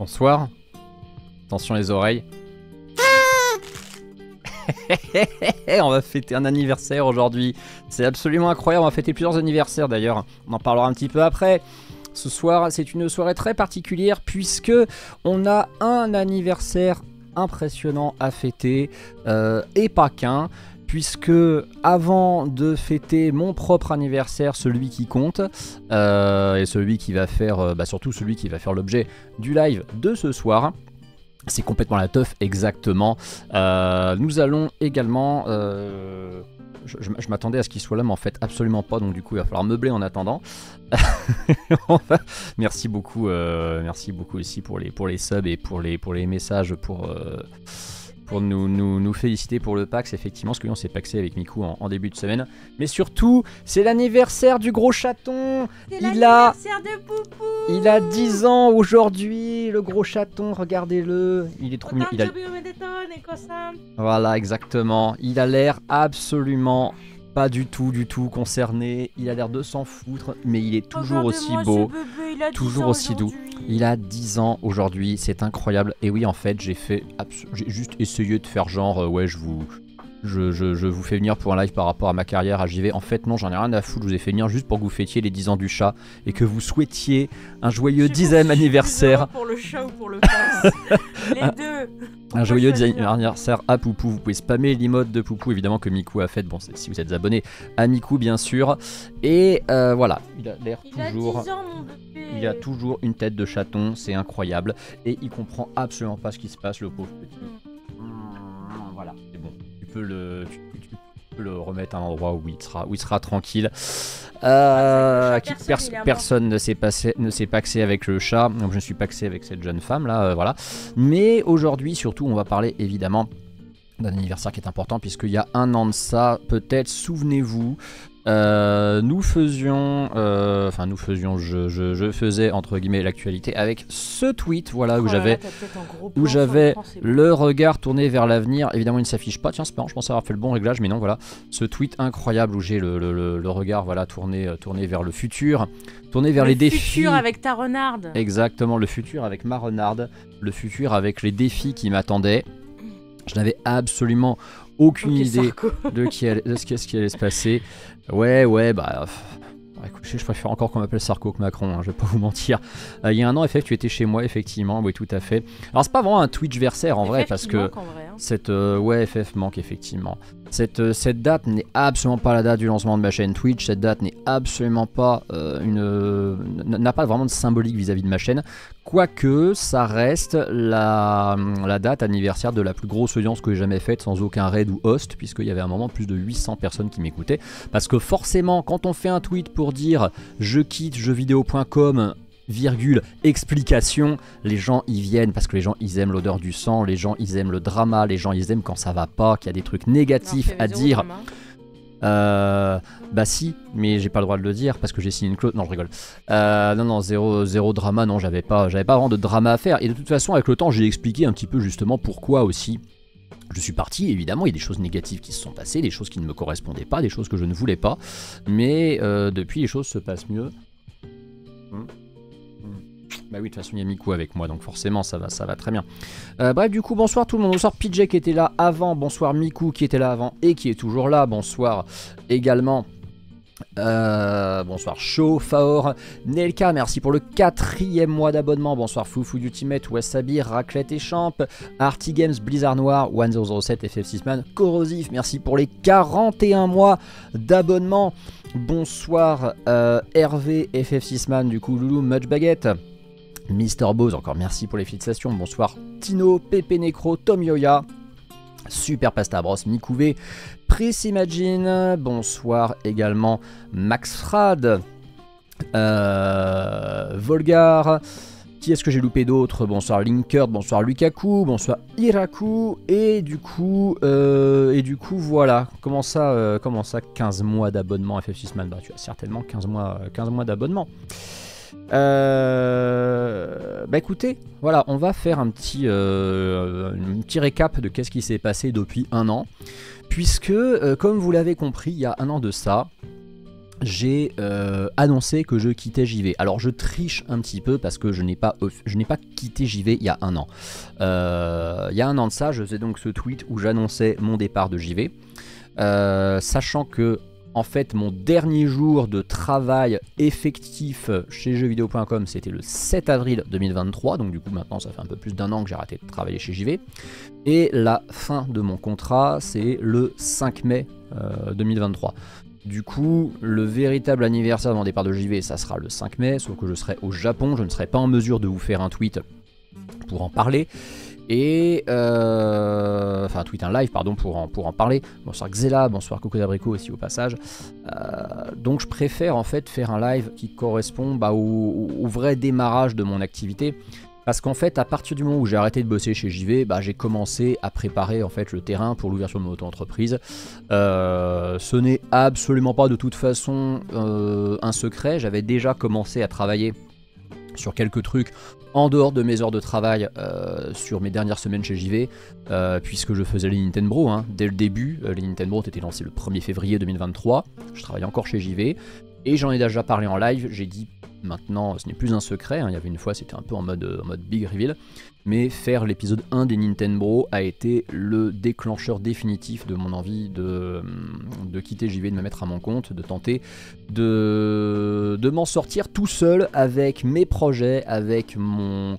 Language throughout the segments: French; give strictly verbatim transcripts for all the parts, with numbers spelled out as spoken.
Bonsoir. Attention les oreilles. On va fêter un anniversaire aujourd'hui. C'est absolument incroyable. On va fêter plusieurs anniversaires d'ailleurs. On en parlera un petit peu après. Ce soir, c'est une soirée très particulière puisque on a un anniversaire impressionnant à fêter euh, et pas qu'un. Puisque avant de fêter mon propre anniversaire, celui qui compte, euh, et celui qui va faire, euh, bah surtout celui qui va faire l'objet du live de ce soir, c'est complètement la teuf exactement, euh, nous allons également, euh, je, je, je m'attendais à ce qu'il soit là mais en fait absolument pas, donc du coup il va falloir meubler en attendant. Merci beaucoup, euh, merci beaucoup aussi pour les, pour les subs et pour les, pour les messages pour... Euh, pour nous, nous, nous féliciter pour le Pax, effectivement, parce que on s'est paxé avec Miku en, en début de semaine. Mais surtout, c'est l'anniversaire du gros chaton. Il a, de Poupou. il a dix ans aujourd'hui, le gros chaton, regardez-le. Il est trop mignon. Il a... Voilà, exactement. Il a l'air absolument pas du tout, du tout concerné. Il a l'air de s'en foutre, mais il est toujours aussi beau, toujours aussi doux. Il a dix ans aujourd'hui, c'est incroyable. Et oui, en fait, j'ai fait, j'ai juste essayé de faire genre, euh, ouais, je vous, je, je, je vous fais venir pour un live par rapport à ma carrière à J V. En fait, non, j'en ai rien à foutre. Je vous ai fait venir juste pour que vous fêtiez les dix ans du chat et que vous souhaitiez un joyeux dixième anniversaire. Pour le chat ou pour le pass. Les deux. Un joyeux dixième anniversaire à Poupou. Vous pouvez spammer l'emote de Poupou, évidemment, que Miku a fait. Bon, si vous êtes abonné à Miku, bien sûr. Et euh, voilà, il a l'air toujours. Il a dix ans, mon bébé. Il a toujours une tête de chaton, c'est incroyable. Et il comprend absolument pas ce qui se passe, le pauvre petit. Mmh, voilà, c'est bon. Tu peux le, tu, tu peux le remettre à un endroit où il sera, où il sera tranquille. Euh, qui, pers personne ne s'est passé, ne s'est paxé avec le chat. Donc je me suis paxé avec cette jeune femme là, euh, voilà. Mais aujourd'hui, surtout, on va parler évidemment d'un anniversaire qui est important puisqu'il y a un an de ça, peut-être, souvenez-vous. Euh, nous faisions, euh, enfin nous faisions, je, je, je faisais entre guillemets l'actualité avec ce tweet, voilà, où oh j'avais, où j'avais le regard tourné vers l'avenir. Évidemment, il ne s'affiche pas. Tiens, c'est pas, je pensais avoir fait le bon réglage, mais non, voilà, ce tweet incroyable où j'ai le, le, le, le regard, voilà, tourné, tourné vers le futur, tourné vers le les défis. Le futur avec ta renarde. Exactement, le futur avec ma renarde, le futur avec les défis qui m'attendaient. Je n'avais absolument aucune okay, idée de, qui allait, de ce qui allait se passer. Ouais, ouais, bah... Écoutez, je préfère encore qu'on m'appelle Sarko que Macron, hein, je vais pas vous mentir. Euh, il y a un an, F F, tu étais chez moi, effectivement, oui, tout à fait. Alors, c'est pas vraiment un Twitch-versaire, en F F vrai, parce que... Manque, en vrai, hein. Cette, euh, ouais, F F manque, effectivement. Cette, euh, cette date n'est absolument pas la date du lancement de ma chaîne Twitch. Cette date n'est absolument pas euh, une... Euh, n'a pas vraiment de symbolique vis-à-vis de ma chaîne. Quoique, ça reste la, la date anniversaire de la plus grosse audience que j'ai jamais faite, sans aucun raid ou host, puisqu'il y avait à un moment plus de huit cents personnes qui m'écoutaient. Parce que forcément, quand on fait un tweet pour dire « je quitte jeuxvideo point com », virgule, explication, les gens y viennent parce que les gens ils aiment l'odeur du sang, les gens ils aiment le drama, les gens ils aiment quand ça va pas, qu'il y a des trucs négatifs non, à dire. Euh, bah si, mais j'ai pas le droit de le dire parce que j'ai signé une clause. Non, je rigole. Euh, non, non, zéro, zéro drama, non, j'avais pas, j'avais pas vraiment de drama à faire. Et de toute façon, avec le temps, j'ai expliqué un petit peu justement pourquoi aussi. Je suis parti, évidemment, il y a des choses négatives qui se sont passées, des choses qui ne me correspondaient pas, des choses que je ne voulais pas. Mais euh, depuis, les choses se passent mieux. Hum. Bah oui, de toute façon, il y a Miku avec moi, donc forcément, ça va, ça va très bien. Euh, bref, du coup, bonsoir tout le monde. Bonsoir P J qui était là avant. Bonsoir Miku qui était là avant et qui est toujours là. Bonsoir également. Euh, bonsoir Show, Faor, Nelka, merci pour le quatrième mois d'abonnement. Bonsoir Foufou Ultimate, Wasabi, Raclette et Champ, Arty Games, Blizzard Noir, mille sept, F F six Man, Corrosif, merci pour les quarante et un mois d'abonnement. Bonsoir euh, Hervé, F F six Man, du coup Loulou, Much Baguette. Mister Bose, encore merci pour les félicitations. Bonsoir Tino, Pepe Necro, Tom Yoya, Super Pasta Bros, Mikouvé, Pris Imagine. Bonsoir également Max Frad, euh, Volgar. Qui est-ce que j'ai loupé d'autres? Bonsoir Linkert, bonsoir Lukaku, bonsoir Iraku. Et du coup, euh, et du coup voilà. Comment ça, euh, comment ça quinze mois d'abonnement F F six Man? Bah tu as certainement quinze mois, quinze mois d'abonnement. Euh, bah écoutez, voilà, on va faire un petit, euh, un petit récap de qu'est-ce qui s'est passé depuis un an. Puisque, euh, comme vous l'avez compris, il y a un an de ça, j'ai euh, annoncé que je quittais J V. Alors je triche un petit peu parce que je n'ai pas, je n'ai pas quitté J V il y a un an. Euh, il y a un an de ça, je faisais donc ce tweet où j'annonçais mon départ de J V, euh, sachant que en fait mon dernier jour de travail effectif chez jeux vidéo point com c'était le sept avril deux mille vingt-trois, donc du coup maintenant ça fait un peu plus d'un an que j'ai arrêté de travailler chez J V, et la fin de mon contrat c'est le cinq mai euh, deux mille vingt-trois. Du coup, le véritable anniversaire de mon départ de J V, ça sera le cinq mai, sauf que je serai au Japon, je ne serai pas en mesure de vous faire un tweet pour en parler, et euh, enfin un tweet, un live pardon, pour en, pour en parler. Bonsoir Xela, bonsoir Coco d'Abricot aussi au passage. Euh, donc je préfère en fait faire un live qui correspond bah, au, au vrai démarrage de mon activité. Parce qu'en fait, à partir du moment où j'ai arrêté de bosser chez J V, bah, j'ai commencé à préparer en fait le terrain pour l'ouverture de mon auto-entreprise. Euh, ce n'est absolument pas de toute façon euh, un secret. J'avais déjà commencé à travailler sur quelques trucs en dehors de mes heures de travail euh, sur mes dernières semaines chez J V, euh, puisque je faisais les Nintendo hein, dès le début. Euh, les Nintendo ont été lancés le premier février deux mille vingt-trois. Je travaillais encore chez J V et j'en ai déjà parlé en live. J'ai dit maintenant, ce n'est plus un secret, hein. Il y avait une fois, c'était un peu en mode, en mode big reveal, mais faire l'épisode un des Nintendo a été le déclencheur définitif de mon envie de, de quitter J V, de me mettre à mon compte, de tenter de, de m'en sortir tout seul avec mes projets, avec mon,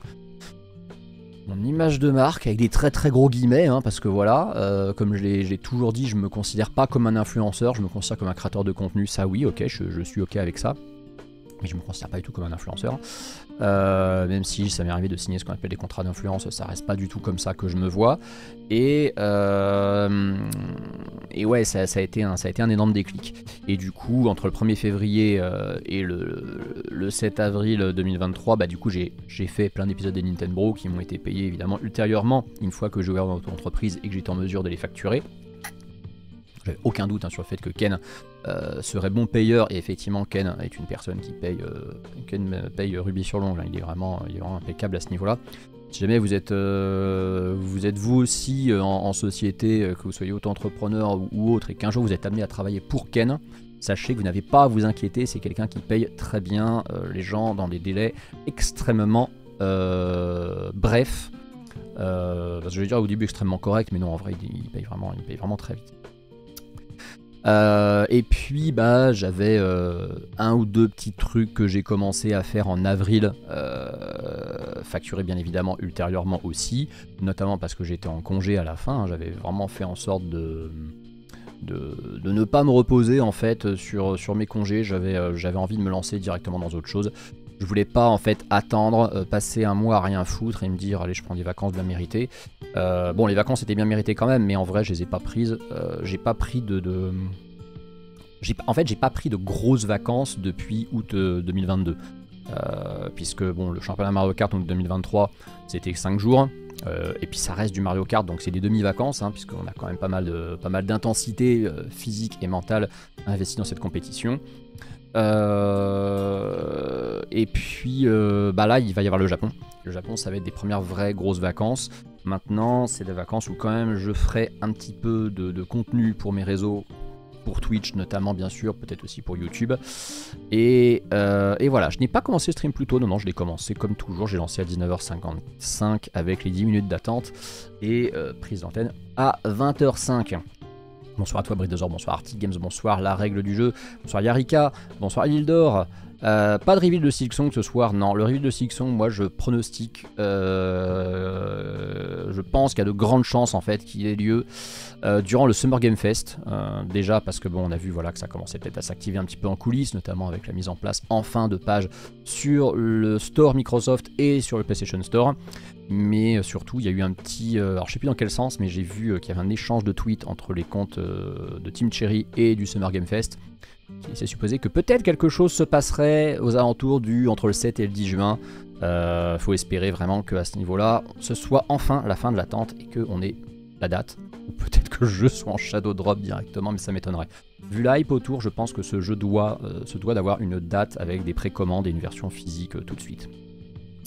mon image de marque, avec des très très gros guillemets, hein, parce que voilà, euh, comme je l'ai toujours dit, je me considère pas comme un influenceur, je me considère comme un créateur de contenu, ça oui, ok, je, je suis ok avec ça. Mais je me considère pas du tout comme un influenceur, euh, même si ça m'est arrivé de signer ce qu'on appelle des contrats d'influence, ça reste pas du tout comme ça que je me vois, et, euh, et ouais, ça, ça, a été un, ça a été un énorme déclic, et du coup, entre le premier février euh, et le, le sept avril deux mille vingt-trois, bah du coup j'ai fait plein d'épisodes des Nintendo qui m'ont été payés évidemment ultérieurement, une fois que j'ai ouvert mon entreprise et que j'étais en mesure de les facturer. J'avais aucun doute hein, sur le fait que Ken euh, serait bon payeur, et effectivement Ken est une personne qui paye, euh, Ken paye rubis sur l'ongle, hein, il, est vraiment, il est vraiment impeccable à ce niveau-là. Si jamais vous êtes, euh, vous, êtes vous aussi euh, en, en société, euh, que vous soyez auto-entrepreneur ou, ou autre, et qu'un jour vous êtes amené à travailler pour Ken, sachez que vous n'avez pas à vous inquiéter, c'est quelqu'un qui paye très bien euh, les gens dans des délais extrêmement euh, brefs. Euh, parce que je vais dire au début extrêmement correct, mais non, en vrai il paye vraiment, il paye vraiment très vite. Euh, et puis bah j'avais euh, un ou deux petits trucs que j'ai commencé à faire en avril, euh, facturés bien évidemment ultérieurement aussi, notamment parce que j'étais en congé à la fin, hein, j'avais vraiment fait en sorte de, de, de ne pas me reposer en fait sur, sur mes congés, j'avais euh, j'avais envie de me lancer directement dans autre chose. Je voulais pas en fait attendre, euh, passer un mois à rien foutre et me dire allez je prends des vacances bien méritées. Euh, bon les vacances étaient bien méritées quand même, mais en vrai je les ai pas prises. Euh, j'ai pas pris de, de... en fait j'ai pas pris de grosses vacances depuis août euh, deux mille vingt-deux, euh, puisque bon le championnat Mario Kart en deux mille vingt-trois c'était cinq jours. Euh, et puis ça reste du Mario Kart, donc c'est des demi-vacances, hein, puisqu'on a quand même pas mal de, pas mal d'intensité euh, physique et mentale investie dans cette compétition. Euh, et puis euh, bah là il va y avoir le Japon. Le Japon ça va être des premières vraies grosses vacances. Maintenant c'est des vacances où quand même je ferai un petit peu de, de contenu pour mes réseaux, pour Twitch notamment bien sûr, peut-être aussi pour YouTube. Et, euh, et voilà, je n'ai pas commencé le stream plus tôt, non non je l'ai commencé comme toujours, j'ai lancé à dix-neuf heures cinquante-cinq avec les dix minutes d'attente et euh, prise d'antenne à vingt heures cinq. Bonsoir à toi Bridezor, bonsoir Arctic Games, bonsoir La Règle du Jeu, bonsoir Yarika, bonsoir Ildor. Euh, pas de reveal de Silksong ce soir, non, le reveal de Silksong, moi je pronostique, euh, je pense qu'il y a de grandes chances en fait qu'il ait lieu euh, durant le Summer Game Fest, euh, déjà parce que bon on a vu voilà, que ça commençait peut-être à s'activer un petit peu en coulisses, notamment avec la mise en place enfin de pages sur le store Microsoft et sur le PlayStation Store, mais surtout il y a eu un petit, euh, alors je sais plus dans quel sens, mais j'ai vu euh, qu'il y avait un échange de tweets entre les comptes euh, de Team Cherry et du Summer Game Fest. Il s'est supposé que peut-être quelque chose se passerait aux alentours du entre le sept et le dix juin. Euh, faut espérer vraiment qu'à ce niveau-là, ce soit enfin la fin de l'attente et qu'on ait la date. Ou peut-être que le jeu soit en shadow drop directement, mais ça m'étonnerait. Vu la hype autour, je pense que ce jeu doit, euh, se doit d'avoir une date avec des précommandes et une version physique euh, tout de suite.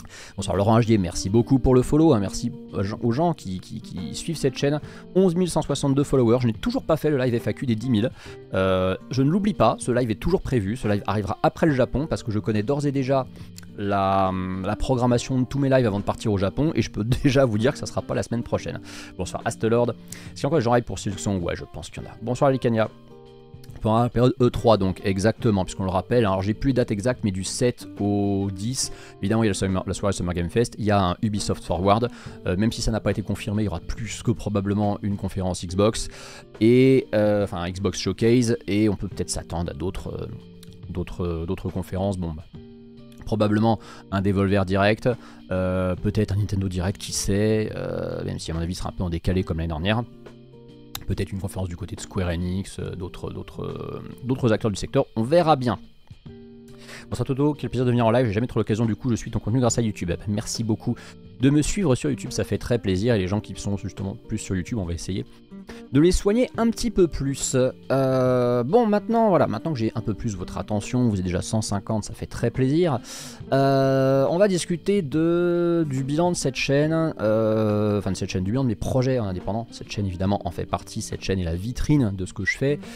Bonsoir Laurent Agier, merci beaucoup pour le follow, hein, merci aux gens qui, qui, qui suivent cette chaîne. onze mille cent soixante-deux followers, je n'ai toujours pas fait le live F A Q des dix mille. Euh, je ne l'oublie pas, ce live est toujours prévu, ce live arrivera après le Japon parce que je connais d'ores et déjà la, la programmation de tous mes lives avant de partir au Japon et je peux déjà vous dire que ça sera pas la semaine prochaine. Bonsoir Astelord, si encore j'en rêve pour Silksong, ouais je pense qu'il y en a. Bonsoir Alicania. Pendant la période E trois donc exactement, puisqu'on le rappelle, alors j'ai plus les dates exactes mais du sept au dix, évidemment il y a le Summer, la soirée Summer Game Fest, il y a un Ubisoft Forward, euh, même si ça n'a pas été confirmé, il y aura plus que probablement une conférence Xbox, et euh, enfin un Xbox Showcase, et on peut peut-être s'attendre à d'autres euh, d'autres euh, d'autres conférences, bon bah, probablement un Devolver Direct, euh, peut-être un Nintendo Direct, qui sait, euh, même si à mon avis il sera un peu en décalé comme l'année dernière. Peut-être une conférence du côté de Square Enix, d'autres d'autres acteurs du secteur, on verra bien. Bonsoir Toto, quel plaisir de venir en live, j'ai jamais trop l'occasion, du coup je suis ton contenu grâce à YouTube. Merci beaucoup de me suivre sur YouTube, ça fait très plaisir, et les gens qui sont justement plus sur YouTube, on va essayer de les soigner un petit peu plus. Euh, bon, maintenant, voilà, maintenant que j'ai un peu plus votre attention, vous êtes déjà cent cinquante, ça fait très plaisir. Euh, on va discuter de, du bilan de cette chaîne, euh, enfin de cette chaîne, du bilan de mes projets en indépendant. Cette chaîne, évidemment, en fait partie. Cette chaîne est la vitrine de ce que je fais.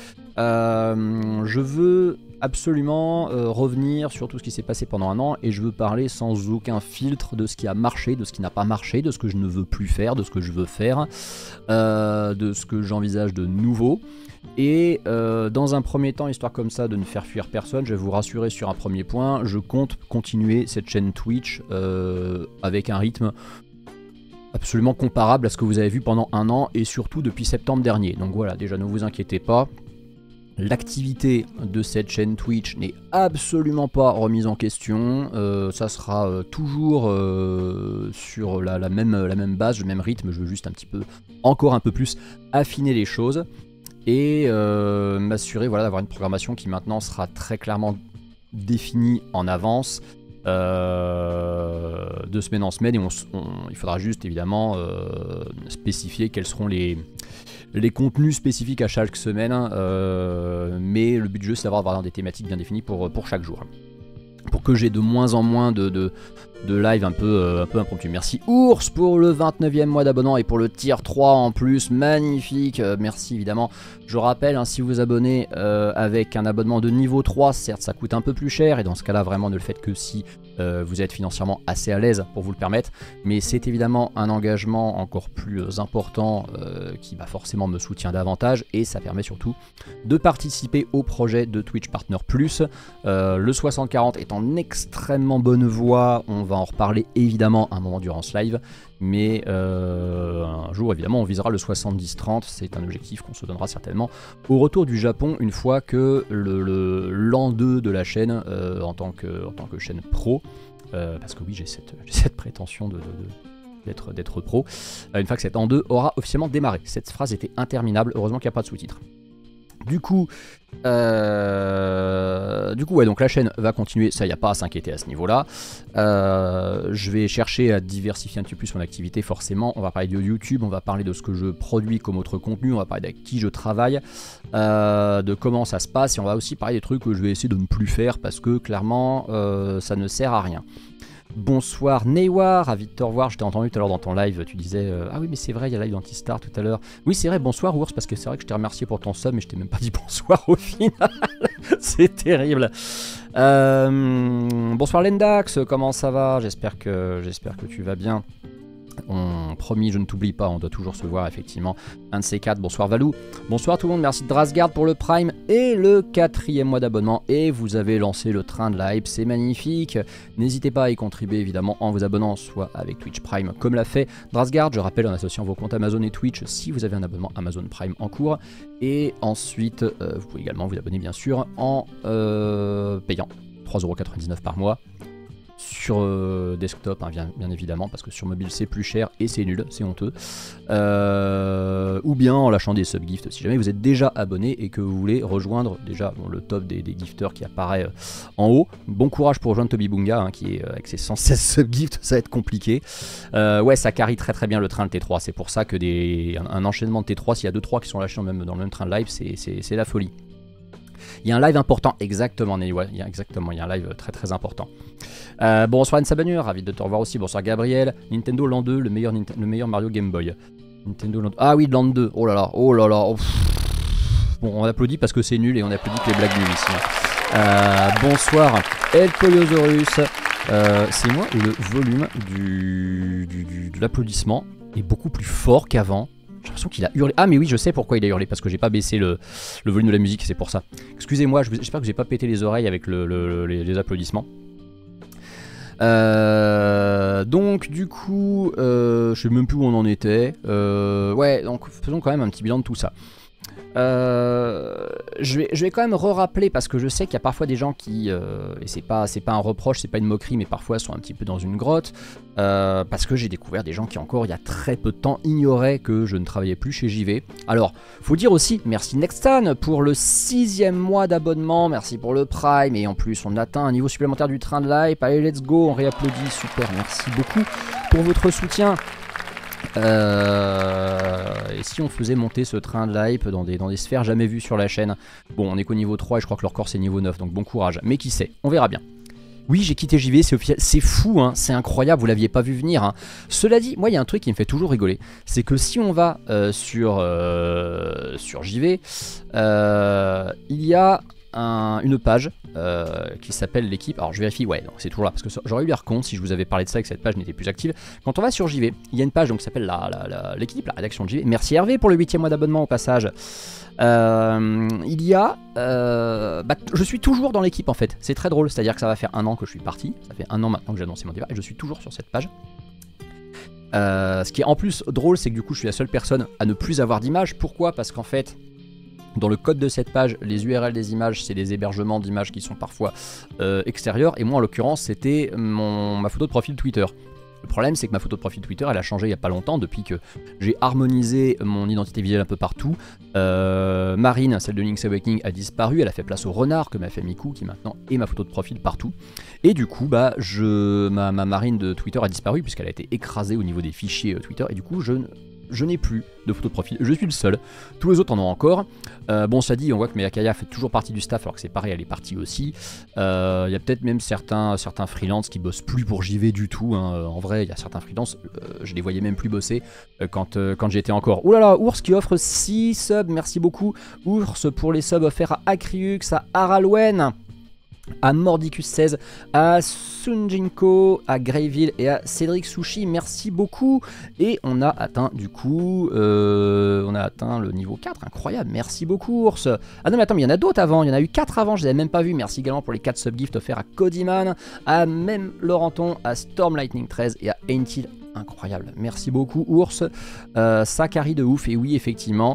Euh, je veux absolument euh, revenir sur tout ce qui s'est passé pendant un an et je veux parler sans aucun filtre de ce qui a marché, de ce qui n'a pas marché, de ce que je ne veux plus faire, de ce que je veux faire, euh, de ce que j'envisage de nouveau. Et euh, dans un premier temps, histoire comme ça de ne faire fuir personne, je vais vous rassurer sur un premier point, je compte continuer cette chaîne Twitch euh, avec un rythme absolument comparable à ce que vous avez vu pendant un an et surtout depuis septembre dernier. Donc voilà, déjà ne vous inquiétez pas. L'activité de cette chaîne Twitch n'est absolument pas remise en question, euh, ça sera euh, toujours euh, sur la, la, même, la même base, le même rythme, je veux juste un petit peu, encore un peu plus affiner les choses et euh, m'assurer voilà, d'avoir une programmation qui maintenant sera très clairement définie en avance, euh, de semaine en semaine, et on, on, il faudra juste évidemment euh, spécifier quels seront les... les contenus spécifiques à chaque semaine, euh, mais le but du jeu c'est d'avoir des thématiques bien définies pour, pour chaque jour. Pour que j'ai de moins en moins de, de, de live un peu, euh, un peu impromptu. Merci Ours pour le vingt-neuvième mois d'abonnement et pour le tier trois en plus, magnifique, euh, merci évidemment. Je rappelle, hein, si vous abonnez euh, avec un abonnement de niveau trois, certes ça coûte un peu plus cher, et dans ce cas là vraiment ne le faites que si euh, vous êtes financièrement assez à l'aise pour vous le permettre, mais c'est évidemment un engagement encore plus important euh, qui va forcément me soutient davantage, et ça permet surtout de participer au projet de Twitch Partner Plus. Euh, le soixante quarante est en extrêmement bonne voie, on va en reparler évidemment un moment durant ce live, mais euh, un jour évidemment on visera le soixante-dix trente, c'est un objectif qu'on se donnera certainement au retour du Japon, une fois que le, le l'an deux de la chaîne euh, en, tant que, en tant que chaîne pro, euh, parce que oui j'ai cette, cette prétention de, de, de d'être d'être pro, une fois que cet an deux aura officiellement démarré. Cette phrase était interminable, heureusement qu'il n'y a pas de sous-titres. Du coup, euh, du coup, ouais, donc la chaîne va continuer, ça y a pas à s'inquiéter à ce niveau-là. Euh, je vais chercher à diversifier un petit peu plus mon activité, forcément. On va parler de YouTube, on va parler de ce que je produis comme autre contenu, on va parler avec qui je travaille, euh, de comment ça se passe, et on va aussi parler des trucs que je vais essayer de ne plus faire parce que clairement, euh, ça ne sert à rien. Bonsoir Neywar, ravi de te revoir, je t'ai entendu tout à l'heure dans ton live, tu disais euh, ah oui mais c'est vrai il y a live d'Antistar tout à l'heure. Oui c'est vrai, bonsoir Ours, parce que c'est vrai que je t'ai remercié pour ton sub mais je t'ai même pas dit bonsoir au final. C'est terrible. euh, Bonsoir Lendax, comment ça va? J'espère que, j'espère que tu vas bien. On, promis, je ne t'oublie pas, on doit toujours se voir effectivement. Un de ces quatre, bonsoir Valou. Bonsoir tout le monde, merci de Drasgard pour le Prime et le quatrième mois d'abonnement. Et vous avez lancé le train de l'hype, c'est magnifique. N'hésitez pas à y contribuer évidemment en vous abonnant, soit avec Twitch Prime comme l'a fait Drasgard. Je rappelle en associant vos comptes Amazon et Twitch si vous avez un abonnement Amazon Prime en cours. Et ensuite, euh, vous pouvez également vous abonner bien sûr en euh, payant trois euros quatre-vingt-dix-neuf par mois. Sur euh, desktop, hein, bien, bien évidemment, parce que sur mobile c'est plus cher et c'est nul, c'est honteux. Euh, ou bien en lâchant des subgifts si jamais vous êtes déjà abonné et que vous voulez rejoindre déjà bon, le top des, des gifters qui apparaît euh, en haut. Bon courage pour rejoindre Toby Bunga, hein, qui est euh, avec ses cent seize subgifts, ça va être compliqué. Euh, ouais, ça carry très très bien le train de T trois, c'est pour ça que des, un, un enchaînement de T trois, s'il y a deux trois qui sont lâchés dans le même, dans le même train de live, c'est la folie. Il y a un live important, exactement, Nelly, ouais, il y a, exactement, il y a un live très très important. Euh, bonsoir Anne Sabanure, ravi de te revoir aussi, bonsoir Gabriel. Nintendo Land deux, le meilleur, le meilleur Mario Game Boy. Nintendo Land... Ah oui, Land deux, oh là là, oh là là. Oh, bon, on applaudit parce que c'est nul et on applaudit que les blagues nulles ici. Euh, bonsoir El Poliosaurus. Euh, c'est moi, le volume du, du, du, de l'applaudissement est beaucoup plus fort qu'avant. J'ai l'impression qu'il a hurlé. Ah mais oui, je sais pourquoi il a hurlé, parce que j'ai pas baissé le, le volume de la musique, c'est pour ça. Excusez-moi, j'espère que j'ai pas pété les oreilles avec le, le, les, les applaudissements. Euh, donc du coup, euh, je sais même plus où on en était. Euh, ouais, donc faisons quand même un petit bilan de tout ça. Euh, je, vais, je vais quand même re-rappeler parce que je sais qu'il y a parfois des gens qui, euh, et c'est pas, c'est pas un reproche, c'est pas une moquerie, mais parfois sont un petit peu dans une grotte, euh, parce que j'ai découvert des gens qui encore il y a très peu de temps ignoraient que je ne travaillais plus chez J V. Alors, faut dire aussi, merci Nextan pour le sixième mois d'abonnement, merci pour le Prime, et en plus on atteint un niveau supplémentaire du train de l'hype, allez let's go, on réapplaudit, super, merci beaucoup pour votre soutien. Euh, et si on faisait monter ce train de l'hype dans des, dans des sphères jamais vues sur la chaîne. Bon, on est qu'au niveau trois et je crois que leur corps c'est niveau neuf, donc bon courage. Mais qui sait, on verra bien. Oui, j'ai quitté J V, c'est officiel, c'est fou, hein, c'est incroyable, vous l'aviez pas vu venir. Hein. Cela dit, moi il y a un truc qui me fait toujours rigoler, c'est que si on va euh, sur, euh, sur J V, euh, il y a un, une page euh, qui s'appelle l'équipe. Alors je vérifie, ouais, c'est toujours là, parce que j'aurais eu l'air con si je vous avais parlé de ça et que cette page n'était plus active. Quand on va sur J V, il y a une page donc, qui s'appelle l'équipe, la, la, la, la rédaction de J V. Merci Hervé pour le huitième mois d'abonnement au passage. Euh, il y a... Euh, bah, je suis toujours dans l'équipe en fait, c'est très drôle, c'est à dire que ça va faire un an que je suis parti, ça fait un an maintenant que j'ai annoncé mon départ et je suis toujours sur cette page. Euh, ce qui est en plus drôle, c'est que du coup je suis la seule personne à ne plus avoir d'image. Pourquoi? Parce qu'en fait, dans le code de cette page, les U R L des images, c'est des hébergements d'images qui sont parfois euh, extérieurs, et moi en l'occurrence c'était ma photo de profil Twitter. Le problème, c'est que ma photo de profil Twitter, elle a changé il n'y a pas longtemps, depuis que j'ai harmonisé mon identité visuelle un peu partout. Euh, Marine, celle de Link's Awakening, a disparu, elle a fait place au renard que m'a fait Miku, qui maintenant est ma photo de profil partout. Et du coup, bah, je, ma, ma Marine de Twitter a disparu, puisqu'elle a été écrasée au niveau des fichiers euh, Twitter, et du coup, je je n'ai plus de photo de profil, je suis le seul. Tous les autres en ont encore. Euh, bon, ça dit, on voit que Meyakaya fait toujours partie du staff, alors que c'est pareil, elle est partie aussi. Il euh, y a peut-être même certains, certains freelances qui bossent plus pour J V du tout. Hein. En vrai, il y a certains freelances, euh, je les voyais même plus bosser euh, quand, euh, quand j'étais encore. Ouh là là, Ours qui offre six subs, merci beaucoup. Ours pour les subs offerts à Akriux, à Aralwen, à Mordicus seize, à Sunjinko, à Greyville et à Cédric Sushi, merci beaucoup. Et on a atteint du coup, euh, on a atteint le niveau quatre, incroyable, merci beaucoup Ours. Ah non mais attends, mais il y en a d'autres avant, il y en a eu quatre avant, je les avais même pas vus, merci également pour les quatre subgifts offerts à Codyman, à même Laurenton, à Storm Lightning treize et à Aintil. Incroyable, merci beaucoup Ours. euh, Sakari de ouf, et oui effectivement,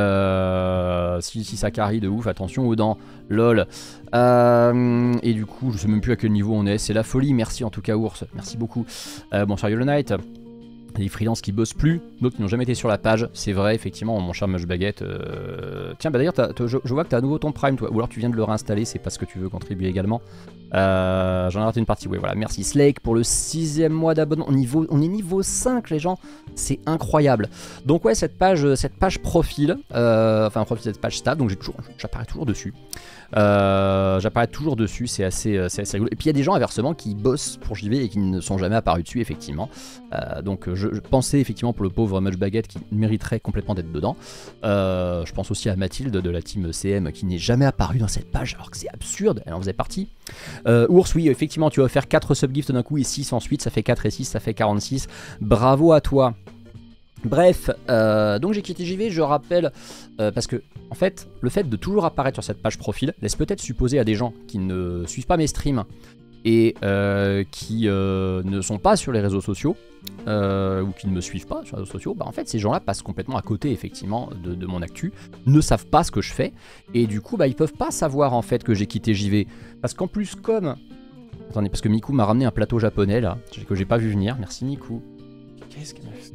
euh, si, si Sakari de ouf, attention aux dents, lol. Euh, et du coup je sais même plus à quel niveau on est, c'est la folie, merci en tout cas Ours, merci beaucoup. euh, Bonsoir Yolo Knight. Des freelances qui bossent plus, d'autres qui n'ont jamais été sur la page, c'est vrai effectivement, mon cher Mush Baguette. Euh... Tiens bah d'ailleurs je, je vois que tu as à nouveau ton Prime toi, ou alors tu viens de le réinstaller, c'est parce que tu veux contribuer également. Euh, J'en ai raté une partie, oui voilà, merci Slake pour le sixième mois d'abonnement, niveau, on est niveau cinq les gens, c'est incroyable. Donc ouais, cette page, cette page profil, euh, enfin profil, cette page stable, donc j'apparais toujours dessus. Euh, J'apparais toujours dessus, c'est assez, assez rigolo. Et puis il y a des gens inversement qui bossent pour J V et qui ne sont jamais apparus dessus effectivement. Euh, donc je, je pensais effectivement pour le pauvre Much Baguette qui mériterait complètement d'être dedans. Euh, je pense aussi à Mathilde de la team C M qui n'est jamais apparue dans cette page alors que c'est absurde, elle en faisait partie. Euh, Ours, oui effectivement tu vas faire quatre subgifts d'un coup et six ensuite, ça fait quatre et six, ça fait quarante-six. Bravo à toi. Bref, euh, donc j'ai quitté J V, je rappelle, euh, parce que en fait, le fait de toujours apparaître sur cette page profil laisse peut-être supposer à des gens qui ne suivent pas mes streams et euh, qui euh, ne sont pas sur les réseaux sociaux, euh, ou qui ne me suivent pas sur les réseaux sociaux, bah en fait ces gens-là passent complètement à côté effectivement de, de mon actu, ne savent pas ce que je fais, et du coup bah ils peuvent pas savoir en fait que j'ai quitté J V, parce qu'en plus comme... Attendez, parce que Miku m'a ramené un plateau japonais là, que j'ai pas vu venir, merci Miku. Qu'est-ce qu'elle m'a fait?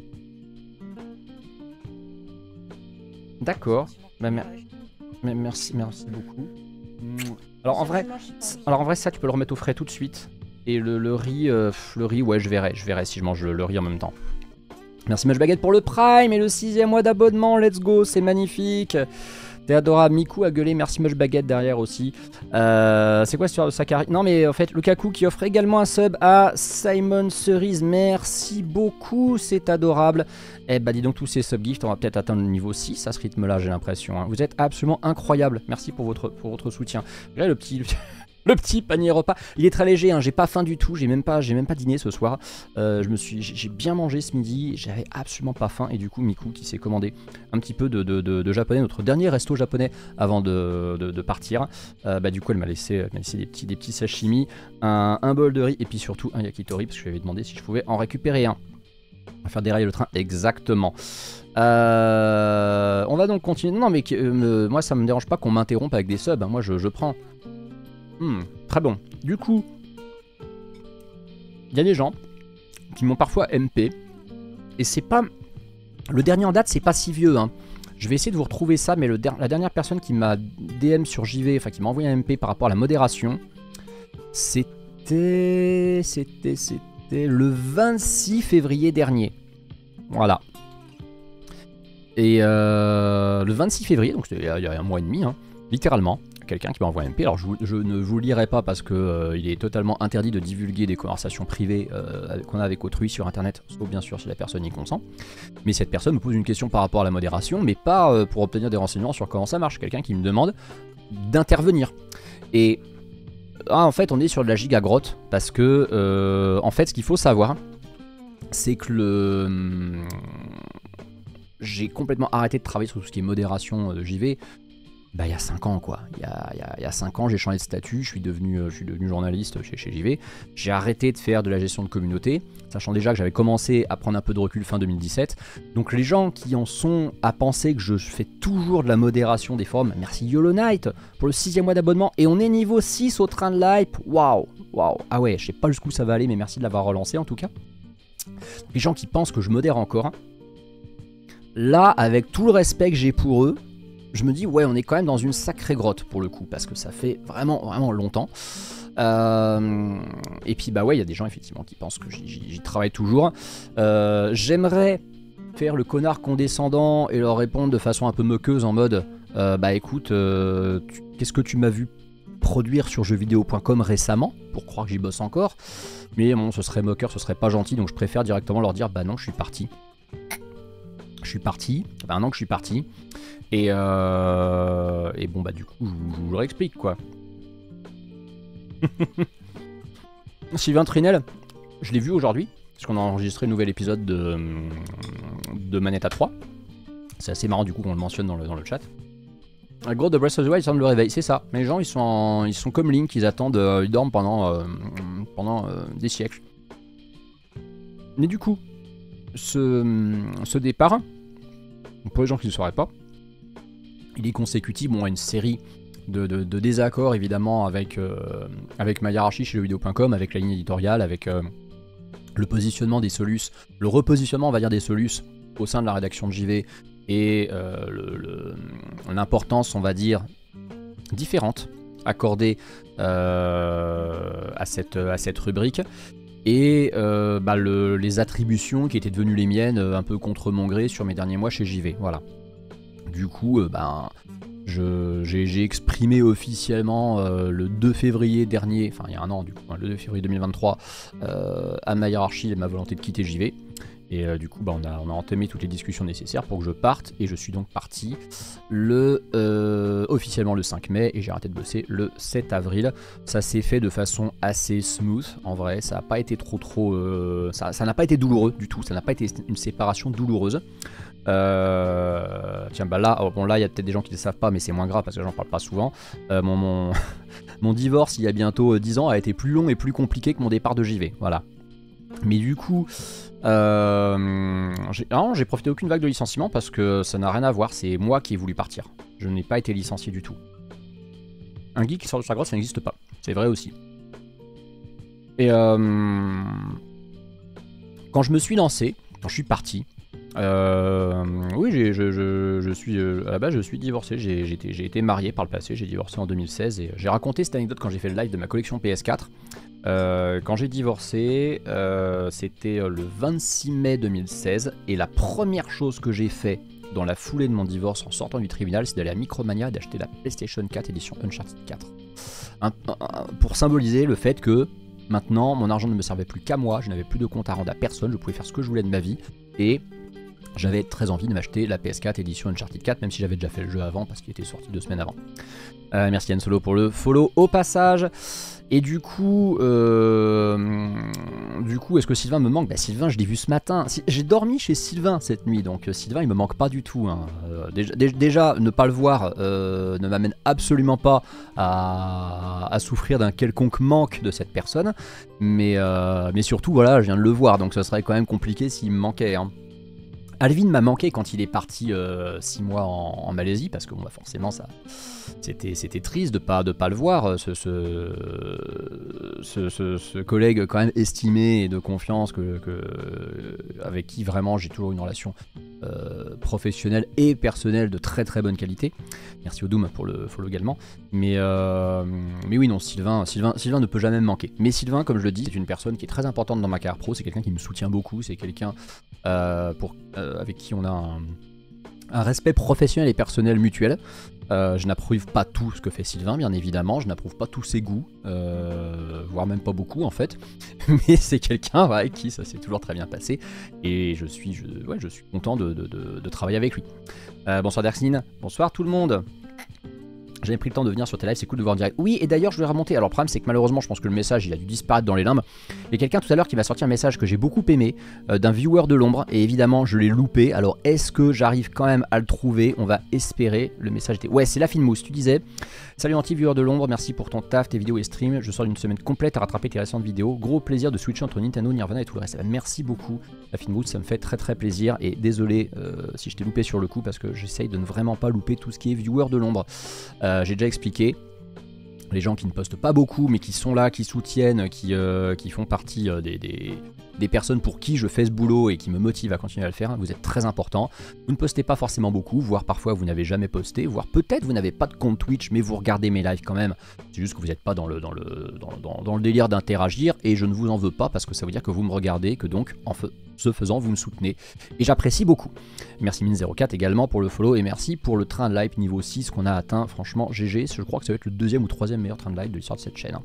D'accord, bah, mer merci, merci beaucoup. Alors en vrai, alors en vrai ça tu peux le remettre au frais tout de suite. Et le, le riz, euh, le riz, ouais je verrai, je verrai si je mange le, le riz en même temps. Merci Much Baguette pour le Prime et le sixième mois d'abonnement, let's go, c'est magnifique. T'es adorable. Miku a gueulé, merci Moche Baguette derrière aussi. Euh, c'est quoi cette histoire de Sakari? Non mais en fait, Lukaku qui offre également un sub à Simon Cerise. Merci beaucoup, c'est adorable. Eh bah dis donc, tous ces subgifts, on va peut-être atteindre le niveau six à ce rythme-là, j'ai l'impression. Hein. Vous êtes absolument incroyable. Merci pour votre, pour votre soutien. Regardez le petit... Le petit panier repas, il est très léger, hein. J'ai pas faim du tout, j'ai même pas, j'ai même pas dîné ce soir. Euh, je me suis, j'ai bien mangé ce midi, j'avais absolument pas faim et du coup Miku qui s'est commandé un petit peu de, de, de, de japonais, notre dernier resto japonais avant de, de, de partir. Euh, bah du coup elle m'a laissé, m'a laissé des petits, des petits sashimi, un, un bol de riz et puis surtout un yakitori parce que je lui avais demandé si je pouvais en récupérer un. On va faire dérailler le train exactement. Euh, on va donc continuer. Non mais euh, moi ça me dérange pas qu'on m'interrompe avec des subs, hein. Moi je, je prends. Hmm, très bon. Du coup, il y a des gens qui m'ont parfois M P. Et c'est pas... Le dernier en date, c'est pas si vieux. Hein. Je vais essayer de vous retrouver ça, mais le der... la dernière personne qui m'a D M sur J V, enfin qui m'a envoyé un M P par rapport à la modération, c'était... C'était... C'était le vingt-six février dernier. Voilà. Et euh, le vingt-six février, donc c'était il y a un mois et demi, hein, littéralement. Quelqu'un qui m'a envoyé un M P, alors je, je ne vous lirai pas parce que euh, il est totalement interdit de divulguer des conversations privées euh, qu'on a avec autrui sur internet, sauf bien sûr si la personne y consent. Mais cette personne me pose une question par rapport à la modération, mais pas euh, pour obtenir des renseignements sur comment ça marche. Quelqu'un qui me demande d'intervenir. Et ah, en fait on est sur de la gigagrotte parce que euh, en fait ce qu'il faut savoir, c'est que le... Hum, j'ai complètement arrêté de travailler sur tout ce qui est modération de J V. Bah il y a cinq ans quoi, il y a, il y a, il y a cinq ans j'ai changé de statut, je suis devenu, je suis devenu journaliste chez, chez J V, j'ai arrêté de faire de la gestion de communauté, sachant déjà que j'avais commencé à prendre un peu de recul fin deux mille dix-sept, donc les gens qui en sont à penser que je fais toujours de la modération des forums, merci YOLO Knight pour le sixième mois d'abonnement, et on est niveau six au train de l'hype, waouh, waouh, ah ouais, je sais pas jusqu'où ça va aller mais merci de l'avoir relancé en tout cas. Les gens qui pensent que je modère encore, là avec tout le respect que j'ai pour eux, je me dis ouais on est quand même dans une sacrée grotte pour le coup parce que ça fait vraiment vraiment longtemps euh, et puis bah ouais il y a des gens effectivement qui pensent que j'y travaille toujours. euh, j'aimerais faire le connard condescendant et leur répondre de façon un peu moqueuse en mode euh, bah écoute euh, qu'est-ce que tu m'as vu produire sur jeux vidéo point com récemment pour croire que j'y bosse encore, mais bon ce serait moqueur, ce serait pas gentil, donc je préfère directement leur dire bah non je suis parti. Je suis parti, ça fait un an que je suis parti, et, euh, et bon bah du coup je, je vous le réexplique quoi. Sylvain Trinel, je l'ai vu aujourd'hui, parce qu'on a enregistré un nouvel épisode de, de Manette à trois. C'est assez marrant du coup qu'on le mentionne dans le, dans le chat. Le gros de Breath of the Wild semble le réveil, c'est ça. Mais les gens ils sont, en, ils sont comme Link, ils attendent, euh, ils dorment pendant, euh, pendant euh, des siècles. Mais du coup, ce, ce départ, pour les gens qui ne le sauraient pas, il est consécutif bon, à une série de, de, de désaccords évidemment avec, euh, avec ma hiérarchie chez jeux vidéo point com, avec la ligne éditoriale, avec euh, le positionnement des solus, le repositionnement on va dire des solus au sein de la rédaction de J V et euh, l'importance on va dire différente accordée euh, à, cette, à cette rubrique. Et euh, bah le, les attributions qui étaient devenues les miennes euh, un peu contre mon gré sur mes derniers mois chez J V, voilà. Du coup, euh, bah, j'ai exprimé officiellement euh, le deux février dernier, enfin il y a un an du coup, hein, le deux février deux mille vingt-trois, euh, à ma hiérarchie ma volonté de quitter J V. Et euh, du coup, bah, on, a, on a entamé toutes les discussions nécessaires pour que je parte, et je suis donc parti le, euh, officiellement le cinq mai, et j'ai arrêté de bosser le sept avril. Ça s'est fait de façon assez smooth, en vrai, ça n'a pas été trop trop... Euh, ça n'a pas été douloureux du tout, ça n'a pas été une séparation douloureuse. Euh, tiens, bah là, oh, bon là, il y a peut-être des gens qui ne le savent pas, mais c'est moins grave parce que j'en parle pas souvent. Euh, mon, mon, mon divorce, il y a bientôt dix ans, a été plus long et plus compliqué que mon départ de J V, voilà. Mais du coup... Euh, j'ai profité d'aucune vague de licenciement parce que ça n'a rien à voir, c'est moi qui ai voulu partir. Je n'ai pas été licencié du tout. Un geek qui sort de sa grotte, ça n'existe pas. C'est vrai aussi. Et euh, quand je me suis lancé, quand je suis parti, euh, oui, je, je, je suis à la base je suis divorcé. J'ai été marié par le passé, j'ai divorcé en deux mille seize et j'ai raconté cette anecdote quand j'ai fait le live de ma collection P S quatre. Euh, quand j'ai divorcé, euh, c'était le vingt-six mai deux mille seize, et la première chose que j'ai fait dans la foulée de mon divorce en sortant du tribunal, c'est d'aller à Micromania et d'acheter la PlayStation quatre édition Uncharted quatre. Un, un, un, pour symboliser le fait que maintenant, mon argent ne me servait plus qu'à moi, je n'avais plus de compte à rendre à personne, je pouvais faire ce que je voulais de ma vie, et j'avais très envie de m'acheter la P S quatre édition Uncharted quatre, même si j'avais déjà fait le jeu avant, parce qu'il était sorti deux semaines avant. Euh, merci Yann Solo pour le follow au passage. Et du coup, euh, du coup, est-ce que Sylvain me manque? Bah Sylvain, je l'ai vu ce matin. J'ai dormi chez Sylvain cette nuit, donc Sylvain, il me manque pas du tout. Hein. Euh, déjà, déjà, ne pas le voir euh, ne m'amène absolument pas à, à souffrir d'un quelconque manque de cette personne. Mais, euh, mais surtout, voilà, je viens de le voir, donc ce serait quand même compliqué s'il me manquait. Hein. Alvin m'a manqué quand il est parti six euh, mois en, en Malaisie, parce que bon, bah, forcément ça c'était triste de pas, de pas le voir, ce, ce, ce, ce, ce collègue quand même estimé et de confiance que, que, avec qui vraiment j'ai toujours une relation euh, professionnelle et personnelle de très très bonne qualité. Merci au Doom pour le follow également. Mais, euh, mais oui, non, Sylvain, Sylvain, Sylvain ne peut jamais me manquer. Mais Sylvain, comme je le dis, c'est une personne qui est très importante dans ma carrière pro, c'est quelqu'un qui me soutient beaucoup, c'est quelqu'un euh, pour euh, avec qui on a un, un respect professionnel et personnel mutuel. Euh, je n'approuve pas tout ce que fait Sylvain, bien évidemment, je n'approuve pas tous ses goûts, euh, voire même pas beaucoup en fait, mais c'est quelqu'un ouais, avec qui ça s'est toujours très bien passé, et je suis, je, ouais, je suis content de, de, de, de travailler avec lui. Euh, bonsoir Derksnin, bonsoir tout le monde. J'avais pris le temps de venir sur tes lives, c'est cool de voir en direct. Oui, et d'ailleurs, je vais remonter. Alors, le problème, c'est que malheureusement, je pense que le message, il a dû disparaître dans les limbes. Il y a quelqu'un tout à l'heure qui m'a sorti un message que j'ai beaucoup aimé, euh, d'un viewer de l'ombre, et évidemment, je l'ai loupé. Alors, est-ce que j'arrive quand même à le trouver? On va espérer. Le message était... Ouais, c'est la Finmousse, tu disais. Salut anti-viewer de l'ombre, merci pour ton taf, tes vidéos et streams. Je sors d'une semaine complète à rattraper tes récentes vidéos. Gros plaisir de switcher entre Nintendo, Nirvana et tout le reste. Merci beaucoup, la Finmousse, ça me fait très très plaisir. Et désolé euh, si je t'ai loupé sur le coup, parce que j'essaye de ne vraiment pas louper tout ce qui est viewer de l'ombre. Euh, j'ai déjà expliqué. Les gens qui ne postent pas beaucoup, mais qui sont là, qui soutiennent, qui, euh, qui font partie euh, des, des, des personnes pour qui je fais ce boulot et qui me motivent à continuer à le faire, vous êtes très importants. Vous ne postez pas forcément beaucoup, voire parfois vous n'avez jamais posté, voire peut-être vous n'avez pas de compte Twitch, mais vous regardez mes lives quand même. C'est juste que vous n'êtes pas dans le, dans le, dans, dans, dans le délire d'interagir, et je ne vous en veux pas parce que ça veut dire que vous me regardez, que donc en fe ce faisant vous me soutenez. Et j'apprécie beaucoup. Merci Mine zéro quatre également pour le follow, et merci pour le train de live niveau six qu'on a atteint. Franchement, G G, je crois que ça va être le deuxième ou troisième meilleur train de live de l'histoire de cette chaîne.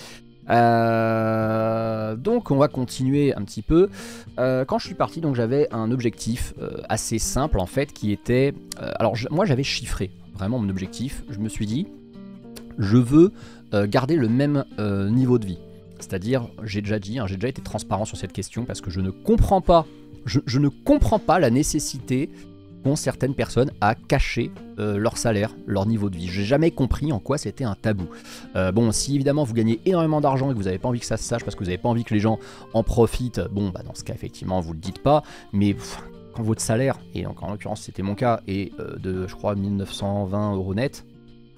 Euh, donc on va continuer un petit peu. Euh, quand je suis parti, donc j'avais un objectif euh, assez simple en fait, qui était... Euh, alors je, moi j'avais chiffré vraiment mon objectif. Je me suis dit, je veux euh, garder le même euh, niveau de vie. C'est-à-dire, j'ai déjà dit, hein, j'ai déjà été transparent sur cette question, parce que je ne comprends pas, je, je ne comprends pas la nécessité qu'ont certaines personnes à cacher euh, leur salaire, leur niveau de vie. J'ai jamais compris en quoi c'était un tabou. Euh, bon, si évidemment vous gagnez énormément d'argent et que vous n'avez pas envie que ça se sache, parce que vous n'avez pas envie que les gens en profitent, bon, bah dans ce cas, effectivement, vous le dites pas, mais pff, quand votre salaire, et donc en l'occurrence c'était mon cas, est euh, de, je crois, mille neuf cent vingt euros net,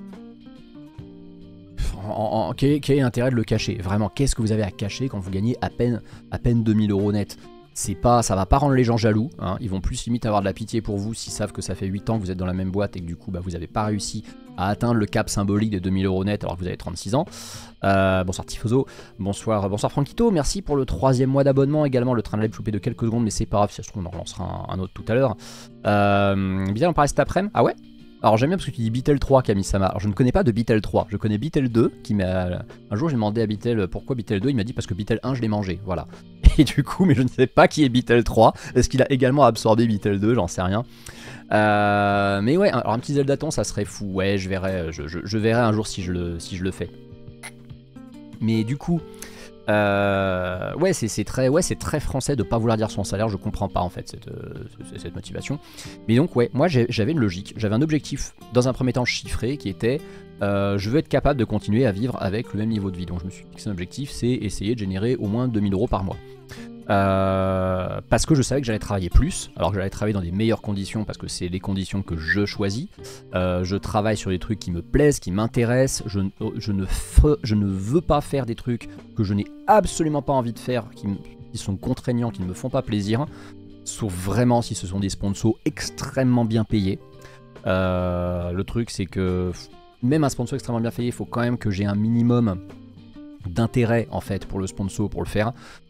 En, en, quel, quel est l'intérêt de le cacher? Vraiment, qu'est-ce que vous avez à cacher quand vous gagnez à peine, à peine deux mille euros net? C'est pas, ça va pas rendre les gens jaloux, hein. Ils vont plus limite avoir de la pitié pour vous s'ils savent que ça fait huit ans que vous êtes dans la même boîte et que du coup bah, vous n'avez pas réussi à atteindre le cap symbolique des deux mille euros net alors que vous avez trente-six ans. Euh, bonsoir Tifoso, bonsoir, bonsoir Franquito, merci pour le troisième mois d'abonnement également. Le train de live loupé de quelques secondes, mais c'est pas grave, si ça se trouve on en relancera un, un autre tout à l'heure. Euh, bien, on parlait cet après-midi. Ah ouais? Alors j'aime bien parce que tu dis Beatle trois, Kamisama. Alors je ne connais pas de Beatle trois, je connais Beatle deux qui m'a... Un jour j'ai demandé à Beatle pourquoi Beatle deux, il m'a dit parce que Beatle un je l'ai mangé, voilà. Et du coup, mais je ne sais pas qui est Beatle trois, est-ce qu'il a également absorbé Beatle deux, j'en sais rien. Euh, mais ouais, alors un petit Zeldaton ça serait fou, ouais je verrai, je, je, je verrai un jour si je le, si je le fais. Mais du coup... Euh, ouais, c'est très, ouais, très français de pas vouloir dire son salaire, je comprends pas en fait cette, euh, cette motivation. Mais donc ouais, moi j'avais une logique, j'avais un objectif dans un premier temps chiffré qui était euh, je veux être capable de continuer à vivre avec le même niveau de vie. Donc je me suis fixé un objectif, c'est essayer de générer au moins deux mille euros par mois. Euh, parce que je savais que j'allais travailler plus, alors que j'allais travailler dans des meilleures conditions parce que c'est les conditions que je choisis. Euh, je travaille sur des trucs qui me plaisent, qui m'intéressent. Je, je, ne je ne veux pas faire des trucs que je n'ai absolument pas envie de faire, qui, qui sont contraignants, qui ne me font pas plaisir, sauf vraiment si ce sont des sponsors extrêmement bien payés. Euh, le truc c'est que même un sponsor extrêmement bien payé, il faut quand même que j'ai un minimum d'intérêt en fait pour le sponsor, pour le faire.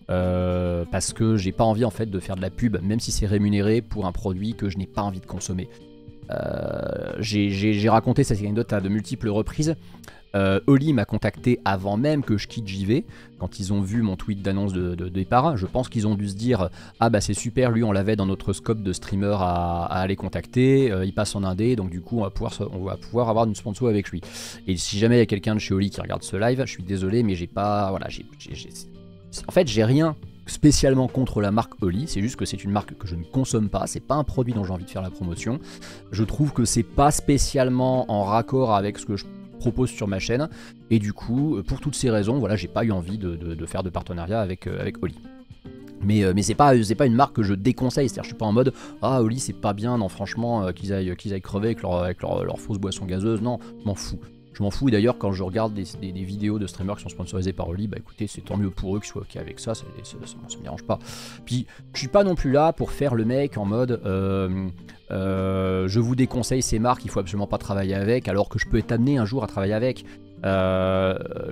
Euh, parce que j'ai pas envie en fait de faire de la pub, même si c'est rémunéré pour un produit que je n'ai pas envie de consommer. Euh, j'ai raconté cette anecdote à de multiples reprises. Euh, Oli m'a contacté avant même que je quitte J V, quand ils ont vu mon tweet d'annonce de, de, de départ. Je pense qu'ils ont dû se dire ah bah c'est super, lui on l'avait dans notre scope de streamer à, à aller contacter, euh, il passe en indé, donc du coup on va, pouvoir, on va pouvoir avoir une sponsor avec lui. Et si jamais il y a quelqu'un de chez Oli qui regarde ce live, je suis désolé mais j'ai pas, voilà, j'ai, j'ai, j'ai... en fait j'ai rien spécialement contre la marque Oli, c'est juste que c'est une marque que je ne consomme pas, c'est pas un produit dont j'ai envie de faire la promotion. Je trouve que c'est pas spécialement en raccord avec ce que je propose sur ma chaîne, et du coup, pour toutes ces raisons, voilà, j'ai pas eu envie de, de, de faire de partenariat avec, euh, avec Oli. Mais, euh, mais c'est pas, c'est pas une marque que je déconseille, c'est-à-dire je suis pas en mode ah Oli c'est pas bien, non franchement euh, qu'ils aillent, qu'ils aillent crever avec leur, avec leur, leur fausse boisson gazeuse, non, je m'en fous. Je m'en fous, et d'ailleurs quand je regarde des, des, des vidéos de streamers qui sont sponsorisés par Oli, bah écoutez, c'est tant mieux pour eux qu'ils soient ok avec ça, ça, ça, ça, ça me dérange pas. Puis je suis pas non plus là pour faire le mec en mode euh, euh, je vous déconseille ces marques, il faut absolument pas travailler avec, alors que je peux être amené un jour à travailler avec. Euh,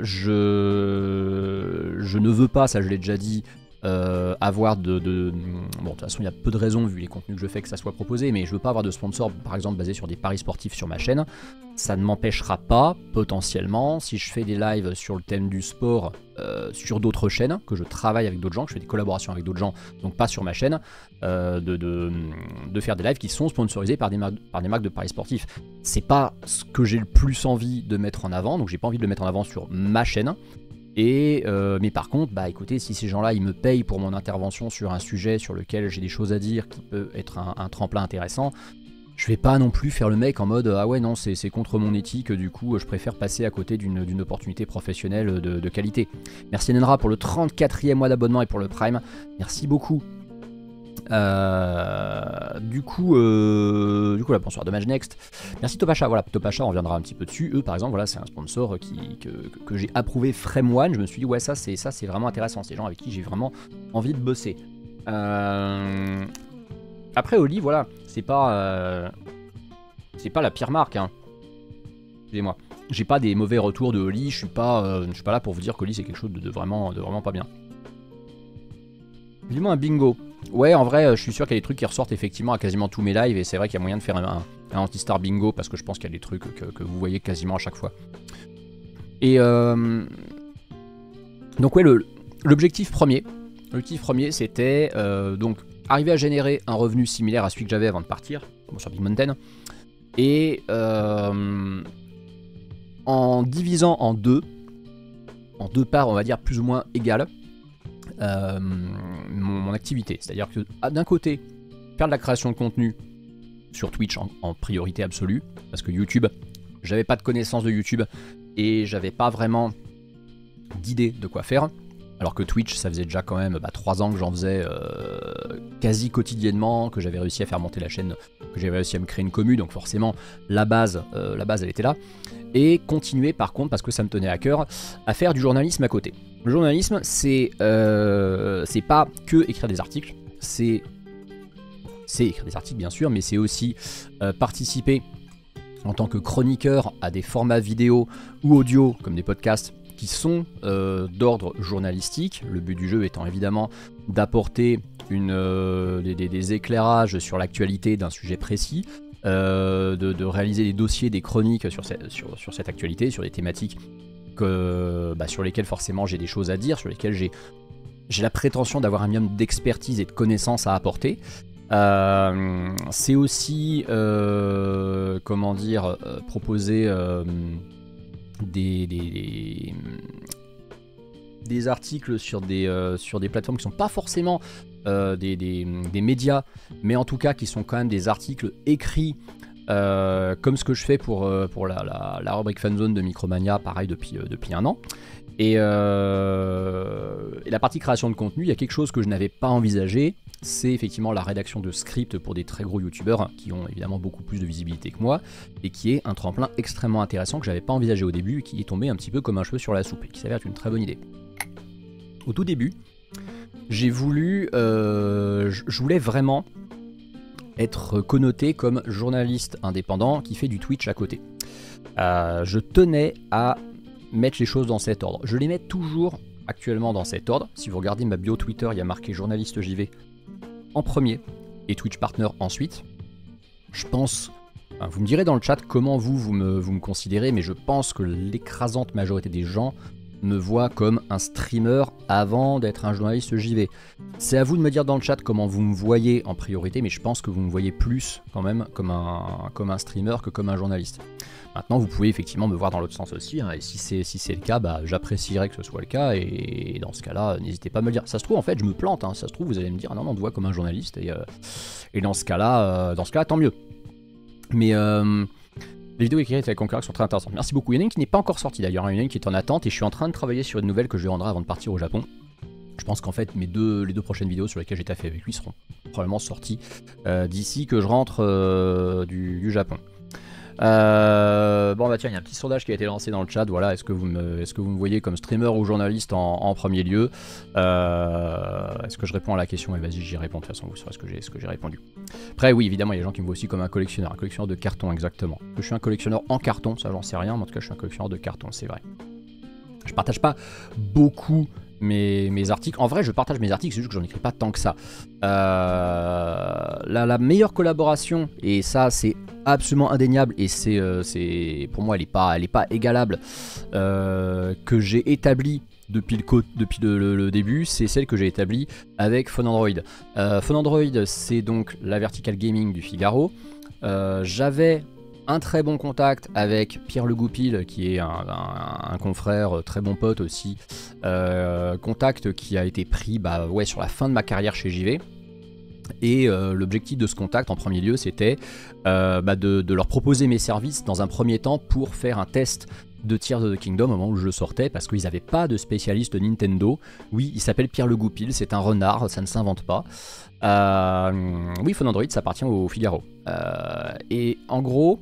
je, je ne veux pas, ça je l'ai déjà dit, Euh, avoir de, de... Bon, de toute façon, il y a peu de raisons, vu les contenus que je fais, que ça soit proposé, mais je veux pas avoir de sponsor, par exemple, basé sur des paris sportifs sur ma chaîne. Ça ne m'empêchera pas, potentiellement, si je fais des lives sur le thème du sport euh, sur d'autres chaînes, que je travaille avec d'autres gens, que je fais des collaborations avec d'autres gens, donc pas sur ma chaîne, euh, de, de, de faire des lives qui sont sponsorisés par des, mar par des marques de paris sportifs. C'est pas ce que j'ai le plus envie de mettre en avant, donc j'ai pas envie de le mettre en avant sur ma chaîne. Et euh, mais par contre, bah écoutez, si ces gens-là ils me payent pour mon intervention sur un sujet sur lequel j'ai des choses à dire qui peut être un, un tremplin intéressant, je vais pas non plus faire le mec en mode ah ouais non c'est contre mon éthique, du coup je préfère passer à côté d'une opportunité professionnelle de, de qualité. Merci Nenra pour le trente-quatrième mois d'abonnement et pour le Prime, merci beaucoup. Euh, du coup, euh, du coup, là, bonsoir, Dommage Next. Merci Topacha. Voilà, Topacha, on reviendra un petit peu dessus. Eux, par exemple, voilà, c'est un sponsor qui, que, que, que j'ai approuvé. Frame One. Je me suis dit, ouais, ça, c'est ça, c'est vraiment intéressant. C'est des gens avec qui j'ai vraiment envie de bosser. Euh... Après, Oli, voilà, c'est pas, euh... c'est pas la pire marque. Hein. Excusez-moi. J'ai pas des mauvais retours de Oli. Je suis pas, euh, je suis pas là pour vous dire qu'Oli c'est quelque chose de, de vraiment, de vraiment pas bien. Dis-moi un bingo. Ouais, en vrai, je suis sûr qu'il y a des trucs qui ressortent effectivement à quasiment tous mes lives, et c'est vrai qu'il y a moyen de faire un, un anti-star bingo, parce que je pense qu'il y a des trucs que, que vous voyez quasiment à chaque fois. Et euh... donc ouais, l'objectif premier, l'objectif premier, c'était euh, donc arriver à générer un revenu similaire à celui que j'avais avant de partir, bon, sur Big Mountain, et euh, en divisant en deux, en deux parts, on va dire plus ou moins égales, Euh, mon, mon activité, c'est-à-dire que d'un côté faire de la création de contenu sur Twitch en, en priorité absolue, parce que YouTube, j'avais pas de connaissance de YouTube et j'avais pas vraiment d'idée de quoi faire, alors que Twitch ça faisait déjà quand même bah, trois ans que j'en faisais euh, quasi quotidiennement, que j'avais réussi à faire monter la chaîne, que j'avais réussi à me créer une commu, donc forcément la base, euh, la base elle était là, et continuer par contre, parce que ça me tenait à cœur, à faire du journalisme à côté. Le journalisme, c'est euh, c'est pas que écrire des articles, c'est écrire des articles bien sûr, mais c'est aussi euh, participer en tant que chroniqueur à des formats vidéo ou audio, comme des podcasts, qui sont euh, d'ordre journalistique, le but du jeu étant évidemment d'apporter euh, des, des, des éclairages sur l'actualité d'un sujet précis, euh, de, de réaliser des dossiers, des chroniques sur, cette, sur, sur cette actualité, sur des thématiques que, bah, sur lesquelles forcément j'ai des choses à dire, sur lesquelles j'ai la prétention d'avoir un minimum d'expertise et de connaissances à apporter. Euh, c'est aussi, euh, comment dire, euh, proposer euh, des, des, des articles sur des, euh, sur des plateformes qui sont pas forcément euh, des, des, des médias, mais en tout cas qui sont quand même des articles écrits, euh, comme ce que je fais pour, euh, pour la, la, la rubrique Fanzone de Micromania, pareil depuis, euh, depuis un an. Et, euh, et la partie création de contenu, il y a quelque chose que je n'avais pas envisagé, c'est effectivement la rédaction de scripts pour des très gros youtubeurs qui ont évidemment beaucoup plus de visibilité que moi, et qui est un tremplin extrêmement intéressant que j'avais pas envisagé au début et qui est tombé un petit peu comme un cheveu sur la soupe et qui s'avère être une très bonne idée. Au tout début, j'ai voulu, euh, je voulais vraiment être connoté comme journaliste indépendant qui fait du Twitch à côté. Euh, je tenais à mettre les choses dans cet ordre. Je les mets toujours actuellement dans cet ordre. Si vous regardez ma bio Twitter, il y a marqué journaliste J V en premier et Twitch Partner ensuite. Je pense, enfin, vous me direz dans le chat comment vous, vous me, vous me considérez, mais je pense que l'écrasante majorité des gens me voient comme un streamer avant d'être un journaliste J V. C'est à vous de me dire dans le chat comment vous me voyez en priorité, mais je pense que vous me voyez plus quand même comme un, comme un streamer que comme un journaliste. Maintenant, vous pouvez effectivement me voir dans l'autre sens aussi, hein, et si c'est si c'est le cas, bah, j'apprécierais que ce soit le cas, et, et dans ce cas-là, n'hésitez pas à me le dire. Ça se trouve, en fait, je me plante, hein, ça se trouve, vous allez me dire, ah non, non, on te voit comme un journaliste, et, euh, et dans ce cas-là, euh, dans ce cas-là, tant mieux. Mais euh, les vidéos écrites avec Conqueror sont très intéressantes. Merci beaucoup. Il y en a une qui n'est pas encore sortie d'ailleurs, il y en a une qui est en attente, et je suis en train de travailler sur une nouvelle que je lui rendrai avant de partir au Japon. Je pense qu'en fait, mes deux, les deux prochaines vidéos sur lesquelles j'ai taffé avec lui seront probablement sorties euh, d'ici que je rentre euh, du, du Japon. Euh, bon bah tiens, il y a un petit sondage qui a été lancé dans le chat. Voilà, est-ce que vous me, est-ce que vous me voyez comme streamer ou journaliste en, en premier lieu? euh, Est-ce que je réponds à la question? Et vas-y, j'y réponds de toute façon. Vous saurez ce que j'ai, ce que j'ai répondu. Après, oui, évidemment, il y a des gens qui me voient aussi comme un collectionneur, un collectionneur de carton, exactement. Que je suis un collectionneur en carton, ça j'en sais rien, mais en tout cas, je suis un collectionneur de carton, c'est vrai. Je partage pas beaucoup mes, mes articles. En vrai, je partage mes articles, c'est juste que j'en écris pas tant que ça. Euh, la, la meilleure collaboration, et ça, c'est absolument indéniable, et c'est, euh, c'est pour moi, elle est pas, elle est pas égalable, euh, que j'ai établie depuis, le, depuis le, le, le début, c'est celle que j'ai établie avec Phone Android. Euh, Phone Android, c'est donc la Vertical Gaming du Figaro. Euh, J'avais un très bon contact avec Pierre Le Goupil, qui est un, un, un confrère, très bon pote aussi. Euh, contact qui a été pris bah, ouais, sur la fin de ma carrière chez J V. Et euh, l'objectif de ce contact en premier lieu, c'était euh, bah, de, de leur proposer mes services dans un premier temps pour faire un test de Tears of the Kingdom au moment où je sortais, parce qu'ils n'avaient pas de spécialiste Nintendo. Oui, il s'appelle Pierre Le Goupil, c'est un renard, ça ne s'invente pas. Euh, oui, Phone Android, ça appartient au Figaro. Euh, et en gros,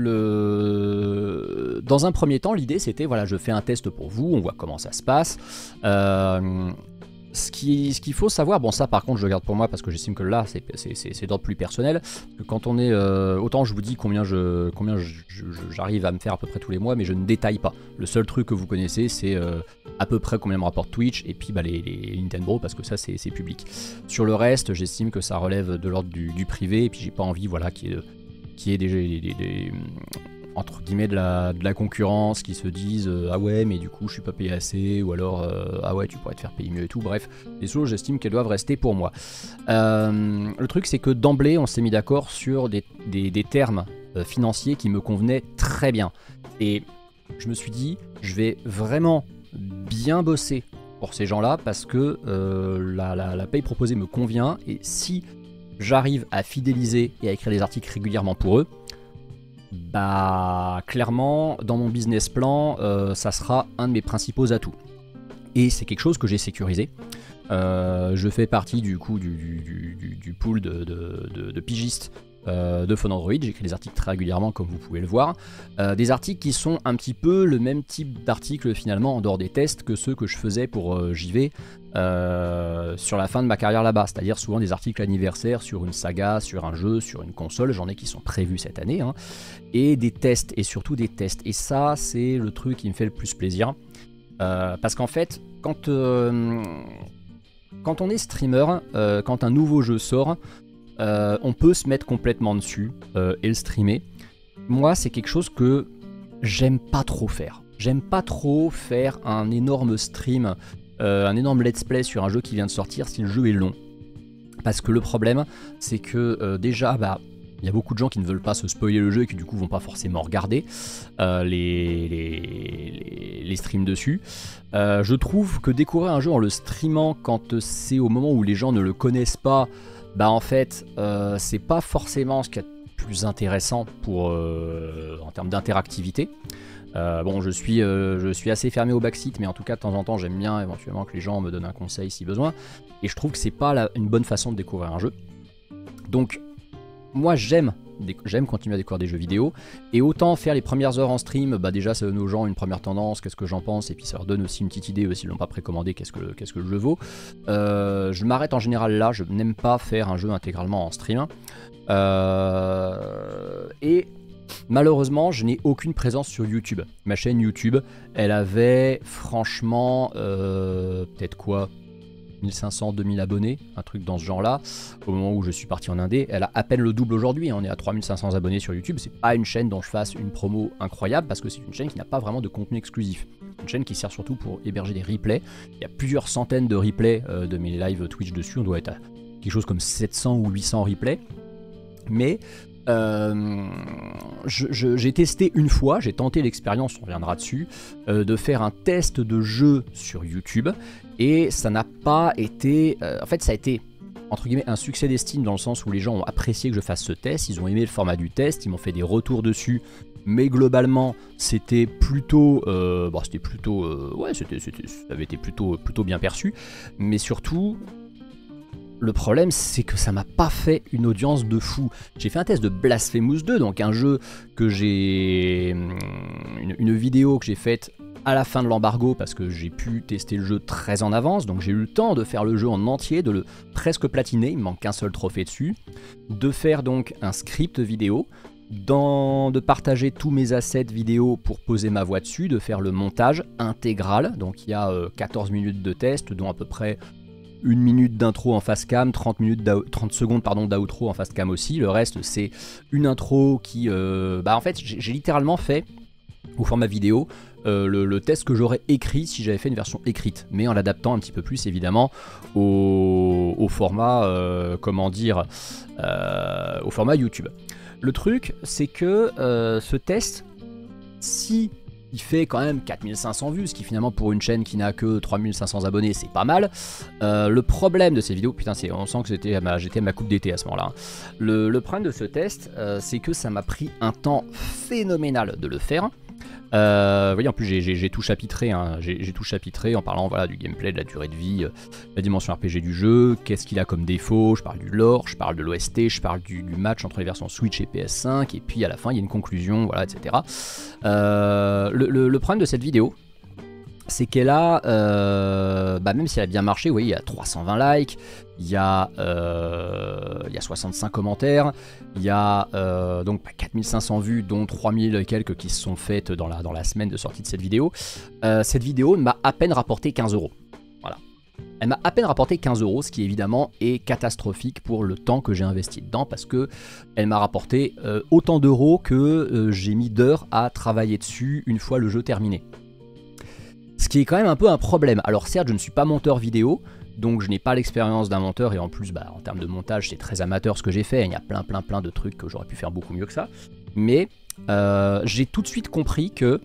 le... dans un premier temps, l'idée c'était, voilà, je fais un test pour vous, on voit comment ça se passe. Euh, Ce qu'il ce qu'il faut savoir, bon ça par contre je le garde pour moi parce que j'estime que là c'est d'ordre plus personnel. Quand on est, euh, autant je vous dis combien je combien j'arrive à me faire à peu près tous les mois, mais je ne détaille pas. Le seul truc que vous connaissez c'est euh, à peu près combien me rapporte Twitch et puis bah, les, les Nintendo parce que ça c'est public. Sur le reste j'estime que ça relève de l'ordre du, du privé et puis j'ai pas envie voilà qu'il y ait, qu'il y ait des, des, des, des entre guillemets de la, de la concurrence qui se disent euh, ah ouais mais du coup je suis pas payé assez ou alors euh, ah ouais tu pourrais te faire payer mieux et tout, bref les choses j'estime qu'elles doivent rester pour moi. Euh, le truc c'est que d'emblée on s'est mis d'accord sur des, des, des termes euh, financiers qui me convenaient très bien et je me suis dit je vais vraiment bien bosser pour ces gens là parce que euh, la, la, la paye proposée me convient et si j'arrive à fidéliser et à écrire des articles régulièrement pour eux, bah clairement dans mon business plan euh, ça sera un de mes principaux atouts et c'est quelque chose que j'ai sécurisé. Euh, je fais partie du coup du, du, du, du pool de, de, de, de pigistes euh, de Phone Android, j'écris des articles très régulièrement comme vous pouvez le voir, euh, des articles qui sont un petit peu le même type d'articles finalement en dehors des tests que ceux que je faisais pour euh, J V euh, sur la fin de ma carrière là-bas, c'est-à-dire souvent des articles anniversaires sur une saga, sur un jeu, sur une console, j'en ai qui sont prévus cette année, hein, et des tests, et surtout des tests, et ça c'est le truc qui me fait le plus plaisir, euh, parce qu'en fait quand, euh, quand on est streamer, euh, quand un nouveau jeu sort, Euh, on peut se mettre complètement dessus euh, et le streamer. Moi, c'est quelque chose que j'aime pas trop faire. J'aime pas trop faire un énorme stream, euh, un énorme let's play sur un jeu qui vient de sortir si le jeu est long. Parce que le problème, c'est que euh, déjà, bah, il y a beaucoup de gens qui ne veulent pas se spoiler le jeu et qui du coup vont pas forcément regarder euh, les, les, les, les streams dessus. Euh, je trouve que découvrir un jeu en le streamant quand c'est au moment où les gens ne le connaissent pas, bah en fait, euh, c'est pas forcément ce qu'il y a de plus intéressant pour, euh, en termes d'interactivité. Euh, bon, je suis, euh, je suis assez fermé au backseat, mais en tout cas, de temps en temps, j'aime bien éventuellement que les gens me donnent un conseil si besoin. Et je trouve que c'est pas la, une bonne façon de découvrir un jeu. Donc, moi, j'aime j'aime continuer à découvrir des jeux vidéo. Et autant faire les premières heures en stream, bah déjà, ça donne aux gens une première tendance, qu'est-ce que j'en pense, et puis ça leur donne aussi une petite idée, s'ils l'ont pas précommandé, qu'est-ce que, qu'est-ce que le jeu vaut. Euh, je m'arrête en général là, je n'aime pas faire un jeu intégralement en stream. Euh, et Malheureusement, je n'ai aucune présence sur YouTube. Ma chaîne YouTube, elle avait franchement, euh, peut-être quoi, mille cinq cents, deux mille abonnés, un truc dans ce genre-là. Au moment où je suis parti en Indé, elle a à peine le double aujourd'hui. On est à trois mille cinq cents abonnés sur YouTube. C'est pas une chaîne dont je fasse une promo incroyable parce que c'est une chaîne qui n'a pas vraiment de contenu exclusif. Une chaîne qui sert surtout pour héberger des replays. Il y a plusieurs centaines de replays euh, de mes lives Twitch dessus. On doit être à quelque chose comme sept cents ou huit cents replays. Mais euh, j'ai testé une fois, j'ai tenté l'expérience, on reviendra dessus, euh, de faire un test de jeu sur YouTube. Et ça n'a pas été... Euh, en fait, ça a été, entre guillemets, un succès d'estime dans le sens où les gens ont apprécié que je fasse ce test. Ils ont aimé le format du test, ils m'ont fait des retours dessus. Mais globalement, c'était plutôt... Euh, bon, c'était plutôt... Euh, ouais, c'était, c'était, ça avait été plutôt, plutôt bien perçu. Mais surtout... Le problème, c'est que ça m'a pas fait une audience de fou. J'ai fait un test de Blasphemous deux, donc un jeu que j'ai... Une, une vidéo que j'ai faite à la fin de l'embargo, parce que j'ai pu tester le jeu très en avance, donc j'ai eu le temps de faire le jeu en entier, de le presque platiner, il me manque qu'un seul trophée dessus, de faire donc un script vidéo, dans, de partager tous mes assets vidéo pour poser ma voix dessus, de faire le montage intégral, donc il y a euh, quatorze minutes de test, dont à peu près... une minute d'intro en face cam, trente, minutes trente secondes pardon, d'outro en face cam aussi. Le reste, c'est une intro qui... Euh, bah en fait, j'ai littéralement fait, au format vidéo, euh, le, le test que j'aurais écrit si j'avais fait une version écrite, mais en l'adaptant un petit peu plus, évidemment, au, au format, euh, comment dire, euh, au format YouTube. Le truc, c'est que euh, ce test, si... il fait quand même quatre mille cinq cents vues, ce qui finalement pour une chaîne qui n'a que trois mille cinq cents abonnés, c'est pas mal. Euh, le problème de ces vidéos, putain, on sent que j'étais à ma, j'étais à ma coupe d'été à ce moment-là. Le, le problème de ce test, euh, c'est que ça m'a pris un temps phénoménal de le faire. Euh, vous voyez, en plus j'ai tout chapitré, hein, j'ai tout chapitré en parlant voilà, du gameplay, de la durée de vie, euh, la dimension R P G du jeu, qu'est-ce qu'il a comme défaut, je parle du lore, je parle de l'O S T, je parle du, du match entre les versions Switch et P S cinq, et puis à la fin il y a une conclusion, voilà, et cetera. Euh, le, le, le problème de cette vidéo, c'est qu'elle a, euh, bah même si elle a bien marché, vous voyez, il y a trois cent vingt likes, il y a, euh, il y a soixante-cinq commentaires, il y a euh, donc quatre mille cinq cents vues, dont trois mille et quelques qui se sont faites dans la, dans la semaine de sortie de cette vidéo. Euh, cette vidéo m'a à peine rapporté quinze euros. Voilà. Elle m'a à peine rapporté quinze euros, ce qui évidemment est catastrophique pour le temps que j'ai investi dedans, parce que elle m'a rapporté euh, autant d'euros que euh, j'ai mis d'heures à travailler dessus une fois le jeu terminé. Ce qui est quand même un peu un problème. Alors certes, je ne suis pas monteur vidéo, donc je n'ai pas l'expérience d'un monteur, et en plus, bah, en termes de montage, c'est très amateur ce que j'ai fait. Il y a plein plein plein de trucs que j'aurais pu faire beaucoup mieux que ça. Mais euh, j'ai tout de suite compris que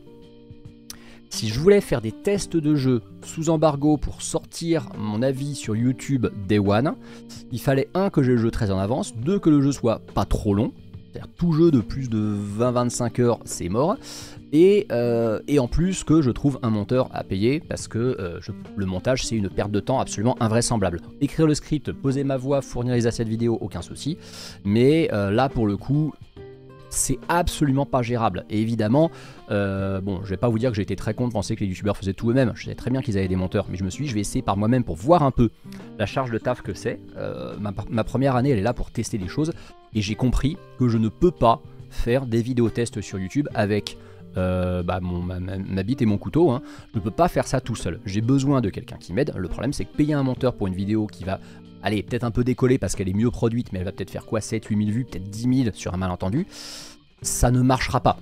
si je voulais faire des tests de jeu sous embargo pour sortir mon avis sur YouTube Day One, il fallait un, que j'ai le jeu très en avance, deux, que le jeu soit pas trop long. C'est-à-dire tout jeu de plus de vingt à vingt-cinq heures, c'est mort. Et, euh, et en plus que je trouve un monteur à payer, parce que euh, je, le montage c'est une perte de temps absolument invraisemblable. Écrire le script, poser ma voix, fournir les assets vidéo, aucun souci. Mais euh, là pour le coup, c'est absolument pas gérable. Et évidemment, euh, bon, je vais pas vous dire que j'ai été très con de penser que les youtubeurs faisaient tout eux-mêmes. Je savais très bien qu'ils avaient des monteurs, mais je me suis dit, je vais essayer par moi-même pour voir un peu la charge de taf que c'est. Euh, ma, ma première année, elle est là pour tester des choses, et j'ai compris que je ne peux pas faire des vidéos tests sur YouTube avec euh, bah, mon, ma, ma, ma bite et mon couteau. Hein. Je ne peux pas faire ça tout seul. J'ai besoin de quelqu'un qui m'aide. Le problème, c'est que payer un monteur pour une vidéo qui va, allez, peut-être un peu décoller parce qu'elle est mieux produite, mais elle va peut-être faire quoi, sept à huit mille vues, peut-être dix mille sur un malentendu, ça ne marchera pas.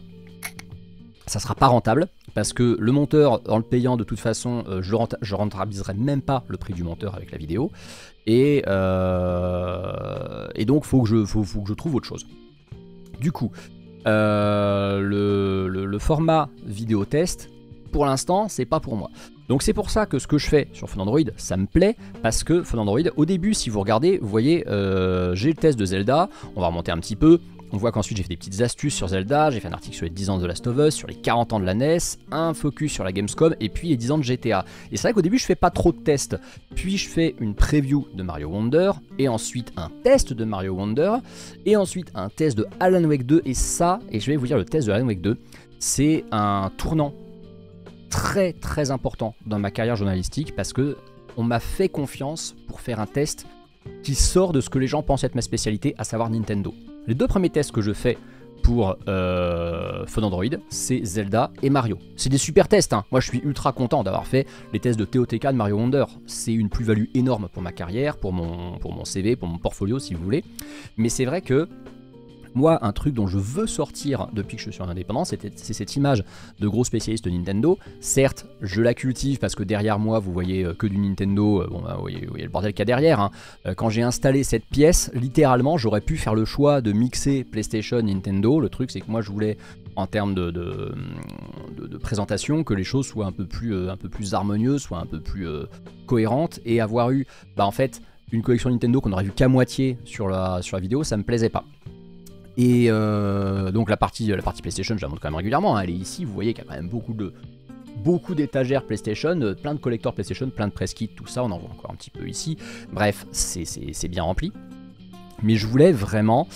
Ça sera pas rentable, parce que le monteur, en le payant de toute façon, euh, je, renta je rentabiliserai même pas le prix du monteur avec la vidéo, et, euh, et donc faut que, je, faut, faut que je trouve autre chose. Du coup, euh, le, le, le format vidéo test, pour l'instant, c'est pas pour moi. Donc c'est pour ça que ce que je fais sur Fun Android, ça me plaît, parce que Fun Android, au début, si vous regardez, vous voyez, euh, j'ai le test de Zelda, on va remonter un petit peu. On voit qu'ensuite j'ai fait des petites astuces sur Zelda, j'ai fait un article sur les dix ans de The Last of Us, sur les quarante ans de la N E S, un focus sur la Gamescom et puis les dix ans de G T A. Et c'est vrai qu'au début je fais pas trop de tests, puis je fais une preview de Mario Wonder, et ensuite un test de Mario Wonder, et ensuite un test de Alan Wake deux, et ça, et je vais vous dire le test de Alan Wake deux, c'est un tournant très très important dans ma carrière journalistique, parce que on m'a fait confiance pour faire un test qui sort de ce que les gens pensent être ma spécialité, à savoir Nintendo. Les deux premiers tests que je fais pour euh, Phone Android, c'est Zelda et Mario. C'est des super tests, hein. Moi je suis ultra content d'avoir fait les tests de T O T K de Mario Wonder. C'est une plus-value énorme pour ma carrière, pour mon, pour mon C V, pour mon portfolio si vous voulez. Mais c'est vrai que moi, un truc dont je veux sortir depuis que je suis en indépendance, c'est cette image de gros spécialiste de Nintendo. Certes, je la cultive parce que derrière moi, vous voyez que du Nintendo. Bon, bah, vous, voyez, vous voyez le bordel qu'il y a derrière. Hein. Quand j'ai installé cette pièce, littéralement, j'aurais pu faire le choix de mixer PlayStation, Nintendo. Le truc, c'est que moi, je voulais, en termes de, de, de, de présentation, que les choses soient un peu plus, euh, un peu plus harmonieuses, soient un peu plus euh, cohérentes. Et avoir eu, bah, en fait, une collection Nintendo qu'on aurait vu qu'à moitié sur la, sur la vidéo, ça me plaisait pas. Et euh, donc la partie, la partie PlayStation, je la montre quand même régulièrement, hein. Elle est ici, vous voyez qu'il y a quand même beaucoup de beaucoup d'étagères PlayStation, euh, plein de collecteurs PlayStation, plein de press kits, tout ça, on en voit encore un petit peu ici. Bref, c'est bien rempli. Mais je voulais vraiment...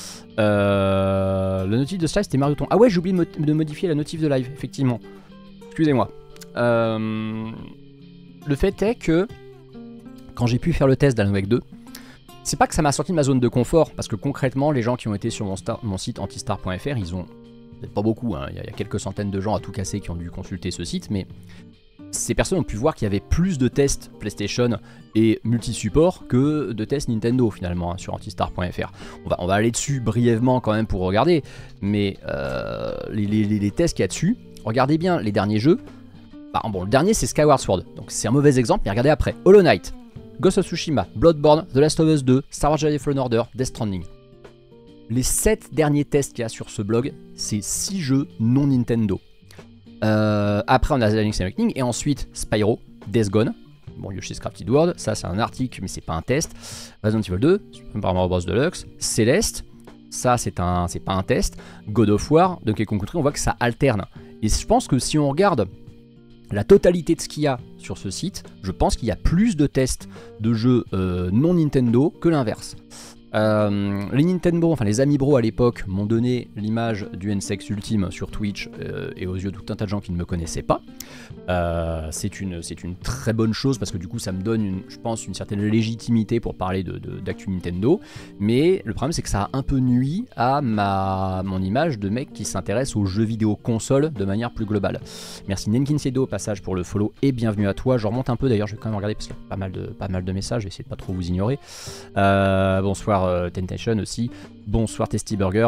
Euh, le notif de ce live, c'était Mario Ton. Ah ouais, j'ai oublié de modifier la notif de live, effectivement. Excusez-moi. Euh, le fait est que, quand j'ai pu faire le test d'Alan Wake deux, c'est pas que ça m'a sorti de ma zone de confort, parce que concrètement, les gens qui ont été sur mon, star, mon site antistar point F R, ils ont, peut-être pas beaucoup, hein, il y a quelques centaines de gens à tout casser qui ont dû consulter ce site, mais ces personnes ont pu voir qu'il y avait plus de tests PlayStation et multi-support que de tests Nintendo finalement hein, sur antistar point F R. On va, on va aller dessus brièvement quand même pour regarder, mais euh, les, les, les tests qu'il y a dessus, regardez bien les derniers jeux. Bah, bon, le dernier c'est Skyward Sword, donc c'est un mauvais exemple, mais regardez après. Hollow Knight, Ghost of Tsushima, Bloodborne, The Last of Us deux, Star Wars Jedi Fallen Order, Death Stranding. Les sept derniers tests qu'il y a sur ce blog, c'est six jeux non Nintendo. Euh, après on a The Link's Awakening et ensuite Spyro, Death Gone, bon Yoshi's Crafted World, ça c'est un article mais c'est pas un test. Resident Evil deux, Super Mario Bros Deluxe, Celeste, ça c'est un, c'est pas un test. God of War, Donkey Kong Country, on voit que ça alterne. Et je pense que si on regarde la totalité de ce qu'il y a sur ce site, je pense qu'il y a plus de tests de jeux euh, non Nintendo que l'inverse. Euh, les Nintendo, enfin les Amibro à l'époque m'ont donné l'image du N-Sex Ultime sur Twitch euh, et aux yeux de tout un tas de gens qui ne me connaissaient pas. Euh, c'est une, c'est une très bonne chose parce que du coup ça me donne, une, je pense, une certaine légitimité pour parler de, de, d'actu Nintendo. Mais le problème c'est que ça a un peu nui à ma, mon image de mec qui s'intéresse aux jeux vidéo console de manière plus globale. Merci Nenkin Sedo au passage pour le follow et bienvenue à toi. Je remonte un peu d'ailleurs, je vais quand même regarder parce qu'il y a pas mal de, pas mal de messages, je vais essayer de pas trop vous ignorer. Euh, bonsoir euh, Tentation aussi, bonsoir Testy Burger.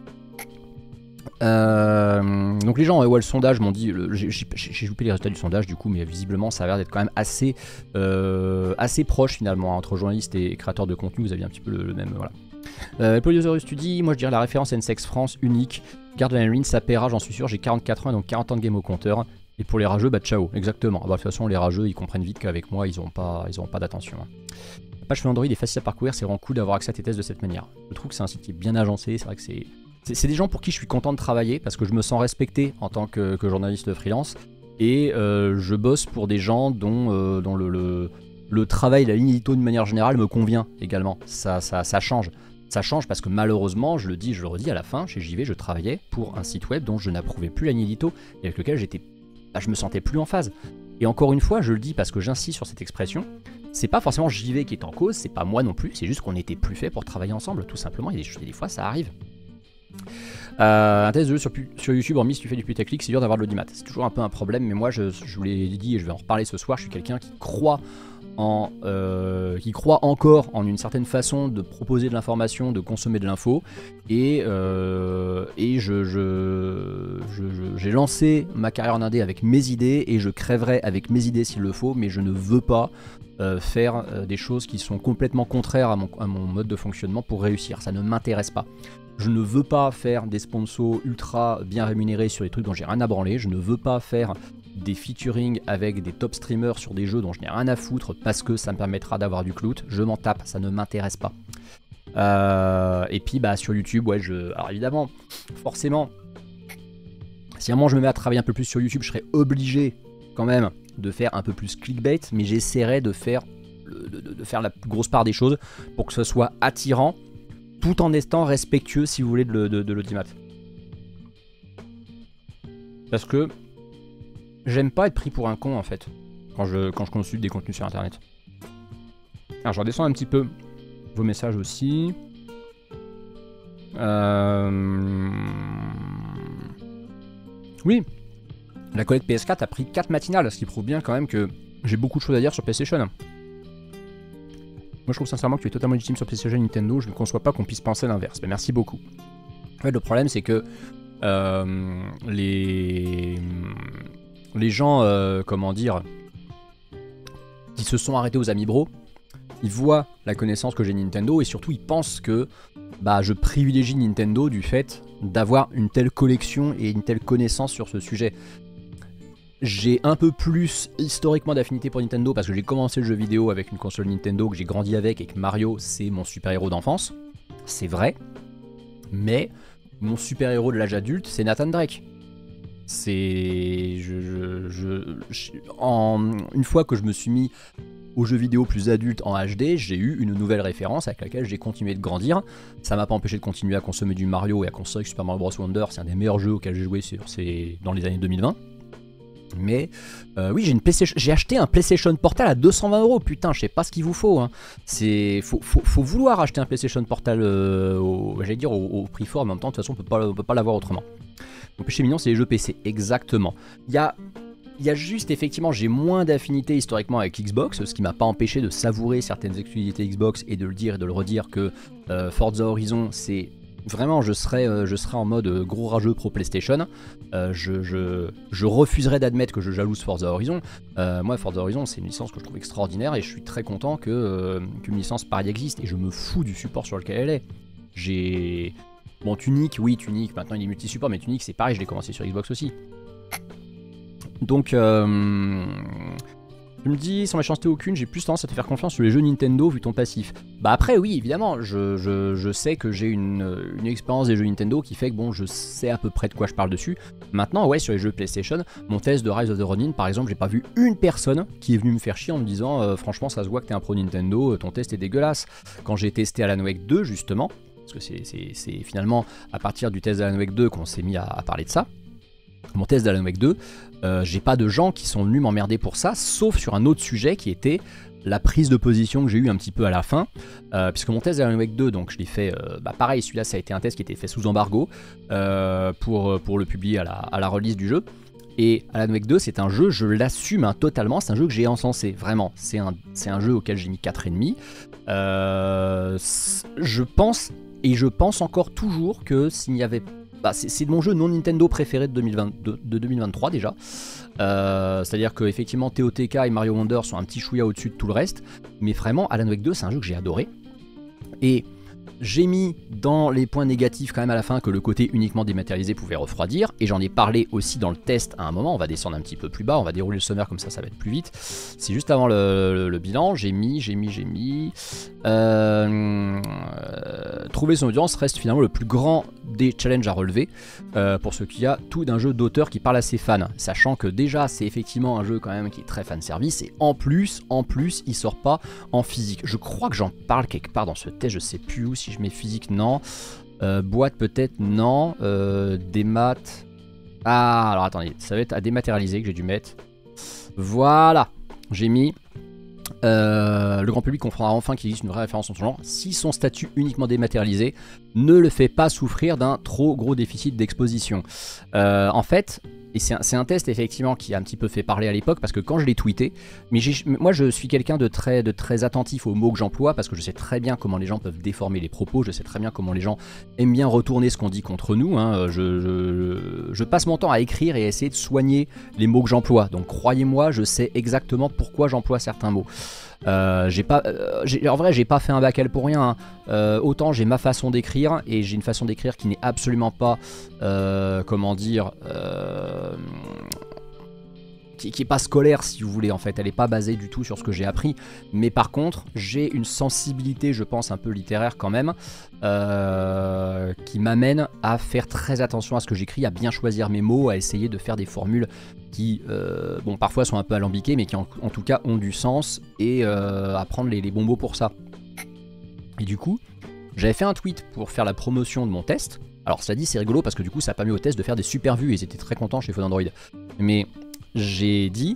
Euh, donc les gens euh, ouais, le sondage m'ont dit, j'ai loupé les résultats du sondage du coup, mais visiblement ça a l'air d'être quand même assez, euh, assez proche finalement hein, entre journalistes et créateurs de contenu, vous aviez un petit peu le, le même, voilà. Euh, Polyosaurus tu dis, moi je dirais la référence N-Sex France unique, Garde la Ring ça paiera, j'en suis sûr, j'ai quarante-quatre ans donc quarante ans de game au compteur, et pour les rageux, bah ciao, exactement. Bah, de toute façon les rageux ils comprennent vite qu'avec moi ils n'auront pas, ils auront pas d'attention. Hein. La page Android est facile à parcourir, c'est vraiment cool d'avoir accès à tes tests de cette manière. Je trouve que c'est un site qui est bien agencé, c'est vrai que c'est... C'est des gens pour qui je suis content de travailler parce que je me sens respecté en tant que, que journaliste freelance et euh, je bosse pour des gens dont, euh, dont le, le, le travail, la ligne édito de manière générale me convient également. Ça, ça, ça change. Ça change parce que malheureusement, je le dis, je le redis à la fin, chez J V, je travaillais pour un site web dont je n'approuvais plus la ligne édito et avec lequel j'étais, bah, je me sentais plus en phase. Et encore une fois, je le dis parce que j'insiste sur cette expression, c'est pas forcément J V qui est en cause, c'est pas moi non plus, c'est juste qu'on n'était plus fait pour travailler ensemble, tout simplement, et des, des fois ça arrive. Euh, un test de jeu sur, sur YouTube, hormis si tu fais du putaclic, c'est dur d'avoir de l'audimat. C'est toujours un peu un problème, mais moi je, je vous l'ai dit et je vais en reparler ce soir, je suis quelqu'un qui croit en, euh, qui croit encore en une certaine façon de proposer de l'information, de consommer de l'info, et, euh, et je, je, je, je, j'ai lancé ma carrière en indé avec mes idées, et je crèverai avec mes idées s'il le faut, mais je ne veux pas euh, faire euh, des choses qui sont complètement contraires à mon, à mon mode de fonctionnement pour réussir, ça ne m'intéresse pas. Je ne veux pas faire des sponsors ultra bien rémunérés sur des trucs dont j'ai rien à branler. Je ne veux pas faire des featuring avec des top streamers sur des jeux dont je n'ai rien à foutre parce que ça me permettra d'avoir du clout. Je m'en tape, ça ne m'intéresse pas. Euh, et puis bah sur YouTube, ouais, je. Alors évidemment, forcément, si à un moment je me mets à travailler un peu plus sur YouTube, je serai obligé quand même de faire un peu plus clickbait, mais j'essaierai de faire, de, de, de faire la plus grosse part des choses pour que ce soit attirant, tout en étant respectueux, si vous voulez, de, de, de l'audimat. Parce que j'aime pas être pris pour un con, en fait, quand je, quand je consulte des contenus sur Internet. Alors, je redescends un petit peu vos messages aussi. Euh... Oui, la collecte P S quatre a pris quatre matinales, ce qui prouve bien quand même que j'ai beaucoup de choses à dire sur PlayStation. Moi je trouve sincèrement que tu es totalement légitime sur PlayStation et Nintendo, je ne conçois pas qu'on puisse penser l'inverse. Mais merci beaucoup. En fait, le problème c'est que euh, les... les gens, euh, comment dire, qui se sont arrêtés aux Amiibo, ils voient la connaissance que j'ai Nintendo et surtout ils pensent que bah, je privilégie Nintendo du fait d'avoir une telle collection et une telle connaissance sur ce sujet. J'ai un peu plus historiquement d'affinité pour Nintendo parce que j'ai commencé le jeu vidéo avec une console Nintendo que j'ai grandi avec et que Mario c'est mon super-héros d'enfance. C'est vrai, mais mon super-héros de l'âge adulte c'est Nathan Drake. C'est... Je, je, je, je, en, une fois que je me suis mis aux jeux vidéo plus adultes en H D, j'ai eu une nouvelle référence avec laquelle j'ai continué de grandir. Ça m'a pas empêché de continuer à consommer du Mario et à consommer Super Mario Bros Wonder, c'est un des meilleurs jeux auxquels j'ai joué sur, c'est dans les années deux mille vingt. Mais euh, oui, j'ai une PlayStation, j'ai acheté un PlayStation Portal à deux cent vingt euros. Putain, je sais pas ce qu'il vous faut. Hein. C'est, faut, faut, faut vouloir acheter un PlayStation Portal, euh, au, j'allais dire au, au prix fort, mais en même temps, de toute façon, on peut pas, on peut pas l'avoir autrement. Mon péché mignon, c'est les jeux P C, exactement. Il y a, il y a juste, effectivement, j'ai moins d'affinité historiquement avec Xbox, ce qui m'a pas empêché de savourer certaines exclusivités Xbox et de le dire et de le redire que euh, Forza Horizon, c'est vraiment, je serais, euh, je serais en mode euh, gros rageux pro PlayStation. Euh, je, je, je refuserais d'admettre que je jalouse Forza Horizon. Euh, moi, Forza Horizon, c'est une licence que je trouve extraordinaire et je suis très content que, euh, qu'une licence pareille existe. Et je me fous du support sur lequel elle est. J'ai... Bon, Tunic, oui, Tunic, maintenant il est multi-support, mais Tunic, c'est pareil, je l'ai commencé sur Xbox aussi. Donc, euh... tu me dis, sans méchanceté aucune, j'ai plus tendance à te faire confiance sur les jeux Nintendo vu ton passif. Bah après, oui, évidemment, je, je, je sais que j'ai une, une expérience des jeux Nintendo qui fait que bon, je sais à peu près de quoi je parle dessus. Maintenant, ouais, sur les jeux PlayStation, mon test de Rise of the Ronin, par exemple, j'ai pas vu une personne qui est venue me faire chier en me disant euh, franchement, ça se voit que t'es un pro Nintendo, ton test est dégueulasse. Quand j'ai testé Alan Wake deux, justement, parce que c'est, c'est, c'est finalement à partir du test d'Alan Wake deux qu'on s'est mis à, à parler de ça. Mon test d'Alan Wake deux, euh, j'ai pas de gens qui sont venus m'emmerder pour ça, sauf sur un autre sujet qui était la prise de position que j'ai eue un petit peu à la fin, euh, puisque mon test d'Alan Wake deux, donc je l'ai fait, euh, bah pareil, celui-là ça a été un test qui a été fait sous embargo euh, pour, pour le publier à la, à la release du jeu. Et Alan Wake deux, c'est un jeu, je l'assume hein, totalement, c'est un jeu que j'ai encensé, vraiment. C'est un, c'est un jeu auquel j'ai mis quatre virgule cinq. Euh, je pense, et je pense encore toujours que s'il n'y avait pas... Bah, c'est, c'est mon jeu non Nintendo préféré de, deux mille vingt-deux, de deux mille vingt-trois déjà. Euh, c'est-à-dire que effectivement T O T K et Mario Wonder sont un petit chouïa au-dessus de tout le reste. Mais vraiment, Alan Wake deux, c'est un jeu que j'ai adoré. Et j'ai mis dans les points négatifs quand même à la fin que le côté uniquement dématérialisé pouvait refroidir. Et j'en ai parlé aussi dans le test à un moment. On va descendre un petit peu plus bas, on va dérouler le sommaire comme ça, ça va être plus vite. C'est juste avant le, le, le bilan. J'ai mis, j'ai mis, j'ai mis... Euh, euh, trouver son audience reste finalement le plus grand des challenges à relever euh, pour ce qu'il y a tout d'un jeu d'auteur qui parle à ses fans, sachant que déjà c'est effectivement un jeu quand même qui est très fan service et en plus, en plus il sort pas en physique. Je crois que j'en parle quelque part dans ce test, je sais plus où, si je mets physique non, euh, boîte peut-être non, euh, démat, ah alors attendez, ça va être à dématérialiser que j'ai dû mettre, voilà, j'ai mis Euh, le grand public comprendra enfin qu'il existe une vraie référence en son genre si son statut uniquement dématérialisé ne le fait pas souffrir d'un trop gros déficit d'exposition. Euh, en fait, et c'est un, c'est un test effectivement qui a un petit peu fait parler à l'époque parce que quand je l'ai tweeté, mais j'ai, moi je suis quelqu'un de très, de très attentif aux mots que j'emploie parce que je sais très bien comment les gens peuvent déformer les propos, je sais très bien comment les gens aiment bien retourner ce qu'on dit contre nous. Hein. Je, je, je passe mon temps à écrire et à essayer de soigner les mots que j'emploie. Donc croyez-moi, je sais exactement pourquoi j'emploie certains mots. Euh, j'ai pas, euh, j'ai, en vrai, j'ai pas fait un bac L pour rien. Hein. Euh, autant j'ai ma façon d'écrire et j'ai une façon d'écrire qui n'est absolument pas, euh, comment dire, euh, qui, qui est pas scolaire si vous voulez. En fait, elle est pas basée du tout sur ce que j'ai appris. Mais par contre, j'ai une sensibilité, je pense, un peu littéraire quand même, euh, qui m'amène à faire très attention à ce que j'écris, à bien choisir mes mots, à essayer de faire des formules qui, euh, bon, parfois sont un peu alambiquées, mais qui en, en tout cas ont du sens, et euh, à prendre les, les bons mots pour ça. Et du coup, j'avais fait un tweet pour faire la promotion de mon test. Alors, ça dit, c'est rigolo parce que du coup, ça a permis au test de faire des super vues, et ils étaient très contents chez Phone Android. Mais j'ai dit,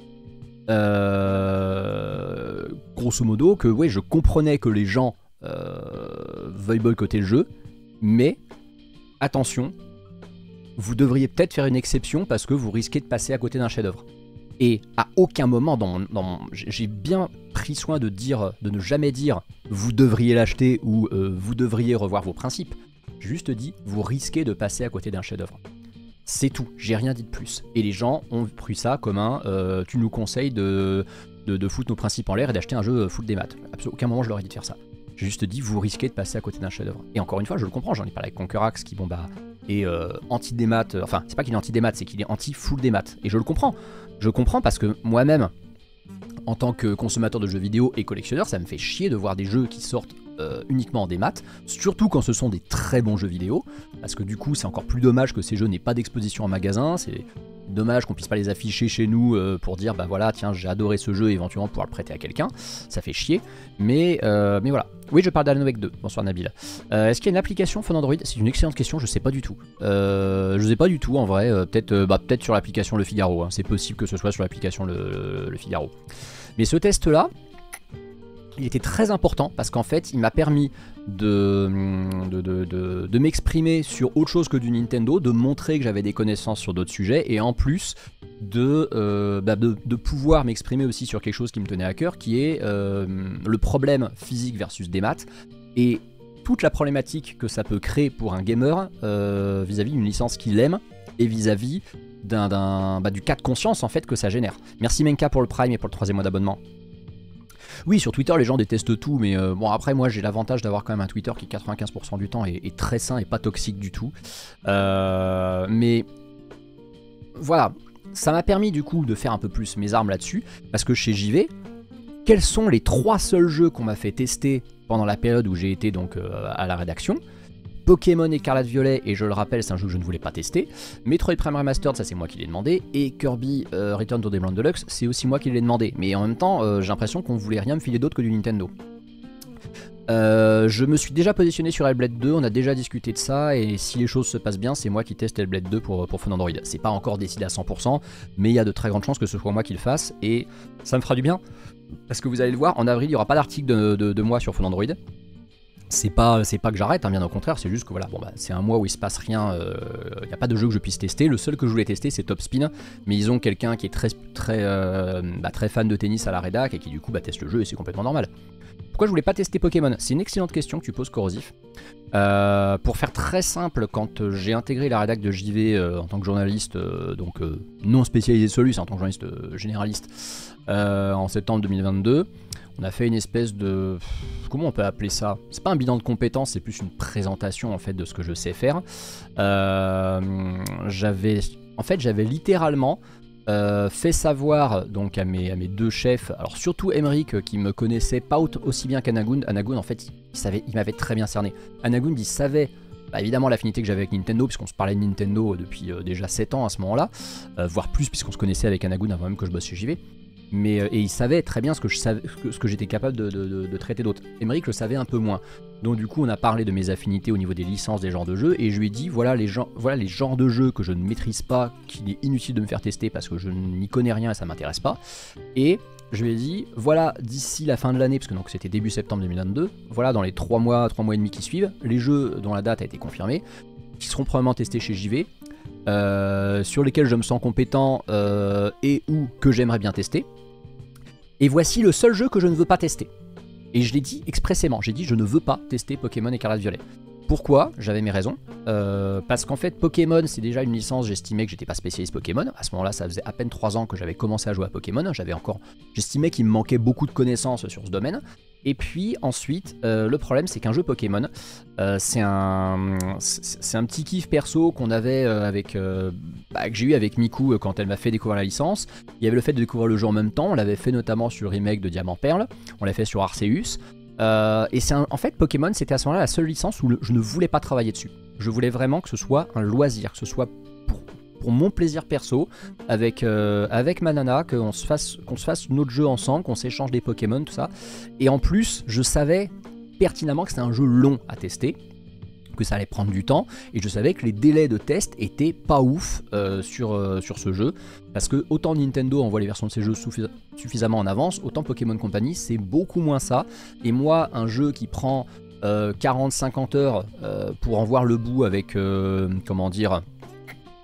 euh, grosso modo, que ouais, je comprenais que les gens euh, veuillent boycotter le jeu, mais attention, vous devriez peut-être faire une exception parce que vous risquez de passer à côté d'un chef-d'œuvre. Et à aucun moment, dans mon, dans mon, j'ai bien pris soin de dire, de ne jamais dire vous devriez l'acheter ou euh, vous devriez revoir vos principes. J'ai juste dit vous risquez de passer à côté d'un chef-d'œuvre. C'est tout, j'ai rien dit de plus. Et les gens ont pris ça comme un euh, tu nous conseilles de, de, de foutre nos principes en l'air et d'acheter un jeu foot des maths. À aucun moment je leur ai dit de faire ça. J'ai juste dit vous risquez de passer à côté d'un chef-d'œuvre. Et encore une fois, je le comprends, j'en ai parlé avec Conquerax qui bon bah est euh, anti-démat, euh, enfin c'est pas qu'il est anti-démat, c'est qu'il est anti-full des maths. Et je le comprends. Je comprends parce que moi-même, en tant que consommateur de jeux vidéo et collectionneur, ça me fait chier de voir des jeux qui sortent euh, uniquement en démat, surtout quand ce sont des très bons jeux vidéo, parce que du coup c'est encore plus dommage que ces jeux n'aient pas d'exposition en magasin, c'est dommage qu'on puisse pas les afficher chez nous euh, pour dire bah voilà tiens j'ai adoré ce jeu et éventuellement pouvoir le prêter à quelqu'un, ça fait chier, mais, euh, mais voilà. Oui, je parle d'Alan Wake deux, bonsoir Nabil. Euh, Est-ce qu'il y a une application Phone Android? C'est une excellente question, je sais pas du tout. Euh, je sais pas du tout en vrai, euh, peut-être euh, bah, peut-être sur l'application Le Figaro, hein. C'est possible que ce soit sur l'application le, le Figaro. Mais ce test là, il était très important parce qu'en fait il m'a permis de, de, de, de, de m'exprimer sur autre chose que du Nintendo, de montrer que j'avais des connaissances sur d'autres sujets et en plus de, euh, bah de, de pouvoir m'exprimer aussi sur quelque chose qui me tenait à cœur qui est euh, le problème physique versus des maths et toute la problématique que ça peut créer pour un gamer euh, vis-à-vis d'une licence qu'il aime et vis-à-vis d'un, d'un, bah, du cas de conscience en fait que ça génère. Merci Menka pour le Prime et pour le troisième mois d'abonnement. Oui, sur Twitter, les gens détestent tout, mais euh, bon, après, moi, j'ai l'avantage d'avoir quand même un Twitter qui, quatre-vingt-quinze pour cent du temps, est, est très sain et pas toxique du tout. Euh, mais voilà, ça m'a permis du coup de faire un peu plus mes armes là-dessus, parce que chez J V, quels sont les trois seuls jeux qu'on m'a fait tester pendant la période où j'ai été donc euh, à la rédaction? Pokémon Écarlate Violet, et je le rappelle, c'est un jeu que je ne voulais pas tester. Metroid Prime Remastered, ça c'est moi qui l'ai demandé. Et Kirby euh, Return to Dreamland Deluxe, c'est aussi moi qui l'ai demandé. Mais en même temps, euh, j'ai l'impression qu'on voulait rien me filer d'autre que du Nintendo. Euh, je me suis déjà positionné sur Hellblade deux, on a déjà discuté de ça, et si les choses se passent bien, c'est moi qui teste Hellblade deux pour, pour Phone Android. C'est pas encore décidé à cent pour cent, mais il y a de très grandes chances que ce soit moi qui le fasse, et ça me fera du bien. Parce que vous allez le voir, en avril, il n'y aura pas d'article de, de, de moi sur Phone Android. C'est pas, c'est pas que j'arrête, hein, bien au contraire, c'est juste que voilà, bon, bah, c'est un mois où il se passe rien, il euh, n'y a pas de jeu que je puisse tester. Le seul que je voulais tester c'est Top Spin, mais ils ont quelqu'un qui est très, très, euh, bah, très fan de tennis à la rédac et qui du coup bah, teste le jeu et c'est complètement normal. Pourquoi je voulais pas tester Pokémon? C'est une excellente question que tu poses, Corrosif. Euh, pour faire très simple, quand j'ai intégré la rédac de J V euh, en tant que journaliste, euh, donc euh, non spécialisé celui, c'est en tant que journaliste euh, généraliste, euh, en septembre deux mille vingt-deux, on a fait une espèce de... Comment on peut appeler ça? C'est pas un bilan de compétences, c'est plus une présentation en fait de ce que je sais faire. Euh, j'avais... En fait, j'avais littéralement euh, fait savoir donc à mes, à mes deux chefs, alors surtout Emeric qui me connaissait pas aussi bien qu'Anagoun. Anagoun en fait, il, savait, il m'avait très bien cerné. Anagoun, il savait... Bah évidemment l'affinité que j'avais avec Nintendo, puisqu'on se parlait de Nintendo depuis euh, déjà sept ans à ce moment-là, euh, voire plus puisqu'on se connaissait avec Anagoun avant même que je bosse chez J V. Mais, et il savait très bien ce que, je savais, ce que j'étais capable de, de, de, de traiter d'autres. Emeric le savait un peu moins. Donc du coup on a parlé de mes affinités au niveau des licences des genres de jeux, et je lui ai dit voilà les, gens, voilà les genres de jeux que je ne maîtrise pas, qu'il est inutile de me faire tester parce que je n'y connais rien et ça m'intéresse pas. Et je lui ai dit voilà d'ici la fin de l'année, parce que donc c'était début septembre deux mille vingt-deux, voilà dans les trois mois, trois mois et demi qui suivent, les jeux dont la date a été confirmée, qui seront probablement testés chez J V, euh, sur lesquels je me sens compétent euh, et ou que j'aimerais bien tester. Et voici le seul jeu que je ne veux pas tester. Et je l'ai dit expressément, j'ai dit je ne veux pas tester Pokémon Écarlate Violet. Pourquoi? J'avais mes raisons. Euh, parce qu'en fait Pokémon c'est déjà une licence, j'estimais que j'étais pas spécialiste Pokémon. À ce moment-là ça faisait à peine trois ans que j'avais commencé à jouer à Pokémon. J'avais encore, j'estimais qu'il me manquait beaucoup de connaissances sur ce domaine. Et puis ensuite, euh, le problème c'est qu'un jeu Pokémon, euh, c'est un, c'est un petit kiff perso qu'on avait euh, avec, euh, bah, que j'ai eu avec Miku euh, quand elle m'a fait découvrir la licence. Il y avait le fait de découvrir le jeu en même temps, on l'avait fait notamment sur le remake de Diamant Perle, on l'a fait sur Arceus. Euh, et c'est en fait Pokémon c'était à ce moment-là la seule licence où le, je ne voulais pas travailler dessus. Je voulais vraiment que ce soit un loisir, que ce soit pour, pour mon plaisir perso, avec, euh, avec ma nana, qu'on se fasse, qu'on se fasse notre jeu ensemble, qu'on s'échange des Pokémon, tout ça. Et en plus, je savais pertinemment que c'était un jeu long à tester, que ça allait prendre du temps, et je savais que les délais de test étaient pas ouf euh, sur, euh, sur ce jeu, parce que autant Nintendo envoie les versions de ces jeux suffis- suffisamment en avance, autant Pokémon Company c'est beaucoup moins ça, et moi un jeu qui prend euh, quarante à cinquante heures euh, pour en voir le bout avec, euh, comment dire,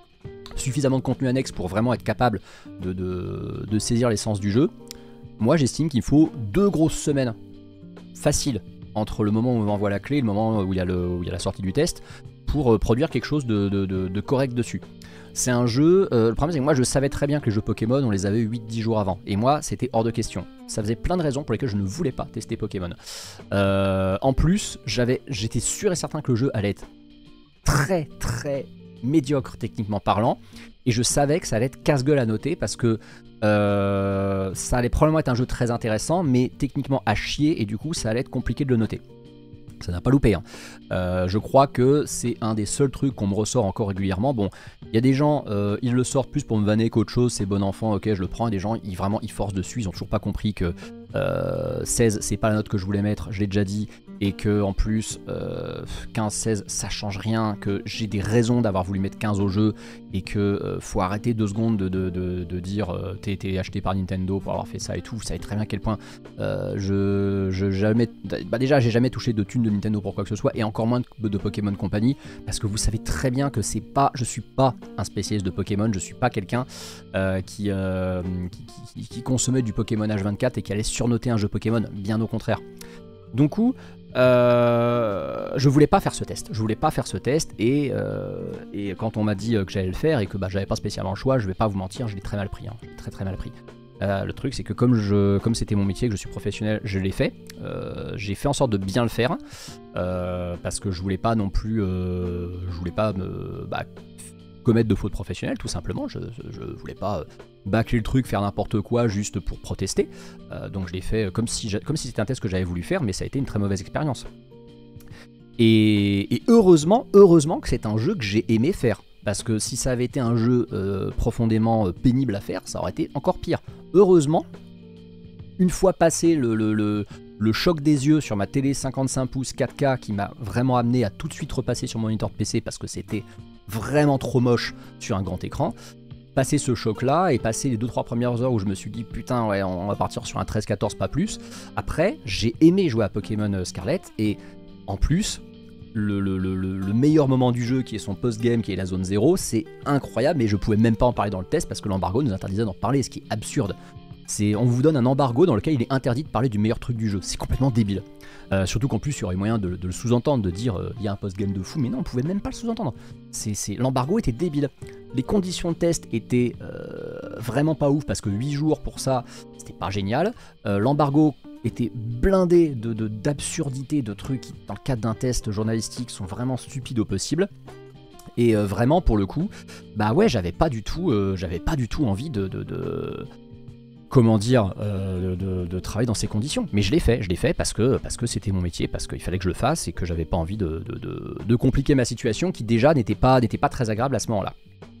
suffisamment de contenu annexe pour vraiment être capable de, de, de saisir l'essence du jeu, moi j'estime qu'il me faut deux grosses semaines faciles entre le moment où on m'envoie la clé et le moment où il y a, le, où il y a la sortie du test pour euh, produire quelque chose de, de, de, de correct dessus. C'est un jeu, euh, le problème c'est que moi je savais très bien que les jeux Pokémon on les avait huit dix jours avant, et moi c'était hors de question. Ça faisait plein de raisons pour lesquelles je ne voulais pas tester Pokémon. Euh, en plus, j'avais, j'étais sûr et certain que le jeu allait être très très médiocre techniquement parlant, et je savais que ça allait être casse-gueule à noter parce que euh, ça allait probablement être un jeu très intéressant, mais techniquement à chier, et du coup ça allait être compliqué de le noter. Ça n'a pas loupé. Hein. Euh, je crois que c'est un des seuls trucs qu'on me ressort encore régulièrement. Bon, il y a des gens, euh, ils le sortent plus pour me vanner qu'autre chose. C'est bon enfant, ok, je le prends. Et des gens, ils vraiment, ils forcent dessus. Ils ont toujours pas compris que euh, seize, c'est pas la note que je voulais mettre. Je l'ai déjà dit. Et que en plus, euh, quinze seize, ça change rien. Que j'ai des raisons d'avoir voulu mettre quinze au jeu. Et que euh, faut arrêter deux secondes de, de, de, de dire euh, t'es été acheté par Nintendo pour avoir fait ça et tout. Vous savez très bien à quel point euh, je, je jamais. Bah déjà, j'ai jamais touché de thunes de Nintendo pour quoi que ce soit, et encore moins de, de Pokémon Company, parce que vous savez très bien que c'est pas, je suis pas un spécialiste de Pokémon, je suis pas quelqu'un euh, qui, euh, qui, qui, qui consommait du Pokémon H vingt-quatre et qui allait surnoter un jeu Pokémon, bien au contraire. Donc coup, euh, je voulais pas faire ce test, je voulais pas faire ce test, et, euh, et quand on m'a dit que j'allais le faire et que bah, j'avais pas spécialement le choix, je vais pas vous mentir, je l'ai très mal pris, hein, je l'ai très très mal pris. Euh, le truc c'est que comme je, comme c'était mon métier, que je suis professionnel, je l'ai fait. Euh, j'ai fait en sorte de bien le faire euh, parce que je voulais pas non plus, euh, je voulais pas me bah, commettre de fautes professionnelles tout simplement. Je, je voulais pas bâcler le truc, faire n'importe quoi juste pour protester. Euh, donc je l'ai fait comme si, comme si c'était un test que j'avais voulu faire, mais ça a été une très mauvaise expérience. Et, et heureusement, heureusement que c'est un jeu que j'ai aimé faire. Parce que si ça avait été un jeu euh, profondément euh, pénible à faire, ça aurait été encore pire. Heureusement, une fois passé le, le, le, le choc des yeux sur ma télé cinquante-cinq pouces quatre K qui m'a vraiment amené à tout de suite repasser sur mon moniteur de P C parce que c'était vraiment trop moche sur un grand écran, passer ce choc là et passer les deux trois premières heures où je me suis dit putain ouais on va partir sur un treize quatorze pas plus, après j'ai aimé jouer à Pokémon Scarlet, et en plus Le, le, le, le meilleur moment du jeu qui est son post-game, qui est la zone zéro, c'est incroyable, mais je pouvais même pas en parler dans le test parce que l'embargo nous interdisait d'en parler, ce qui est absurde. C'est, on vous donne un embargo dans lequel il est interdit de parler du meilleur truc du jeu, c'est complètement débile. Euh, surtout qu'en plus il y aurait moyen de, de le sous-entendre, de dire il euh, y a un post-game de fou, mais non on pouvait même pas le sous-entendre. C'est, c'est, l'embargo était débile. Les conditions de test étaient euh, vraiment pas ouf parce que huit jours pour ça, c'était pas génial. Euh, l'embargo était blindé de, de, d'absurdités, de trucs qui, dans le cadre d'un test journalistique, sont vraiment stupides au possible. Et euh, vraiment, pour le coup, bah ouais, j'avais pas du tout, euh, j'avais pas du tout envie de, de, de comment dire, euh, de, de travailler dans ces conditions. Mais je l'ai fait, je l'ai fait parce que parce que c'était mon métier, parce qu'il fallait que je le fasse et que j'avais pas envie de, de, de, de compliquer ma situation qui déjà n'était pas, n'était pas très agréable à ce moment-là.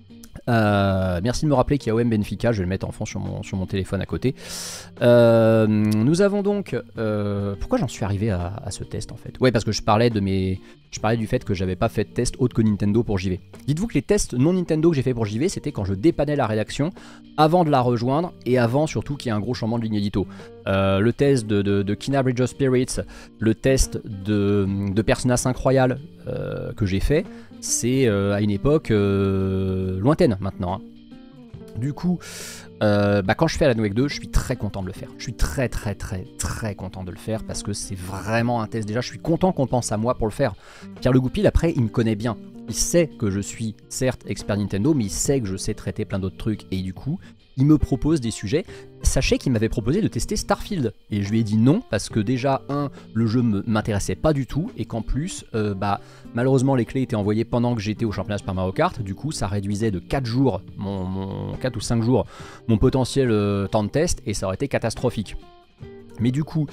Euh, merci de me rappeler qu'il y a O M Benfica, je vais le mettre en fond sur mon, sur mon téléphone à côté. Euh, nous avons donc... Euh, pourquoi j'en suis arrivé à, à ce test en fait? Ouais, parce que je parlais, de mes, je parlais du fait que j'avais pas fait de test autre que Nintendo pour J V. Dites-vous que les tests non Nintendo que j'ai fait pour J V, c'était quand je dépannais la rédaction, avant de la rejoindre, et avant surtout qu'il y ait un gros changement de ligne édito. Euh, le test de, de, de Kina Bridge of Spirits, le test de, de Persona cinq Royal euh, que j'ai fait, c'est euh, à une époque euh, lointaine maintenant. Hein. Du coup, euh, bah, quand je fais Alan Wake deux, je suis très content de le faire. Je suis très très très très content de le faire parce que c'est vraiment un test. Déjà, je suis content qu'on pense à moi pour le faire. Pierre Le Goupil, après, il me connaît bien. Il sait que je suis certes expert Nintendo, mais il sait que je sais traiter plein d'autres trucs. Et du coup, il me propose des sujets. Sachez qu'il m'avait proposé de tester Starfield. Et je lui ai dit non, parce que déjà, un, le jeu ne m'intéressait pas du tout. Et qu'en plus, euh, bah, malheureusement, les clés étaient envoyées pendant que j'étais au championnat Super Mario Kart. Du coup, ça réduisait de quatre jours, mon, mon quatre ou cinq jours, mon potentiel euh, temps de test. Et ça aurait été catastrophique. Mais du coup,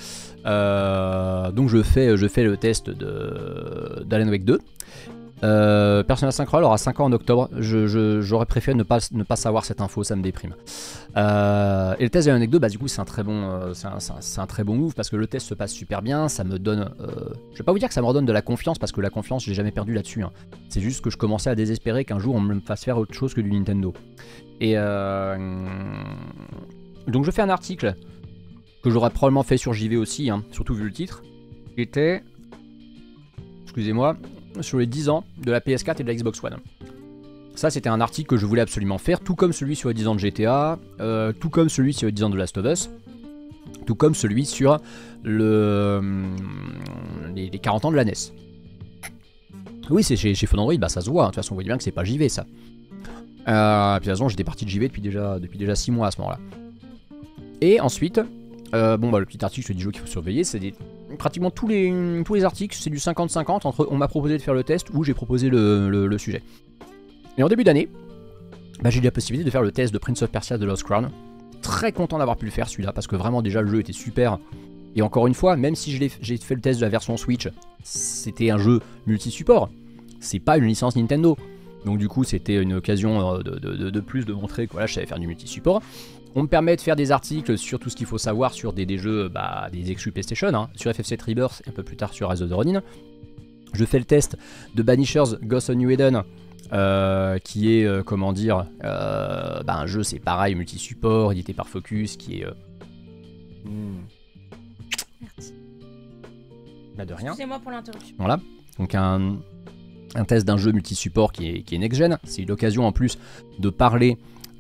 euh, donc je fais, je fais le test de, d'Alan Wake deux. Euh, Persona cinq Royal aura cinq ans en octobre. Je, je, j'aurais préféré ne pas, ne pas savoir cette info, ça me déprime. Euh, et le test de l'Alan Wake deux, bah, du coup, c'est un, très bon, euh, c'est, un, c'est, un, c'est un très bon move parce que le test se passe super bien. Ça me donne. Euh, je vais pas vous dire que ça me redonne de la confiance parce que la confiance, j'ai jamais perdu là-dessus. Hein. C'est juste que je commençais à désespérer qu'un jour on me fasse faire autre chose que du Nintendo. Et euh, donc, je fais un article que j'aurais probablement fait sur J V aussi, hein, surtout vu le titre. Qui était. Excusez-moi. Sur les dix ans de la P S quatre et de la Xbox One. Ça, c'était un article que je voulais absolument faire, tout comme celui sur les dix ans de G T A, euh, tout comme celui sur les dix ans de Last of Us, tout comme celui sur le, les, les quarante ans de la N E S. Oui, c'est chez, chez Fun Android, bah ça se voit, hein. De toute façon, on voit bien que c'est pas J V ça. Euh, puis de toute façon, j'étais parti de J V depuis déjà, depuis déjà six mois à ce moment-là. Et ensuite, euh, bon, bah, le petit article sur les dix jeux qu'il faut surveiller, c'est des, pratiquement tous les, tous les articles, c'est du cinquante cinquante entre on m'a proposé de faire le test ou j'ai proposé le, le, le sujet. Et en début d'année, bah, j'ai eu la possibilité de faire le test de Prince of Persia The Lost Crown. Très content d'avoir pu le faire celui-là parce que vraiment déjà le jeu était super. Et encore une fois, même si j'ai fait le test de la version Switch, c'était un jeu multi-support. C'est pas une licence Nintendo. Donc du coup, c'était une occasion de, de, de plus de montrer que voilà, je savais faire du multi-support. On me permet de faire des articles sur tout ce qu'il faut savoir sur des, des jeux, bah, des exclus PlayStation, hein, sur F F sept Rebirth et un peu plus tard sur Rise of the Ronin. Je fais le test de Banishers Ghost of New Eden, euh, qui est, euh, comment dire, euh, bah, un jeu, c'est pareil, multi-support, édité par Focus, qui est... Euh... Hmm. Merci. Bah de rien. Excusez-moi pour l'interruption. Voilà, donc un, un test d'un jeu multi-support qui est, qui est next-gen. C'est l'occasion en plus de parler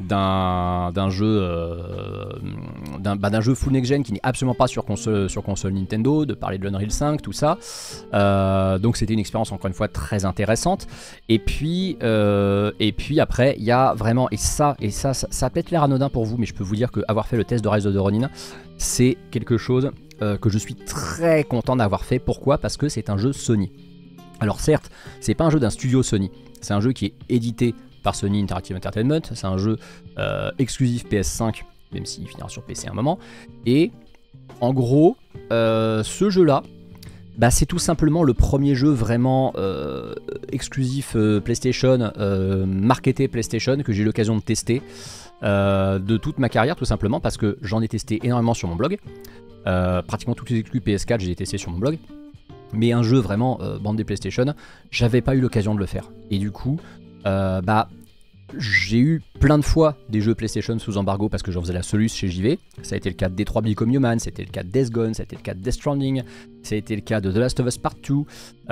d'un jeu, euh, d'un bah, jeu full next-gen qui n'est absolument pas sur console, sur console Nintendo, de parler de l'Unreal cinq, tout ça. Euh, donc c'était une expérience encore une fois très intéressante. Et puis, euh, et puis après, il y a vraiment, et ça, et ça, ça, ça a peut-être l'air anodin pour vous, mais je peux vous dire qu'avoir fait le test de Rise of the Ronin, c'est quelque chose euh, que je suis très content d'avoir fait. Pourquoi? Parce que c'est un jeu Sony. Alors certes, c'est pas un jeu d'un studio Sony, c'est un jeu qui est édité par Sony Interactive Entertainment, c'est un jeu euh, exclusif P S cinq, même s'il finira sur P C à un moment. Et en gros, euh, ce jeu-là, bah, c'est tout simplement le premier jeu vraiment euh, exclusif euh, PlayStation, euh, marketé PlayStation, que j'ai eu l'occasion de tester euh, de toute ma carrière, tout simplement parce que j'en ai testé énormément sur mon blog. Euh, pratiquement tous les exclus P S quatre, j'ai testé sur mon blog. Mais un jeu vraiment euh, bandé PlayStation, j'avais pas eu l'occasion de le faire. Et du coup, euh, bah, j'ai eu plein de fois des jeux PlayStation sous embargo parce que j'en faisais la soluce chez J V. Ça a été le cas de Detroit Become Human, c'était le cas de Death Gone, ça a été le cas de Death Stranding, ça a été le cas de The Last of Us Part deux.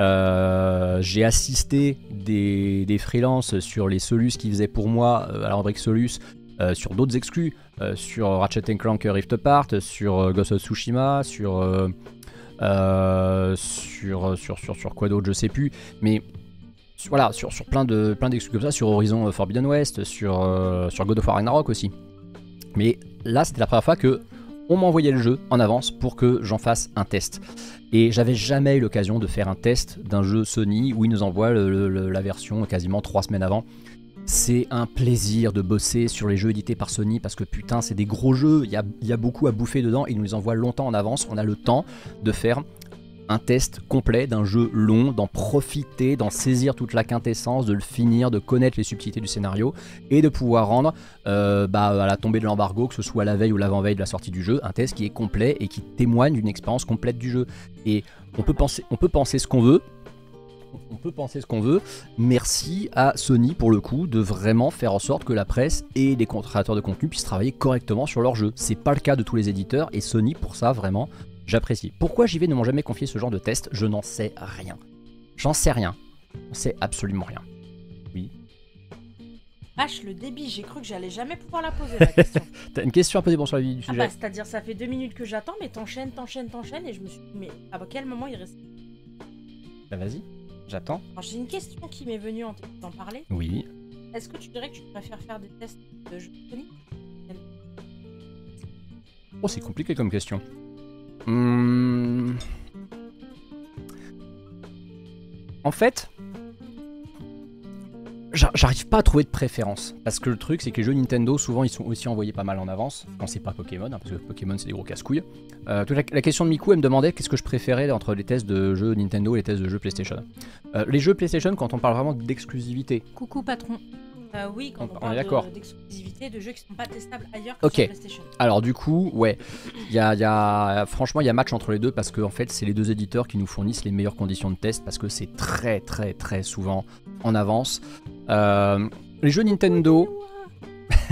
Euh, j'ai assisté des, des freelances sur les soluces qu'ils faisaient pour moi euh, à la rubrique Solus, euh, sur d'autres exclus, euh, sur Ratchet and Clank Rift Apart, sur euh, Ghost of Tsushima, sur, euh, euh, sur, sur, sur, sur quoi d'autre, je sais plus, mais voilà, sur, sur plein de plein d'exclus comme ça, sur Horizon Forbidden West, sur, euh, sur God of War Ragnarok aussi. Mais là, c'était la première fois que on m'envoyait le jeu en avance pour que j'en fasse un test. Et j'avais jamais eu l'occasion de faire un test d'un jeu Sony où ils nous envoient le, le, la version quasiment trois semaines avant. C'est un plaisir de bosser sur les jeux édités par Sony parce que putain, c'est des gros jeux, il y a, y a beaucoup à bouffer dedans, ils nous les envoient longtemps en avance, on a le temps de faire un test complet d'un jeu long, d'en profiter, d'en saisir toute la quintessence, de le finir, de connaître les subtilités du scénario et de pouvoir rendre euh, bah, à la tombée de l'embargo, que ce soit la veille ou l'avant-veille de la sortie du jeu, un test qui est complet et qui témoigne d'une expérience complète du jeu. Et on peut penser, on peut penser ce qu'on veut, on peut penser ce qu'on veut, merci à Sony pour le coup de vraiment faire en sorte que la presse et les créateurs de contenu puissent travailler correctement sur leur jeu. C'est pas le cas de tous les éditeurs et Sony pour ça vraiment j'apprécie. Pourquoi J V ne m'ont jamais confié ce genre de test? Je n'en sais rien. J'en sais rien. J'en sais absolument rien. Oui. Vache, le débit, j'ai cru que j'allais jamais pouvoir la poser la question. T'as une question à poser pour sur la vie du Ah sujet? bah, c'est-à-dire ça fait deux minutes que j'attends, mais t'enchaînes, t'enchaînes, t'enchaînes, et je me suis dit, mais à quel moment il reste... Bah vas-y, j'attends. Alors j'ai une question qui m'est venue en t'écoutant parler. Oui. Est-ce que tu dirais que tu préfères faire des tests de jeux Sony? Oh, c'est compliqué comme question. Hum... En fait, j'arrive pas à trouver de préférence. Parce que le truc, c'est que les jeux Nintendo, souvent, ils sont aussi envoyés pas mal en avance. Quand c'est pas Pokémon, hein, parce que Pokémon, c'est des gros casse-couilles. Euh, la, la question de Miku, elle me demandait qu'est-ce que je préférais entre les tests de jeux Nintendo et les tests de jeux PlayStation. Euh, les jeux PlayStation, quand on parle vraiment d'exclusivité. Coucou patron. Euh, oui, quand on, on parle d'exclusivité, de, de jeux qui sont pas testables ailleurs que okay. sur PlayStation. Alors du coup, ouais, y a, y a, franchement, il y a match entre les deux parce que en fait, c'est les deux éditeurs qui nous fournissent les meilleures conditions de test parce que c'est très, très, très souvent en avance. Euh, les jeux Nintendo,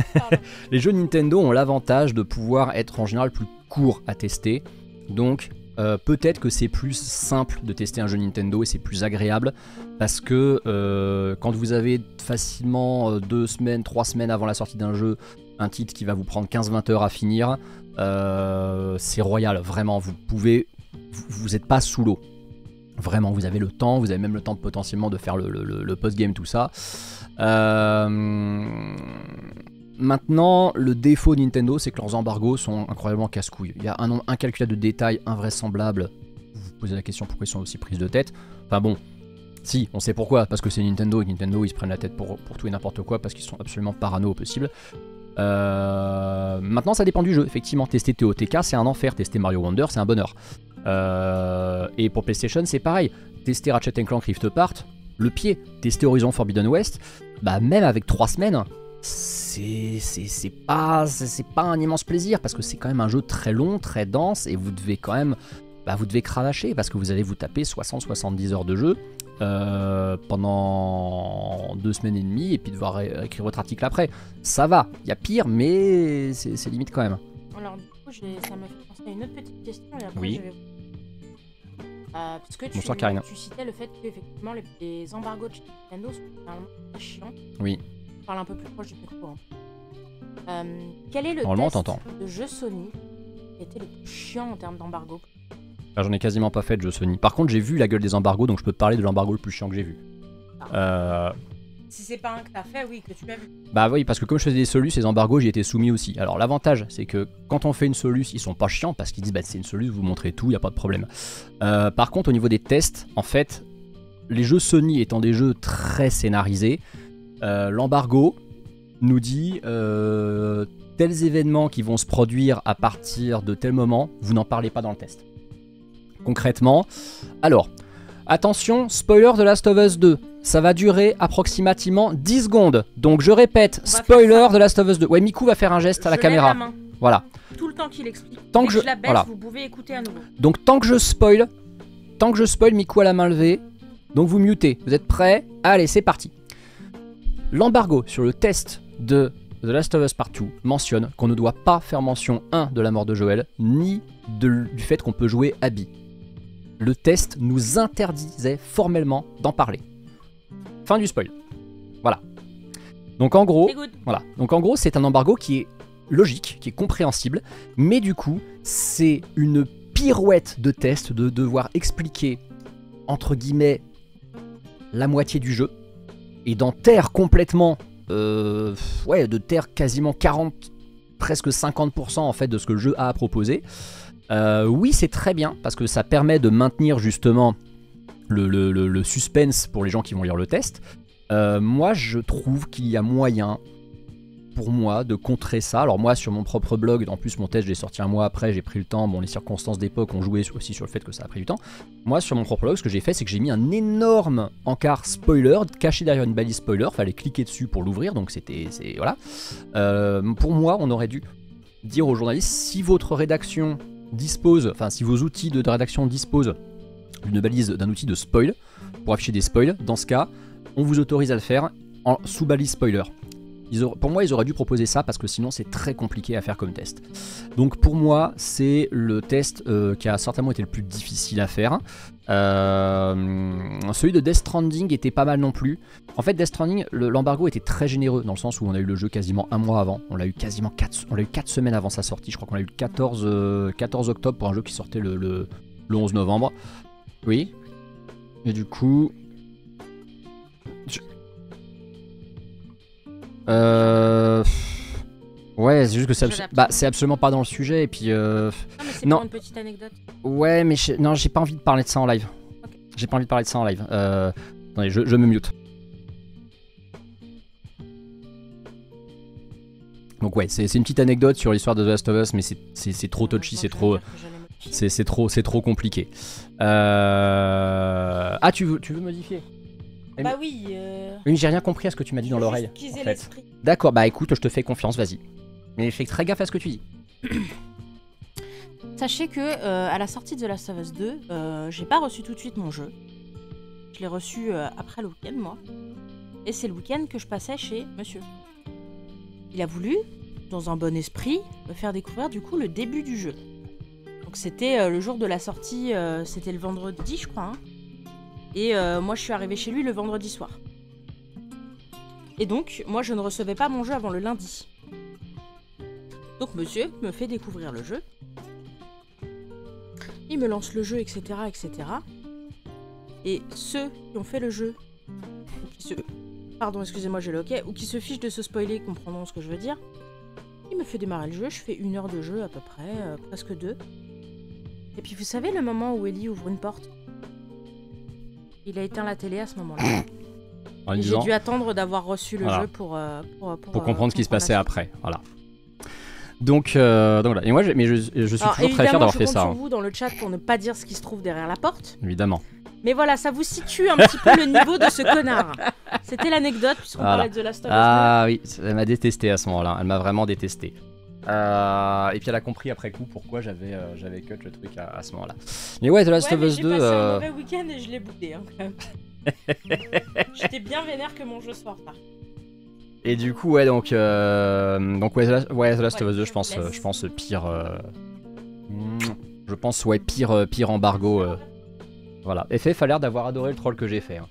les jeux Nintendo ont l'avantage de pouvoir être en général plus courts à tester. Donc, euh, peut-être que c'est plus simple de tester un jeu Nintendo et c'est plus agréable parce que euh, quand vous avez facilement euh, deux semaines, trois semaines avant la sortie d'un jeu, un titre qui va vous prendre quinze vingt heures à finir, euh, c'est royal, vraiment, vous pouvez, vous n'êtes pas sous l'eau. Vraiment, vous avez le temps, vous avez même le temps potentiellement de faire le, le, le post-game, tout ça. Euh, maintenant, le défaut de Nintendo, c'est que leurs embargos sont incroyablement casse-couilles. Il y a un nombre incalculable de détails invraisemblables. Vous vous posez la question pourquoi ils sont aussi prises de tête. Enfin bon, si, on sait pourquoi, parce que c'est Nintendo, et Nintendo, ils se prennent la tête pour, pour tout et n'importe quoi, parce qu'ils sont absolument parano au possible. Euh, maintenant, ça dépend du jeu, effectivement. Tester T O T K, c'est un enfer. Tester Mario Wonder, c'est un bonheur. Euh, et pour PlayStation, c'est pareil. Tester Ratchet and Clank Rift Apart, le pied. Tester Horizon Forbidden West, bah même avec trois semaines, c'est pas, pas un immense plaisir parce que c'est quand même un jeu très long, très dense et vous devez quand même, bah vous devez cravacher parce que vous allez vous taper soixante à soixante-dix heures de jeu euh, pendant deux semaines et demie et puis devoir ré écrire votre article après. Ça va, il y a pire, mais c'est limite quand même. Alors du coup, ça me fait penser à une autre petite question et après oui. je vais... Euh, parce que tu, Bonsoir, Karine. tu citais le fait qu'effectivement les, les embargos de chez Nintendo sont finalement très chiants. Oui. Je parle un peu plus proche du micro. Hein. Euh, quel est le Normalement, test on de jeu Sony qui était le plus chiant en termes d'embargo? J'en ai quasiment pas fait de jeu Sony. Par contre, j'ai vu la gueule des embargos, donc je peux te parler de l'embargo le plus chiant que j'ai vu. Ah. Euh... Si c'est pas un que t'as fait, oui, que tu as vu. Bah oui, parce que comme je faisais des solus, ces embargos, j'y étais soumis aussi. Alors l'avantage, c'est que quand on fait une solus, ils sont pas chiants parce qu'ils disent bah c'est une solus, vous montrez tout, y a pas de problème. Euh, par contre, au niveau des tests, en fait, les jeux Sony étant des jeux très scénarisés, euh, l'embargo nous dit euh, tels événements qui vont se produire à partir de tel moment, vous n'en parlez pas dans le test. Concrètement, alors, attention, spoiler de Last of Us deux. Ça va durer approximativement dix secondes. Donc je répète, spoiler de Last of Us deux. Ouais, Miku va faire un geste à la je caméra. La main. Voilà. Tout le temps qu'il explique. Tant que je, je la baisse, voilà. Vous pouvez écouter à nouveau. Donc tant que je spoil, tant que je spoil, Miku a la main levée. Donc vous mutez. Vous êtes prêts? Allez, c'est parti. L'embargo sur le test de The Last of Us Part deux mentionne qu'on ne doit pas faire mention un de la mort de Joel, ni de, du fait qu'on peut jouer Abby. Le test nous interdisait formellement d'en parler. Fin du spoil. Voilà. Donc en gros, voilà. Donc en gros, c'est un embargo qui est logique, qui est compréhensible, mais du coup, c'est une pirouette de test de devoir expliquer entre guillemets la moitié du jeu et d'en taire complètement, euh, ouais, de taire quasiment quarante, presque cinquante pour cent en fait de ce que le jeu a à proposer. Euh, oui, c'est très bien parce que ça permet de maintenir justement le, le, le, le suspense pour les gens qui vont lire le test. Euh, moi, je trouve qu'il y a moyen pour moi de contrer ça. Alors moi, sur mon propre blog, en plus mon test, je l'ai sorti un mois après, j'ai pris le temps. Bon, les circonstances d'époque ont joué aussi sur le fait que ça a pris du temps. Moi, sur mon propre blog, ce que j'ai fait, c'est que j'ai mis un énorme encart spoiler caché derrière une balise spoiler. Fallait cliquer dessus pour l'ouvrir, donc c'était, voilà. Euh, pour moi, on aurait dû dire aux journalistes si votre rédaction dispose, enfin si vos outils de rédaction disposent d'une balise, d'un outil de spoil pour afficher des spoils, dans ce cas, on vous autorise à le faire en sous balise spoiler. Ils auraient, pour moi, ils auraient dû proposer ça parce que sinon c'est très compliqué à faire comme test. Donc pour moi, c'est le test euh, qui a certainement été le plus difficile à faire. Euh, celui de Death Stranding était pas mal non plus. En fait, Death Stranding, l'embargo était très généreux dans le sens où on a eu le jeu quasiment un mois avant. On l'a eu quasiment quatre, on l'a eu quatre semaines avant sa sortie. Je crois qu'on l'a eu le quatorze, euh, quatorze octobre pour un jeu qui sortait le, le, le onze novembre. Oui. Et du coup... Je... Euh... Ouais, c'est juste que c'est abs bah, absolument pas dans le sujet. Et puis. Euh... Non, mais c'est pour une petite anecdote. Ouais, mais je... non, j'ai pas envie de parler de ça en live. Okay. J'ai pas envie de parler de ça en live. Euh... Attendez, je, je me mute. Donc, ouais, c'est une petite anecdote sur l'histoire de The Last of Us, mais c'est trop touchy, c'est trop. C'est trop, c'est trop compliqué. Euh... Ah, tu veux, tu veux modifier? Bah oui. Euh... Oui, j'ai rien compris à ce que tu m'as dit dans l'oreille. En fait. D'accord, bah écoute, je te fais confiance, vas-y. Mais fais très gaffe à ce que tu dis. Sachez que euh, à la sortie de The Last of Us deux, euh, j'ai pas reçu tout de suite mon jeu. Je l'ai reçu euh, après le week-end, moi. Et c'est le week-end que je passais chez monsieur. Il a voulu, dans un bon esprit, me faire découvrir du coup le début du jeu. Donc c'était euh, le jour de la sortie, euh, c'était le vendredi, je crois. Hein. Et euh, moi, je suis arrivée chez lui le vendredi soir. Et donc, moi, je ne recevais pas mon jeu avant le lundi. Donc, monsieur me fait découvrir le jeu. Il me lance le jeu, et cetera, et cetera. Et ceux qui ont fait le jeu, ou qui se... Pardon, excusez-moi, j'ai le hockey, ou qui se fichent de se spoiler, comprendront ce que je veux dire. Il me fait démarrer le jeu, je fais une heure de jeu à peu près, euh, presque deux. Et puis vous savez le moment où Ellie ouvre une porte? Il a éteint la télé à ce moment-là. Et j'ai dû attendre d'avoir reçu le voilà. jeu pour, euh, pour, pour, pour comprendre euh, ce qui se passait après. Voilà. Donc, euh, donc voilà. Et moi, je, mais je, je suis Alors, toujours très fier d'avoir fait ça. Je compte sur vous dans le chat pour ne pas dire ce qui se trouve derrière la porte. Évidemment. Mais voilà, ça vous situe un petit peu le niveau de ce connard. C'était l'anecdote puisqu'on voilà. parlait de The Last of Us deux. Ah oui, elle m'a détesté à ce moment-là. Elle m'a vraiment détesté. Euh, et puis elle a compris après coup pourquoi j'avais euh, j'avais cut le truc à, à ce moment-là. Mais ouais, The Last ouais, of Us deux. J'ai passé euh... un mauvais week-end et je l'ai boudé hein, quand même. J'étais bien vénère que mon jeu soit en retard. Et du coup, ouais, donc, euh, donc ouais, The Last, ouais, The Last ouais, of Us deux, je pense, euh, je pense pire. Euh, je pense, ouais, pire, pire embargo. Euh, voilà. F F a l'air d'avoir adoré le troll que j'ai fait. Hein.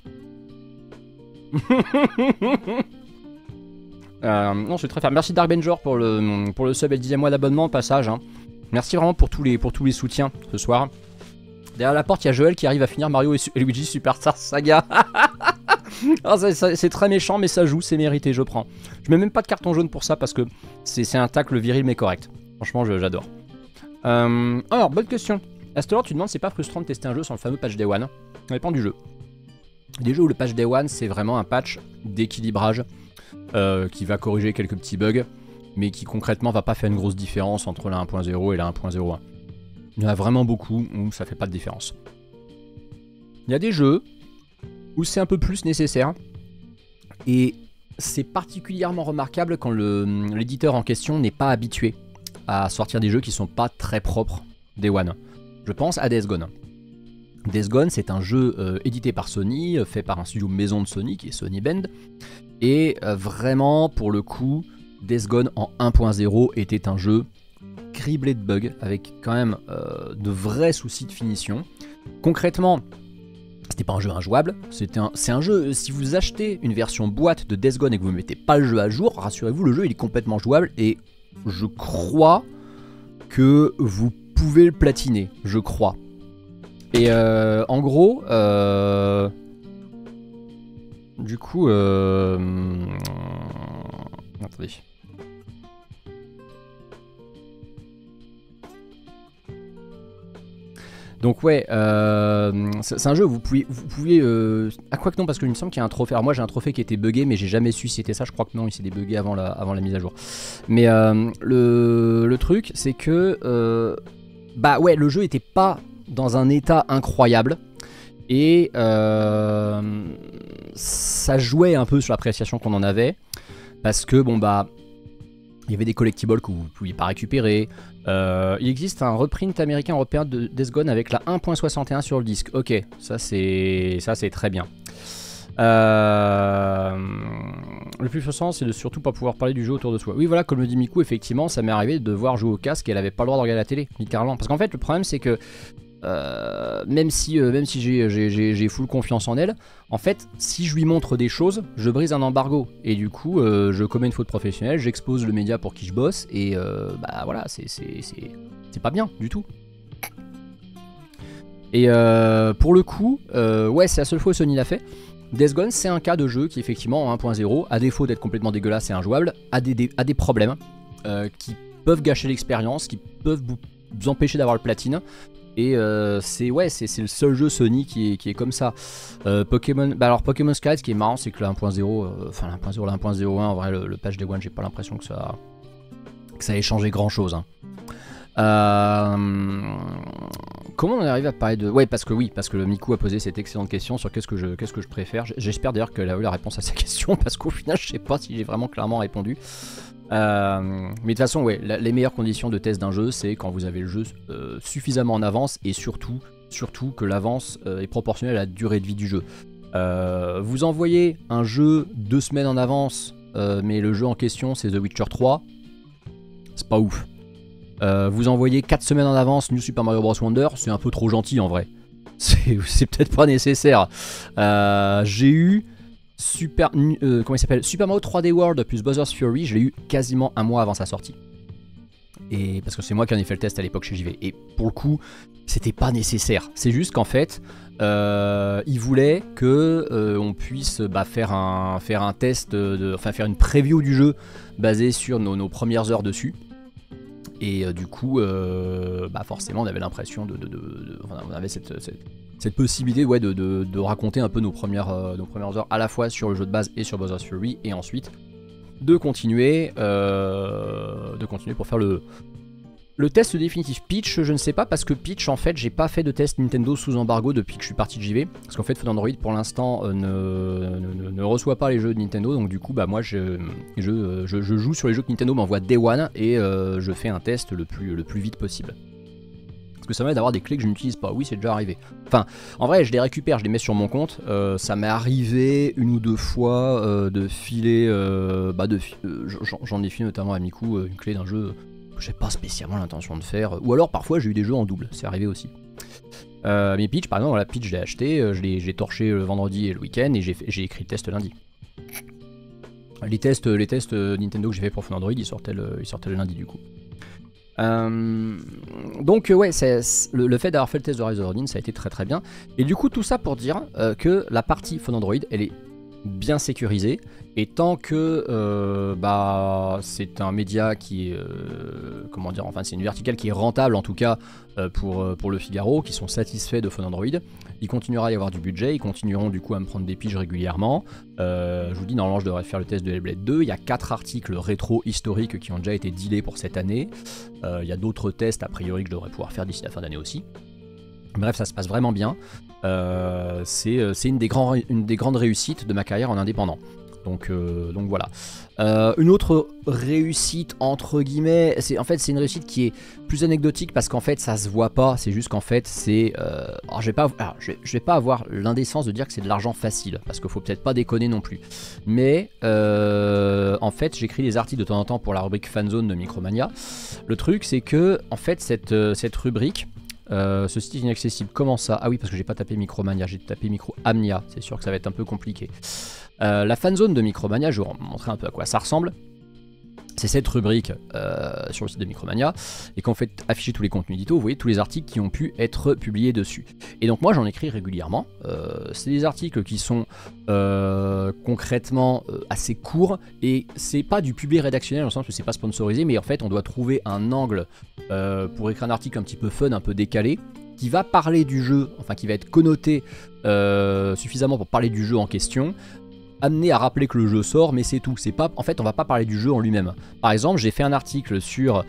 euh, non, je suis très fier. Merci Dark Benjor pour le, pour le sub et le dixième mois d'abonnement au passage. Hein. Merci vraiment pour tous, les, pour tous les soutiens ce soir. Derrière la porte, il y a Joël qui arrive à finir Mario et, et Luigi Superstar Saga. oh, c'est très méchant, mais ça joue, c'est mérité, je prends. Je mets même pas de carton jaune pour ça parce que c'est un tacle viril mais correct. Franchement, j'adore. Euh, alors, bonne question. Astor, tu demandes, c'est pas frustrant de tester un jeu sans le fameux patch Day One? Ça dépend du jeu. Des jeux où le patch Day One, c'est vraiment un patch d'équilibrage euh, qui va corriger quelques petits bugs, mais qui concrètement va pas faire une grosse différence entre la un point zéro et la un point zéro un. Il y en a vraiment beaucoup où ça fait pas de différence. Il y a des jeux où c'est un peu plus nécessaire, et c'est particulièrement remarquable quand l'éditeur en question n'est pas habitué à sortir des jeux qui sont pas très propres Day One. Je pense à Days Gone. Days Gone, c'est un jeu euh, édité par Sony, euh, fait par un studio maison de Sony qui est Sony Bend, et euh, vraiment, pour le coup, Days Gone en un point zéro était un jeu criblé de bugs, avec quand même euh, de vrais soucis de finition. Concrètement, c'était pas un jeu injouable, c'est un, un jeu, si vous achetez une version boîte de Days Gone et que vous ne mettez pas le jeu à jour, rassurez-vous, le jeu il est complètement jouable, et je crois que vous pouvez le platiner, je crois. Et euh, en gros, euh, du coup, euh, attendez. Donc ouais, euh, c'est un jeu où vous pouvez, vous pouvez euh, ah quoi que non, parce qu'il me semble qu'il y a un trophée. Alors moi j'ai un trophée qui était buggé, mais j'ai jamais su si c'était ça. Je crois que non, il s'est débugué avant la, avant la mise à jour. Mais euh, le, le truc, c'est que euh, bah ouais, le jeu était pas dans un état incroyable et euh, ça jouait un peu sur l'appréciation qu'on en avait, parce que bon bah il y avait des collectibles que vous ne pouviez pas récupérer. Euh, il existe un reprint américain européen de Days Gone avec la un point soixante et un sur le disque. Ok, ça c'est ça c'est très bien. Euh, le plus frustrant, c'est de surtout pas pouvoir parler du jeu autour de soi. Oui, voilà, comme le dit Miku, effectivement, ça m'est arrivé de devoir jouer au casque et elle avait pas le droit de regarder la télé, littéralement. Parce qu'en fait, le problème, c'est que euh, même si, euh, même si j'ai full confiance en elle, en fait, si je lui montre des choses, je brise un embargo. Et du coup, euh, je commets une faute professionnelle, j'expose le média pour qui je bosse, et euh, bah voilà, c'est pas bien du tout. Et euh, pour le coup, euh, ouais, c'est la seule fois où Sony l'a fait. Days Gone, c'est un cas de jeu qui, effectivement, en un point zéro, à défaut d'être complètement dégueulasse et injouable, a des, des, a des problèmes euh, qui peuvent gâcher l'expérience, qui peuvent vous, vous empêcher d'avoir le platine. Et euh, c'est ouais, c'est le seul jeu Sony qui est, qui est comme ça. Euh, Pokémon, bah alors Pokémon Sky, ce qui est marrant, c'est que le un point zéro, euh, enfin le un point zéro, le un point zéro un, en vrai, le, le patch Day One, j'ai pas l'impression que ça, que ça ait changé grand chose. Hein. Euh, comment on arrive à parler de... Ouais, parce que oui, parce que le Miku a posé cette excellente question sur qu'est-ce que je, qu'est-ce que je préfère. J'espère d'ailleurs qu'elle a eu la réponse à sa question, parce qu'au final, je sais pas si j'ai vraiment clairement répondu. Euh, mais de toute façon, ouais, la, les meilleures conditions de test d'un jeu, c'est quand vous avez le jeu euh, suffisamment en avance, et surtout, surtout que l'avance euh, est proportionnelle à la durée de vie du jeu. Euh, vous envoyez un jeu deux semaines en avance, euh, mais le jeu en question c'est The Witcher trois, c'est pas ouf. Euh, vous envoyez quatre semaines en avance New Super Mario Bros Wonder, c'est un peu trop gentil en vrai. C'est peut-être pas nécessaire. Euh, J'ai eu Super, euh, comment il s'appelle, Super Mario trois D World plus Bowser's Fury, je l'ai eu quasiment un mois avant sa sortie. Et parce que c'est moi qui en ai fait le test à l'époque chez J V. Et pour le coup, c'était pas nécessaire. C'est juste qu'en fait, euh, ils voulaient que euh, on puisse bah, faire un faire un test, de, enfin faire une preview du jeu basée sur nos, nos premières heures dessus. Et euh, du coup, euh, bah forcément, on avait l'impression de, de, de, de enfin, on avait cette, cette, cette possibilité, ouais, de, de, de raconter un peu nos premières, euh, nos premières heures à la fois sur le jeu de base et sur Bowser's Fury, et ensuite de continuer, euh, de continuer pour faire le, le test définitif. Peach, je ne sais pas, parce que Peach, en fait, j'ai pas fait de test Nintendo sous embargo depuis que je suis parti de J V, parce qu'en fait, Phone Android pour l'instant euh, ne, ne, ne reçoit pas les jeux de Nintendo, donc du coup, bah moi, je, je, je, je joue sur les jeux que Nintendo m'envoie Day One et euh, je fais un test le plus, le plus vite possible. Parce que ça m'aide d'avoir des clés que je n'utilise pas. Oui, c'est déjà arrivé. Enfin, en vrai, je les récupère, je les mets sur mon compte. Euh, ça m'est arrivé une ou deux fois euh, de filer, euh, bah de, euh, j'en ai filé notamment à Miku une clé d'un jeu que j'ai pas spécialement l'intention de faire, ou alors parfois j'ai eu des jeux en double, c'est arrivé aussi. Euh, mais Peach, par exemple, la Peach je l'ai acheté, je l'ai torché le vendredi et le week-end, et j'ai écrit le test lundi. Les tests, les tests Nintendo que j'ai fait pour Phone Android, ils sortaient le, ils sortaient le lundi du coup. Euh, donc ouais, c'est le, le fait d'avoir fait le test de Rise of Origins, ça a été très très bien. Et du coup tout ça pour dire euh, que la partie Phone Android, elle est bien sécurisé, et tant que euh, bah, c'est un média qui est euh, comment dire, enfin c'est une verticale qui est rentable en tout cas euh, pour, pour le Figaro, qui sont satisfaits de Phone Android, il continuera à y avoir du budget, ils continueront du coup à me prendre des piges régulièrement. Euh, je vous dis, normalement je devrais faire le test de Hellblade deux, il y a quatre articles rétro historiques qui ont déjà été dealés pour cette année, euh, il y a d'autres tests a priori que je devrais pouvoir faire d'ici la fin d'année aussi. Bref, ça se passe vraiment bien. Euh, c'est une, une des grandes réussites de ma carrière en indépendant. Donc, euh, donc voilà. Euh, une autre réussite, entre guillemets, c'est en fait c'est une réussite qui est plus anecdotique parce qu'en fait ça se voit pas. C'est juste qu'en fait c'est... Euh, alors je vais pas, alors, je vais, je vais pas avoir l'indécence de dire que c'est de l'argent facile, parce qu'il faut peut-être pas déconner non plus. Mais euh, en fait j'écris des articles de temps en temps pour la rubrique Fanzone de Micromania. Le truc c'est que en fait cette, cette rubrique... Euh, ce site est inaccessible. Comment ça? Ah oui, parce que j'ai pas tapé Micromania, j'ai tapé Microamnia. C'est sûr que ça va être un peu compliqué. Euh, la fanzone de Micromania, je vais vous montrer un peu à quoi ça ressemble. C'est cette rubrique euh, sur le site de Micromania, et quand vous faites afficher tous les contenus édito, vous voyez tous les articles qui ont pu être publiés dessus. Et donc moi j'en écris régulièrement. Euh, c'est des articles qui sont euh, concrètement euh, assez courts, et c'est pas du public rédactionnel dans le sens que c'est pas sponsorisé, mais en fait on doit trouver un angle euh, pour écrire un article un petit peu fun, un peu décalé, qui va parler du jeu, enfin qui va être connoté euh, suffisamment pour parler du jeu en question, amené à rappeler que le jeu sort, mais c'est tout. C'est pas, en fait, on va pas parler du jeu en lui-même. Par exemple, j'ai fait un article sur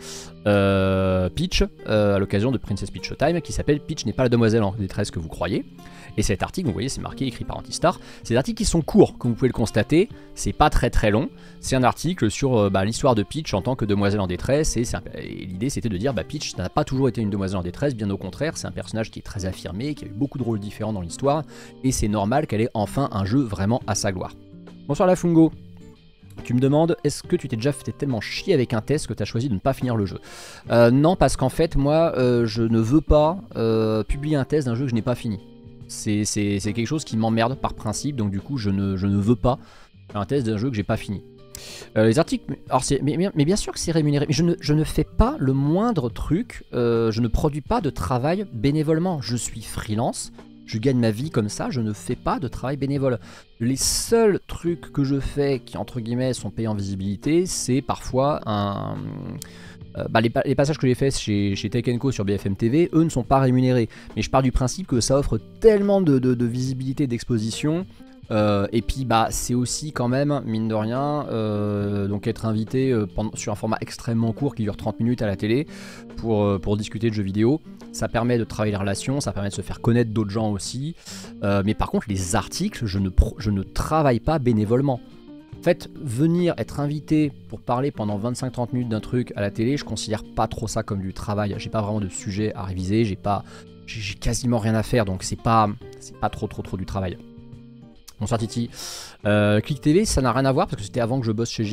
euh, Peach euh, à l'occasion de Princess Peach Showtime qui s'appelle Peach n'est pas la demoiselle en détresse que vous croyez. Et cet article, vous voyez, c'est marqué, écrit par Antistar. C'est des articles qui sont courts, comme vous pouvez le constater. C'est pas très très long. C'est un article sur euh, bah, l'histoire de Peach en tant que demoiselle en détresse. Et, et l'idée, c'était de dire, bah, Peach n'a pas toujours été une demoiselle en détresse. Bien au contraire, c'est un personnage qui est très affirmé, qui a eu beaucoup de rôles différents dans l'histoire. Et c'est normal qu'elle ait enfin un jeu vraiment à sa gloire. Bonsoir la Fungo. Tu me demandes, est-ce que tu t'es déjà fait tellement chier avec un test que tu as choisi de ne pas finir le jeu? euh, Non, parce qu'en fait, moi, euh, je ne veux pas euh, publier un test d'un jeu que je n'ai pas fini. C'est quelque chose qui m'emmerde par principe, donc du coup, je ne, je ne veux pas faire un test d'un jeu que j'ai pas fini. Euh, les articles, alors mais, mais bien sûr que c'est rémunéré, mais je ne, je ne fais pas le moindre truc, euh, je ne produis pas de travail bénévolement, je suis freelance. Je gagne ma vie comme ça, je ne fais pas de travail bénévole. Les seuls trucs que je fais qui, entre guillemets, sont payés en visibilité, c'est parfois un... Euh, bah, les, les passages que j'ai faits chez, chez Tech and Co sur B F M T V, eux ne sont pas rémunérés. Mais je pars du principe que ça offre tellement de, de, de visibilité, d'exposition. Euh, et puis bah c'est aussi quand même, mine de rien, euh, donc être invité euh, pendant, sur un format extrêmement court qui dure trente minutes à la télé pour, euh, pour discuter de jeux vidéo. Ça permet de travailler les relations, ça permet de se faire connaître d'autres gens aussi. Euh, mais par contre, les articles, je ne, pro, je ne travaille pas bénévolement. En fait, venir être invité pour parler pendant vingt-cinq à trente minutes d'un truc à la télé, je considère pas trop ça comme du travail. J'ai pas vraiment de sujet à réviser, j'ai pas, j'ai quasiment rien à faire, donc c'est pas, c'est pas trop trop trop du travail. Bonsoir Titi. Euh, Click T V, ça n'a rien à voir parce que c'était avant que je bosse chez J V.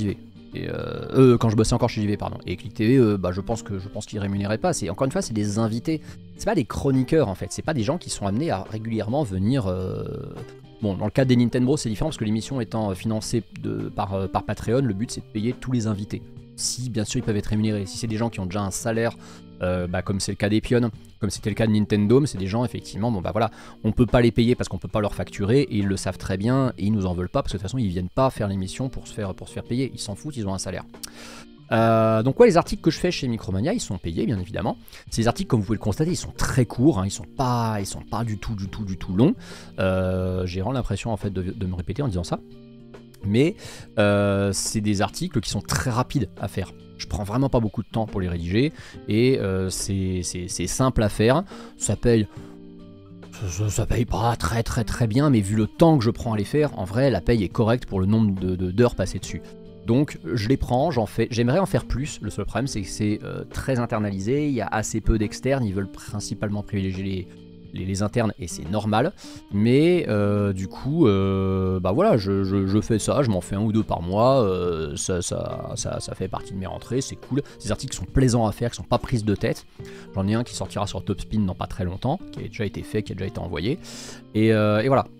Et euh, euh, quand je bossais encore chez J V, pardon. Et Click T V, euh, bah, je pense que je pense qu'ils rémunéraient pas. C'est encore une fois, c'est des invités. C'est pas des chroniqueurs en fait. C'est pas des gens qui sont amenés à régulièrement venir. Euh... Bon, dans le cas des Nintendo, c'est différent parce que l'émission étant financée de, par, euh, par Patreon, le but c'est de payer tous les invités. Si bien sûr ils peuvent être rémunérés. Si c'est des gens qui ont déjà un salaire, euh, bah, comme c'est le cas des Pion, comme c'était le cas de Nintendo, c'est des gens effectivement, bon bah voilà, on peut pas les payer parce qu'on peut pas leur facturer et ils le savent très bien et ils nous en veulent pas parce que de toute façon ils viennent pas faire l'émission pour se faire pour se faire payer, ils s'en foutent, ils ont un salaire. Euh, donc ouais, les articles que je fais chez Micromania, ils sont payés bien évidemment. Ces articles, comme vous pouvez le constater, ils sont très courts, hein, ils sont pas, ils sont pas du tout, du tout, du tout longs. Euh, J'ai vraiment l'impression en fait de, de me répéter en disant ça. Mais euh, c'est des articles qui sont très rapides à faire. Je prends vraiment pas beaucoup de temps pour les rédiger et euh, c'est simple à faire. Ça paye, ça, ça paye pas très très très bien, mais vu le temps que je prends à les faire, en vrai, la paye est correcte pour le nombre de, de, d'heures passées dessus. Donc je les prends, j'en fais. J'aimerais en faire plus. Le seul problème, c'est que c'est euh, très internalisé. Il y a assez peu d'externes. Ils veulent principalement privilégier les Les, les internes et c'est normal, mais euh, du coup euh, bah voilà, je, je, je fais ça, je m'en fais un ou deux par mois, euh, ça, ça, ça, ça fait partie de mes rentrées, c'est cool. Ces articles sont plaisants à faire, qui sont pas prises de tête. J'en ai un qui sortira sur Topspin dans pas très longtemps, qui a déjà été fait, qui a déjà été envoyé, et, euh, et voilà.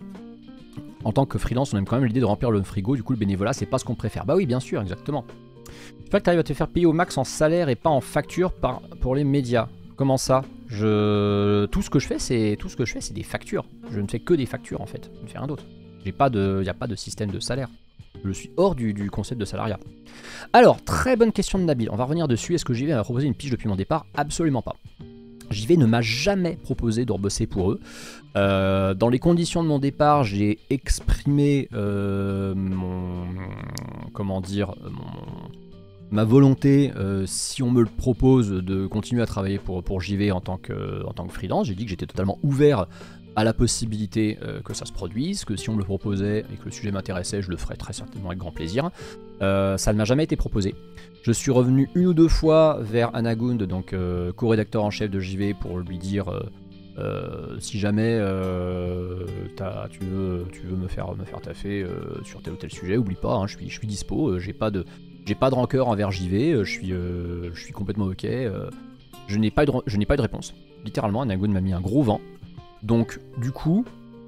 En tant que freelance, on aime quand même l'idée de remplir le frigo, du coup le bénévolat c'est pas ce qu'on préfère. Bah oui, bien sûr, exactement. J'espère que tu arrives à te faire payer au max en salaire et pas en facture par, pour les médias. Comment ça? Je... Tout ce que je fais, c'est tout ce que je fais, c'est des factures. Je ne fais que des factures en fait. Je ne fais rien d'autre. J'ai pas de, il n'y a pas de système de salaire. Je suis hors du, du concept de salariat. Alors, très bonne question de Nabil. On va revenir dessus. Est-ce que J V m'a proposé une pige depuis mon départ? Absolument pas. J V ne m'a jamais proposé de rebosser pour eux. Euh, dans les conditions de mon départ, j'ai exprimé euh, mon, comment dire, mon ma volonté, euh, si on me le propose, de continuer à travailler pour, pour J V en tant que, en tant que freelance. J'ai dit que j'étais totalement ouvert à la possibilité euh, que ça se produise, que si on me le proposait et que le sujet m'intéressait, je le ferais très certainement avec grand plaisir. Euh, ça ne m'a jamais été proposé. Je suis revenu une ou deux fois vers Anagund, donc euh, co-rédacteur en chef de J V, pour lui dire euh, euh, si jamais euh, tu, veux, tu veux me faire, me faire taffer euh, sur tel ou tel sujet, oublie pas, hein, je suis, je suis dispo, euh, j'ai pas de... J'ai pas de rancœur envers J V, je suis, euh, je suis complètement ok. Euh, je n'ai pas, pas eu de réponse. Littéralement, Anagund m'a mis un gros vent. Donc, du coup,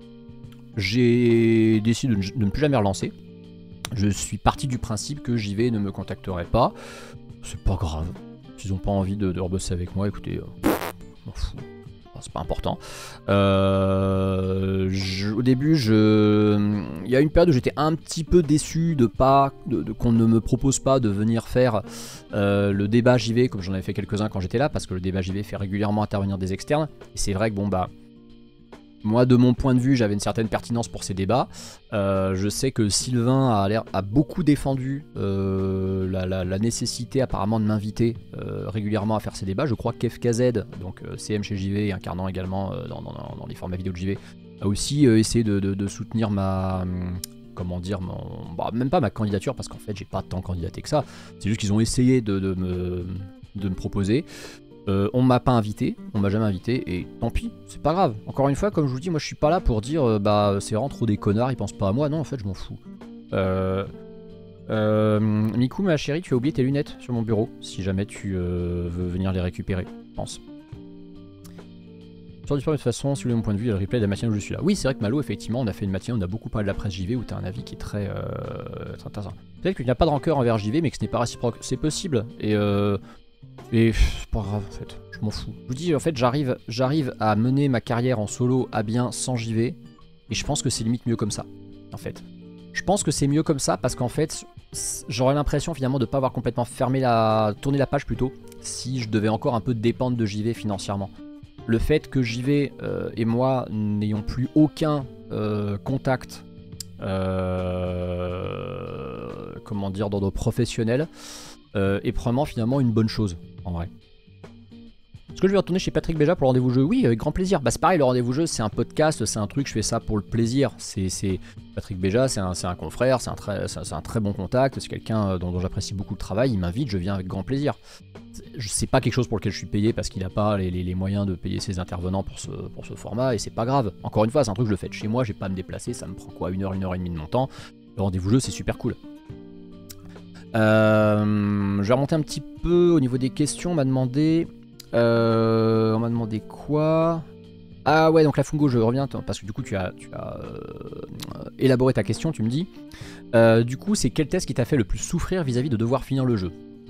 j'ai décidé de, de ne plus jamais relancer. Je suis parti du principe que J V ne me contacterait pas. C'est pas grave. S'ils n'ont pas envie de, de rebosser avec moi, écoutez, euh, m'en fous. C'est pas important. Euh, je, au début, je, il y a une période où j'étais un petit peu déçu de pas, de, de, qu'on ne me propose pas de venir faire euh, le débat J V comme j'en avais fait quelques-uns quand j'étais là, parce que le débat J V fait régulièrement intervenir des externes. Et c'est vrai que bon bah, moi de mon point de vue, j'avais une certaine pertinence pour ces débats. Euh, je sais que Sylvain a, l'air, a beaucoup défendu euh, la, la, la nécessité apparemment de m'inviter euh, régulièrement à faire ces débats. Je crois qu'F K Z, donc euh, C M chez J V et incarnant également euh, dans, dans, dans les formats vidéo de J V, a aussi euh, essayé de, de, de soutenir ma... Hum, comment dire, mon, bah, même pas ma candidature, parce qu'en fait j'ai pas tant candidaté que ça. C'est juste qu'ils ont essayé de, de, me, de me proposer. Euh, on m'a pas invité, on m'a jamais invité, et tant pis, c'est pas grave. Encore une fois, comme je vous dis, moi je suis pas là pour dire euh, bah c'est vraiment trop des connards, ils pensent pas à moi. Non, en fait, je m'en fous. Euh, euh, Miku, ma chérie, tu as oublié tes lunettes sur mon bureau, si jamais tu euh, veux venir les récupérer, je pense. Sur du sport, de toute façon, si vous voulez mon point de vue, il y a le replay de la matinée où je suis là. Oui, c'est vrai que Malo, effectivement, on a fait une matinée, on a beaucoup parlé de la presse J V, où tu as un avis qui est très, euh, très intéressant. Peut-être qu'il n'y a pas de rancœur envers J V, mais que ce n'est pas réciproque. C'est possible, et euh, Et c'est pas grave en fait, je m'en fous. Je vous dis en fait j'arrive j'arrive à mener ma carrière en solo à bien sans J V. Et je pense que c'est limite mieux comme ça, en fait. Je pense que c'est mieux comme ça parce qu'en fait j'aurais l'impression finalement de ne pas avoir complètement fermé la... tourné la page plutôt, si je devais encore un peu dépendre de J V financièrement. Le fait que J V euh, et moi n'ayons plus aucun euh, contact, euh, comment dire, d'ordre professionnel, Euh, est probablement finalement une bonne chose en vrai. Est-ce que je vais retourner chez Patrick Béja pour le rendez-vous jeu? Oui, avec grand plaisir. Bah c'est pareil, le rendez-vous jeu c'est un podcast, c'est un truc, je fais ça pour le plaisir. C'est, c'est... Patrick Béja, c'est un, un confrère, c'est un, très, c'est un très bon contact, c'est quelqu'un dont, dont j'apprécie beaucoup le travail, il m'invite, je viens avec grand plaisir. C'est pas quelque chose pour lequel je suis payé parce qu'il n'a pas les, les, les moyens de payer ses intervenants pour ce, pour ce format, et c'est pas grave. Encore une fois, c'est un truc que je le fais de chez moi, j'ai pas à me déplacer, ça me prend quoi, une heure, une heure et demie de mon temps. Le rendez-vous jeu c'est super cool. Euh, je vais remonter un petit peu au niveau des questions. On m'a demandé... Euh, on m'a demandé quoi? Ah ouais, donc la Fungo, je reviens, parce que du coup tu as, tu as euh, élaboré ta question, tu me dis. Euh, du coup, c'est quel test qui t'a fait le plus souffrir vis-à-vis de devoir finir le jeu?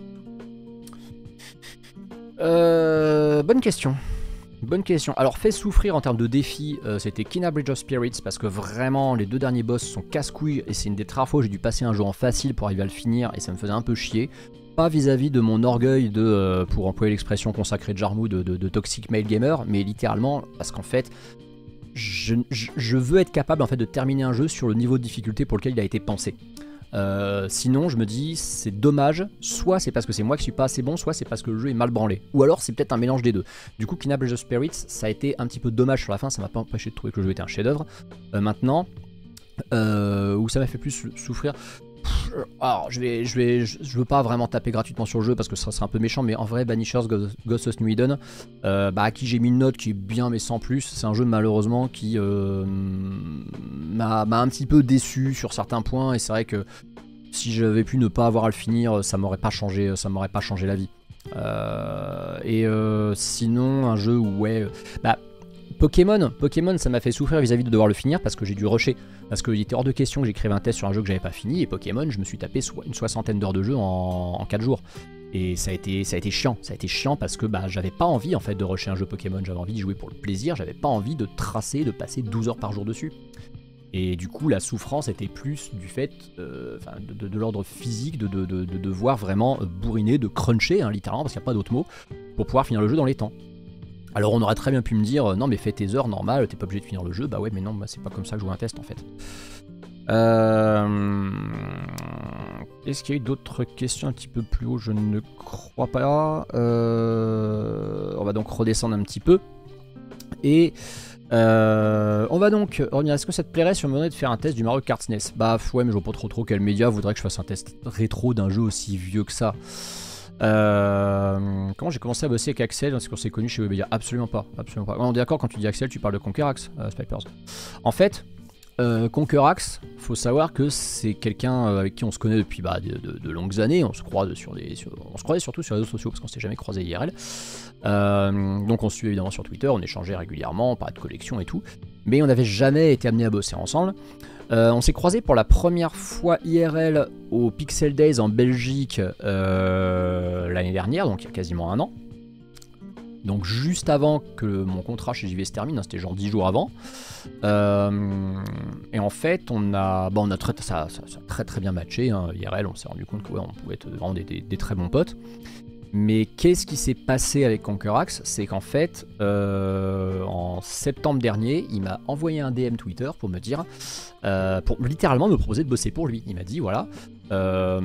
euh, Bonne question. Bonne question. Alors, fait souffrir en termes de défi, euh, c'était Kena Bridge of Spirits, parce que vraiment, les deux derniers boss sont casse-couilles, et c'est une des très rares fois où j'ai dû passer un jeu en facile pour arriver à le finir, et ça me faisait un peu chier. Pas vis-à-vis de mon orgueil de, euh, pour employer l'expression consacrée de Jarmou, de, de, de toxic male gamer, mais littéralement, parce qu'en fait, je, je, je veux être capable en fait, de terminer un jeu sur le niveau de difficulté pour lequel il a été pensé. Euh, sinon, je me dis, c'est dommage, soit c'est parce que c'est moi qui suis pas assez bon, soit c'est parce que le jeu est mal branlé. Ou alors c'est peut-être un mélange des deux. Du coup, Kena Bridge of Spirits, ça a été un petit peu dommage sur la fin, ça m'a pas empêché de trouver que le jeu était un chef-d'œuvre. Euh, maintenant, euh, où ça m'a fait plus souffrir. Alors, je vais, je vais, je veux pas vraiment taper gratuitement sur le jeu parce que ça serait un peu méchant, mais en vrai, Banishers Ghost of New Eden, euh, bah, à qui j'ai mis une note qui est bien mais sans plus, c'est un jeu malheureusement qui euh, m'a un petit peu déçu sur certains points, et c'est vrai que si j'avais pu ne pas avoir à le finir, ça m'aurait pas changé, ça m'aurait pas changé la vie. Euh, et euh, sinon, un jeu où ouais, bah Pokémon, Pokémon, ça m'a fait souffrir vis-à-vis de devoir le finir parce que j'ai dû rusher. Parce qu'il était hors de question que j'écrive un test sur un jeu que j'avais pas fini, et Pokémon, je me suis tapé so une soixantaine d'heures de jeu en, en quatre jours. Et ça a été, ça a été chiant, ça a été chiant parce que bah, j'avais pas envie en fait de rusher un jeu Pokémon, j'avais envie d'y jouer pour le plaisir, j'avais pas envie de tracer, de passer douze heures par jour dessus. Et du coup, la souffrance était plus du fait, euh, de, de, de l'ordre physique, de, de, de, de devoir vraiment bourriner, de cruncher, hein, littéralement, parce qu'il n'y a pas d'autre mot, pour pouvoir finir le jeu dans les temps. Alors on aurait très bien pu me dire, non mais fais tes heures normales, t'es pas obligé de finir le jeu, bah ouais mais non, bah, c'est pas comme ça que je joue un test en fait. Euh... Est-ce qu'il y a eu d'autres questions un petit peu plus haut? Je ne crois pas. Euh... On va donc redescendre un petit peu. Et euh... on va donc revenir, est-ce que ça te plairait si on me demandait de faire un test du Mario Kart S N E S? Bah ouais mais je vois pas trop trop quel média voudrait que je fasse un test rétro d'un jeu aussi vieux que ça. Euh, comment j'ai commencé à bosser avec Axel, est-ce qu'on s'est connu chez Webedia? Absolument pas, absolument pas. On est d'accord, quand tu dis Axel, tu parles de Conquerax, euh, Spipers. En fait, euh, Conquerax, faut savoir que c'est quelqu'un avec qui on se connaît depuis bah, de, de, de longues années. On se croise sur les, sur, on se croisait surtout sur les réseaux sociaux parce qu'on s'est jamais croisé I R L. Euh, donc on se suit évidemment sur Twitter, on échangeait régulièrement, on parlait de collection et tout, mais on n'avait jamais été amené à bosser ensemble. Euh, on s'est croisé pour la première fois I R L au Pixel Days en Belgique euh, l'année dernière, donc il y a quasiment un an. Donc juste avant que mon contrat chez J V se termine, hein, c'était genre dix jours avant. Euh, et en fait, on a, bah, on a très, ça, ça, ça a très très bien matché. Hein, I R L, on s'est rendu compte qu'on ouais, pouvait être vraiment des, des, des très bons potes. Mais qu'est-ce qui s'est passé avec Conquerax? C'est qu'en fait, euh, en septembre dernier, il m'a envoyé un D M Twitter pour me dire, euh, pour littéralement me proposer de bosser pour lui. Il m'a dit, voilà, euh,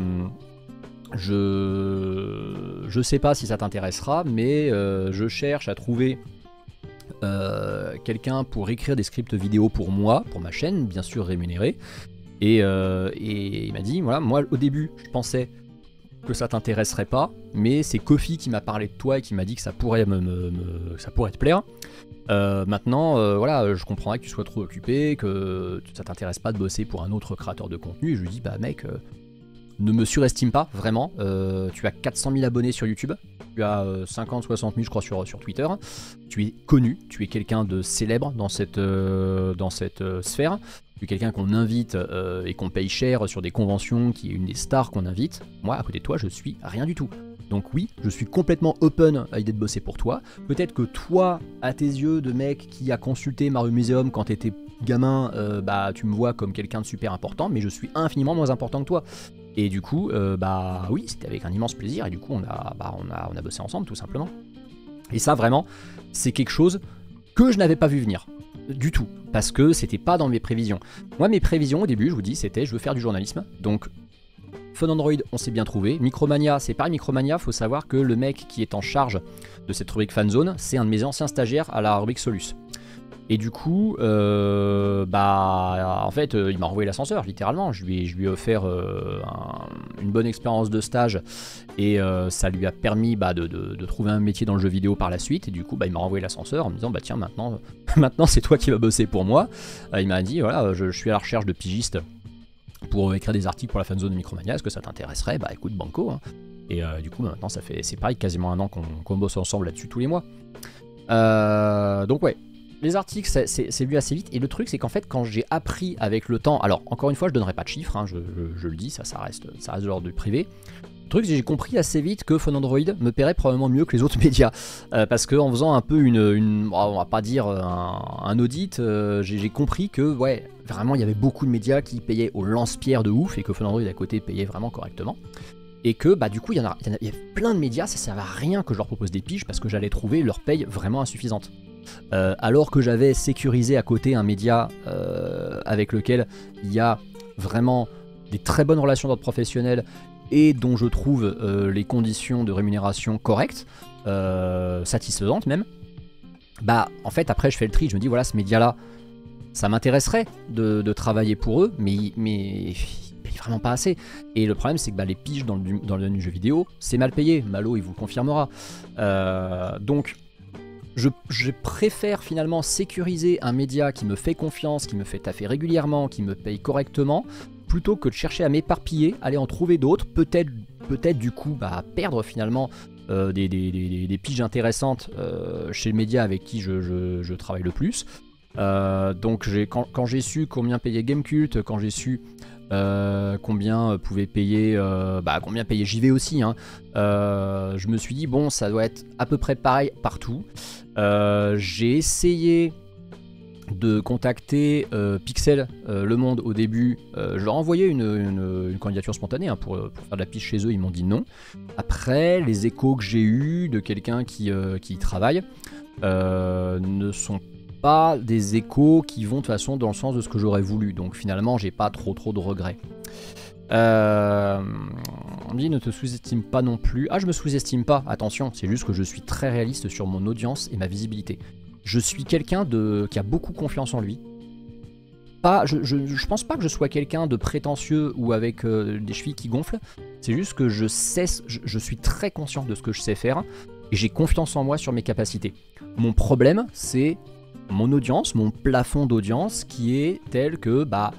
je, je sais pas si ça t'intéressera, mais euh, je cherche à trouver euh, quelqu'un pour écrire des scripts vidéo pour moi, pour ma chaîne, bien sûr rémunéré. Et, euh, et il m'a dit, voilà, moi au début, je pensais que ça t'intéresserait pas, mais c'est Kofi qui m'a parlé de toi et qui m'a dit que ça pourrait me, me, me ça pourrait te plaire. Euh, maintenant, euh, voilà, je comprendrais que tu sois trop occupé, que ça t'intéresse pas de bosser pour un autre créateur de contenu. Et je lui dis, bah mec, euh, ne me surestime pas, vraiment. Euh, tu as quatre cent mille abonnés sur YouTube, tu as euh, cinquante soixante mille je crois sur, sur Twitter. Tu es connu, tu es quelqu'un de célèbre dans cette, euh, dans cette euh, sphère. Tu es quelqu'un qu'on invite euh, et qu'on paye cher sur des conventions, qui est une des stars qu'on invite. Moi, à côté de toi, je suis rien du tout. Donc oui, je suis complètement open à l'idée de bosser pour toi. Peut-être que toi, à tes yeux de mec qui a consulté Mario Museum quand t'étais gamin, euh, bah tu me vois comme quelqu'un de super important, mais je suis infiniment moins important que toi. Et du coup, euh, bah oui, c'était avec un immense plaisir, et du coup on a, bah, on a, on a bossé ensemble tout simplement. Et ça vraiment, c'est quelque chose que je n'avais pas vu venir. Du tout, parce que c'était pas dans mes prévisions. Moi, mes prévisions au début, je vous dis, c'était je veux faire du journalisme. Donc, Fun Android, on s'est bien trouvé. Micromania, c'est pareil, Micromania, faut savoir que le mec qui est en charge de cette rubrique Fanzone, c'est un de mes anciens stagiaires à la rubrique Solus. Et du coup, euh, bah, en fait, euh, il m'a renvoyé l'ascenseur, littéralement. Je lui ai, je lui ai offert euh, un, une bonne expérience de stage, et euh, ça lui a permis bah, de, de, de trouver un métier dans le jeu vidéo par la suite. Et du coup, bah, il m'a renvoyé l'ascenseur en me disant, bah tiens, maintenant, maintenant c'est toi qui vas bosser pour moi. Euh, il m'a dit, voilà, je, je suis à la recherche de pigistes pour pour écrire des articles pour la fanzone de Micromania, est-ce que ça t'intéresserait? Bah écoute, banco. Hein. Et euh, du coup, bah, maintenant, ça fait, c'est pareil, quasiment un an qu'on qu'on bosse ensemble là-dessus tous les mois. Euh, donc ouais, les articles, c'est venu assez vite. Et le truc, c'est qu'en fait, quand j'ai appris avec le temps, alors encore une fois, je donnerai pas de chiffres, hein, je, je, je le dis, ça, ça reste, ça reste de l'ordre du privé. Le truc, c'est que j'ai compris assez vite que Phone Android me paierait probablement mieux que les autres médias. Euh, parce qu'en faisant un peu une, une, on va pas dire un, un audit, euh, j'ai compris que, ouais, vraiment, il y avait beaucoup de médias qui payaient au lance-pierre de ouf et que Phone Android à côté payait vraiment correctement. Et que, bah, du coup, il y en a, il y en a, il y a plein de médias, ça ne servait à rien que je leur propose des piges parce que j'allais trouver leur paye vraiment insuffisante. Euh, alors que j'avais sécurisé à côté un média euh, avec lequel il y a vraiment des très bonnes relations d'ordre professionnel et dont je trouve euh, les conditions de rémunération correctes, euh, satisfaisantes même, bah en fait après je fais le tri, je me dis voilà, ce média-là, ça m'intéresserait de, de travailler pour eux, mais, mais ils payent vraiment pas assez. Et le problème c'est que bah, les piges dans le, dans le jeu vidéo, c'est mal payé, Malo il vous le confirmera. Euh, donc je, je préfère finalement sécuriser un média qui me fait confiance, qui me fait taffer régulièrement, qui me paye correctement, plutôt que de chercher à m'éparpiller, aller en trouver d'autres, peut-être peut-être du coup bah, perdre finalement euh, des, des, des, des piges intéressantes euh, chez le média avec qui je, je, je travaille le plus. Euh, donc quand, quand j'ai su combien payait Gamecult, quand j'ai su euh, combien pouvait payer, euh, bah, combien payait J V aussi, hein, euh, je me suis dit bon ça doit être à peu près pareil partout. Euh, j'ai essayé de contacter euh, Pixel euh, Le Monde au début. Euh, je leur ai envoyé une, une, une candidature spontanée hein, pour, pour faire de la piste chez eux, ils m'ont dit non. Après, les échos que j'ai eus de quelqu'un qui, euh, qui y travaille euh, ne sont pas des échos qui vont de toute façon dans le sens de ce que j'aurais voulu. Donc finalement, j'ai pas trop trop de regrets. Euh, on me dit ne te sous-estime pas non plus. Ah, je me sous-estime pas, attention, c'est juste que je suis très réaliste sur mon audience et ma visibilité. Je suis quelqu'un de qui a beaucoup confiance en lui. Pas, je, je, je pense pas que je sois quelqu'un de prétentieux ou avec euh, des chevilles qui gonflent. C'est juste que je sais, je, je suis très conscient de ce que je sais faire et j'ai confiance en moi sur mes capacités. Mon problème, c'est mon audience, mon plafond d'audience qui est tel que bah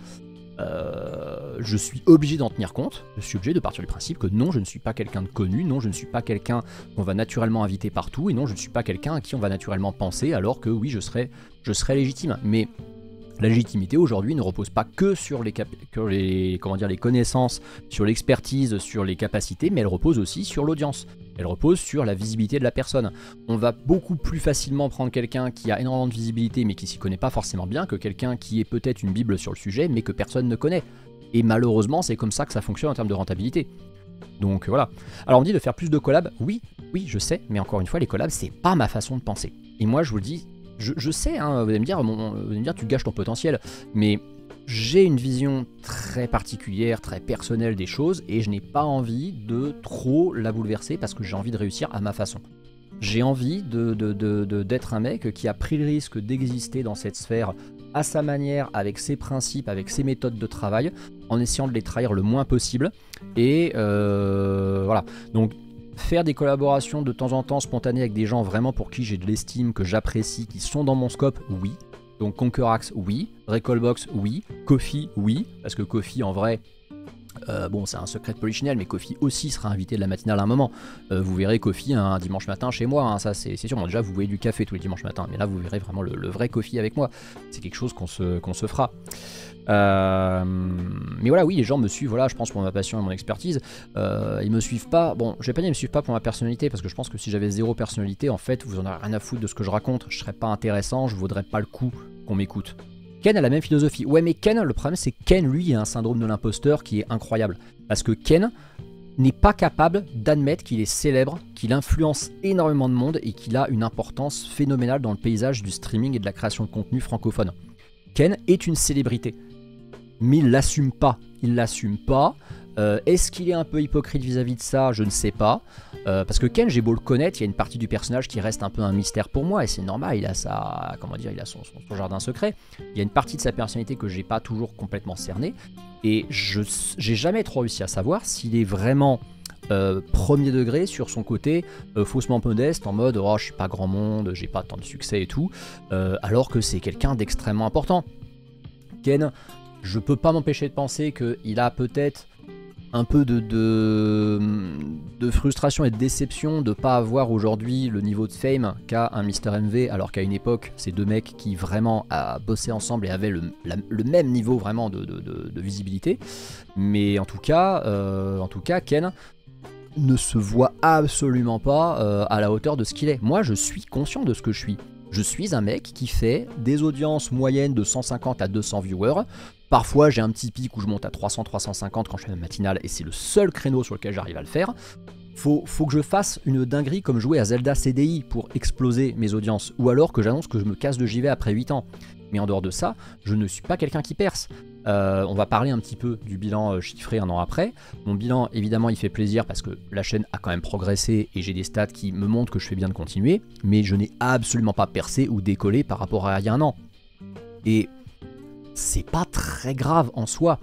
euh, je suis obligé d'en tenir compte. Je suis obligé de partir du principe que non, je ne suis pas quelqu'un de connu, non, je ne suis pas quelqu'un qu'on va naturellement inviter partout, et non, je ne suis pas quelqu'un à qui on va naturellement penser, alors que oui, je serais, je serais légitime. Mais la légitimité aujourd'hui ne repose pas que sur les, cap que les, comment dire, les connaissances, sur l'expertise, sur les capacités, mais elle repose aussi sur l'audience. Elle repose sur la visibilité de la personne. On va beaucoup plus facilement prendre quelqu'un qui a énormément de visibilité mais qui s'y connaît pas forcément bien que quelqu'un qui est peut-être une bible sur le sujet mais que personne ne connaît. Et malheureusement, c'est comme ça que ça fonctionne en termes de rentabilité. Donc voilà. Alors on dit de faire plus de collabs. Oui, oui, je sais, mais encore une fois, les collabs, c'est pas ma façon de penser. Et moi, je vous le dis, je, je sais, hein, vous allez me dire, mon, vous allez me dire, tu gâches ton potentiel, mais j'ai une vision très particulière, très personnelle des choses et je n'ai pas envie de trop la bouleverser parce que j'ai envie de réussir à ma façon. J'ai envie de, de, de, de, d'être un mec qui a pris le risque d'exister dans cette sphère à sa manière, avec ses principes, avec ses méthodes de travail, en essayant de les trahir le moins possible. Et euh, voilà. Donc faire des collaborations de temps en temps spontanées avec des gens vraiment pour qui j'ai de l'estime, que j'apprécie, qui sont dans mon scope, oui. Donc Conquerax, oui. Recallbox, oui. Kofi, oui. Parce que Kofi, en vrai, euh, bon, c'est un secret de Polichinelle, mais Kofi aussi sera invité de la matinale à un moment. Euh, vous verrez Kofi un dimanche matin chez moi, hein, ça c'est sûr. Bon, déjà, vous voyez du café tous les dimanches matins, mais là, vous verrez vraiment le, le vrai Kofi avec moi. C'est quelque chose qu'on se, qu'on se fera. Euh, mais voilà, oui, les gens me suivent, voilà, je pense pour ma passion et mon expertise. Euh, ils me suivent pas, bon, je vais pas dire ils me suivent pas pour ma personnalité, parce que je pense que si j'avais zéro personnalité, en fait, vous en avez rien à foutre de ce que je raconte, je serais pas intéressant, je vaudrais pas le coup qu'on m'écoute. Ken a la même philosophie. Ouais, mais Ken, le problème c'est que Ken, lui, a un syndrome de l'imposteur qui est incroyable. Parce que Ken n'est pas capable d'admettre qu'il est célèbre, qu'il influence énormément de monde et qu'il a une importance phénoménale dans le paysage du streaming et de la création de contenu francophone. Ken est une célébrité. Mais il l'assume pas. Il l'assume pas. Euh, Est-ce qu'il est un peu hypocrite vis-à-vis de ça? Je ne sais pas. Euh, parce que Ken, j'ai beau le connaître, il y a une partie du personnage qui reste un peu un mystère pour moi, et c'est normal, il a sa, comment dire, il a son, son, son jardin secret. Il y a une partie de sa personnalité que j'ai pas toujours complètement cernée, et je j'ai jamais trop réussi à savoir s'il est vraiment euh, premier degré sur son côté euh, faussement modeste, en mode oh je suis pas grand monde, j'ai pas tant de succès et tout, euh, alors que c'est quelqu'un d'extrêmement important. Ken je peux pas m'empêcher de penser qu'il a peut-être un peu de, de, de frustration et de déception de pas avoir aujourd'hui le niveau de fame qu'a un Mister M V, alors qu'à une époque, c'est deux mecs qui vraiment a bossé ensemble et avaient le, la, le même niveau vraiment de, de, de, de visibilité. Mais en tout cas, euh, en tout cas, Ken ne se voit absolument pas euh, à la hauteur de ce qu'il est. Moi, je suis conscient de ce que je suis. Je suis un mec qui fait des audiences moyennes de cent cinquante à deux cents viewers. Parfois, j'ai un petit pic où je monte à trois cents à trois cent cinquante quand je fais ma matinale et c'est le seul créneau sur lequel j'arrive à le faire. Faut, faut que je fasse une dinguerie comme jouer à Zelda C D I pour exploser mes audiences, ou alors que j'annonce que je me casse de J V après huit ans. Mais en dehors de ça, je ne suis pas quelqu'un qui perce. Euh, on va parler un petit peu du bilan euh, chiffré un an après. Mon bilan, évidemment, il fait plaisir parce que la chaîne a quand même progressé et j'ai des stats qui me montrent que je fais bien de continuer, mais je n'ai absolument pas percé ou décollé par rapport à il y a un an. Et c'est pas très grave en soi.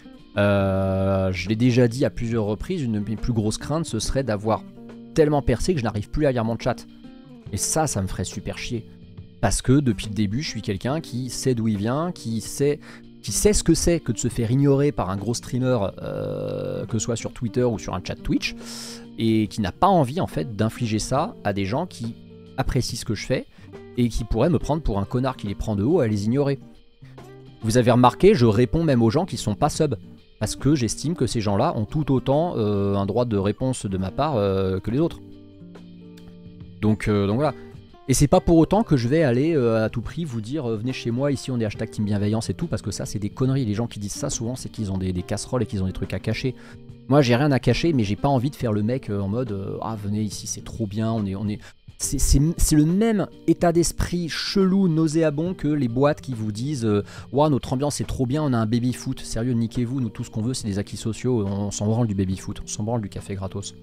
Euh, je l'ai déjà dit à plusieurs reprises, une de mes plus grosses craintes, ce serait d'avoir tellement percé que je n'arrive plus à lire mon chat. Et ça, ça me ferait super chier. Parce que depuis le début, je suis quelqu'un qui sait d'où il vient, qui sait, qui sait ce que c'est que de se faire ignorer par un gros streamer, euh, que ce soit sur Twitter ou sur un chat Twitch, et qui n'a pas envie en fait d'infliger ça à des gens qui apprécient ce que je fais et qui pourraient me prendre pour un connard qui les prend de haut à les ignorer. Vous avez remarqué, je réponds même aux gens qui sont pas sub, parce que j'estime que ces gens-là ont tout autant euh, un droit de réponse de ma part euh, que les autres. Donc, euh, donc voilà. Et c'est pas pour autant que je vais aller euh, à tout prix vous dire euh, venez chez moi, ici on est hashtag team bienveillance et tout, parce que ça c'est des conneries. Les gens qui disent ça souvent c'est qu'ils ont des, des casseroles et qu'ils ont des trucs à cacher. Moi j'ai rien à cacher, mais j'ai pas envie de faire le mec euh, en mode euh, ah venez ici c'est trop bien, on est... On est... C'est le même état d'esprit chelou, nauséabond que les boîtes qui vous disent euh, wow, notre ambiance est trop bien, on a un baby foot. Sérieux, niquez-vous, nous tout ce qu'on veut c'est des acquis sociaux, on s'en branle du baby foot, on s'en branle du café gratos.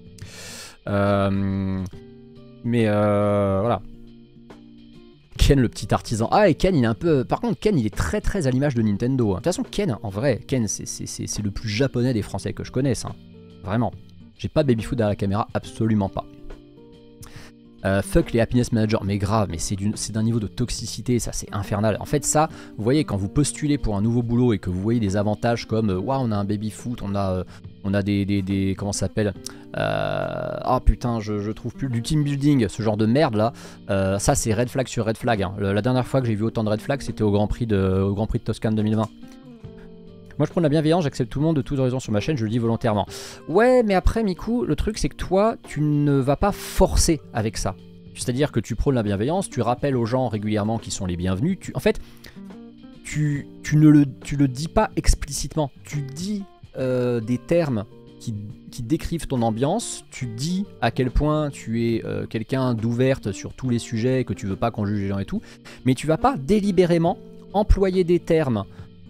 Euh, mais euh, voilà. Ken le petit artisan. Ah et Ken il est un peu... Par contre Ken il est très très à l'image de Nintendo. De toute façon Ken, en vrai, Ken c'est le plus japonais des Français que je connaisse. Hein. Vraiment. J'ai pas de baby foot derrière la caméra, absolument pas. Euh, fuck les happiness managers, mais grave, mais c'est d'un niveau de toxicité, ça c'est infernal. En fait ça, vous voyez quand vous postulez pour un nouveau boulot et que vous voyez des avantages comme waouh wow, on a un baby foot, on a, euh, on a des, des, des comment ça s'appelle euh, oh putain je, je trouve plus du team building, ce genre de merde là, euh, ça c'est red flag sur red flag. Hein. Le, la dernière fois que j'ai vu autant de red flag c'était au Grand Prix de, au Grand Prix de Toscane deux mille vingt. Moi je prends de la bienveillance, j'accepte tout le monde de toutes horizons sur ma chaîne, je le dis volontairement. Ouais mais après Miku, le truc c'est que toi tu ne vas pas forcer avec ça. C'est-à-dire que tu prônes la bienveillance, tu rappelles aux gens régulièrement qu'ils sont les bienvenus. Tu, en fait, tu, tu ne le, tu le dis pas explicitement. Tu dis euh, des termes qui, qui décrivent ton ambiance. Tu dis à quel point tu es euh, quelqu'un d'ouverte sur tous les sujets, que tu veux pas qu'on juge les gens et tout. Mais tu vas pas délibérément employer des termes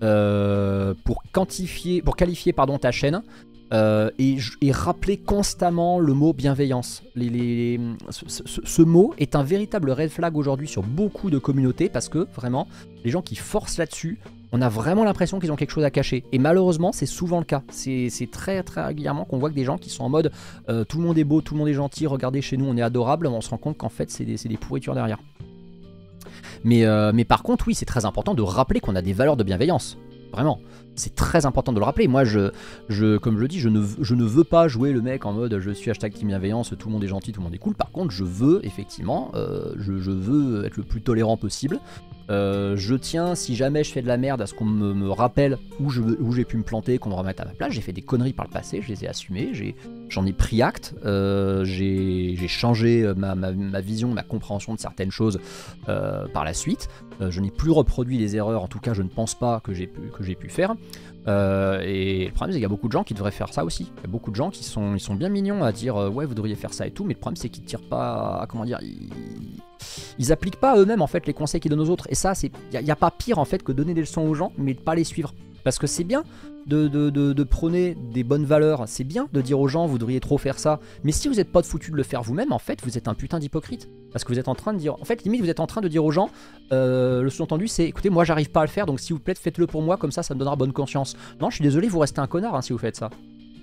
euh, pour quantifier, pour qualifier pardon, ta chaîne. Euh, et, et rappeler constamment le mot bienveillance. Les, les, ce, ce, ce mot est un véritable red flag aujourd'hui sur beaucoup de communautés parce que vraiment, les gens qui forcent là-dessus, on a vraiment l'impression qu'ils ont quelque chose à cacher. Et malheureusement, c'est souvent le cas. C'est très très régulièrement qu'on voit que des gens qui sont en mode euh, tout le monde est beau, tout le monde est gentil, regardez chez nous, on est adorable, on se rend compte qu'en fait, c'est des, des pourritures derrière. Mais, euh, mais par contre, oui, c'est très important de rappeler qu'on a des valeurs de bienveillance. Vraiment, c'est très important de le rappeler. Moi, je, je, comme je le dis, je ne, je ne veux pas jouer le mec en mode je suis hashtag team bienveillance, tout le monde est gentil, tout le monde est cool. Par contre, je veux effectivement, euh, je, je veux être le plus tolérant possible. Euh, je tiens, si jamais je fais de la merde, à ce qu'on me, me rappelle où j'ai pu me planter, qu'on me remette à ma place. J'ai fait des conneries par le passé, je les ai assumées, j'en ai, ai pris acte, euh, j'ai changé ma, ma, ma vision, ma compréhension de certaines choses euh, par la suite. Euh, je n'ai plus reproduit les erreurs, en tout cas je ne pense pas que j'ai pu, que j'ai pu faire. Euh, et le problème c'est qu'il y a beaucoup de gens qui devraient faire ça aussi. Il y a beaucoup de gens qui sont, ils sont bien mignons à dire euh, ouais vous devriez faire ça et tout, mais le problème c'est qu'ils tirent pas, à, comment dire, ils, ils appliquent pas eux-mêmes en fait les conseils qu'ils donnent aux autres. Et ça c'est, il n'y a, a pas pire en fait que donner des leçons aux gens mais de pas les suivre. Parce que c'est bien de, de, de, de prôner des bonnes valeurs, c'est bien de dire aux gens vous devriez trop faire ça, mais si vous n'êtes pas foutu de le faire vous-même, en fait vous êtes un putain d'hypocrite. Parce que vous êtes en train de dire, en fait limite vous êtes en train de dire aux gens, euh, le sous-entendu c'est écoutez moi j'arrive pas à le faire donc s'il vous plaît faites-le pour moi comme ça ça me donnera bonne conscience. Non je suis désolé vous restez un connard hein, si vous faites ça.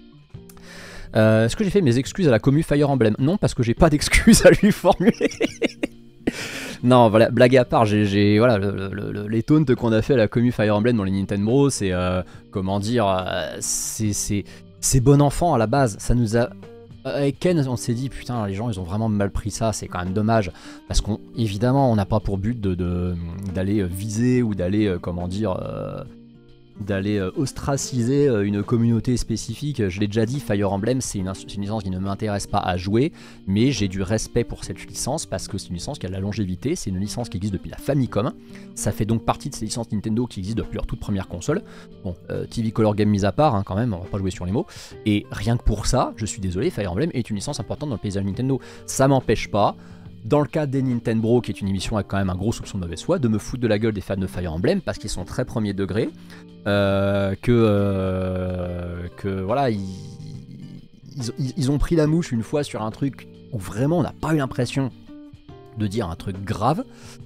Euh, Est-ce que j'ai fait mes excuses à la commu Fire Emblem? Non parce que j'ai pas d'excuses à lui formuler. Non, voilà, blague à part, j'ai, j'ai- voilà, le- le- le- les taunts qu'on a fait à la commu Fire Emblem dans les Nintendo Bros, c'est, euh, comment dire, euh, c'est, c'est, c'est bon enfant à la base. Ça nous a... Avec Ken, on s'est dit, putain, les gens, ils ont vraiment mal pris ça, c'est quand même dommage. Parce qu'évidemment, on n'a pas pour but de, de- d'aller viser ou d'aller, euh, comment dire... euh, d'aller euh, ostraciser euh, une communauté spécifique. Je l'ai déjà dit, Fire Emblem, c'est une, ins- c'est une licence qui ne m'intéresse pas à jouer, mais j'ai du respect pour cette licence parce que c'est une licence qui a de la longévité, c'est une licence qui existe depuis la Famicom, ça fait donc partie de ces licences Nintendo qui existent depuis leur toute première console. Bon, euh, T V Color Game mis à part, hein, quand même, on va pas jouer sur les mots, et rien que pour ça, je suis désolé, Fire Emblem est une licence importante dans le paysage Nintendo. Ça m'empêche pas, dans le cas des Nintendo Bros, qui est une émission avec quand même un gros soupçon de mauvaise foi, de me foutre de la gueule des fans de Fire Emblem parce qu'ils sont très premier degré, euh, que, euh, que voilà, ils, ils, ils ont pris la mouche une fois sur un truc où vraiment on n'a pas eu l'impression de dire un truc grave,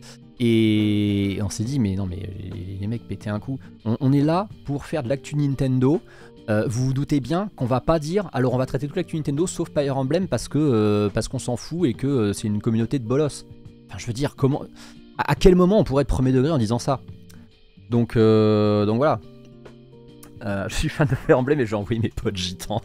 et on s'est dit mais non mais les, les mecs pétaient un coup, on, on est là pour faire de l'actu Nintendo. Euh, vous vous doutez bien qu'on va pas dire alors on va traiter toute l'actu Nintendo sauf Fire Emblem parce que euh, parce qu'on s'en fout et que euh, c'est une communauté de bolos. Enfin je veux dire comment à, à quel moment on pourrait être premier degré en disant ça. Donc euh, donc voilà. Euh, je suis fan de Fire Emblem et j'ai envoyé mes potes gitans.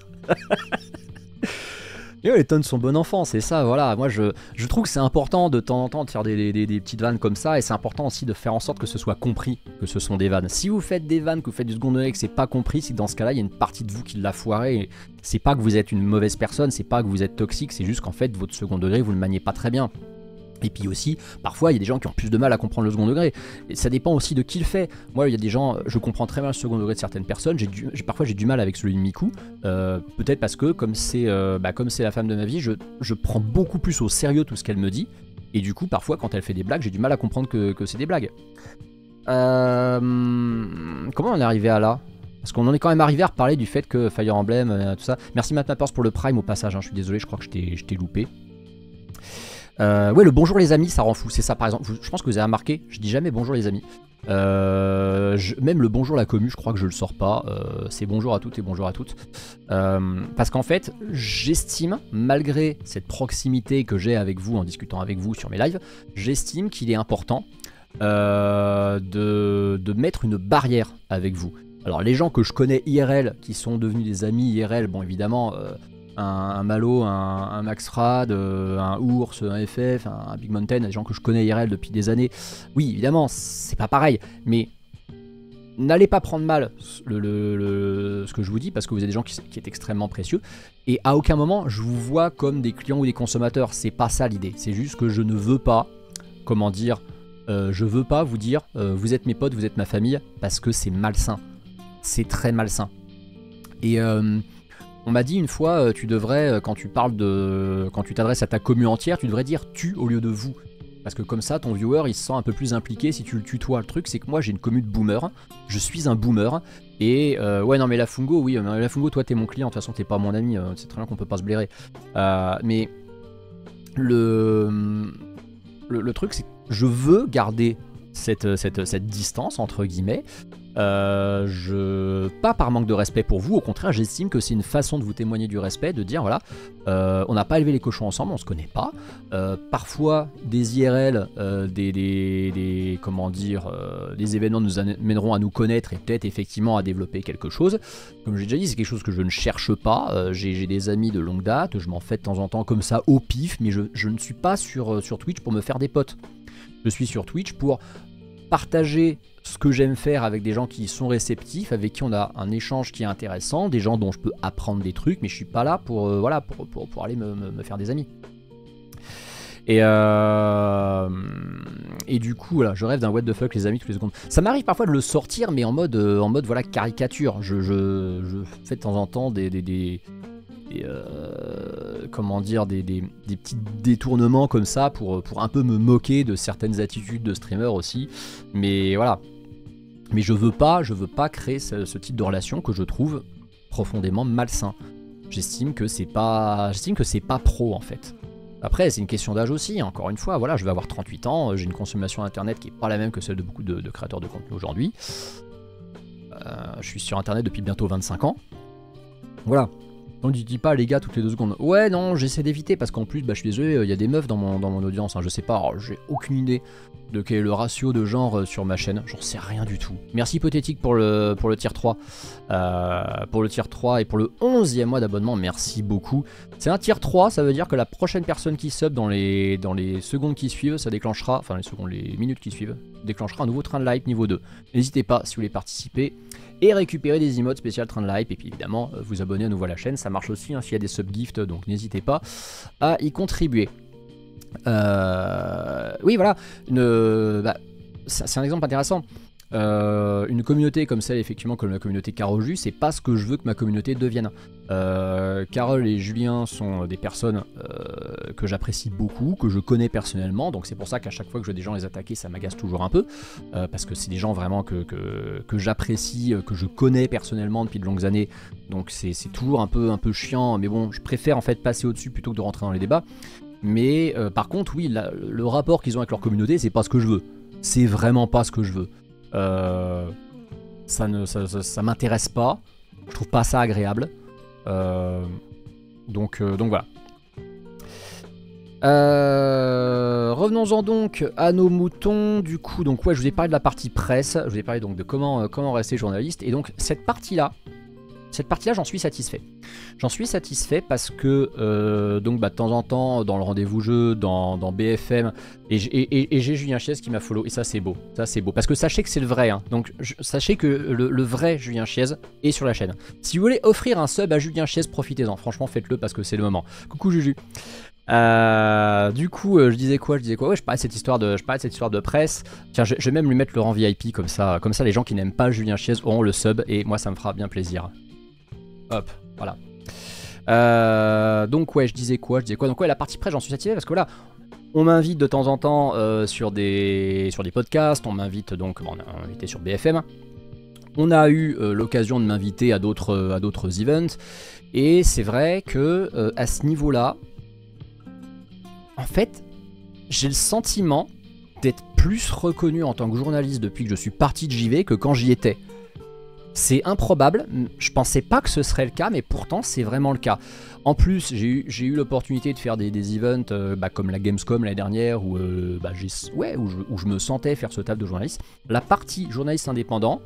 Et ouais, les tonnes sont bon enfant, c'est ça, voilà. Moi, je, je trouve que c'est important de temps en temps de faire des, des, des petites vannes comme ça, et c'est important aussi de faire en sorte que ce soit compris que ce sont des vannes. Si vous faites des vannes, que vous faites du second degré, que c'est pas compris, c'est que dans ce cas-là, il y a une partie de vous qui l'a foiré. Et c'est pas que vous êtes une mauvaise personne, c'est pas que vous êtes toxique, c'est juste qu'en fait, votre second degré, vous le maniez pas très bien. Et puis aussi, parfois, il y a des gens qui ont plus de mal à comprendre le second degré. Et ça dépend aussi de qui le fait. Moi, il y a des gens, je comprends très bien le second degré de certaines personnes. J'ai du, j'ai, parfois, j'ai du mal avec celui de Miku. Euh, peut-être parce que, comme c'est, euh, bah, comme c'est la femme de ma vie, je, je prends beaucoup plus au sérieux tout ce qu'elle me dit. Et du coup, parfois, quand elle fait des blagues, j'ai du mal à comprendre que, que c'est des blagues. Euh, comment on est arrivé à là ? Parce qu'on en est quand même arrivé à reparler du fait que Fire Emblem, euh, tout ça. Merci Matt Mappers pour le Prime au passage. Hein, je suis désolé, je crois que je t'ai, je t'ai loupé. Euh, ouais, le bonjour les amis, ça rend fou, c'est ça par exemple. Je pense que vous avez remarqué, je dis jamais bonjour les amis. Euh, je, même le bonjour la commu, je crois que je le sors pas. Euh, c'est bonjour à toutes et bonjour à toutes. Euh, parce qu'en fait, j'estime, malgré cette proximité que j'ai avec vous en discutant avec vous sur mes lives, j'estime qu'il est important euh, de, de mettre une barrière avec vous. Alors les gens que je connais I R L, qui sont devenus des amis I R L, bon évidemment... Euh, Un, un Malo, un, un Max Frad, euh, un Ours, un F F, un, un Big Mountain, des gens que je connais I R L depuis des années. Oui, évidemment, c'est pas pareil, mais n'allez pas prendre mal le, le, le, ce que je vous dis, parce que vous êtes des gens qui, qui est extrêmement précieux, et à aucun moment je vous vois comme des clients ou des consommateurs, c'est pas ça l'idée, c'est juste que je ne veux pas, comment dire, euh, je veux pas vous dire, euh, vous êtes mes potes, vous êtes ma famille, parce que c'est malsain, c'est très malsain. Et... Euh, On m'a dit une fois, tu devrais, quand tu parles de, quand tu t'adresses à ta commu entière, tu devrais dire tu au lieu de vous. Parce que comme ça, ton viewer, il se sent un peu plus impliqué si tu le tutoies. Le truc, c'est que moi, j'ai une commu de boomer. Je suis un boomer. Et euh, ouais, non, mais la Fungo, oui, mais la Fungo, toi, t'es mon client. De toute façon, t'es pas mon ami. C'est très bien qu'on peut pas se blairer. Euh, mais le, le, le truc, c'est que je veux garder cette, cette, cette distance, entre guillemets. Euh, je... Pas par manque de respect pour vous, au contraire j'estime que c'est une façon de vous témoigner du respect, de dire voilà, euh, on n'a pas élevé les cochons ensemble, on se connaît pas, euh, parfois des I R L, euh, des, des, des, comment dire, euh, des événements nous amèneront à nous connaître et peut-être effectivement à développer quelque chose. Comme j'ai déjà dit, c'est quelque chose que je ne cherche pas, euh, j'ai, j'ai des amis de longue date, je m'en fais de temps en temps comme ça au pif, mais je, je ne suis pas sur, sur Twitch pour me faire des potes, je suis sur Twitch pour partager ce que j'aime faire avec des gens qui sont réceptifs, avec qui on a un échange qui est intéressant, des gens dont je peux apprendre des trucs, mais je suis pas là pour, euh, voilà, pour, pour, pour aller me, me, me faire des amis. Et, euh, et du coup, voilà, je rêve d'un what the fuck les amis toutes les secondes. Ça m'arrive parfois de le sortir, mais en mode, euh, en mode voilà, caricature. Je, je, je fais de temps en temps des... des, des Et euh, comment dire, des, des, des petits détournements comme ça pour, pour un peu me moquer de certaines attitudes de streamer aussi, mais voilà, mais je veux pas, je veux pas créer ce, ce type de relation que je trouve profondément malsain. J'estime que c'est pas, j'estime que c'est pas pro en fait. Après c'est une question d'âge aussi, encore une fois, voilà, je vais avoir trente-huit ans, j'ai une consommation internet qui est pas la même que celle de beaucoup de, de créateurs de contenu aujourd'hui. Euh, je suis sur internet depuis bientôt vingt-cinq ans, voilà. On ne dit pas les gars toutes les deux secondes. Ouais, non, j'essaie d'éviter parce qu'en plus, bah, je suis désolé, il y a des meufs dans mon, dans mon audience. Hein, je sais pas, j'ai aucune idée de quel est le ratio de genre sur ma chaîne. J'en sais rien du tout. Merci Hypothétique pour le, pour le tier trois. Euh, pour le tier trois et pour le onzième mois d'abonnement. Merci beaucoup. C'est un tier trois, ça veut dire que la prochaine personne qui sub dans les, dans les secondes qui suivent, ça déclenchera, enfin les secondes, les minutes qui suivent, déclenchera un nouveau train de live niveau deux. N'hésitez pas si vous voulez participer et récupérer des emotes spéciales train de live. Et puis évidemment, vous abonner à nouveau à la chaîne. Ça marche aussi hein, s'il y a des sub-gifts, donc n'hésitez pas à y contribuer. Euh, oui, voilà, une, bah, c'est un exemple intéressant. Euh, une communauté comme celle, effectivement, comme la communauté Caroju, c'est pas ce que je veux que ma communauté devienne. Euh, Carole et Julien sont des personnes euh, que j'apprécie beaucoup, que je connais personnellement, donc c'est pour ça qu'à chaque fois que je vois des gens les attaquer, ça m'agace toujours un peu, euh, parce que c'est des gens vraiment que, que, que j'apprécie, que je connais personnellement depuis de longues années, donc c'est toujours un peu, un peu chiant, mais bon, je préfère en fait passer au-dessus plutôt que de rentrer dans les débats. Mais euh, par contre, oui, la, le rapport qu'ils ont avec leur communauté, c'est pas ce que je veux. C'est vraiment pas ce que je veux. Euh, ça ne, ça, ça, ça m'intéresse pas. Je trouve pas ça agréable. Euh, donc, euh, donc voilà. Euh, Revenons-en donc à nos moutons. Du coup, donc ouais, je vous ai parlé de la partie presse. Je vous ai parlé donc de comment, euh, comment rester journaliste. Et donc cette partie-là. Cette partie-là, j'en suis satisfait. J'en suis satisfait parce que, euh, donc, bah, de temps en temps, dans le rendez-vous jeu, dans, dans B F M, et, et, et j'ai Julien Chiez qui m'a follow, et ça, c'est beau. Ça, c'est beau. Parce que sachez que c'est le vrai. Hein. Donc, je, sachez que le, le vrai Julien Chiez est sur la chaîne. Si vous voulez offrir un sub à Julien Chiez, profitez-en. Franchement, faites-le parce que c'est le moment. Coucou, Juju. Euh, du coup, euh, je disais quoi Je disais quoi Ouais, je parlais de cette histoire de, je parlais de cette histoire de presse. Tiens, je, je vais même lui mettre le rang V I P comme ça. Comme ça, les gens qui n'aiment pas Julien Chiez auront le sub, et moi, ça me fera bien plaisir. Hop, voilà. Euh, donc ouais, je disais quoi Je disais quoi Donc ouais, la partie presse, j'en suis satisfait parce que là, on m'invite de temps en temps euh, sur des sur des podcasts. On m'invite donc, bon, on a invité sur B F M. On a eu euh, l'occasion de m'inviter à d'autres à d'autres events. Et c'est vrai que euh, à ce niveau-là, en fait, j'ai le sentiment d'être plus reconnu en tant que journaliste depuis que je suis parti de J V que quand j'y étais. C'est improbable, je pensais pas que ce serait le cas, mais pourtant c'est vraiment le cas. En plus, j'ai eu, j'ai eu l'opportunité de faire des, des events euh, bah, comme la Gamescom l'année dernière, où, euh, bah, j'ai, ouais, où, je, où je me sentais faire ce taf de journaliste. La partie journaliste indépendant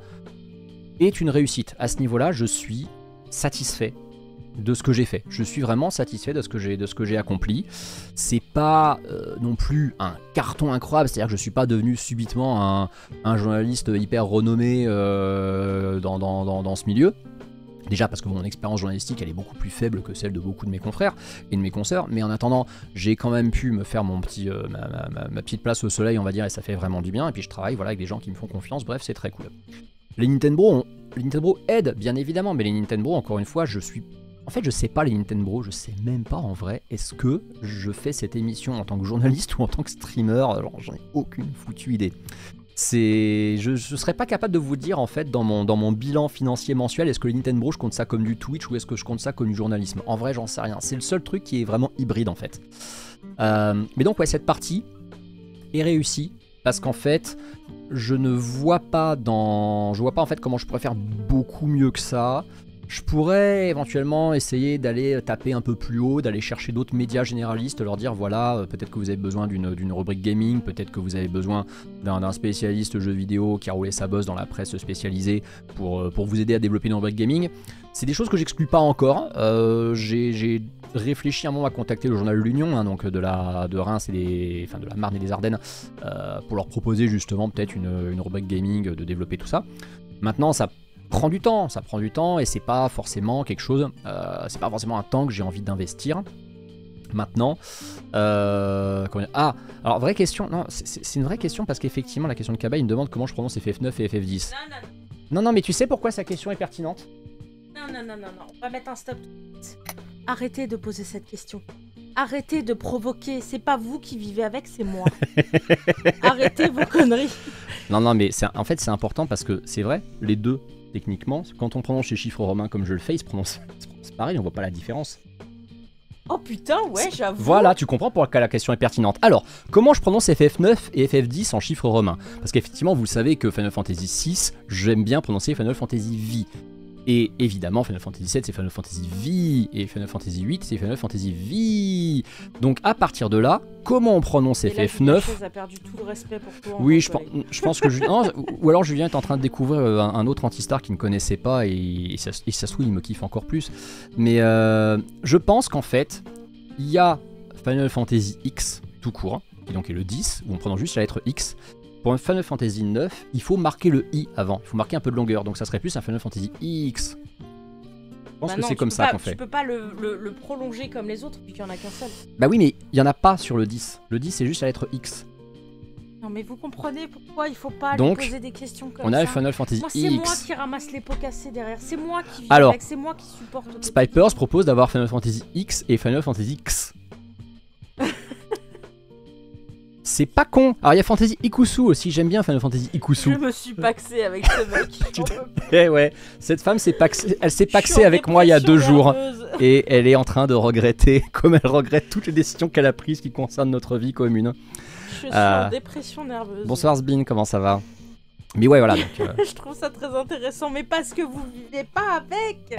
est une réussite. À ce niveau-là, je suis satisfait de ce que j'ai fait. Je suis vraiment satisfait de ce que j'ai de ce que j'ai accompli. C'est pas euh, non plus un carton incroyable, c'est-à-dire que je suis pas devenu subitement un, un journaliste hyper renommé euh, dans, dans, dans, dans ce milieu. Déjà parce que mon expérience journalistique elle est beaucoup plus faible que celle de beaucoup de mes confrères et de mes consoeurs, mais en attendant j'ai quand même pu me faire mon petit, euh, ma, ma, ma, ma petite place au soleil on va dire, et ça fait vraiment du bien, et puis je travaille voilà, avec des gens qui me font confiance, bref c'est très cool. Les Nintendo, ont, les Nintendo aident bien évidemment, mais les Nintendo encore une fois je suis... En fait, je sais pas les Nintendo, je sais même pas en vrai, est-ce que je fais cette émission en tant que journaliste ou en tant que streamer, alors j'en ai aucune foutue idée. C'est, je, je serais pas capable de vous dire en fait dans mon, dans mon bilan financier mensuel, est-ce que les Nintendo je compte ça comme du Twitch ou est-ce que je compte ça comme du journalisme. En vrai, j'en sais rien, c'est le seul truc qui est vraiment hybride en fait. Euh, mais donc ouais, cette partie est réussie parce qu'en fait, je ne vois pas dans, je vois pas en fait comment je pourrais faire beaucoup mieux que ça. Je pourrais éventuellement essayer d'aller taper un peu plus haut, d'aller chercher d'autres médias généralistes, leur dire voilà, peut-être que vous avez besoin d'une rubrique gaming, peut-être que vous avez besoin d'un spécialiste jeux vidéo qui a roulé sa bosse dans la presse spécialisée pour, pour vous aider à développer une rubrique gaming. C'est des choses que j'exclus pas encore. Euh, J'ai réfléchi un moment à contacter le journal L'Union, hein, donc de, la, de Reims et des, enfin de la Marne et des Ardennes, euh, pour leur proposer justement peut-être une, une rubrique gaming, de développer tout ça. Maintenant, ça prend du temps, ça prend du temps et c'est pas forcément quelque chose, euh, c'est pas forcément un temps que j'ai envie d'investir. Maintenant, euh, comment dire, ah, alors vraie question, non, c'est une vraie question parce qu'effectivement la question de Kaba il me demande comment je prononce F F neuf et F F dix. Non, non, non. Non, non, mais tu sais pourquoi sa question est pertinente? Non, non, non, non, non, on va mettre un stop. Arrêtez de poser cette question. Arrêtez de provoquer, c'est pas vous qui vivez avec, c'est moi. Arrêtez vos conneries. Non, non, mais en fait c'est important parce que c'est vrai, les deux, techniquement, quand on prononce les chiffres romains comme je le fais, ils se prononcent, c'est pareil, on voit pas la différence. Oh putain, ouais, j'avoue. Voilà, tu comprends pourquoi la question est pertinente. Alors, comment je prononce F F neuf et F F dix en chiffres romains? Parce qu'effectivement, vous savez que Final Fantasy six, j'aime bien prononcer Final Fantasy V. Et évidemment, Final Fantasy sept, c'est Final Fantasy V, et Final Fantasy huit, c'est Final Fantasy V. Donc à partir de là, comment on prononce F F neuf? a perdu tout le respect pour toi. Oui, je pense, je pense que Julien... non, ou alors Julien est en train de découvrir un, un autre anti-star qu'il ne connaissait pas, et, et, ça, et ça se trouve, il me kiffe encore plus. Mais euh, je pense qu'en fait, il y a Final Fantasy X tout court, qui donc est le dix, où on prononce juste la lettre X. Pour un Final Fantasy neuf, il faut marquer le I avant, il faut marquer un peu de longueur, donc ça serait plus un Final Fantasy X. Je pense bah que c'est comme ça qu'on fait. Tu peux pas le, le, le prolonger comme les autres, vu qu'il y en a qu'un seul. Bah oui, mais il y en a pas sur le dix. Le dix, c'est juste la lettre X. Non mais vous comprenez pourquoi il faut pas donc, lui poser des questions comme ça. On a le Final Fantasy moi, X. C'est moi qui ramasse les pots cassés derrière, c'est moi qui vis Alors, avec, c'est moi qui supporte. Spipers propose d'avoir Final Fantasy X et Final Fantasy X. C'est pas con. Alors il y a Fantasy Ikusu aussi, j'aime bien Final Fantasy Ikusu. Je me suis paxé avec ce mec. Eh ouais, cette femme s'est paxée, elle s'est paxée avec moi il y a deux jours. Et elle est en train de regretter, comme elle regrette toutes les décisions qu'elle a prises qui concernent notre vie commune. Je suis euh... en dépression nerveuse. Bonsoir Sbin, comment ça va? Mais ouais, voilà. Donc, euh... je trouve ça très intéressant, mais parce que vous vivez pas avec.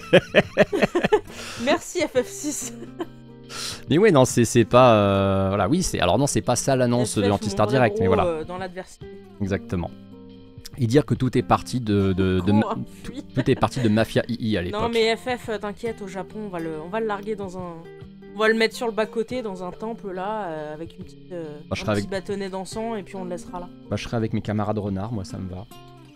Merci F F six. Mais ouais, non, c'est pas... Euh, voilà, oui, c'est... Alors non, c'est pas ça l'annonce de l'Antistar Direct, mais voilà. Euh, dans l'adversité. Exactement. Et dire que tout est parti de... de, de ma... tout, tout est parti de Mafia I I à l'époque. Non mais F F, t'inquiète, au Japon, on va, le, on va le larguer dans un... On va le mettre sur le bas-côté, dans un temple, là, euh, avec une petite, euh, bah, un petit avec... bâtonnet d'encens, et puis on le laissera là. Bah, je serai avec mes camarades renards, moi, ça me va.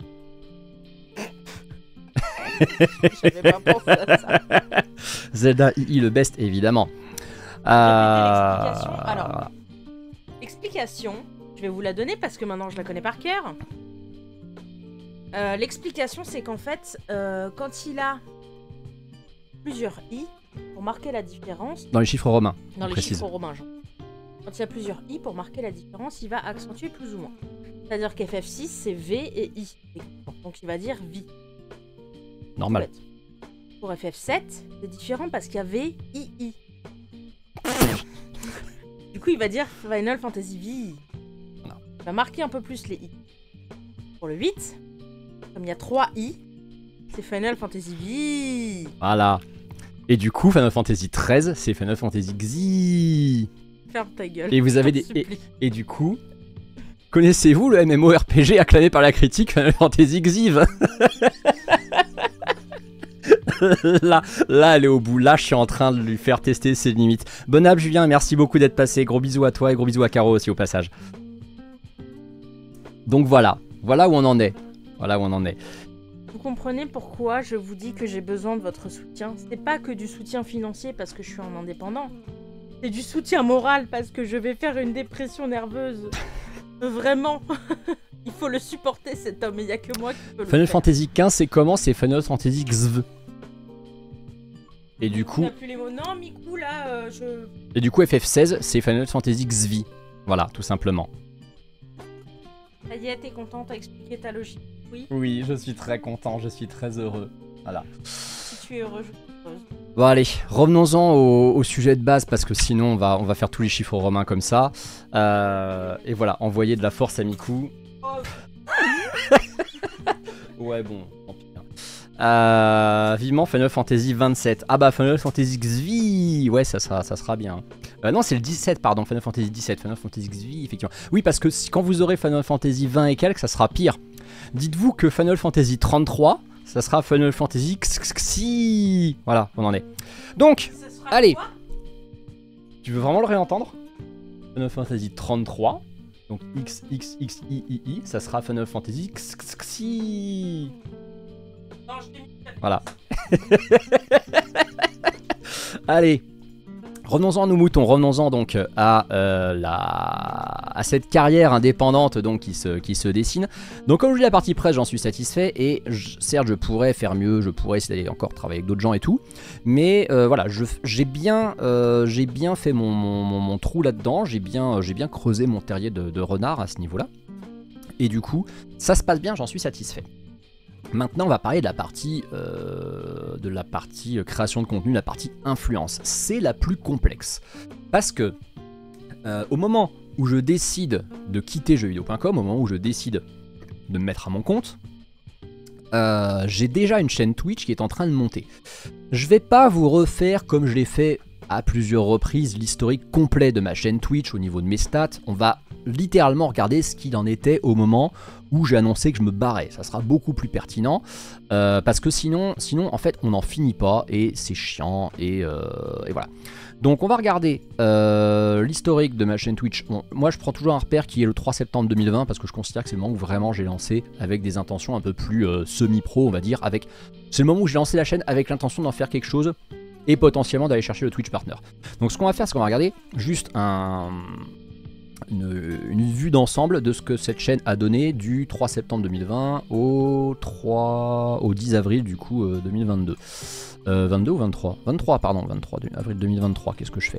J'avais pas pensé à ça. Zelda I I, le best, évidemment. Euh... Alors, explication, je vais vous la donner parce que maintenant je la connais par cœur. Euh, L'explication, c'est qu'en fait, euh, quand il a plusieurs i, pour marquer la différence... Dans les chiffres romains, Dans les précise. chiffres romains, genre. Quand il y a plusieurs i, pour marquer la différence, il va accentuer plus ou moins. C'est-à-dire qu'F F six, c'est V et I. Donc il va dire V. Normal. Pour F F sept, c'est différent parce qu'il y a V, I, I. Du coup, il va dire Final Fantasy V. Non. Il va marquer un peu plus les I. Pour le huit, comme il y a trois I, c'est Final Fantasy V. Voilà. Et du coup, Final Fantasy treize, c'est Final Fantasy Xi. Ferme ta gueule. Et vous avez des... Et, et du coup, connaissez-vous le MMORPG acclamé par la critique Final Fantasy Xiv? Là, là, elle est au bout. Là, je suis en train de lui faire tester ses limites. Bon app, Julien, merci beaucoup d'être passé. Gros bisous à toi et gros bisous à Caro aussi au passage. Donc voilà, voilà où on en est. Voilà où on en est. Vous comprenez pourquoi je vous dis que j'ai besoin de votre soutien. C'est pas que du soutien financier parce que je suis un indépendant. C'est du soutien moral parce que je vais faire une dépression nerveuse. Vraiment. Il faut le supporter cet homme, il n'y a que moi qui peux le Final faire. Fantasy quinze, c'est comment? C'est Final Fantasy Xv. Et du coup... Plus les mots. Non, Miku, là, euh, je... Et du coup, F F seize, c'est Final Fantasy Xvi. Voilà, tout simplement. Ça y est, t'es content, t'as expliqué ta logique. Oui. Oui, je suis très content, je suis très heureux. Voilà. Si tu es heureux, je suis heureuse. Bon allez, revenons-en au, au sujet de base parce que sinon on va, on va faire tous les chiffres romains comme ça. Euh, et voilà, envoyer de la force à Miku. Oh. Ouais bon, tant pis. Euh, vivement Final Fantasy vingt-sept. Ah bah Final Fantasy Xvi. Ouais, ça sera, ça sera bien. Euh, non, c'est le dix-sept, pardon, Final Fantasy dix-sept. Final Fantasy Xvi, effectivement. Oui, parce que si, quand vous aurez Final Fantasy vingt et quelques, ça sera pire. Dites-vous que Final Fantasy trente-trois, ça sera Final Fantasy Xi. Voilà, on en est. Donc, allez. Quoi? Tu veux vraiment le réentendre? Final Fantasy trente-trois. Donc X, X, X, I, I, I, ça sera Final Fantasy Xi. Voilà. Allez. Revenons-en à nos moutons, revenons-en donc à, euh, la... à cette carrière indépendante donc, qui, se, qui se dessine. Donc comme je dis la partie presse, j'en suis satisfait et je, certes je pourrais faire mieux, je pourrais essayer d'aller encore travailler avec d'autres gens et tout. Mais euh, voilà, j'ai bien, euh, j'ai bien fait mon, mon, mon, mon trou là-dedans, j'ai bien, j'ai bien creusé mon terrier de, de renard à ce niveau-là. Et du coup, ça se passe bien, j'en suis satisfait. Maintenant, on va parler de la partie, euh, de la partie création de contenu, la partie influence. C'est la plus complexe. Parce que, euh, au moment où je décide de quitter jeux vidéo point com, au moment où je décide de me mettre à mon compte, euh, j'ai déjà une chaîne Twitch qui est en train de monter. Je vais pas vous refaire comme je l'ai fait à plusieurs reprises l'historique complet de ma chaîne Twitch au niveau de mes stats. On va littéralement regarder ce qu'il en était au moment où j'ai annoncé que je me barrais. Ça sera beaucoup plus pertinent euh, parce que sinon, sinon en fait on n'en finit pas et c'est chiant et, euh, et voilà. Donc on va regarder euh, l'historique de ma chaîne Twitch. Bon, moi je prends toujours un repère qui est le trois septembre deux mille vingt parce que je considère que c'est le moment où vraiment j'ai lancé avec des intentions un peu plus euh, semi-pro on va dire. Avec... C'est le moment où j'ai lancé la chaîne avec l'intention d'en faire quelque chose et potentiellement d'aller chercher le Twitch Partner. Donc ce qu'on va faire c'est qu'on va regarder juste un... Une, une vue d'ensemble de ce que cette chaîne a donné du trois septembre deux mille vingt au, trois, au dix avril du coup euh, deux mille vingt-deux. Euh, vingt-deux ou vingt-trois vingt-trois pardon, vingt-trois avril deux mille vingt-trois, qu'est-ce que je fais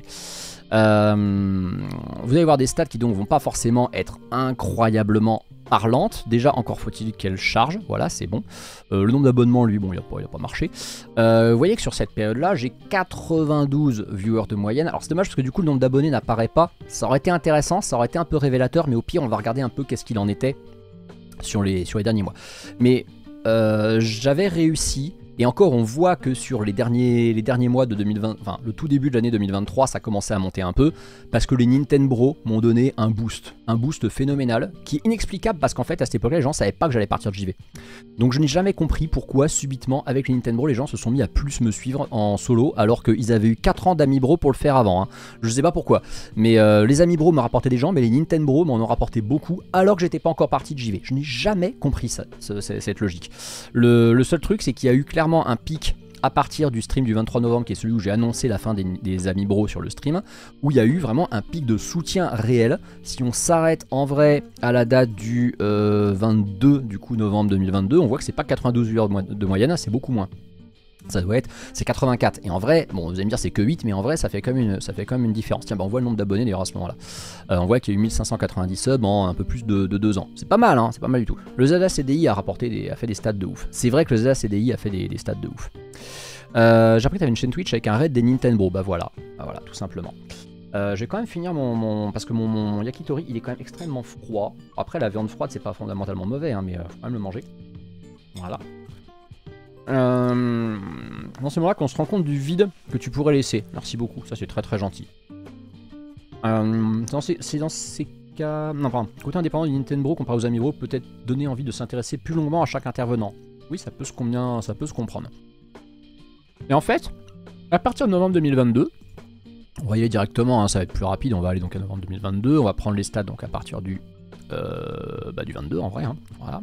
euh, Vous allez voir des stats qui donc vont pas forcément être incroyablement parlantes. Déjà encore faut-il qu'elle charge, voilà c'est bon. Euh, le nombre d'abonnements lui bon il n'a pas, pas marché. Euh, vous voyez que sur cette période là j'ai quatre-vingt-douze viewers de moyenne. Alors c'est dommage parce que du coup le nombre d'abonnés n'apparaît pas. Ça aurait été intéressant, ça aurait été un peu révélateur, mais au pire on va regarder un peu qu'est-ce qu'il en était sur les, sur les derniers mois. Mais euh, j'avais réussi. Et encore, on voit que sur les derniers, les derniers mois de deux mille vingt, enfin le tout début de l'année deux mille vingt-trois, ça commençait à monter un peu, parce que les Nintendo Bros m'ont donné un boost, un boost phénoménal, qui est inexplicable parce qu'en fait à cette époque-là, les gens savaient pas que j'allais partir de J V. Donc je n'ai jamais compris pourquoi subitement avec les Nintendo Bros, les gens se sont mis à plus me suivre en solo, alors qu'ils avaient eu quatre ans d'Ami Bro pour le faire avant. Hein. Je sais pas pourquoi, mais euh, les Ami Bro me rapportaient des gens, mais les Nintendo Bros m'en ont rapporté beaucoup, alors que j'étais pas encore parti de J V. Je n'ai jamais compris ça, ce, cette logique. Le, le seul truc, c'est qu'il y a eu clairement un pic à partir du stream du vingt-trois novembre, qui est celui où j'ai annoncé la fin des, des Ami Bro sur le stream, où il y a eu vraiment un pic de soutien réel. Si on s'arrête en vrai à la date du euh, vingt-deux du coup novembre deux mille vingt-deux, on voit que c'est pas quatre-vingt-douze viewers de, mo de moyenne, c'est beaucoup moins. Ça doit être, c'est quatre-vingt-quatre. Et en vrai, bon, vous allez me dire c'est que huit, mais en vrai, ça fait quand même une, ça fait quand même une différence. Tiens, bah, on voit le nombre d'abonnés d'ailleurs à ce moment-là. Euh, on voit qu'il y a eu mille cinq cent quatre-vingt-dix subs en un peu plus de, de deux ans. C'est pas mal, hein, c'est pas mal du tout. Le Zelda C D I a rapporté des, a fait des stats de ouf. C'est vrai que le Zelda C D I a fait des, des stats de ouf. Euh, J'ai appris que tu avais une chaîne Twitch avec un raid des Nintendo Bros. Bah voilà, bah voilà, tout simplement. Euh, je vais quand même finir mon, mon parce que mon, mon yakitori il est quand même extrêmement froid. Après la viande froide c'est pas fondamentalement mauvais, hein, mais euh, faut quand même le manger. Voilà. Euh, dans ce moment-là qu'on se rend compte du vide que tu pourrais laisser. Merci beaucoup, ça c'est très très gentil. Euh, c'est dans ces cas... Non pardon, côté indépendant du Nintendo Bro comparé aux Ami Bro peut-être donner envie de s'intéresser plus longuement à chaque intervenant. Oui, ça peut se, combien, ça peut se comprendre. Et en fait, à partir de novembre deux mille vingt-deux, on va y aller directement, hein, ça va être plus rapide, on va aller donc à novembre deux mille vingt-deux, on va prendre les stats donc à partir du, euh, bah, du vingt-deux en vrai, hein, voilà.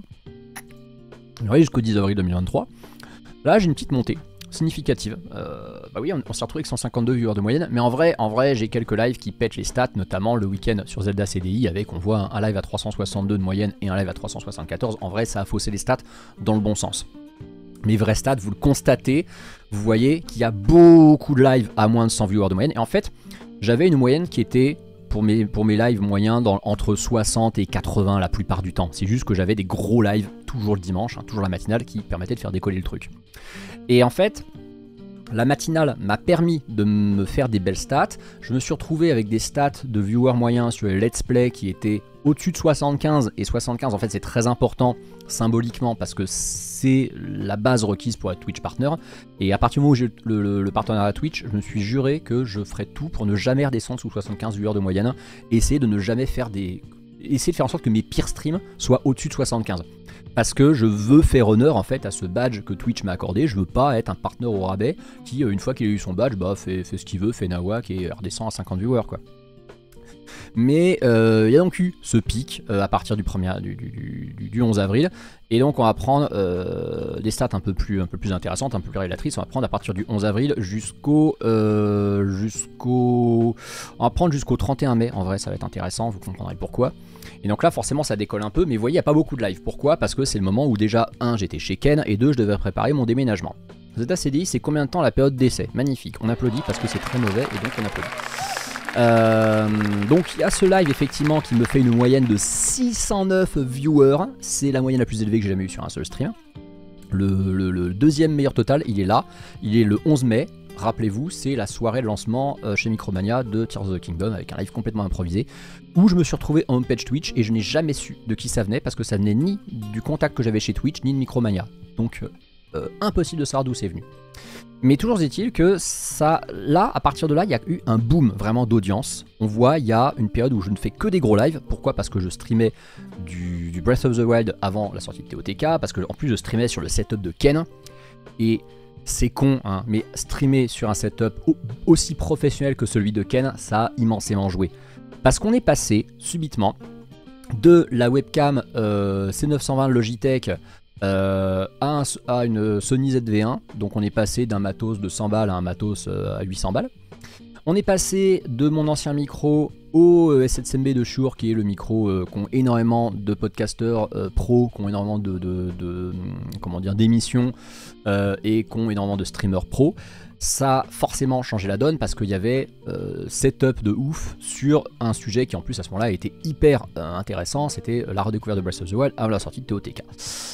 On va aller jusqu'au dix avril deux mille vingt-trois. Là, j'ai une petite montée significative. Euh, bah oui, on, on s'est retrouvé avec cent cinquante-deux viewers de moyenne, mais en vrai, en vrai, j'ai quelques lives qui pètent les stats, notamment le week-end sur Zelda C D I, avec on voit un, un live à trois cent soixante-deux de moyenne et un live à trois cent soixante-quatorze. En vrai, ça a faussé les stats dans le bon sens. Mes vrais stats, vous le constatez, vous voyez qu'il y a beaucoup de lives à moins de cent viewers de moyenne. Et en fait, j'avais une moyenne qui était pour mes, pour mes lives moyens dans, entre soixante et quatre-vingts la plupart du temps. C'est juste que j'avais des gros lives toujours le dimanche, hein, toujours la matinale, qui permettaient de faire décoller le truc. Et en fait, la matinale m'a permis de me faire des belles stats. Je me suis retrouvé avec des stats de viewers moyens sur les let's play qui étaient au-dessus de soixante-quinze. Et soixante-quinze, en fait, c'est très important symboliquement parce que c'est la base requise pour être Twitch Partner. Et à partir du moment où j'ai le, le, le partenariat Twitch, je me suis juré que je ferais tout pour ne jamais redescendre sous soixante-quinze viewers de moyenne. Et essayer de ne jamais faire des... Essayer de faire en sorte que mes pires streams soient au-dessus de soixante-quinze. Parce que je veux faire honneur en fait à ce badge que Twitch m'a accordé. Je veux pas être un partenaire au rabais qui, une fois qu'il a eu son badge, bah, fait, fait ce qu'il veut, fait nawak et redescend à cinquante viewers quoi. Mais il euh, y a donc eu ce pic euh, à partir du, premier, du, du, du, du onze avril. Et donc on va prendre euh, des stats un peu, plus, un peu plus intéressantes, un peu plus révélatrices. On va prendre à partir du onze avril jusqu'au... Euh, jusqu'au... On va prendre jusqu'au trente et un mai. En vrai ça va être intéressant, vous comprendrez pourquoi. Et donc là forcément ça décolle un peu. Mais vous voyez il n'y a pas beaucoup de live. Pourquoi? Parce que c'est le moment où déjà, un, j'étais chez Ken. Et deux, je devais préparer mon déménagement. Zelda C D I, c'est combien de temps la période d'essai? Magnifique. On applaudit parce que c'est très mauvais et donc on applaudit. Euh, donc il y a ce live effectivement qui me fait une moyenne de six cent neuf viewers. C'est la moyenne la plus élevée que j'ai jamais eue sur un seul stream. Le, le, le deuxième meilleur total il est là. Il est le onze mai. Rappelez-vous, c'est la soirée de lancement euh, chez Micromania de Tears of the Kingdom avec un live complètement improvisé où je me suis retrouvé en homepage Twitch et je n'ai jamais su de qui ça venait parce que ça venait ni du contact que j'avais chez Twitch ni de Micromania. donc euh, impossible de savoir d'où c'est venu. Mais toujours est-il que ça, là, à partir de là, il y a eu un boom vraiment d'audience. On voit, il y a une période où je ne fais que des gros lives. Pourquoi? Parce que je streamais du, du Breath of the Wild avant la sortie de T O T K, parce que en plus je streamais sur le setup de Ken. Et c'est con, hein, mais streamer sur un setup aussi professionnel que celui de Ken, ça a immensément joué. Parce qu'on est passé subitement de la webcam euh, C neuf cent vingt Logitech euh, à, un, à une Sony Z V un. Donc on est passé d'un matos de cent balles à un matos euh, à huit cents balles. On est passé de mon ancien micro au S sept M B de Shure, qui est le micro euh, qu'ont énormément de podcasteurs euh, pros, qui ont énormément de, de, de comment dire, d'émissions euh, et qui ont énormément de streamers pros. Ça a forcément changé la donne parce qu'il y avait euh, setup de ouf sur un sujet qui en plus à ce moment-là était hyper euh, intéressant, c'était la redécouverte de Breath of the Wild à la sortie de T O T K.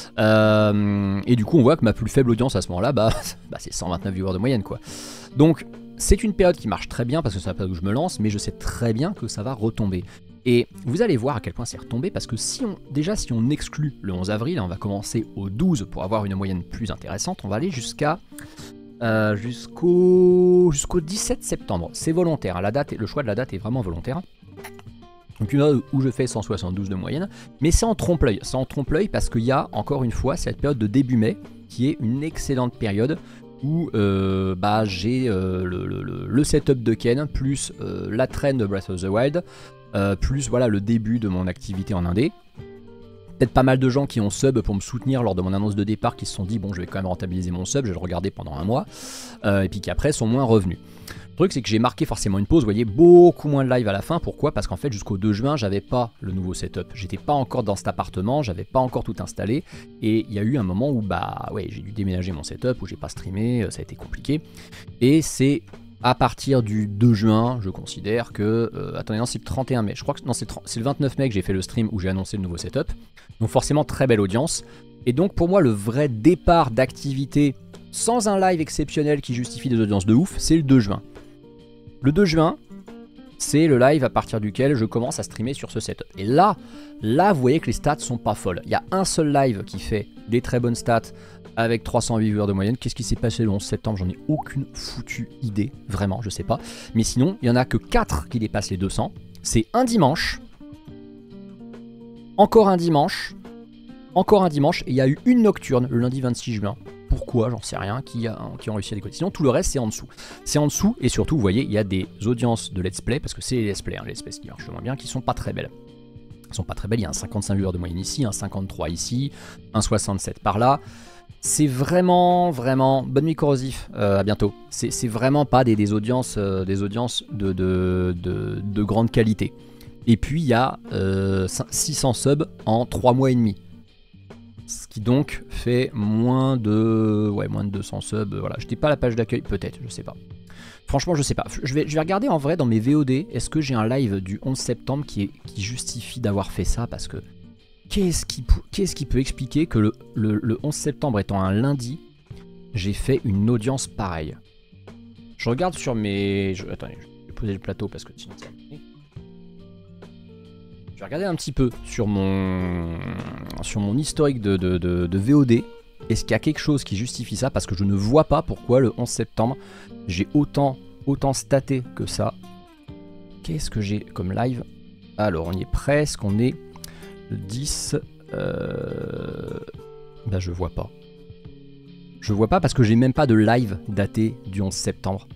Euh, et du coup on voit que ma plus faible audience à ce moment-là, bah, bah, c'est cent vingt-neuf viewers de moyenne quoi. Donc c'est une période qui marche très bien parce que c'est la période où je me lance, mais je sais très bien que ça va retomber. Et vous allez voir à quel point c'est retombé parce que si on, déjà si on exclut le onze avril, on va commencer au douze pour avoir une moyenne plus intéressante, on va aller jusqu'à euh, jusqu'au jusqu'au dix-sept septembre. C'est volontaire, la date, le choix de la date est vraiment volontaire. Donc une heure où je fais cent soixante-douze de moyenne, mais c'est en trompe-l'œil. C'est en trompe-l'œil parce qu'il y a encore une fois cette période de début mai qui est une excellente période où euh, bah, j'ai euh, le, le, le setup de Ken, plus euh, la traîne de Breath of the Wild, euh, plus voilà, le début de mon activité en indé. Peut-être pas mal de gens qui ont sub pour me soutenir lors de mon annonce de départ, qui se sont dit bon je vais quand même rentabiliser mon sub, je vais le regarder pendant un mois, euh, et puis qui après sont moins revenus. Le truc c'est que j'ai marqué forcément une pause, vous voyez, beaucoup moins de live à la fin. Pourquoi? Parce qu'en fait jusqu'au deux juin j'avais pas le nouveau setup, j'étais pas encore dans cet appartement, j'avais pas encore tout installé, et il y a eu un moment où bah ouais j'ai dû déménager mon setup, où j'ai pas streamé, ça a été compliqué, et c'est à partir du deux juin, je considère que... Euh, attendez, non, c'est le trente et un mai. Je crois que non, c'est le vingt-neuf mai que j'ai fait le stream où j'ai annoncé le nouveau setup. Donc forcément, très belle audience. Et donc pour moi, le vrai départ d'activité sans un live exceptionnel qui justifie des audiences de ouf, c'est le deux juin. Le deux juin, c'est le live à partir duquel je commence à streamer sur ce setup. Et là, là, vous voyez que les stats sont pas folles. Il y a un seul live qui fait des très bonnes stats avec trois cent huit viewers de moyenne. Qu'est-ce qui s'est passé le onze septembre? J'en ai aucune foutue idée, vraiment, je sais pas. Mais sinon, il y en a que quatre qui dépassent les deux cents. C'est un dimanche, encore un dimanche, encore un dimanche, et il y a eu une nocturne le lundi vingt-six juin. Pourquoi? J'en sais rien, qui, a, qui ont réussi à décoller. Sinon, tout le reste, c'est en dessous. C'est en dessous, et surtout, vous voyez, il y a des audiences de let's play, parce que c'est les let's play, hein, les let's play qui marchent moins bien, qui sont pas très belles. Elles sont pas très belles, il y a un cinquante-cinq viewers de moyenne ici, un cinquante-trois ici, un soixante-sept par là. C'est vraiment, vraiment... Bonne nuit corrosif, euh, à bientôt. C'est vraiment pas des, des audiences, euh, des audiences de, de, de, de grande qualité. Et puis, il y a euh, six cents subs en trois mois et demi. Ce qui donc fait moins de, ouais, moins de deux cents subs. Voilà, j'étais pas à la page d'accueil, peut-être, je sais pas. Franchement, je sais pas. Je vais, je vais regarder en vrai dans mes V O D. Est-ce que j'ai un live du onze septembre qui, est, qui justifie d'avoir fait ça? Parce que qu'est-ce qui, qu'est-ce qui peut expliquer que le, le, le onze septembre étant un lundi, j'ai fait une audience pareille? Je regarde sur mes... Je, attendez, je vais poser le plateau parce que sinon ça... Je vais regarder un petit peu sur mon, sur mon historique de, de, de, de V O D. Est-ce qu'il y a quelque chose qui justifie ça? Parce que je ne vois pas pourquoi le onze septembre, j'ai autant, autant staté que ça. Qu'est-ce que j'ai comme live? Alors, on y est presque, on est le dix. Euh... Ben, je vois pas. Je vois pas parce que j'ai même pas de live daté du onze septembre.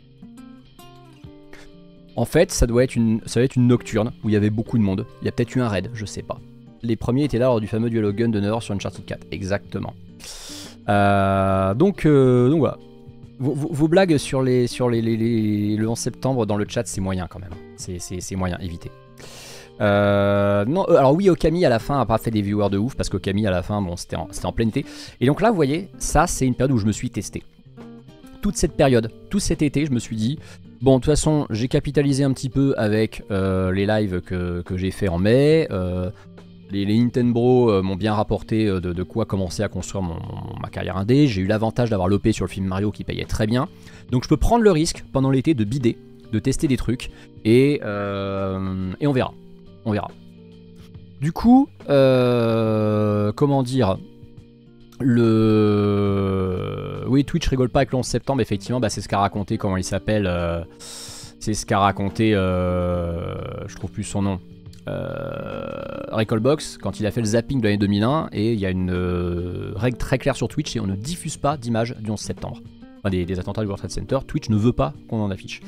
En fait, ça doit être une, ça doit être une nocturne où il y avait beaucoup de monde. Il y a peut-être eu un raid, je sais pas. Les premiers étaient là lors du fameux duel au gun de neuf heures sur Uncharted quatre. Exactement. Euh, donc, euh, donc voilà. Vos, vos, vos blagues sur, les, sur les, les, les, le onze septembre dans le chat, c'est moyen quand même. C'est moyen, évitez. Euh, non, alors oui, Okami à la fin a pas fait des viewers de ouf parce qu'Okami à la fin, bon, c'était en, en plein été. Et donc là, vous voyez, ça, c'est une période où je me suis testé. Toute cette période, tout cet été, je me suis dit, bon, de toute façon, j'ai capitalisé un petit peu avec euh, les lives que, que j'ai fait en mai. Euh, les, les Nintendo euh, m'ont bien rapporté euh, de, de quoi commencer à construire mon, mon, ma carrière indé. J'ai eu l'avantage d'avoir l'O P sur le film Mario qui payait très bien. Donc je peux prendre le risque pendant l'été de bider, de tester des trucs, et, euh, et on verra. On verra. Du coup, euh, comment dire, le... Oui, Twitch rigole pas avec le onze septembre, effectivement, bah, c'est ce qu'a raconté, comment il s'appelle euh... C'est ce qu'a raconté, euh... je trouve plus son nom, euh... Recallbox, quand il a fait le zapping de l'année deux mille un, et il y a une euh, règle très claire sur Twitch, c'est on ne diffuse pas d'images du onze septembre. Enfin, des, des attentats du World Trade Center, Twitch ne veut pas qu'on en affiche.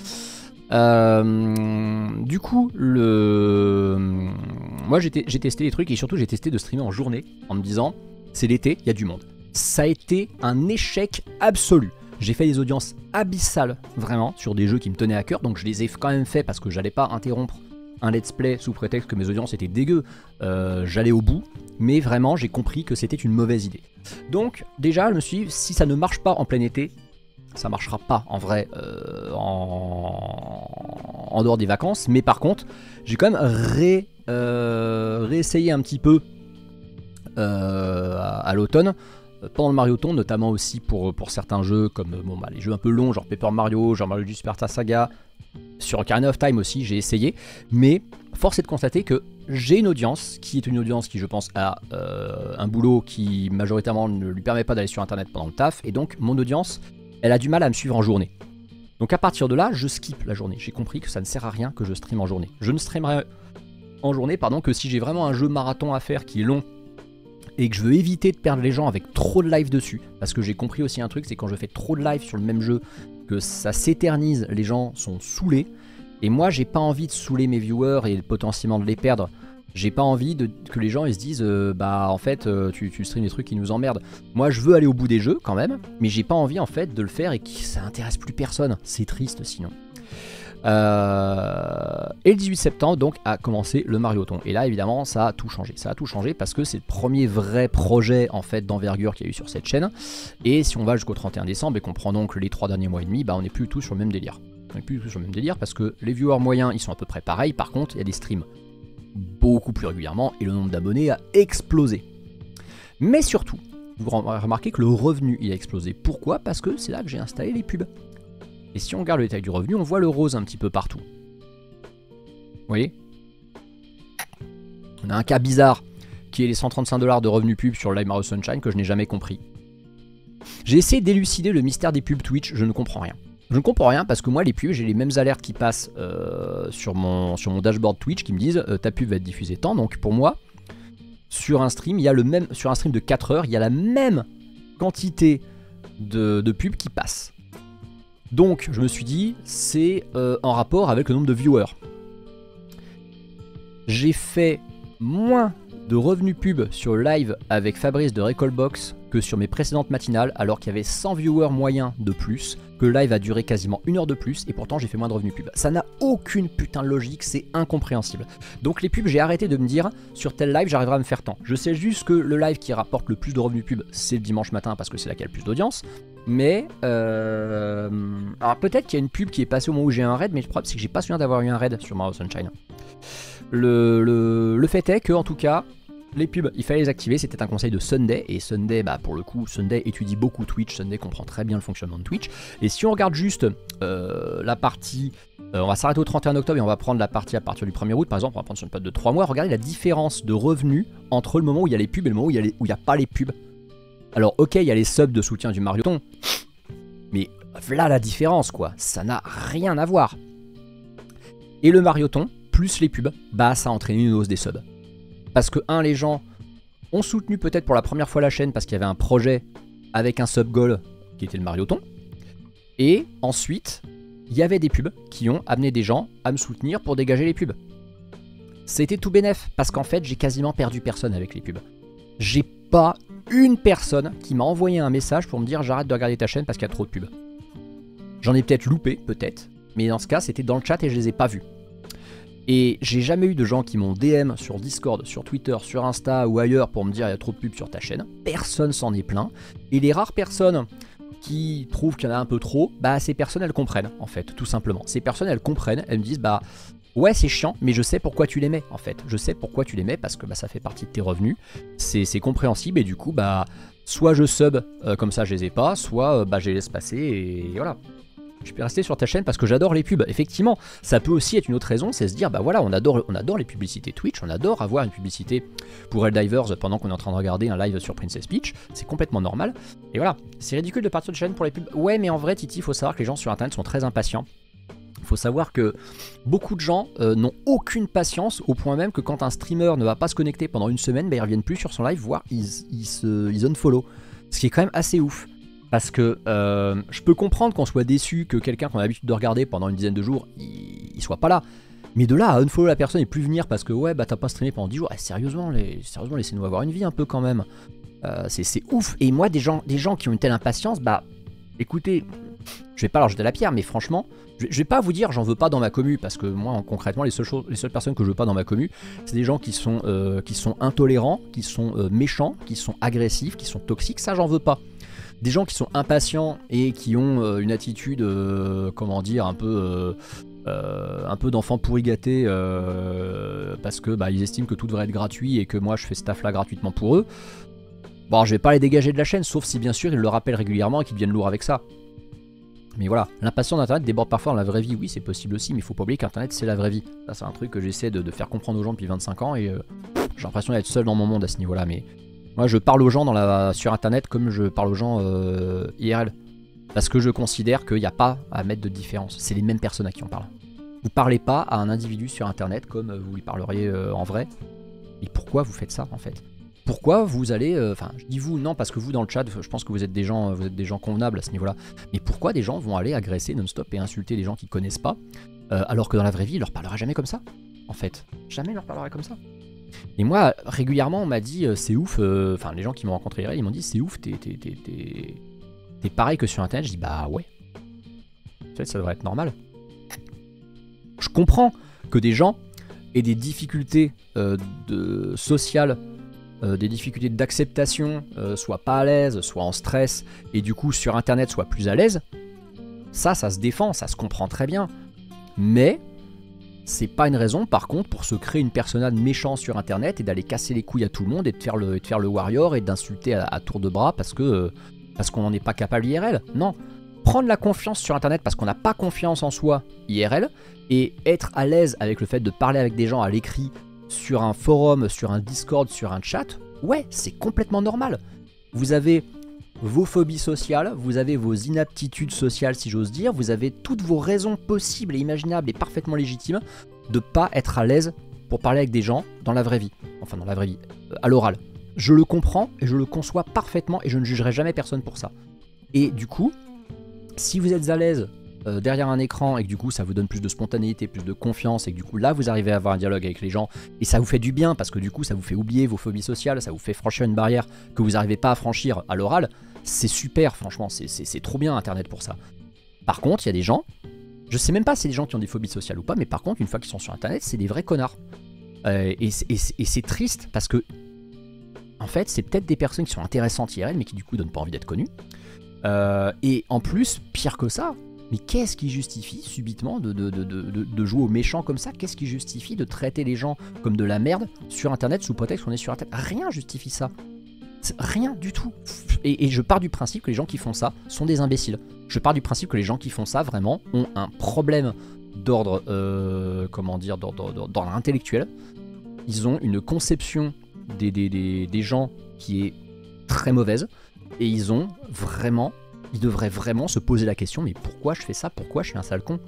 Euh, du coup, le... moi j'ai testé les trucs, et surtout j'ai testé de streamer en journée, en me disant, c'est l'été, il y a du monde. Ça a été un échec absolu. J'ai fait des audiences abyssales, vraiment, sur des jeux qui me tenaient à cœur, donc je les ai quand même fait parce que j'allais pas interrompre un let's play sous prétexte que mes audiences étaient dégueu. Euh, j'allais au bout, mais vraiment j'ai compris que c'était une mauvaise idée. Donc déjà, je me suis dit, si ça ne marche pas en plein été, ça marchera pas en vrai euh, en... en dehors des vacances, mais par contre, j'ai quand même ré... euh, réessayé un petit peu euh, à, à l'automne, pendant le Marioton, notamment aussi pour, pour certains jeux comme bon, bah, les jeux un peu longs, genre Paper Mario, genre Mario du Super Saga, sur Ocarina of Time aussi, j'ai essayé, mais force est de constater que j'ai une audience qui est une audience qui, je pense, a euh, un boulot qui majoritairement ne lui permet pas d'aller sur internet pendant le taf, et donc mon audience, elle a du mal à me suivre en journée. Donc à partir de là, je skip la journée. J'ai compris que ça ne sert à rien que je stream en journée. Je ne streamerai en journée, pardon, que si j'ai vraiment un jeu marathon à faire qui est long, et que je veux éviter de perdre les gens avec trop de live dessus, parce que j'ai compris aussi un truc, c'est quand je fais trop de live sur le même jeu, que ça s'éternise, les gens sont saoulés, et moi j'ai pas envie de saouler mes viewers et potentiellement de les perdre. J'ai pas envie de, que les gens ils se disent euh, bah en fait euh, tu, tu streams des trucs qui nous emmerdent. Moi je veux aller au bout des jeux quand même, mais j'ai pas envie en fait de le faire et que ça intéresse plus personne, c'est triste sinon. Euh... Et le dix-huit septembre donc a commencé le Marioton, et là évidemment ça a tout changé, ça a tout changé parce que c'est le premier vrai projet en fait d'envergure qu'il y a eu sur cette chaîne, et si on va jusqu'au trente et un décembre et qu'on prend donc les trois derniers mois et demi, bah on n'est plus du tout sur le même délire. On n'est plus du tout sur le même délire parce que les viewers moyens ils sont à peu près pareils, par contre il y a des streams beaucoup plus régulièrement et le nombre d'abonnés a explosé. Mais surtout, vous remarquez que le revenu il a explosé. Pourquoi? Parce que c'est là que j'ai installé les pubs. Et si on regarde le détail du revenu, on voit le rose un petit peu partout. Vous voyez? On a un cas bizarre qui est les cent trente-cinq dollars de revenus pub sur Live Mario Sunshine que je n'ai jamais compris. J'ai essayé d'élucider le mystère des pubs Twitch, je ne comprends rien. Je ne comprends rien parce que moi les pubs, j'ai les mêmes alertes qui passent euh, sur, mon, sur mon dashboard Twitch qui me disent euh, ta pub va être diffusée tant. Donc pour moi, sur un stream, il y a le même, sur un stream de quatre heures, il y a la même quantité de, de pubs qui passent. Donc je me suis dit, c'est euh, en rapport avec le nombre de viewers. J'ai fait moins de revenus pub sur le live avec Fabrice de Recallbox que sur mes précédentes matinales, alors qu'il y avait cent viewers moyens de plus, que le live a duré quasiment une heure de plus, et pourtant j'ai fait moins de revenus pub. Ça n'a aucune putain de logique, c'est incompréhensible. Donc les pubs, j'ai arrêté de me dire, sur tel live j'arriverai à me faire tant. Je sais juste que le live qui rapporte le plus de revenus pub, c'est le dimanche matin, parce que c'est là qu'il y a le plus d'audience. Mais, euh... alors peut-être qu'il y a une pub qui est passée au moment où j'ai un raid, mais le problème c'est que j'ai pas souvenir d'avoir eu un raid sur Mario Sunshine. Le, le, le fait est que, en tout cas, les pubs, il fallait les activer, c'était un conseil de Sunday, et Sunday, bah pour le coup, Sunday étudie beaucoup Twitch, Sunday comprend très bien le fonctionnement de Twitch, et si on regarde juste euh, la partie, euh, on va s'arrêter au trente et un octobre et on va prendre la partie à partir du premier août, par exemple, on va prendre sur une période de trois mois, regardez la différence de revenus entre le moment où il y a les pubs et le moment où il n'y a, a pas les pubs. Alors ok, il y a les subs de soutien du Marioton, mais voilà la différence quoi, ça n'a rien à voir. Et le Marioton, plus les pubs, bah ça a entraîné une hausse des subs. Parce que, un, les gens ont soutenu peut-être pour la première fois la chaîne parce qu'il y avait un projet avec un sub goal qui était le Marioton. Et ensuite, il y avait des pubs qui ont amené des gens à me soutenir pour dégager les pubs. C'était tout bénef parce qu'en fait, j'ai quasiment perdu personne avec les pubs. J'ai pas une personne qui m'a envoyé un message pour me dire j'arrête de regarder ta chaîne parce qu'il y a trop de pubs. J'en ai peut-être loupé, peut-être, mais dans ce cas, c'était dans le chat et je les ai pas vus. Et j'ai jamais eu de gens qui m'ont D M sur Discord, sur Twitter, sur Insta ou ailleurs pour me dire il y a trop de pubs sur ta chaîne. Personne s'en est plaint. Et les rares personnes qui trouvent qu'il y en a un peu trop, bah ces personnes elles comprennent en fait, tout simplement. Ces personnes elles comprennent, elles me disent bah ouais c'est chiant mais je sais pourquoi tu les mets en fait. Je sais pourquoi tu les mets parce que bah, ça fait partie de tes revenus. C'est compréhensible et du coup bah soit je sub euh, comme ça je les ai pas, soit euh, bah je les laisse passer et voilà. je vais rester sur ta chaîne parce que j'adore les pubs. Effectivement, ça peut aussi être une autre raison, c'est se dire, bah voilà, on adore, on adore les publicités Twitch, on adore avoir une publicité pour Helldivers pendant qu'on est en train de regarder un live sur Princess Peach, c'est complètement normal. Et voilà, c'est ridicule de partir de chaîne pour les pubs. Ouais, mais en vrai, Titi, il faut savoir que les gens sur Internet sont très impatients. Il faut savoir que beaucoup de gens euh, n'ont aucune patience, au point même que quand un streamer ne va pas se connecter pendant une semaine, bah, ils ne reviennent plus sur son live, voire ils, ils, se, ils unfollow. Ce qui est quand même assez ouf. Parce que euh, je peux comprendre qu'on soit déçu que quelqu'un qu'on a l'habitude de regarder pendant une dizaine de jours, il, il soit pas là. Mais de là à unfollow la personne et plus venir parce que ouais, bah t'as pas streamé pendant dix jours, eh, sérieusement, les, sérieusement laissez-nous avoir une vie un peu quand même. Euh, c'est ouf. Et moi, des gens, des gens qui ont une telle impatience, bah écoutez, je vais pas leur jeter la pierre, mais franchement, je, je vais pas vous dire j'en veux pas dans ma commu, parce que moi, concrètement, les seules, choses, les seules personnes que je veux pas dans ma commu, c'est des gens qui sont, euh, qui sont intolérants, qui sont euh, méchants, qui sont agressifs, qui sont toxiques, ça j'en veux pas. Des gens qui sont impatients et qui ont euh, une attitude, euh, comment dire, un peu, euh, euh, un peu d'enfant pourri gâté, euh, parce que bah, ils estiment que tout devrait être gratuit et que moi je fais ce taf là gratuitement pour eux. Bon, je vais pas les dégager de la chaîne, sauf si bien sûr ils le rappellent régulièrement et qu'ils deviennent lourds avec ça. Mais voilà, l'impatience d'Internet déborde parfois dans la vraie vie, oui c'est possible aussi, mais il faut pas oublier qu'Internet c'est la vraie vie. Ça c'est un truc que j'essaie de, de faire comprendre aux gens depuis vingt-cinq ans et euh, j'ai l'impression d'être seul dans mon monde à ce niveau-là, mais moi je parle aux gens dans la, sur Internet comme je parle aux gens euh, I R L. Parce que je considère qu'il n'y a pas à mettre de différence, c'est les mêmes personnes à qui on parle. Vous parlez pas à un individu sur Internet comme vous lui parleriez euh, en vrai. Et pourquoi vous faites ça en fait ? Pourquoi vous allez, enfin euh, je dis vous, non parce que vous dans le chat, je pense que vous êtes des gens, vous êtes des gens convenables à ce niveau-là, mais pourquoi des gens vont aller agresser non-stop et insulter des gens qu'ils connaissent pas, euh, alors que dans la vraie vie, ils leur parlera jamais comme ça, en fait. Jamais ils leur parlera comme ça. Et moi, régulièrement, on m'a dit, euh, c'est ouf, enfin euh, les gens qui m'ont rencontré hier, ils m'ont dit, c'est ouf, t'es pareil que sur Internet. Je dis, bah ouais, en fait, ça devrait être normal. Je comprends que des gens aient des difficultés euh, de, sociales, Euh, des difficultés d'acceptation, euh, soit pas à l'aise, soit en stress, et du coup sur Internet soit plus à l'aise, ça, ça se défend, ça se comprend très bien. Mais c'est pas une raison, par contre, pour se créer une personnage méchant sur Internet et d'aller casser les couilles à tout le monde et de faire le, et de faire le warrior et d'insulter à, à tour de bras parce que euh, parce qu'on n'en est pas capable I R L. Non, prendre la confiance sur Internet parce qu'on n'a pas confiance en soi I R L et être à l'aise avec le fait de parler avec des gens à l'écrit, sur un forum, sur un Discord, sur un chat, ouais, c'est complètement normal. Vous avez vos phobies sociales, vous avez vos inaptitudes sociales si j'ose dire, vous avez toutes vos raisons possibles et imaginables et parfaitement légitimes de pas être à l'aise pour parler avec des gens dans la vraie vie. Enfin dans la vraie vie, euh, à l'oral. Je le comprends et je le conçois parfaitement et je ne jugerai jamais personne pour ça. Et du coup, si vous êtes à l'aise Euh, derrière un écran et que du coup ça vous donne plus de spontanéité, plus de confiance et que du coup là vous arrivez à avoir un dialogue avec les gens et ça vous fait du bien parce que du coup ça vous fait oublier vos phobies sociales, ça vous fait franchir une barrière que vous n'arrivez pas à franchir à l'oral, c'est super franchement, c'est trop bien Internet pour ça. Par contre il y a des gens, je sais même pas si c'est des gens qui ont des phobies sociales ou pas, mais par contre une fois qu'ils sont sur Internet c'est des vrais connards. Euh, et et c'est triste parce que en fait c'est peut-être des personnes qui sont intéressantes I R L mais qui du coup donnent pas envie d'être connues. Euh, et en plus, pire que ça, mais qu'est-ce qui justifie subitement de, de, de, de, de jouer aux méchants comme ça? Qu'est-ce qui justifie de traiter les gens comme de la merde sur Internet sous prétexte qu'on est sur Internet? Rien justifie ça. Rien du tout. Et, et je pars du principe que les gens qui font ça sont des imbéciles. Je pars du principe que les gens qui font ça vraiment ont un problème d'ordre, euh, comment dire, d'ordre intellectuel. Ils ont une conception des, des, des, des gens qui est très mauvaise. Et ils ont vraiment... Ils devraient vraiment se poser la question, mais pourquoi je fais ça? Pourquoi je suis un sale con?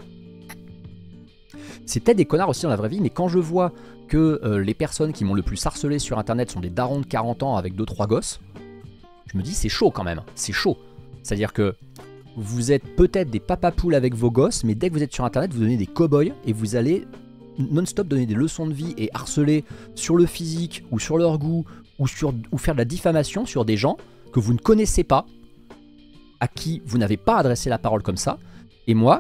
C'est peut-être des connards aussi dans la vraie vie, mais quand je vois que euh, les personnes qui m'ont le plus harcelé sur Internet sont des darons de quarante ans avec deux trois gosses, je me dis c'est chaud quand même, c'est chaud. C'est-à-dire que vous êtes peut-être des papapoules avec vos gosses, mais dès que vous êtes sur Internet, vous devenez des cow-boys et vous allez non-stop donner des leçons de vie et harceler sur le physique ou sur leur goût ou, sur, ou faire de la diffamation sur des gens que vous ne connaissez pas, à qui vous n'avez pas adressé la parole comme ça. Et moi,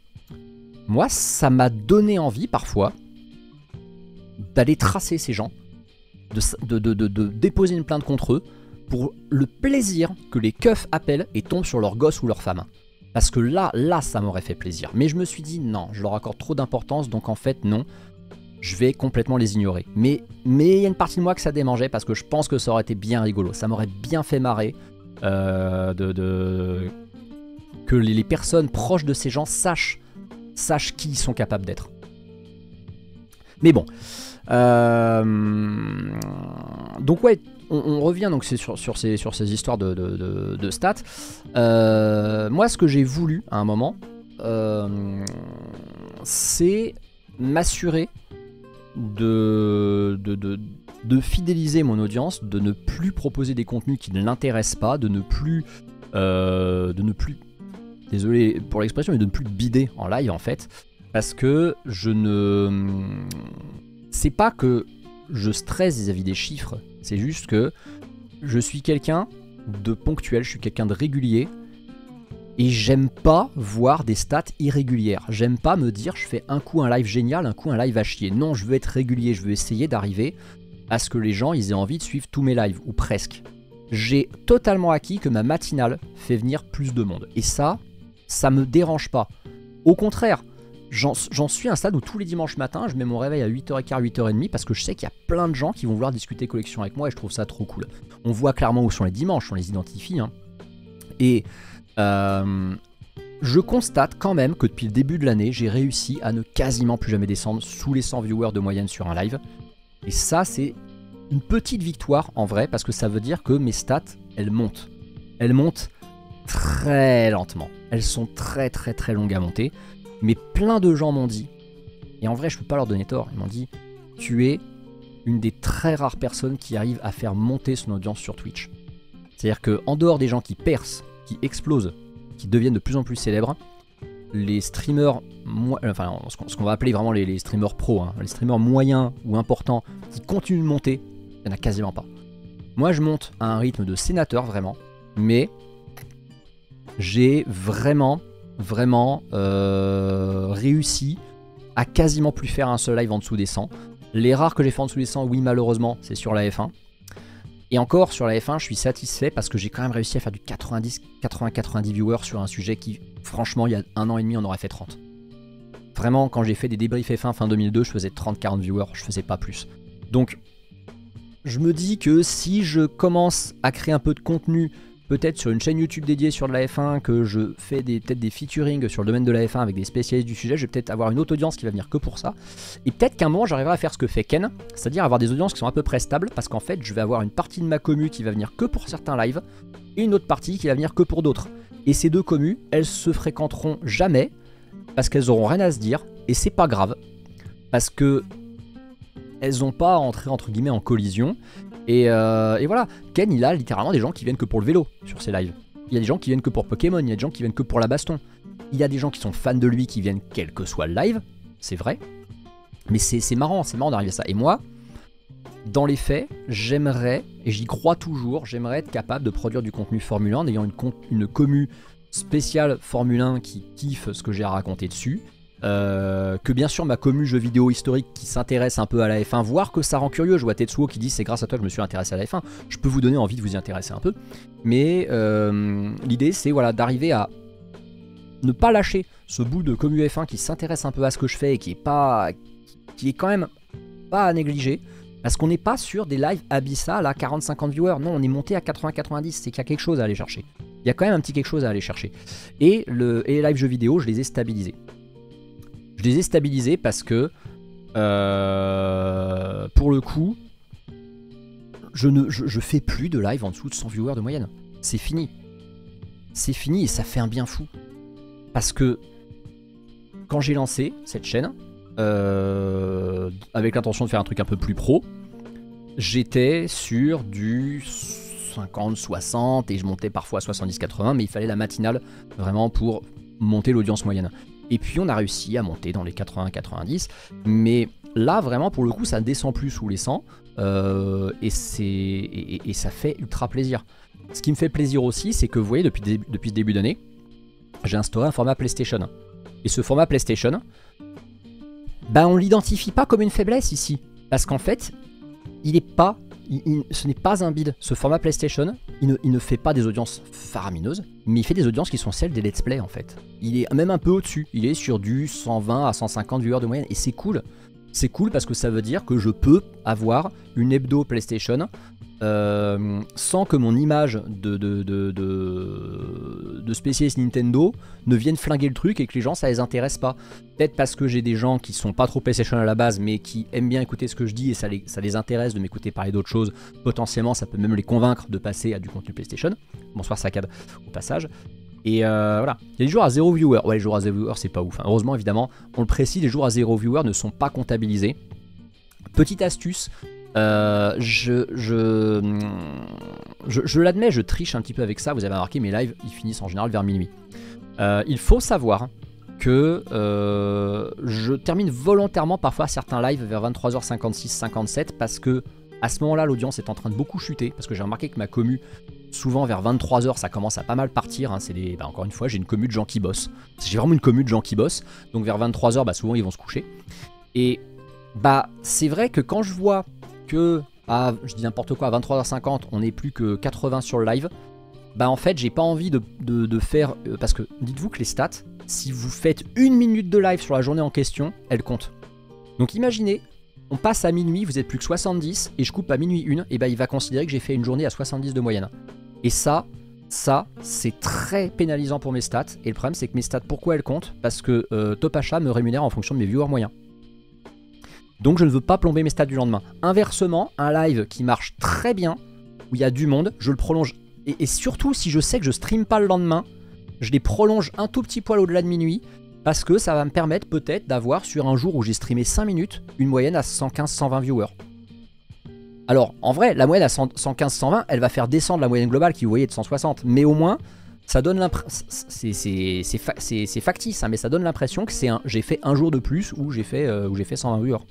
moi ça m'a donné envie parfois d'aller tracer ces gens, de, de, de, de, de déposer une plainte contre eux, pour le plaisir que les keufs appellent et tombent sur leur gosse ou leur femme. Parce que là, là, ça m'aurait fait plaisir. Mais je me suis dit, non, je leur accorde trop d'importance, donc en fait, non, je vais complètement les ignorer. Mais mais il y a une partie de moi que ça démangeait, parce que je pense que ça aurait été bien rigolo. Ça m'aurait bien fait marrer. Euh, de, de... que les, les personnes proches de ces gens sachent, sachent qui ils sont capables d'être. Mais bon. Euh... Donc ouais, on, on revient donc c'est sur, sur, ces, sur ces histoires de, de, de, de stats. Euh... Moi, ce que j'ai voulu à un moment, euh... c'est m'assurer de, de, de, de fidéliser mon audience, de ne plus proposer des contenus qui ne l'intéressent pas, de ne plus... Euh, de ne plus... Désolé pour l'expression, mais de ne plus bider en live en fait. Parce que je ne... C'est pas que je stresse vis-à-vis des chiffres, c'est juste que je suis quelqu'un de ponctuel, je suis quelqu'un de régulier, et j'aime pas voir des stats irrégulières. J'aime pas me dire je fais un coup un live génial, un coup un live à chier. Non, je veux être régulier, je veux essayer d'arriver à ce que les gens ils aient envie de suivre tous mes lives, ou presque. J'ai totalement acquis que ma matinale fait venir plus de monde. Et ça, ça me dérange pas. Au contraire, j'en suis à un stade où tous les dimanches matins, je mets mon réveil à huit heures quinze, huit heures trente parce que je sais qu'il y a plein de gens qui vont vouloir discuter collection avec moi et je trouve ça trop cool. On voit clairement où sont les dimanches, on les identifie. Hein. Et euh, je constate quand même que depuis le début de l'année, j'ai réussi à ne quasiment plus jamais descendre sous les cent viewers de moyenne sur un live. Et ça, c'est une petite victoire en vrai parce que ça veut dire que mes stats, elles montent. Elles montent très lentement. Elles sont très très très longues à monter. Mais plein de gens m'ont dit, et en vrai je peux pas leur donner tort, ils m'ont dit tu es une des très rares personnes qui arrive à faire monter son audience sur Twitch. C'est-à-dire qu'en dehors des gens qui percent, qui explosent, qui deviennent de plus en plus célèbres, les streamers, enfin ce qu'on va appeler vraiment les, les streamers pros, hein, les streamers moyens ou importants qui continuent de monter, il n'y en a quasiment pas. Moi je monte à un rythme de sénateur vraiment, mais j'ai vraiment... vraiment euh, réussi à quasiment plus faire un seul live en dessous des cent. Les rares que j'ai fait en dessous des cent, oui malheureusement, c'est sur la F un. Et encore sur la F un, je suis satisfait parce que j'ai quand même réussi à faire du quatre-vingt-dix, quatre-vingts, quatre-vingt-dix viewers sur un sujet qui, franchement, il y a un an et demi, on aurait fait trente. Vraiment, quand j'ai fait des débriefs F un fin deux mille deux, je faisais trente quarante viewers, je faisais pas plus. Donc, je me dis que si je commence à créer un peu de contenu, peut-être sur une chaîne YouTube dédiée sur de la F un, que je fais peut-être des featuring sur le domaine de la F un avec des spécialistes du sujet, je vais peut-être avoir une autre audience qui va venir que pour ça. Et peut-être qu'à un moment, j'arriverai à faire ce que fait Ken, c'est-à-dire avoir des audiences qui sont à peu près stables, parce qu'en fait, je vais avoir une partie de ma commu qui va venir que pour certains lives, et une autre partie qui va venir que pour d'autres. Et ces deux commus, elles se fréquenteront jamais, parce qu'elles auront rien à se dire, et c'est pas grave, parce que elles n'ont pas entré entre guillemets en collision. Et, euh, et voilà, Ken il a littéralement des gens qui viennent que pour le vélo sur ses lives. Il y a des gens qui viennent que pour Pokémon, il y a des gens qui viennent que pour la baston. Il y a des gens qui sont fans de lui qui viennent quel que soit le live, c'est vrai. Mais c'est marrant, c'est marrant d'arriver à ça. Et moi, dans les faits, j'aimerais, et j'y crois toujours, j'aimerais être capable de produire du contenu Formule un en ayant une, une commu spéciale Formule un qui kiffe ce que j'ai à raconter dessus. Euh, que bien sûr ma commu jeux vidéo historique qui s'intéresse un peu à la F un, voire que ça rend curieux. Je vois Tetsuo qui dit c'est grâce à toi que je me suis intéressé à la F un. Je peux vous donner envie de vous y intéresser un peu, mais euh, l'idée c'est voilà, d'arriver à ne pas lâcher ce bout de commu F un qui s'intéresse un peu à ce que je fais et qui est pas, qui est quand même pas à négliger, parce qu'on n'est pas sur des lives abyssales à quarante cinquante viewers. Non, on est monté à quatre-vingts quatre-vingt-dix, c'est qu'il y a quelque chose à aller chercher. Il y a quand même un petit quelque chose à aller chercher. Et, le, et les lives jeux vidéo, je les ai stabilisés. Je les ai stabilisés parce que, euh, pour le coup, je ne je, je fais plus de live en dessous de cent viewers de moyenne. C'est fini. C'est fini et ça fait un bien fou. Parce que, quand j'ai lancé cette chaîne, euh, avec l'intention de faire un truc un peu plus pro, j'étais sur du cinquante soixante et je montais parfois à soixante-dix quatre-vingts, mais il fallait la matinale vraiment pour monter l'audience moyenne. Et puis on a réussi à monter dans les quatre-vingts quatre-vingt-dix, mais là vraiment pour le coup ça ne descend plus sous les cent, euh, et, et, et ça fait ultra plaisir. Ce qui me fait plaisir aussi, c'est que vous voyez depuis, depuis ce début d'année, j'ai instauré un format PlayStation. Et ce format PlayStation, bah on l'identifie pas comme une faiblesse ici, parce qu'en fait, il est pas, il, il, ce n'est pas un bide. Ce format PlayStation, il ne, il ne fait pas des audiences faramineuses, mais il fait des audiences qui sont celles des let's play en fait. Il est même un peu au-dessus, il est sur du cent vingt à cent cinquante viewers de moyenne, et c'est cool. C'est cool parce que ça veut dire que je peux avoir une hebdo PlayStation euh, sans que mon image de, de, de, de, de spécialiste Nintendo ne vienne flinguer le truc et que les gens ça les intéresse pas. Peut-être parce que j'ai des gens qui sont pas trop PlayStation à la base mais qui aiment bien écouter ce que je dis et ça les, ça les intéresse de m'écouter parler d'autres choses. Potentiellement ça peut même les convaincre de passer à du contenu PlayStation. Bonsoir Saccade au passage. Et euh, voilà, il y a des jours à zéro viewer. Ouais, les jours à zéro viewer, c'est pas ouf. Hein. Heureusement, évidemment, on le précise, les jours à zéro viewer ne sont pas comptabilisés. Petite astuce, euh, je, je, je, je l'admets, je triche un petit peu avec ça. Vous avez remarqué, mes lives, ils finissent en général vers minuit. Euh, il faut savoir que euh, je termine volontairement parfois certains lives vers vingt-trois heures cinquante-six cinquante-sept parce que à ce moment-là, l'audience est en train de beaucoup chuter parce que j'ai remarqué que ma commu, souvent vers vingt-trois heures, ça commence à pas mal partir. Hein. C'est des, bah, encore une fois, j'ai une commu de gens qui bossent. J'ai vraiment une commu de gens qui bossent. Donc vers vingt-trois heures, bah, souvent ils vont se coucher. Et bah c'est vrai que quand je vois que, à, je dis n'importe quoi, à vingt-trois heures cinquante, on n'est plus que quatre-vingts sur le live, bah en fait, j'ai pas envie de, de, de faire. Euh, parce que dites-vous que les stats, si vous faites une minute de live sur la journée en question, elles comptent. Donc imaginez. On passe à minuit, vous êtes plus que soixante-dix, et je coupe à minuit une, et bah il va considérer que j'ai fait une journée à soixante-dix de moyenne. Et ça, ça, c'est très pénalisant pour mes stats, et le problème c'est que mes stats, pourquoi elles comptent? Parce que euh, Topacha me rémunère en fonction de mes viewers moyens. Donc je ne veux pas plomber mes stats du lendemain. Inversement, un live qui marche très bien, où il y a du monde, je le prolonge. Et, et surtout, si je sais que je stream pas le lendemain, je les prolonge un tout petit poil au-delà de minuit, parce que ça va me permettre peut-être d'avoir sur un jour où j'ai streamé cinq minutes, une moyenne à cent quinze cent vingt viewers. Alors en vrai, la moyenne à cent quinze cent vingt, elle va faire descendre la moyenne globale qui vous voyez est de cent soixante. Mais au moins, ça donne l'impression, c'est factice, hein, mais ça donne l'impression que c'est un, j'ai fait un jour de plus où j'ai fait, euh, où j'ai fait cent vingt viewers.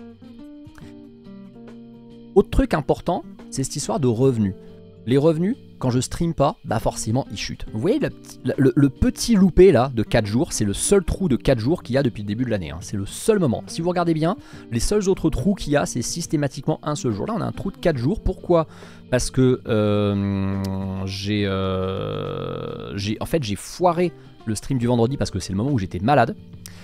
Autre truc important, c'est cette histoire de revenus. Les revenus, quand je stream pas, bah forcément ils chutent. Vous voyez le, le, le petit loupé là de quatre jours, c'est le seul trou de quatre jours qu'il y a depuis le début de l'année. Hein. C'est le seul moment. Si vous regardez bien, les seuls autres trous qu'il y a, c'est systématiquement un seul jour. Là on a un trou de quatre jours. Pourquoi? Parce que euh, j'ai euh, en fait j'ai foiré le stream du vendredi parce que c'est le moment où j'étais malade.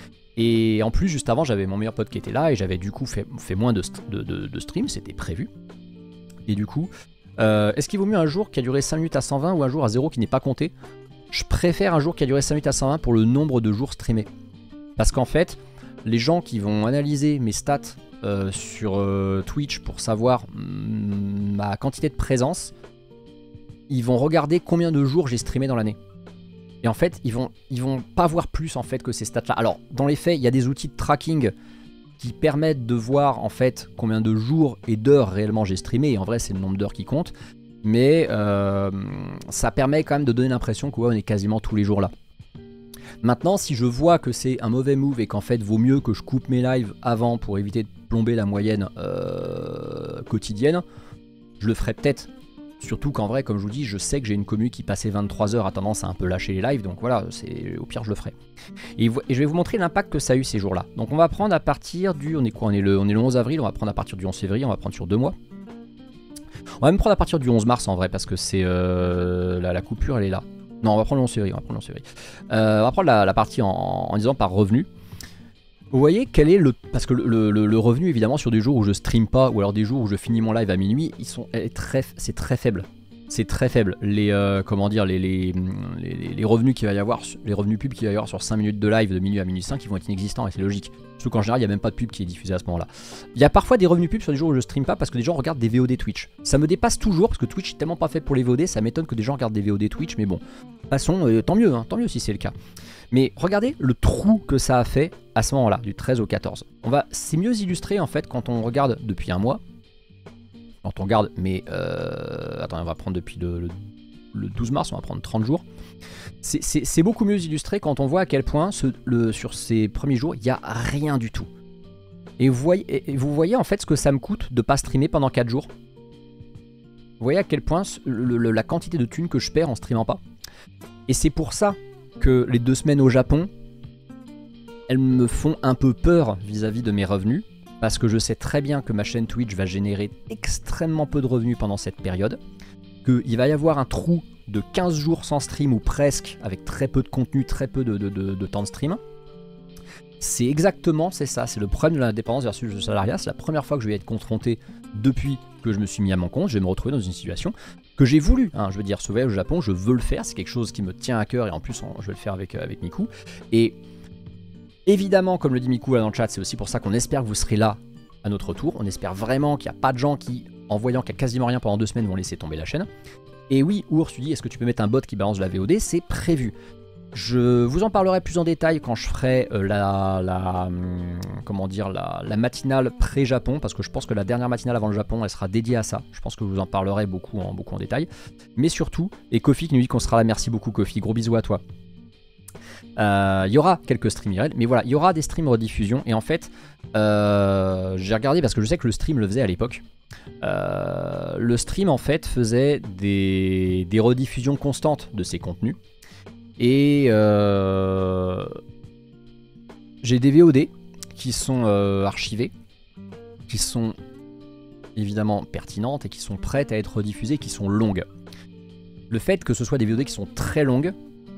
Et en plus juste avant j'avais mon meilleur pote qui était là et j'avais du coup fait, fait moins de, de, de, de stream, c'était prévu. Et du coup... Euh, Est-ce qu'il vaut mieux un jour qui a duré cinq minutes à cent vingt ou un jour à zéro qui n'est pas compté? Je préfère un jour qui a duré cinq minutes à cent vingt pour le nombre de jours streamés. Parce qu'en fait, les gens qui vont analyser mes stats euh, sur euh, Twitch pour savoir mm, ma quantité de présence, ils vont regarder combien de jours j'ai streamé dans l'année. Et en fait, ils vont, ils vont pas voir plus en fait que ces stats-là. Alors, dans les faits, il y a des outils de tracking qui permettent de voir en fait combien de jours et d'heures réellement j'ai streamé, et en vrai c'est le nombre d'heures qui compte, mais euh, ça permet quand même de donner l'impression qu'on ouais, est quasiment tous les jours là. Maintenant, si je vois que c'est un mauvais move et qu'en fait vaut mieux que je coupe mes lives avant pour éviter de plomber la moyenne euh, quotidienne, je le ferai peut-être. Surtout qu'en vrai, comme je vous dis, je sais que j'ai une commu qui passait vingt-trois heures a tendance à un peu lâcher les lives, donc voilà, au pire je le ferai. Et, et je vais vous montrer l'impact que ça a eu ces jours-là. Donc on va prendre à partir du, on est quoi, on est, le, on est le onze avril, on va prendre à partir du onze février, on va prendre sur deux mois. On va même prendre à partir du onze mars en vrai, parce que c'est euh, la, la coupure elle est là. Non, on va prendre le onze février, on va prendre le onze février. Euh, on va prendre la, la partie en, en disant par revenu. Vous voyez quel est le... Parce que le, le, le revenu, évidemment, sur des jours où je stream pas, ou alors des jours où je finis mon live à minuit, ils sont très, c'est très faible. C'est très faible. Les, euh, comment dire, les, les, les, les revenus qu'il va y avoir, les revenus pub qu'il va y avoir sur cinq minutes de live de minuit à minuit cinq, ils vont être inexistants, et c'est logique. Surtout qu'en général, il n'y a même pas de pub qui est diffusée à ce moment-là. Il y a parfois des revenus pub sur des jours où je stream pas parce que des gens regardent des V O D Twitch. Ça me dépasse toujours, parce que Twitch est tellement pas fait pour les V O D, ça m'étonne que des gens regardent des V O D Twitch, mais bon. De toute façon, euh, tant mieux, hein, tant mieux si c'est le cas. Mais regardez le trou que ça a fait à ce moment-là, du treize au quatorze. On va, c'est mieux illustré en fait quand on regarde depuis un mois. Quand on regarde, mais euh, attends, on va prendre depuis le, le, le douze mars, on va prendre trente jours. C'est beaucoup mieux illustré quand on voit à quel point ce, le, sur ces premiers jours, il n'y a rien du tout. Et vous, voyez, et vous voyez en fait ce que ça me coûte de ne pas streamer pendant quatre jours. Vous voyez à quel point le, le, la quantité de thunes que je perds en streamant pas. Et c'est pour ça que les deux semaines au Japon, elles me font un peu peur vis-à-vis de mes revenus, parce que je sais très bien que ma chaîne Twitch va générer extrêmement peu de revenus pendant cette période, qu'il va y avoir un trou de quinze jours sans stream ou presque, avec très peu de contenu, très peu de, de, de, de temps de stream, C'est exactement, c'est ça, c'est le problème de l'indépendance versus le salariat. C'est la première fois que je vais être confronté depuis que je me suis mis à mon compte. Je vais me retrouver dans une situation que j'ai voulu. Hein, je veux dire, ce voyage au Japon, je veux le faire. C'est quelque chose qui me tient à cœur et en plus, je vais le faire avec, avec Miku. Et évidemment, comme le dit Miku là dans le chat, c'est aussi pour ça qu'on espère que vous serez là à notre tour. On espère vraiment qu'il n'y a pas de gens qui, en voyant qu'il n'y a quasiment rien pendant deux semaines, vont laisser tomber la chaîne. Et oui, Ours, tu dis, est-ce que tu peux mettre un bot qui balance de la V O D? C'est prévu. Je vous en parlerai plus en détail quand je ferai euh, la, la, hum, comment dire, la, la matinale pré-Japon, parce que je pense que la dernière matinale avant le Japon, elle sera dédiée à ça. Je pense que je vous en parlerai beaucoup en, beaucoup en détail. Mais surtout, et Kofi qui nous dit qu'on sera là, merci beaucoup Kofi, gros bisous à toi. Il euh, y aura quelques streams I R L, mais voilà, il y aura des streams rediffusion. Et en fait, euh, j'ai regardé parce que je sais que le stream le faisait à l'époque. Euh, le stream en fait faisait des, des rediffusions constantes de ses contenus. Et euh, j'ai des V O D qui sont euh, archivées, qui sont évidemment pertinentes et qui sont prêtes à être rediffusées, qui sont longues. Le fait que ce soit des V O D qui sont très longues,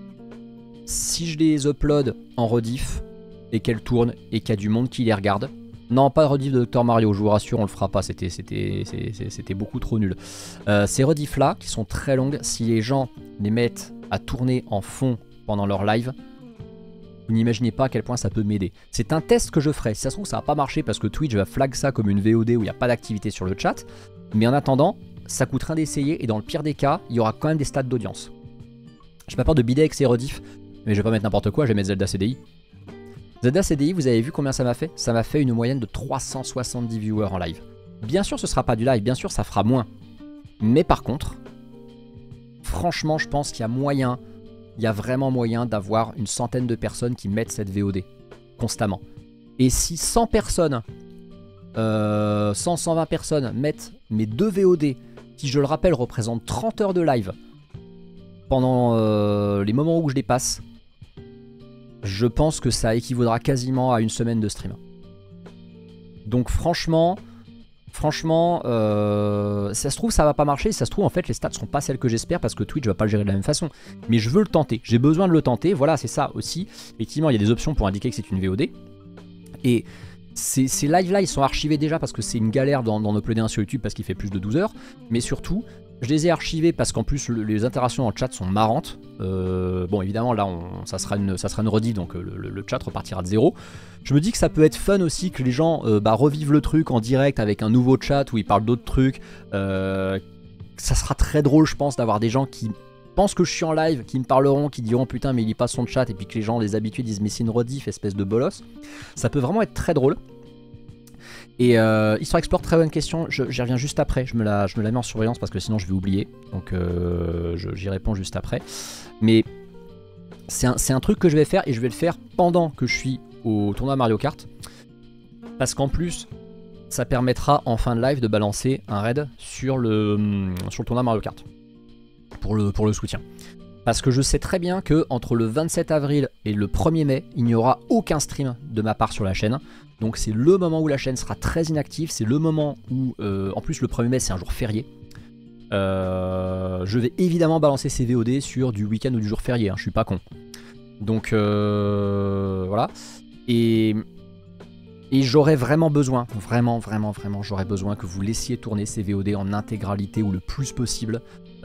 si je les upload en rediff et qu'elles tournent et qu'il y a du monde qui les regarde, non, pas de rediff de Docteur Mario, je vous rassure, on le fera pas, c'était c'était beaucoup trop nul. Euh, ces rediffs là, qui sont très longues, si les gens les mettent à tourner en fond pendant leur live, vous n'imaginez pas à quel point ça peut m'aider. C'est un test que je ferai. Si ça se trouve, ça va pas marcher parce que Twitch va flag ça comme une V O D où il n'y a pas d'activité sur le chat. Mais en attendant, ça coûte rien d'essayer et dans le pire des cas, il y aura quand même des stats d'audience. J'ai pas peur de bider avec ces rediffs, mais je vais pas mettre n'importe quoi, je vais mettre Zelda C D I. Zelda C D I, vous avez vu combien ça m'a fait? Ça m'a fait une moyenne de trois cent soixante-dix viewers en live. Bien sûr, ce sera pas du live, bien sûr, ça fera moins. Mais par contre, franchement, je pense qu'il y a moyen, il y a vraiment moyen d'avoir une centaine de personnes qui mettent cette V O D constamment. Et si cent personnes, euh, cent à cent vingt personnes mettent mes deux V O D, qui je le rappelle représentent trente heures de live, pendant euh, les moments où je les passe, je pense que ça équivaudra quasiment à une semaine de stream. Donc franchement... Franchement, euh, ça se trouve ça va pas marcher, ça se trouve en fait les stats seront pas celles que j'espère parce que Twitch va pas le gérer de la même façon. Mais je veux le tenter, j'ai besoin de le tenter, voilà c'est ça aussi. Effectivement il y a des options pour indiquer que c'est une V O D. Et ces, ces lives là ils sont archivés déjà parce que c'est une galère d'en uploader un sur YouTube parce qu'il fait plus de douze heures. Mais surtout, je les ai archivés parce qu'en plus le, les interactions dans le chat sont marrantes. Euh, bon évidemment là on, ça, sera une, ça sera une rediff donc le, le, le chat repartira de zéro. Je me dis que ça peut être fun aussi que les gens euh, bah, revivent le truc en direct avec un nouveau chat où ils parlent d'autres trucs. Euh, ça sera très drôle je pense d'avoir des gens qui pensent que je suis en live, qui me parleront, qui diront putain mais il lit pas son chat et puis que les gens, les habitués disent mais c'est une rediff espèce de bolos. Ça peut vraiment être très drôle. Et euh, Histoire Explore, très bonne question, j'y reviens juste après, je me, la, je me la mets en surveillance parce que sinon je vais oublier, donc euh, j'y réponds juste après. Mais c'est un, un truc que je vais faire et je vais le faire pendant que je suis au tournoi Mario Kart, parce qu'en plus ça permettra en fin de live de balancer un raid sur le, sur le tournoi Mario Kart, pour le, pour le soutien. Parce que je sais très bien que entre le vingt-sept avril et le premier mai, il n'y aura aucun stream de ma part sur la chaîne. Donc c'est le moment où la chaîne sera très inactive, c'est le moment où, euh, en plus le premier mai c'est un jour férié. Euh, je vais évidemment balancer ces V O D sur du week-end ou du jour férié, hein, je suis pas con. Donc euh, voilà. Et, et j'aurais vraiment besoin, vraiment, vraiment, vraiment, j'aurais besoin que vous laissiez tourner ces V O D en intégralité ou le plus possible.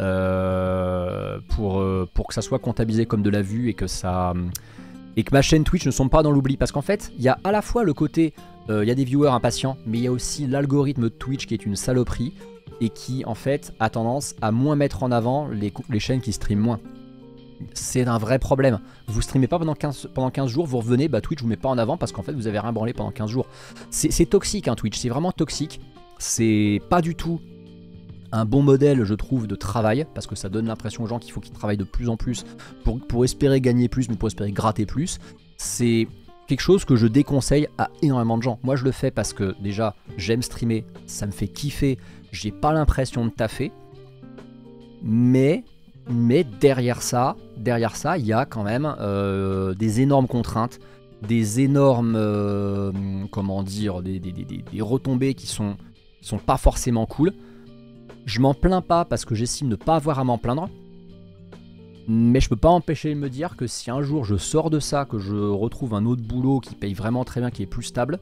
Euh, pour, euh, pour que ça soit comptabilisé comme de la vue et que ça et que ma chaîne Twitch ne tombe pas dans l'oubli, parce qu'en fait il y a à la fois le côté euh, il y a des viewers impatients, mais il y a aussi l'algorithme de Twitch qui est une saloperie et qui en fait a tendance à moins mettre en avant les, les chaînes qui streament moins. C'est un vrai problème. Vous streamez pas pendant quinze, pendant quinze jours, vous revenez, bah Twitch vous met pas en avant parce qu'en fait vous avez rien branlé pendant quinze jours. C'est toxique hein, Twitch, c'est vraiment toxique. C'est pas du tout un bon modèle je trouve de travail, parce que ça donne l'impression aux gens qu'il faut qu'ils travaillent de plus en plus pour, pour espérer gagner plus, mais pour espérer gratter plus. C'est quelque chose que je déconseille à énormément de gens. Moi je le fais parce que déjà j'aime streamer, ça me fait kiffer, j'ai pas l'impression de taffer, mais, mais derrière ça, derrière ça il y a quand même euh, des énormes contraintes, des énormes euh, comment dire, des, des, des, des retombées qui sont, qui sont pas forcément cool. Je m'en plains pas parce que j'estime ne pas avoir à m'en plaindre. Mais je peux pas empêcher de me dire que si un jour je sors de ça, que je retrouve un autre boulot qui paye vraiment très bien, qui est plus stable,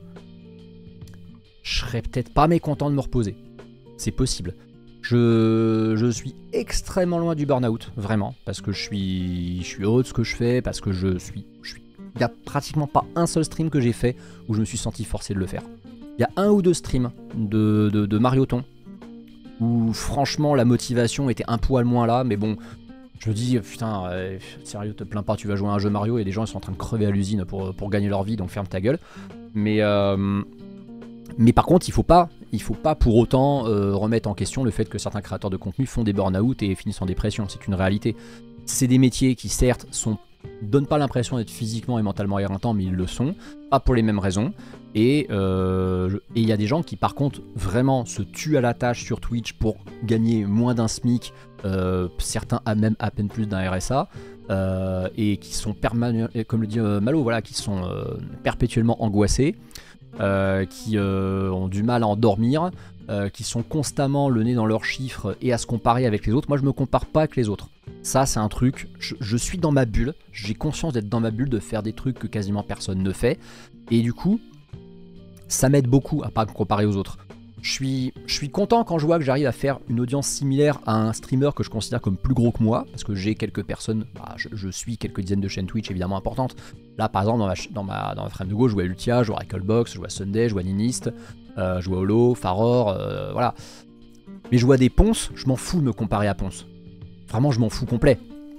je serais peut-être pas mécontent de me reposer. C'est possible. Je, je suis extrêmement loin du burn-out, vraiment, parce que je suis, je suis heureux de ce que je fais, parce que je suis... Je suis il n'y a pratiquement pas un seul stream que j'ai fait où je me suis senti forcé de le faire. Il y a un ou deux streams de, de, de Marioton où franchement la motivation était un poil moins là, mais bon, je me dis putain, euh, sérieux, te plains pas, tu vas jouer à un jeu Mario et des gens ils sont en train de crever à l'usine pour, pour gagner leur vie, donc ferme ta gueule. Mais, euh, mais par contre, il faut pas, il faut pas pour autant euh, remettre en question le fait que certains créateurs de contenu font des burn-out et finissent en dépression, c'est une réalité. C'est des métiers qui certes sont donnent pas l'impression d'être physiquement et mentalement éreintants, mais ils le sont, pas pour les mêmes raisons. Et il euh, y a des gens qui par contre vraiment se tuent à la tâche sur Twitch pour gagner moins d'un SMIC, euh, certains à même à peine plus d'un R S A, euh, et qui sont permanents, comme le dit euh, Malo, voilà, qui sont euh, perpétuellement angoissés, euh, qui euh, ont du mal à en dormir, euh, qui sont constamment le nez dans leurs chiffres et à se comparer avec les autres. Moi je me compare pas avec les autres. Ça c'est un truc, je, je suis dans ma bulle, j'ai conscience d'être dans ma bulle, de faire des trucs que quasiment personne ne fait, et du coup ça m'aide beaucoup à pas me comparer aux autres. Je suis, je suis content quand je vois que j'arrive à faire une audience similaire à un streamer que je considère comme plus gros que moi, parce que j'ai quelques personnes, bah, je, je suis quelques dizaines de chaînes Twitch évidemment importantes. Là par exemple dans ma, dans ma, dans ma frame de gauche, je vois Ultia, je vois Recalbox, je vois Sunday, je vois Ninist, euh, je vois Holo, Faror, euh, voilà. Mais je vois des Ponce, je m'en fous de me comparer à Ponce. Vraiment je m'en fous complet.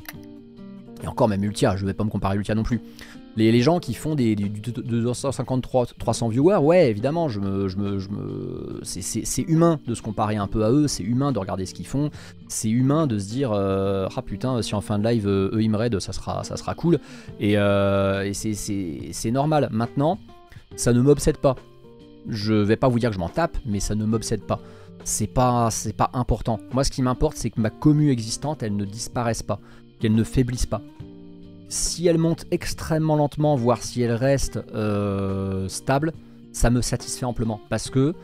Et encore même Ultia, je vais pas me comparer à Ultia non plus. Les, les gens qui font des, des, des deux cent cinquante-trois trois cents viewers, ouais, évidemment, je me, je me, je me, c'est humain de se comparer un peu à eux, c'est humain de regarder ce qu'ils font, c'est humain de se dire, euh, ah putain, si en fin de live, eux ils me raident, ça sera, ça sera cool, et, euh, et c'est normal. Maintenant, ça ne m'obsède pas. Je vais pas vous dire que je m'en tape, mais ça ne m'obsède pas. C'est pas, c'est pas important. Moi, ce qui m'importe, c'est que ma commu existante, elle ne disparaisse pas, qu'elle ne faiblisse pas. Si elle monte extrêmement lentement, voire si elle reste euh, stable, ça me satisfait amplement. Parce que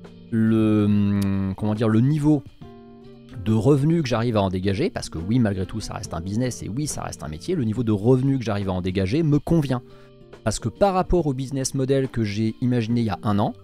le, comment dire, le niveau de revenus que j'arrive à en dégager, parce que oui, malgré tout, ça reste un business et oui, ça reste un métier, le niveau de revenus que j'arrive à en dégager me convient. Parce que par rapport au business model que j'ai imaginé il y a un an,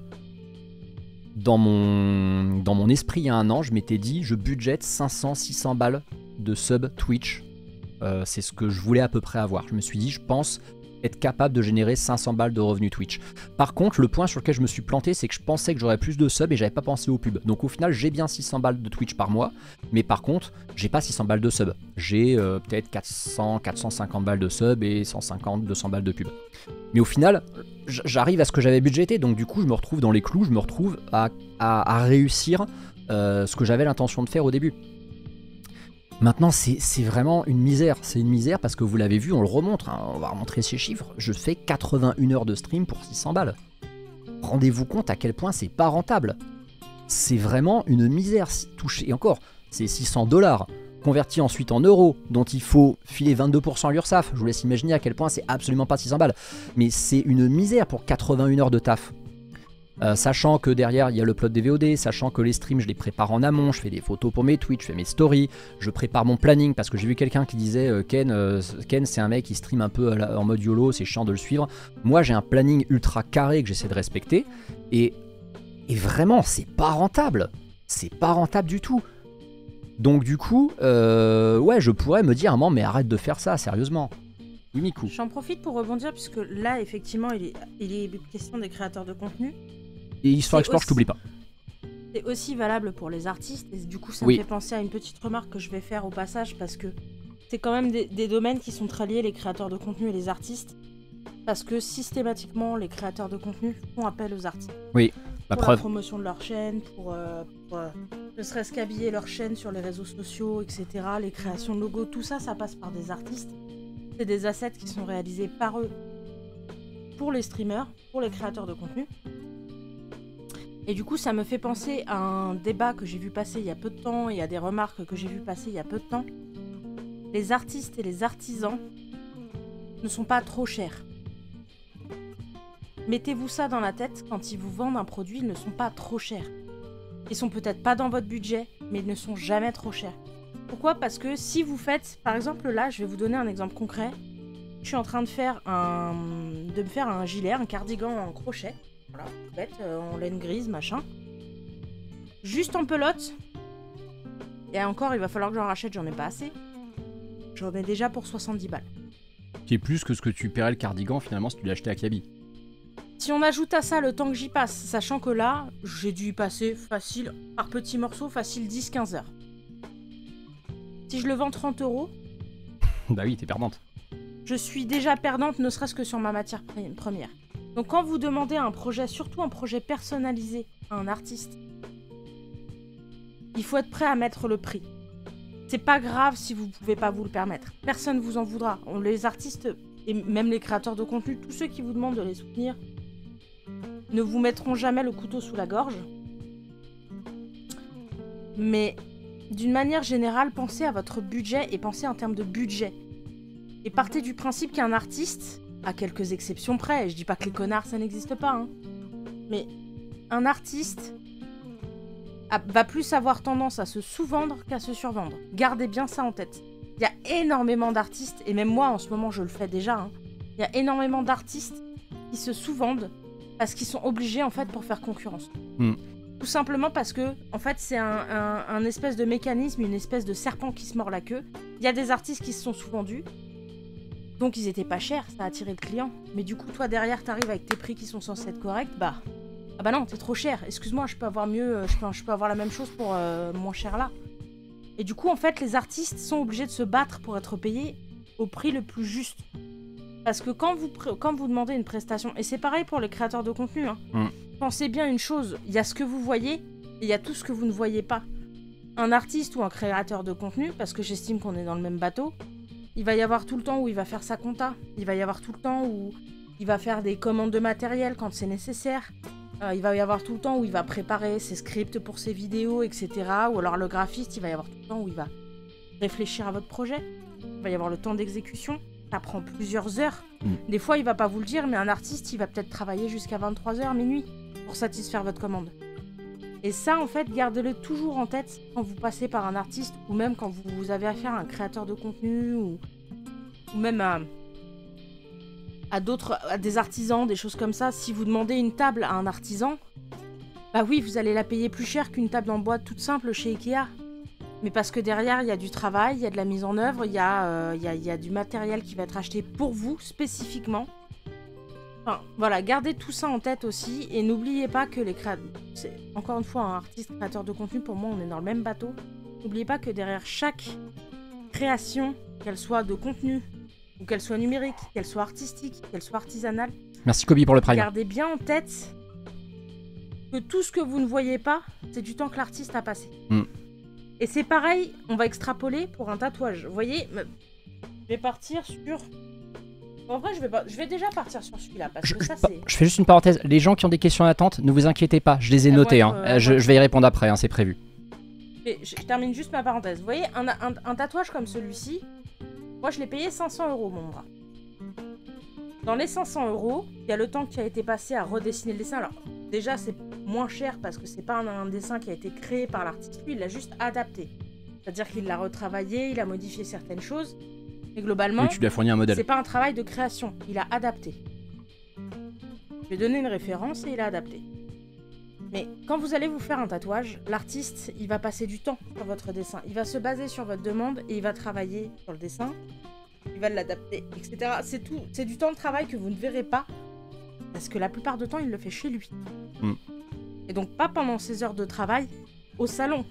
dans mon, dans mon esprit il y a un an, je m'étais dit, je budgète cinq cents six cents balles de sub Twitch. Euh, c'est ce que je voulais à peu près avoir. Je me suis dit, je pense être capable de générer cinq cents balles de revenus Twitch. Par contre, le point sur lequel je me suis planté, c'est que je pensais que j'aurais plus de subs et j'avais pas pensé aux pubs. Donc au final, j'ai bien six cents balles de Twitch par mois, mais par contre, j'ai pas six cents balles de subs. J'ai euh, peut-être quatre cents, quatre cent cinquante balles de subs et cent cinquante, deux cents balles de pubs. Mais au final, j'arrive à ce que j'avais budgété, donc du coup, je me retrouve dans les clous, je me retrouve à, à, à réussir euh, ce que j'avais l'intention de faire au début. Maintenant, c'est vraiment une misère. C'est une misère parce que vous l'avez vu, on le remonte. Hein, on va remontrer ces chiffres. Je fais quatre-vingt-une heures de stream pour six cents balles. Rendez-vous compte à quel point c'est pas rentable. C'est vraiment une misère. Touché. Et encore, c'est six cents dollars convertis ensuite en euros, dont il faut filer vingt-deux pour cent à l'URSSAF. Je vous laisse imaginer à quel point c'est absolument pas six cents balles. Mais c'est une misère pour quatre-vingt-une heures de taf. Euh, sachant que derrière il y a le plot des V O D, sachant que les streams je les prépare en amont, je fais des photos pour mes Twitch, je fais mes stories, je prépare mon planning parce que j'ai vu quelqu'un qui disait euh, Ken, euh, Ken c'est un mec qui stream un peu la, en mode YOLO, c'est chiant de le suivre. Moi j'ai un planning ultra carré que j'essaie de respecter et, et vraiment c'est pas rentable, c'est pas rentable du tout. Donc du coup, euh, ouais je pourrais me dire ah, mais arrête de faire ça sérieusement. Oui Miku. J'en profite pour rebondir puisque là effectivement il est, il est question des créateurs de contenu. Et Histoire Explore, je t'oublie pas. C'est aussi valable pour les artistes, et du coup ça oui. me fait penser à une petite remarque que je vais faire au passage, parce que c'est quand même des, des domaines qui sont très liés, les créateurs de contenu et les artistes, parce que systématiquement les créateurs de contenu font appel aux artistes. Oui, la pour preuve. la promotion de leur chaîne, pour, euh, pour euh, ne serait-ce qu'habiller leur chaîne sur les réseaux sociaux, et cetera. Les créations de logos, tout ça, ça passe par des artistes. C'est des assets qui sont réalisés par eux, pour les streamers, pour les créateurs de contenu. Et du coup, ça me fait penser à un débat que j'ai vu passer il y a peu de temps et à des remarques que j'ai vu passer il y a peu de temps. Les artistes et les artisans ne sont pas trop chers. Mettez-vous ça dans la tête, quand ils vous vendent un produit, ils ne sont pas trop chers. Ils sont peut-être pas dans votre budget, mais ils ne sont jamais trop chers. Pourquoi? Parce que si vous faites, par exemple là, je vais vous donner un exemple concret. Je suis en train de faire un, de me faire un gilet, un cardigan en crochet. Voilà, bête, euh, en laine grise, machin. Juste en pelote. Et encore, il va falloir que j'en rachète, j'en ai pas assez. J'en ai déjà pour soixante-dix balles. Qui est plus que ce que tu paierais le cardigan finalement si tu l'achetais à Kaby. Si on ajoute à ça le temps que j'y passe, sachant que là, j'ai dû y passer facile, par petits morceaux, facile dix à quinze heures. Si je le vends trente euros, bah oui, t'es perdante. Je suis déjà perdante, ne serait-ce que sur ma matière première. Donc quand vous demandez un projet, surtout un projet personnalisé à un artiste, il faut être prêt à mettre le prix. C'est pas grave si vous pouvez pas vous le permettre. Personne vous en voudra. On, les artistes, et même les créateurs de contenu, tous ceux qui vous demandent de les soutenir, ne vous mettront jamais le couteau sous la gorge. Mais d'une manière générale, pensez à votre budget et pensez en termes de budget. Et partez du principe qu'un artiste, à quelques exceptions près, et je dis pas que les connards ça n'existe pas, hein, mais un artiste a, va plus avoir tendance à se sous-vendre qu'à se survendre. Gardez bien ça en tête. Il y a énormément d'artistes, et même moi en ce moment je le fais déjà, hein, il y a énormément d'artistes qui se sous-vendent parce qu'ils sont obligés en fait pour faire concurrence. Mm. Tout simplement parce que en fait c'est un, un, un espèce de mécanisme, une espèce de serpent qui se mord la queue. Il y a des artistes qui se sont sous-vendus. Donc ils étaient pas chers, ça a attiré le client. Mais du coup, toi derrière, t'arrives avec tes prix qui sont censés être corrects, bah... Ah bah non, t'es trop cher, excuse-moi, je peux avoir mieux, je peux, je peux avoir la même chose pour euh, moins cher là. Et du coup, en fait, les artistes sont obligés de se battre pour être payés au prix le plus juste. Parce que quand vous, quand vous demandez une prestation, et c'est pareil pour les créateurs de contenu, hein, mm. pensez bien une chose, il y a ce que vous voyez, et il y a tout ce que vous ne voyez pas. Un artiste ou un créateur de contenu, parce que j'estime qu'on est dans le même bateau, il va y avoir tout le temps où il va faire sa compta. Il va y avoir tout le temps où il va faire des commandes de matériel quand c'est nécessaire. Euh, il va y avoir tout le temps où il va préparer ses scripts pour ses vidéos, et cetera. Ou alors le graphiste, il va y avoir tout le temps où il va réfléchir à votre projet. Il va y avoir le temps d'exécution. Ça prend plusieurs heures. Mmh. Des fois, il va pas vous le dire, mais un artiste, il va peut-être travailler jusqu'à vingt-trois heures, minuit, pour satisfaire votre commande. Et ça, en fait, gardez-le toujours en tête quand vous passez par un artiste ou même quand vous avez affaire à un créateur de contenu ou, ou même à, à d'autres, à des artisans, des choses comme ça. Si vous demandez une table à un artisan, bah oui, vous allez la payer plus cher qu'une table en bois toute simple chez Ikea. Mais parce que derrière, il y a du travail, il y a de la mise en œuvre, il y a, euh, y a, y a du matériel qui va être acheté pour vous spécifiquement. Enfin, voilà, gardez tout ça en tête aussi et n'oubliez pas que les créateurs... C'est encore une fois un artiste créateur de contenu, pour moi on est dans le même bateau. N'oubliez pas que derrière chaque création, qu'elle soit de contenu, ou qu'elle soit numérique, qu'elle soit artistique, qu'elle soit artisanale... Merci Kobe pour le prime. Gardez bien en tête que tout ce que vous ne voyez pas, c'est du temps que l'artiste a passé. Mm. Et c'est pareil, on va extrapoler pour un tatouage. Vous voyez, je vais partir sur... En vrai, je vais, pas... je vais déjà partir sur celui-là, parce je, que ça, je, c'est... Je fais juste une parenthèse. Les gens qui ont des questions en attente, ne vous inquiétez pas, je les ai notées. Hein. Euh, je, je vais y répondre après, hein, c'est prévu. Je, je termine juste ma parenthèse. Vous voyez, un, un, un tatouage comme celui-ci, moi, je l'ai payé cinq cents euros, mon bras. Dans les cinq cents euros, il y a le temps qui a été passé à redessiner le dessin. Alors, déjà, c'est moins cher parce que c'est pas un, un dessin qui a été créé par l'artiste. Lui, il l'a juste adapté. C'est-à-dire qu'il l'a retravaillé, il a modifié certaines choses. Mais globalement, oui, tu lui as fourni un modèle. C'est pas un travail de création, il a adapté. Je vais donner une référence et il a adapté. Mais quand vous allez vous faire un tatouage, l'artiste, il va passer du temps sur votre dessin. Il va se baser sur votre demande et il va travailler sur le dessin. Il va l'adapter, et cetera. C'est tout. C'est du temps de travail que vous ne verrez pas. Parce que la plupart du temps, il le fait chez lui. Mm. Et donc pas pendant ses heures de travail, au salon.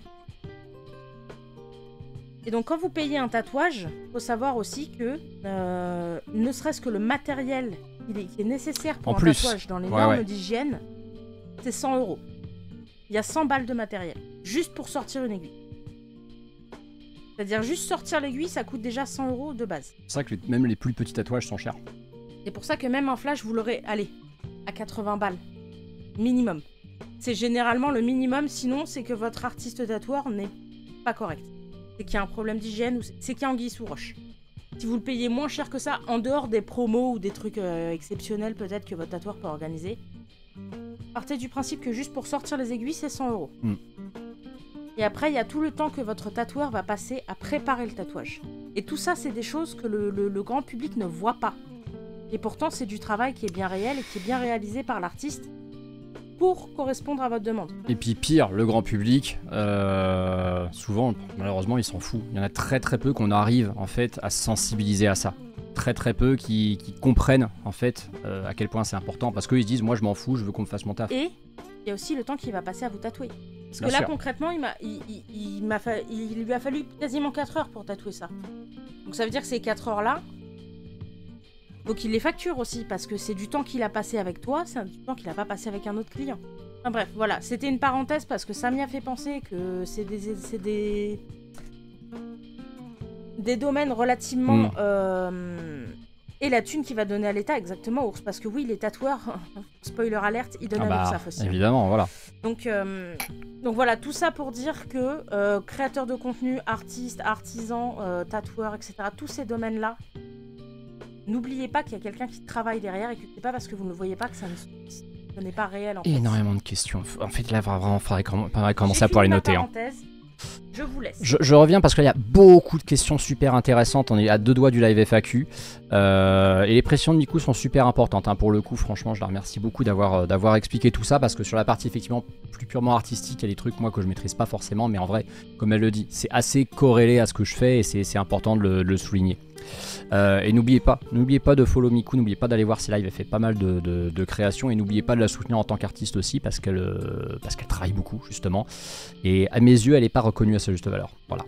Et donc quand vous payez un tatouage, il faut savoir aussi que euh, ne serait-ce que le matériel qui est, qui est nécessaire pour en un plus, tatouage dans les ouais, normes ouais. d'hygiène, c'est cent euros. Il y a cent balles de matériel, juste pour sortir une aiguille. C'est-à-dire juste sortir l'aiguille, ça coûte déjà cent euros de base. C'est vrai que les, même les plus petits tatouages sont chers. C'est pour ça que même un flash, vous l'aurez, allez, à quatre-vingts balles. Minimum. C'est généralement le minimum, sinon c'est que votre artiste tatoueur n'est pas correct. C'est qu'il y a un problème d'hygiène, ou c'est qu'il y a anguille sous roche. Si vous le payez moins cher que ça, en dehors des promos ou des trucs euh, exceptionnels peut-être que votre tatoueur peut organiser, partez du principe que juste pour sortir les aiguilles, c'est cent euros. Mm. Et après, il y a tout le temps que votre tatoueur va passer à préparer le tatouage. Et tout ça, c'est des choses que le, le, le grand public ne voit pas. Et pourtant, c'est du travail qui est bien réel et qui est bien réalisé par l'artiste pour correspondre à votre demande. Et puis pire, le grand public, euh, souvent, malheureusement, il s'en fout. Il y en a très très peu qu'on arrive en fait à sensibiliser à ça. Très très peu qui, qui comprennent en fait euh, à quel point c'est important parce qu'ils se disent moi je m'en fous, je veux qu'on me fasse mon taf. Et il y a aussi le temps qu'il va passer à vous tatouer. Parce Bien que là sûr. concrètement il, m'a, il, il, il, m'a fa... il lui a fallu quasiment quatre heures pour tatouer ça. Donc ça veut dire que ces quatre heures là, faut qu'il les facture aussi parce que c'est du temps qu'il a passé avec toi, c'est du temps qu'il n'a pas passé avec un autre client. Enfin bref, voilà, c'était une parenthèse parce que ça m'y a fait penser que c'est des... C'est des... des domaines relativement... Mm. Euh, et la thune qu'il va donner à l'État, exactement, Ours. Parce que oui, les tatoueurs, spoiler alerte, ils donnent Ah à bah, l'Ursaf aussi. évidemment, voilà. Donc, euh, donc voilà, tout ça pour dire que euh, créateurs de contenu, artistes, artisans, euh, tatoueurs, et cetera, tous ces domaines-là, n'oubliez pas qu'il y a quelqu'un qui travaille derrière et que c'est pas parce que vous ne le voyez pas que ça ne, ce n'est pas réel en fait. Énormément de questions. En fait, là, vraiment, il faudrait, comm- faudrait commencer J'ai à pouvoir les fini ma noter. Hein. parenthèse. Je vous laisse. Je, je reviens parce qu'il y a beaucoup de questions super intéressantes. On est à deux doigts du live F A Q. Euh, et les pressions de Miku sont super importantes. Hein. Pour le coup, franchement, je la remercie beaucoup d'avoir euh, d'avoir expliqué tout ça. Parce que sur la partie effectivement plus purement artistique, il y a des trucs moi que je maîtrise pas forcément. Mais en vrai, comme elle le dit, c'est assez corrélé à ce que je fais et c'est important de le, de le souligner. Euh, et n'oubliez pas, n'oubliez pas de follow Miku, n'oubliez pas d'aller voir ses lives, elle fait pas mal de, de, de créations et n'oubliez pas de la soutenir en tant qu'artiste aussi parce qu'elle euh, parce qu'elle travaille beaucoup justement et à mes yeux elle n'est pas reconnue à sa juste valeur. Voilà.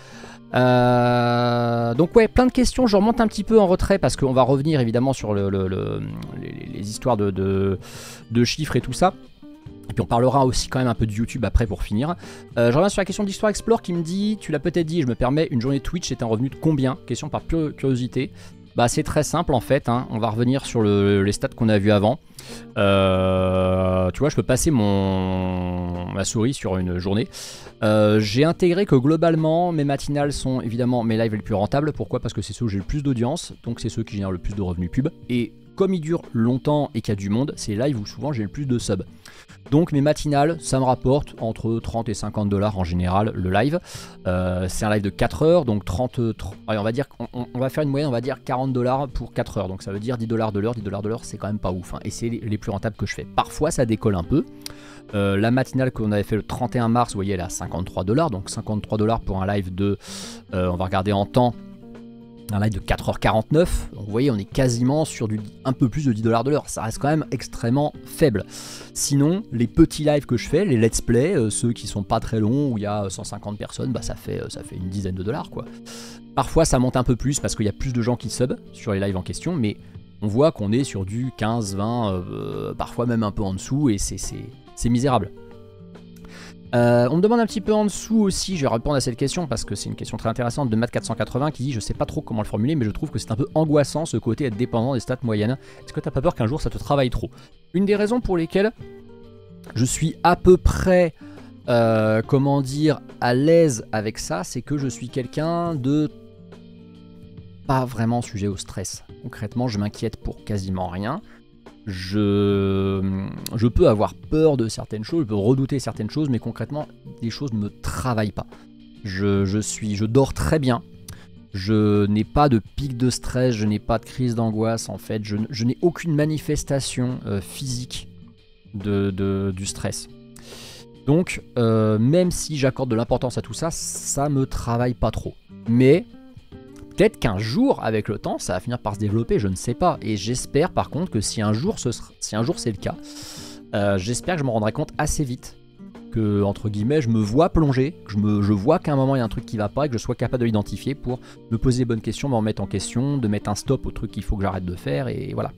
Euh, donc ouais, plein de questions, je remonte un petit peu en retrait parce qu'on va revenir évidemment sur le, le, le, les, les histoires de, de, de chiffres et tout ça. Et puis on parlera aussi quand même un peu de YouTube après pour finir. Euh, je reviens sur la question d'Histoire Explore qui me dit, tu l'as peut-être dit, je me permets, une journée Twitch c'est un revenu de combien? Question par pure curiosité. Bah c'est très simple en fait, hein. On va revenir sur le, les stats qu'on a vus avant. Euh, tu vois, je peux passer mon, ma souris sur une journée. Euh, j'ai intégré que globalement mes matinales sont évidemment mes lives les plus rentables. Pourquoi? Parce que c'est ceux où j'ai le plus d'audience, donc c'est ceux qui génèrent le plus de revenus pub. Et comme ils durent longtemps et qu'il y a du monde, c'est les lives où souvent j'ai le plus de subs. Donc mes matinales, ça me rapporte entre trente et cinquante dollars en général le live. Euh, c'est un live de quatre heures, donc trente, trente allez, on va dire, on, on va faire une moyenne, on va dire quarante dollars pour quatre heures. Donc ça veut dire dix dollars de l'heure, dix dollars de l'heure, c'est quand même pas ouf. Hein, et c'est les, les plus rentables que je fais. Parfois ça décolle un peu. Euh, la matinale qu'on avait fait le trente et un mars, vous voyez, elle est à cinquante-trois dollars. Donc cinquante-trois dollars pour un live de, euh, on va regarder en temps, un live de quatre heures quarante-neuf, donc vous voyez on est quasiment sur du un peu plus de dix dollars de l'heure, ça reste quand même extrêmement faible. Sinon les petits lives que je fais, les let's play, euh, ceux qui sont pas très longs où il y a cent cinquante personnes, bah ça fait, ça fait une dizaine de dollars quoi. Parfois ça monte un peu plus parce qu'il y a plus de gens qui sub sur les lives en question, mais on voit qu'on est sur du quinze, vingt, euh, parfois même un peu en dessous et c'est misérable. Euh, on me demande un petit peu en dessous aussi, je vais répondre à cette question parce que c'est une question très intéressante de Matt quatre cent quatre-vingts qui dit je sais pas trop comment le formuler mais je trouve que c'est un peu angoissant ce côté être dépendant des stats moyennes. Est-ce que t'as pas peur qu'un jour ça te travaille trop? Une des raisons pour lesquelles je suis à peu près euh, comment dire à l'aise avec ça, c'est que je suis quelqu'un de pas vraiment sujet au stress. Concrètement je m'inquiète pour quasiment rien. Je, je peux avoir peur de certaines choses, je peux redouter certaines choses, mais concrètement, les choses ne me travaillent pas. Je, je, suis, je dors très bien, je n'ai pas de pic de stress, je n'ai pas de crise d'angoisse, en fait, je, je n'ai aucune manifestation euh, physique de, de, du stress. Donc, euh, même si j'accorde de l'importance à tout ça, ça me travaille pas trop. Mais peut-être qu'un jour, avec le temps, ça va finir par se développer, je ne sais pas. Et j'espère par contre que si un jour ce sera, si un jour c'est le cas, euh, j'espère que je me rendrai compte assez vite que, entre guillemets, je me vois plonger, que je, me, je vois qu'à un moment il y a un truc qui va pas et que je sois capable de l'identifier pour me poser les bonnes questions, me remettre en question, de mettre un stop au truc qu'il faut que j'arrête de faire et voilà.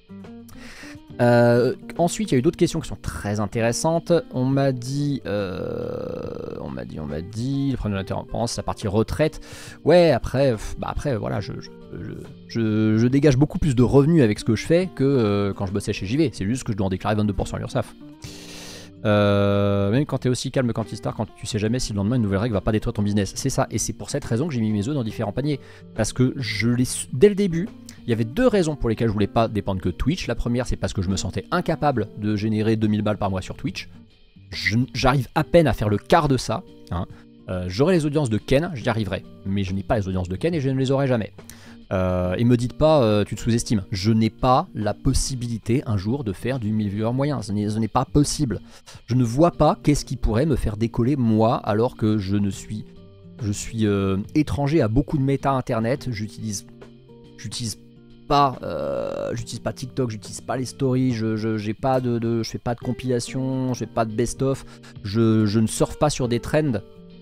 Euh, ensuite, il y a eu d'autres questions qui sont très intéressantes. On m'a dit, euh, on m'a dit, on m'a dit, le problème de l'interrupance, la partie retraite. Ouais, après, bah après, voilà, je, je, je, je, je dégage beaucoup plus de revenus avec ce que je fais que euh, quand je bossais chez J V. C'est juste que je dois en déclarer vingt-deux pour cent à l'Ursaf. Euh, même quand t'es aussi calme quand tu stars, quand tu sais jamais si le lendemain une nouvelle règle va pas détruire ton business. C'est ça, et c'est pour cette raison que j'ai mis mes œufs dans différents paniers. Parce que je l'ai dès le début. Il y avait deux raisons pour lesquelles je voulais pas dépendre que de Twitch. La première, c'est parce que je me sentais incapable de générer deux mille balles par mois sur Twitch. j'arrive à peine à faire le quart de ça. Hein. Euh, J'aurai les audiences de Ken, j'y arriverai. Mais je n'ai pas les audiences de Ken et je ne les aurai jamais. Euh, et me dites pas, euh, tu te sous-estimes. Je n'ai pas la possibilité un jour de faire du mille viewers moyen. Ce n'est pas possible. Je ne vois pas qu'est-ce qui pourrait me faire décoller moi alors que je ne suis, je suis euh, étranger à beaucoup de méta internet. J'utilise, j'utilise pas, euh, j'utilise pas TikTok, j'utilise pas les stories. Je, je, j'ai pas de, de, je fais pas de compilation, je fais pas de best-of. Je, je ne surfe pas sur des trends.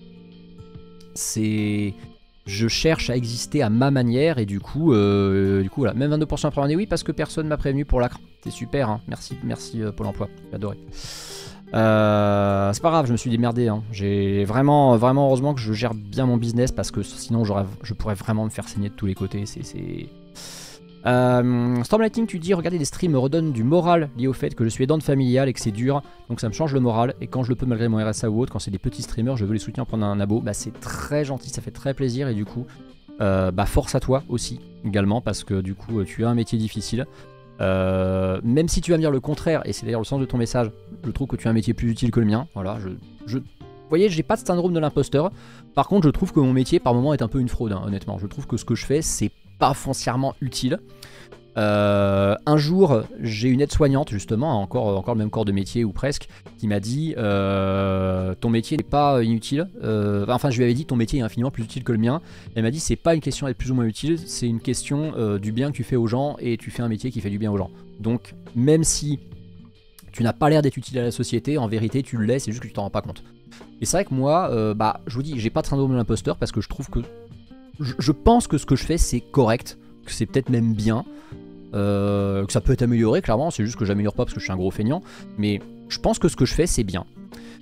C'est Je cherche à exister à ma manière et du coup, euh, du coup voilà, même vingt-deux pour cent la première année, oui, parce que personne m'a prévenu pour l'acre. C'est super, hein. merci, merci euh, Pôle emploi, j'ai adoré. Euh, c'est pas grave, je me suis démerdé. Hein. J'ai vraiment, vraiment heureusement que je gère bien mon business parce que sinon je pourrais vraiment me faire saigner de tous les côtés. C'est. Euh, Stormlighting, tu dis regarder des streams me redonne du moral lié au fait que je suis aidante familiale et que c'est dur, donc ça me change le moral. Et quand je le peux, malgré mon R S A ou autre, quand c'est des petits streamers, je veux les soutenir en prenant un abo. Bah, c'est très gentil, ça fait très plaisir. Et du coup, euh, bah, force à toi aussi, également, parce que du coup, tu as un métier difficile. Euh, même si tu vas me dire le contraire, et c'est d'ailleurs le sens de ton message, je trouve que tu as un métier plus utile que le mien. Voilà, je. je... Vous voyez, j'ai pas de syndrome de l'imposteur. Par contre, je trouve que mon métier, par moment, est un peu une fraude, hein, honnêtement. Je trouve que ce que je fais, c'est pas foncièrement utile. Euh, un jour, j'ai une aide-soignante, justement, encore, encore le même corps de métier ou presque, qui m'a dit euh, ton métier n'est pas inutile. Euh, enfin, je lui avais dit ton métier est infiniment plus utile que le mien. Elle m'a dit c'est pas une question d'être plus ou moins utile, c'est une question euh, du bien que tu fais aux gens et tu fais un métier qui fait du bien aux gens. Donc, même si tu n'as pas l'air d'être utile à la société, en vérité, tu le l'es, c'est juste que tu t'en rends pas compte. Et c'est vrai que moi, euh, bah, je vous dis, j'ai pas de syndrome de l'imposteur parce que je trouve que je, je pense que ce que je fais c'est correct, que c'est peut-être même bien, euh, que ça peut être amélioré clairement, c'est juste que j'améliore pas parce que je suis un gros feignant, mais je pense que ce que je fais c'est bien.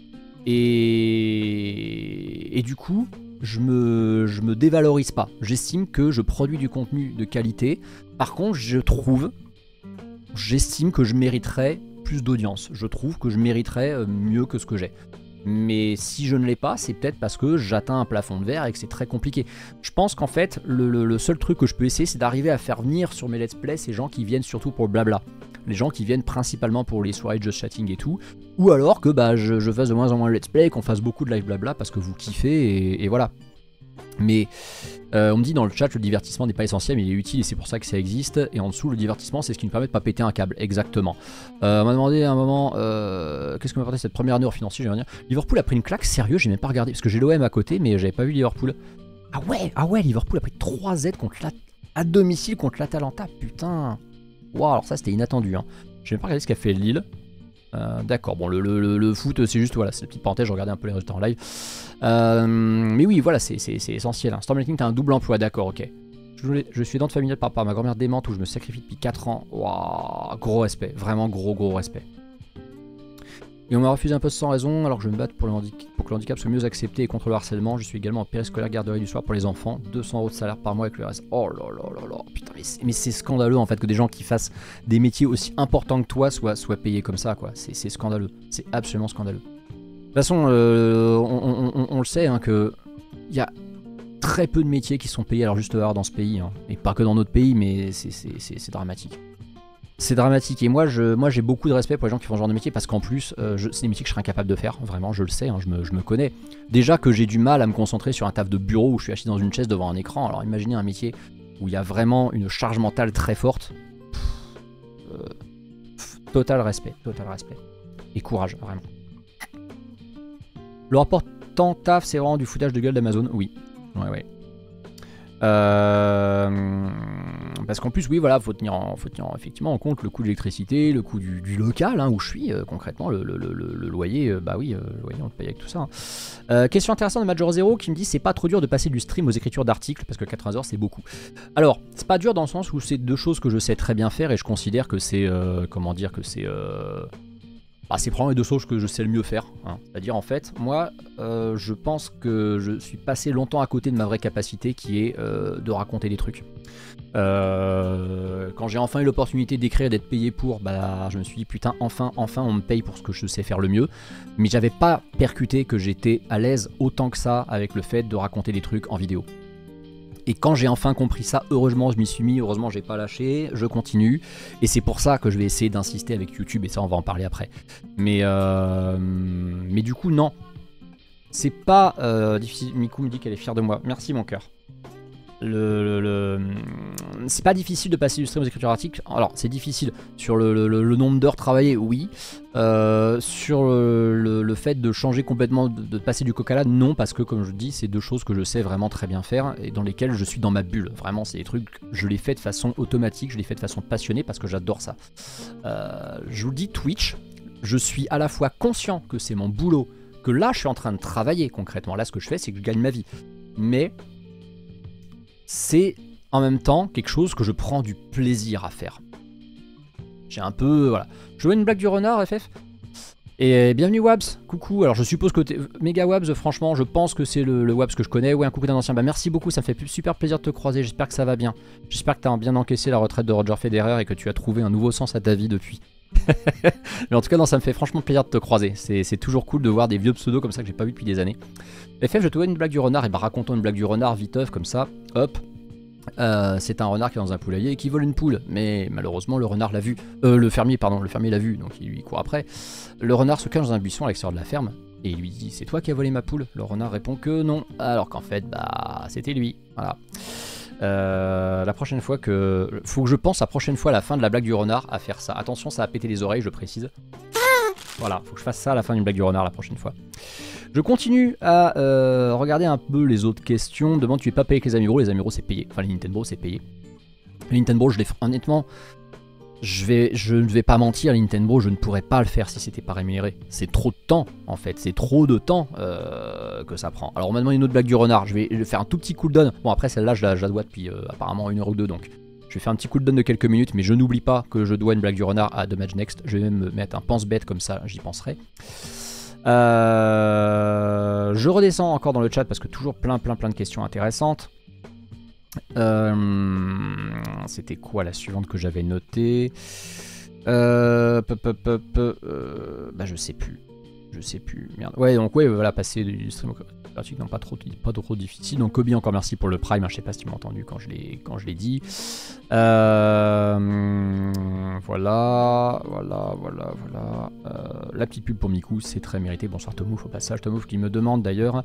Et, et du coup, je me, je me dévalorise pas. J'estime que je produis du contenu de qualité. Par contre, je trouve, j'estime que je mériterais plus d'audience. Je trouve que je mériterais mieux que ce que j'ai. Mais si je ne l'ai pas, c'est peut-être parce que j'atteins un plafond de verre et que c'est très compliqué. Je pense qu'en fait, le, le, le seul truc que je peux essayer, c'est d'arriver à faire venir sur mes let's play ces gens qui viennent surtout pour le blabla. Les gens qui viennent principalement pour les soirées just chatting et tout. Ou alors que bah, je, je fasse de moins en moins de let's play, qu'on fasse beaucoup de live blabla parce que vous kiffez et, et voilà. Mais euh, on me dit dans le chat le divertissement n'est pas essentiel mais il est utile et c'est pour ça que ça existe. Et en dessous le divertissement c'est ce qui nous permet de pas péter un câble. Exactement. euh, On m'a demandé à un moment euh, qu'est-ce que m'a apporté cette première année hors financier. Je vais dire Liverpool a pris une claque, sérieux, j'ai même pas regardé parce que j'ai l'O M à côté mais j'avais pas vu Liverpool. Ah ouais, ah ouais, Liverpool a pris trois Z contre la... à domicile contre l'Atalanta. Putain. Waouh, alors ça c'était inattendu hein. J'ai même pas regardé ce qu'a fait Lille. Euh, D'accord, bon le, le, le, le foot c'est juste, voilà, c'est la petite parenthèse, je regardais un peu les résultats en live. Euh, mais oui, voilà, c'est essentiel. Hein. Stormlighting, t'as un double emploi, d'accord, ok. Je, voulais, je suis aidante familiale par rapport à ma grand-mère démente où je me sacrifie depuis quatre ans. Waouh, gros respect, vraiment gros gros respect. Et on m'a refusé un poste sans raison alors que je me batte pour, le pour que le handicap soit mieux accepté et contre le harcèlement. Je suis également en périscolaire garderie du soir pour les enfants. deux cents euros de salaire par mois avec le reste. Oh là là là là. Putain, mais c'est scandaleux en fait que des gens qui fassent des métiers aussi importants que toi soient, soient payés comme ça, quoi. C'est scandaleux. C'est absolument scandaleux. De toute façon, euh, on, on, on le sait, hein, que il y a très peu de métiers qui sont payés à leur juste valeur dans ce pays. Hein. Et pas que dans notre pays, mais c'est dramatique. C'est dramatique et moi je, moi j'ai beaucoup de respect pour les gens qui font ce genre de métier parce qu'en plus euh, c'est des métiers que je serais incapable de faire, vraiment je le sais, hein, je, me, je me connais. Déjà que j'ai du mal à me concentrer sur un taf de bureau où je suis assis dans une chaise devant un écran, alors imaginez un métier où il y a vraiment une charge mentale très forte. Pff, euh, pff, total respect, total respect. Et courage, vraiment. Le rapport temps taf c'est vraiment du foutage de gueule d'Amazon, oui. Ouais ouais. Euh, parce qu'en plus oui voilà faut tenir, en, faut tenir effectivement en compte le coût de l'électricité, le coût du, du local hein, où je suis euh, concrètement le, le, le, le loyer, euh, bah oui euh, le loyer on le paye avec tout ça hein. euh, Question intéressante de Major Zero qui me dit c'est pas trop dur de passer du stream aux écritures d'articles parce que quatre-vingts heures c'est beaucoup. Alors c'est pas dur dans le sens où c'est deux choses que je sais très bien faire et je considère que c'est euh, comment dire que c'est euh, bah, c'est probablement les deux choses que je sais le mieux faire, hein. C'est-à-dire en fait, moi, euh, je pense que je suis passé longtemps à côté de ma vraie capacité qui est euh, de raconter des trucs. Euh, quand j'ai enfin eu l'opportunité d'écrire et d'être payé pour, bah, je me suis dit putain, enfin, enfin, on me paye pour ce que je sais faire le mieux. Mais j'avais pas percuté que j'étais à l'aise autant que ça avec le fait de raconter des trucs en vidéo. Et quand j'ai enfin compris ça, heureusement je m'y suis mis, heureusement j'ai pas lâché, je continue. Et c'est pour ça que je vais essayer d'insister avec YouTube, et ça on va en parler après. Mais, euh, mais du coup non, c'est pas euh, difficile. Miku me dit qu'elle est fière de moi, merci mon cœur. Le, le, le... C'est pas difficile de passer du stream aux écritures articles. Alors c'est difficile sur le, le, le nombre d'heures travaillées, oui. Euh, sur le, le, le fait de changer complètement, de, de passer du coq à l'âne, non, parce que comme je dis, c'est deux choses que je sais vraiment très bien faire et dans lesquelles je suis dans ma bulle. Vraiment, c'est des trucs, je les fais de façon automatique, je les fais de façon passionnée parce que j'adore ça. Euh, je vous le dis, Twitch, je suis à la fois conscient que c'est mon boulot, que là je suis en train de travailler concrètement. Là, ce que je fais, c'est que je gagne ma vie. Mais c'est en même temps quelque chose que je prends du plaisir à faire. J'ai un peu... Voilà. Je vois une blague du renard, F F. Et bienvenue Wabs, coucou. Alors je suppose que t'es... Méga Wabs, franchement, je pense que c'est le, le Wabs que je connais. Ouais, un coucou d'un ancien. Bah merci beaucoup, ça me fait super plaisir de te croiser. J'espère que ça va bien. J'espère que t'as bien encaissé la retraite de Roger Federer et que tu as trouvé un nouveau sens à ta vie depuis. Mais en tout cas, non, ça me fait franchement plaisir de te croiser. C'est toujours cool de voir des vieux pseudos comme ça que j'ai pas vu depuis des années. F F, je te vois une blague du renard. Et bah racontons une blague du renard viteuf comme ça. Hop. Euh, c'est un renard qui est dans un poulailler et qui vole une poule, mais malheureusement le renard l'a vu, euh, le fermier pardon, le fermier l'a vu, donc il lui court après. Le renard se cache dans un buisson à l'extérieur de la ferme et il lui dit c'est toi qui as volé ma poule. Le renard répond que non, alors qu'en fait bah c'était lui. Voilà. Euh, la prochaine fois que, faut que je pense la prochaine fois à la fin de la blague du renard à faire ça. Attention, ça a pété les oreilles, je précise. Voilà, faut que je fasse ça à la fin d'une blague du renard la prochaine fois. Je continue à euh, regarder un peu les autres questions. Demande, tu es pas payé avec les Amiibo? Les Amiibo c'est payé. Enfin les Nintendo c'est payé. Les Nintendo, je les honnêtement, je vais, je ne vais pas mentir, les Nintendo, je ne pourrais pas le faire si c'était pas rémunéré. C'est trop de temps en fait, c'est trop de temps euh, que ça prend. Alors on m'a demandé une autre blague du renard. Je vais, je vais faire un tout petit cooldown. Bon après celle-là je la, je la dois depuis euh, apparemment une heure ou deux donc. Je vais faire un petit cooldown de quelques minutes, mais je n'oublie pas que je dois une blague du renard à Damage Next. Je vais même me mettre un pense-bête comme ça, j'y penserai. Euh, je redescends encore dans le chat parce que toujours plein plein plein de questions intéressantes. Euh, C'était quoi la suivante que j'avais notée? euh, peu, peu, peu, peu, euh, Bah je sais plus. Je sais plus. Merde. Ouais donc ouais voilà, passer du stream gratuit, non pas trop, pas trop difficile. Donc Kobe encore merci pour le prime, hein, je sais pas si tu m'as entendu quand je l'ai quand je l'ai dit. Euh, voilà, voilà, voilà, voilà. Euh, la petite pub pour Miku, c'est très mérité. Bonsoir Tomouf au passage. Tomouf qui me demande d'ailleurs.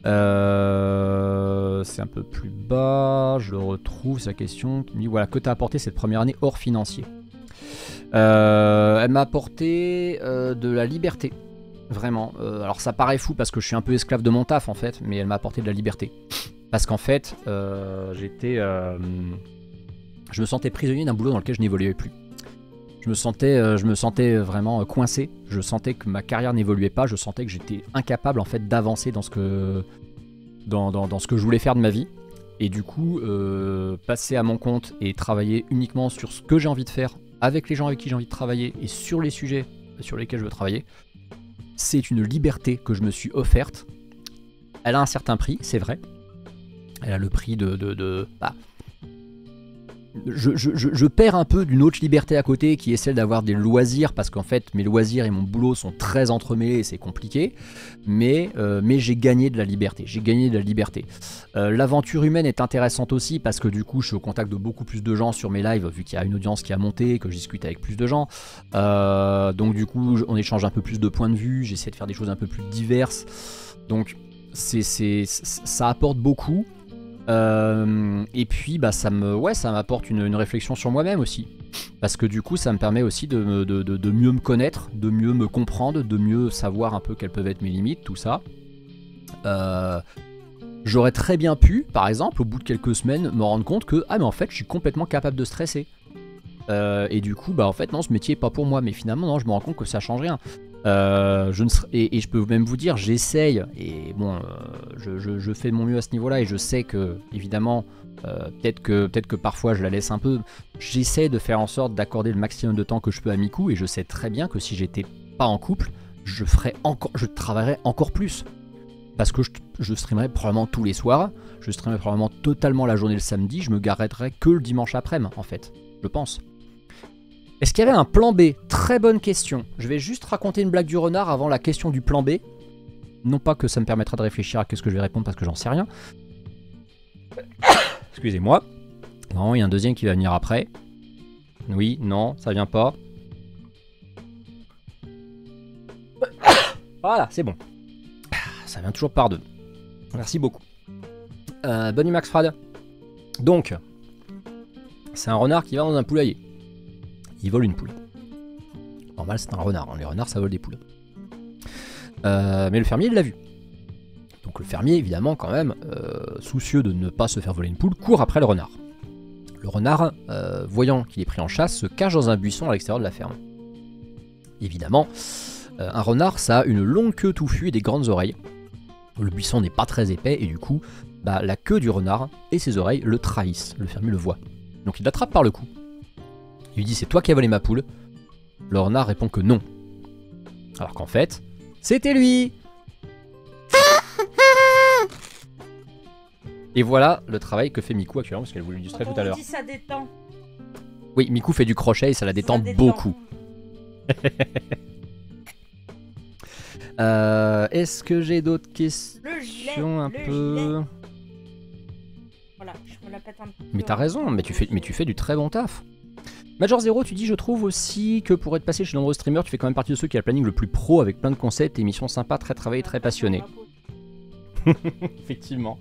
Euh, c'est un peu plus bas, je le retrouve, sa question qui me dit voilà, que t'as apporté cette première année hors financier? euh, Elle m'a apporté euh, de la liberté. Vraiment, euh, alors ça paraît fou parce que je suis un peu esclave de mon taf en fait, mais elle m'a apporté de la liberté. Parce qu'en fait, euh, j'étais, euh, je me sentais prisonnier d'un boulot dans lequel je n'évoluais plus. Je me sentais, euh, je me sentais vraiment coincé. Je sentais que ma carrière n'évoluait pas. Je sentais que j'étais incapable en fait d'avancer dans ce que, dans, dans, dans ce que je voulais faire de ma vie. Et du coup, euh, passer à mon compte et travailler uniquement sur ce que j'ai envie de faire, avec les gens avec qui j'ai envie de travailler et sur les sujets sur lesquels je veux travailler. C'est une liberté que je me suis offerte. Elle a un certain prix, c'est vrai. Elle a le prix de... de, de bah, je, je, je, je perds un peu d'une autre liberté à côté qui est celle d'avoir des loisirs parce qu'en fait mes loisirs et mon boulot sont très entremêlés et c'est compliqué. Mais, euh, mais j'ai gagné de la liberté. J'ai gagné de la liberté. Euh, L'aventure humaine est intéressante aussi parce que du coup je suis au contact de beaucoup plus de gens sur mes lives vu qu'il y a une audience qui a monté, que je discute avec plus de gens. Euh, donc du coup on échange un peu plus de points de vue. J'essaie de faire des choses un peu plus diverses. Donc c'est, c'est, ça apporte beaucoup. Euh, et puis bah ça me ouais ça m'apporte une, une réflexion sur moi-même aussi parce que du coup ça me permet aussi de, de, de, de mieux me connaître, de mieux me comprendre, de mieux savoir un peu quelles peuvent être mes limites, tout ça. Euh, j'aurais très bien pu par exemple au bout de quelques semaines me rendre compte que ah mais en fait je suis complètement capable de stresser euh, et du coup bah en fait non ce métier est pas pour moi, mais finalement non je me rends compte que ça change rien. Euh, je ne ser... et, et je peux même vous dire, j'essaye, et bon, euh, je, je, je fais de mon mieux à ce niveau-là, et je sais que, évidemment, euh, peut-être que, peut-être que parfois je la laisse un peu. J'essaie de faire en sorte d'accorder le maximum de temps que je peux à Miku, et je sais très bien que si j'étais pas en couple, je ferais encore, je travaillerais encore plus. Parce que je, je streamerais probablement tous les soirs, je streamerais probablement totalement la journée le samedi, je me garerais que le dimanche après-midi, en fait, je pense. Est-ce qu'il y avait un plan B? Très bonne question. Je vais juste raconter une blague du renard avant la question du plan B. Non pas que ça me permettra de réfléchir à ce que je vais répondre parce que j'en sais rien. Excusez-moi. Non, il y a un deuxième qui va venir après. Oui, non, ça vient pas. Voilà, c'est bon. Ça vient toujours par deux. Merci beaucoup. Euh, Bonne nuit Max Frad. Donc, c'est un renard qui va dans un poulailler. Il vole une poule. Normal, c'est un renard. Hein. Les renards, ça vole des poules. Euh, mais le fermier, il l'a vu. Donc le fermier, évidemment, quand même, euh, soucieux de ne pas se faire voler une poule, court après le renard. Le renard, euh, voyant qu'il est pris en chasse, se cache dans un buisson à l'extérieur de la ferme. Évidemment, euh, un renard, ça a une longue queue touffue et des grandes oreilles. Le buisson n'est pas très épais et du coup, bah, la queue du renard et ses oreilles le trahissent. Le fermier le voit. Donc il l'attrape par le cou. Il lui dit « C'est toi qui as volé ma poule ?» Le renard répond que non. Alors qu'en fait, c'était lui. Et voilà le travail que fait Miku actuellement, parce qu'elle voulait l'illustrer tout à l'heure. Ça détend. Oui, Miku fait du crochet et ça la détend, ça détend. beaucoup. euh, Est-ce que j'ai d'autres questions le gilet, un le peu gilet. Voilà, je me la pète un peu. Mais t'as raison, mais tu, fais, mais tu fais du très bon taf. Major Zero, tu dis, je trouve aussi que pour être passé chez de nombreux streamers, tu fais quand même partie de ceux qui a le planning le plus pro avec plein de concepts, émissions sympas, très travaillées, très passionnées. Effectivement.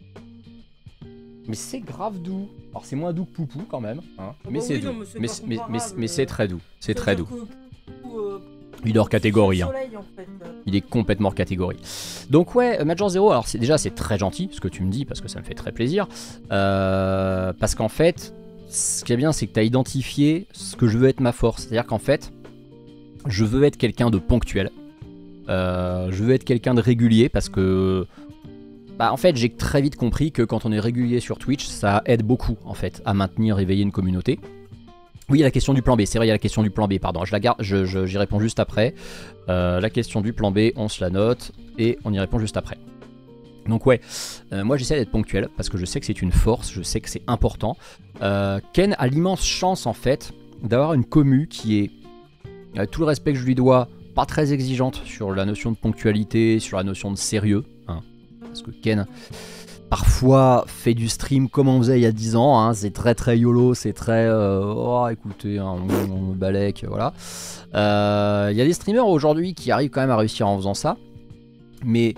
Mais c'est grave doux. Alors c'est moins doux que Poupou quand même, hein. Oh mais bah c'est oui, doux. non, mais c'est mais pas mais, mais, comparable, mais c'est très doux. C'est très doux. Que, euh, Il est hors catégorie. Hein. Soleil, en fait. Il est complètement hors catégorie. Donc ouais, Major Zero, alors c'est, déjà c'est très gentil ce que tu me dis parce que ça me fait très plaisir. Euh, parce qu'en fait, ce qui est bien, c'est que tu as identifié ce que je veux être ma force. C'est-à-dire qu'en fait, je veux être quelqu'un de ponctuel. Euh, je veux être quelqu'un de régulier parce que... Bah, en fait, j'ai très vite compris que quand on est régulier sur Twitch, ça aide beaucoup en fait à maintenir, éveiller une communauté. Oui, il y a la question du plan B, c'est vrai, il y a la question du plan B, pardon, je la garde, je, je, j'y réponds juste après. Euh, la question du plan B, on se la note et on y répond juste après. Donc ouais, euh, moi j'essaie d'être ponctuel parce que je sais que c'est une force, je sais que c'est important. Euh, Ken a l'immense chance en fait d'avoir une commu qui est, avec tout le respect que je lui dois, pas très exigeante sur la notion de ponctualité, sur la notion de sérieux. Hein. Parce que Ken, parfois, fait du stream comme on faisait il y a dix ans. Hein. C'est très très YOLO, c'est très... Euh, oh, écoutez, hein, on, on me balèque, voilà. Il euh, y a des streamers aujourd'hui qui arrivent quand même à réussir en faisant ça. Mais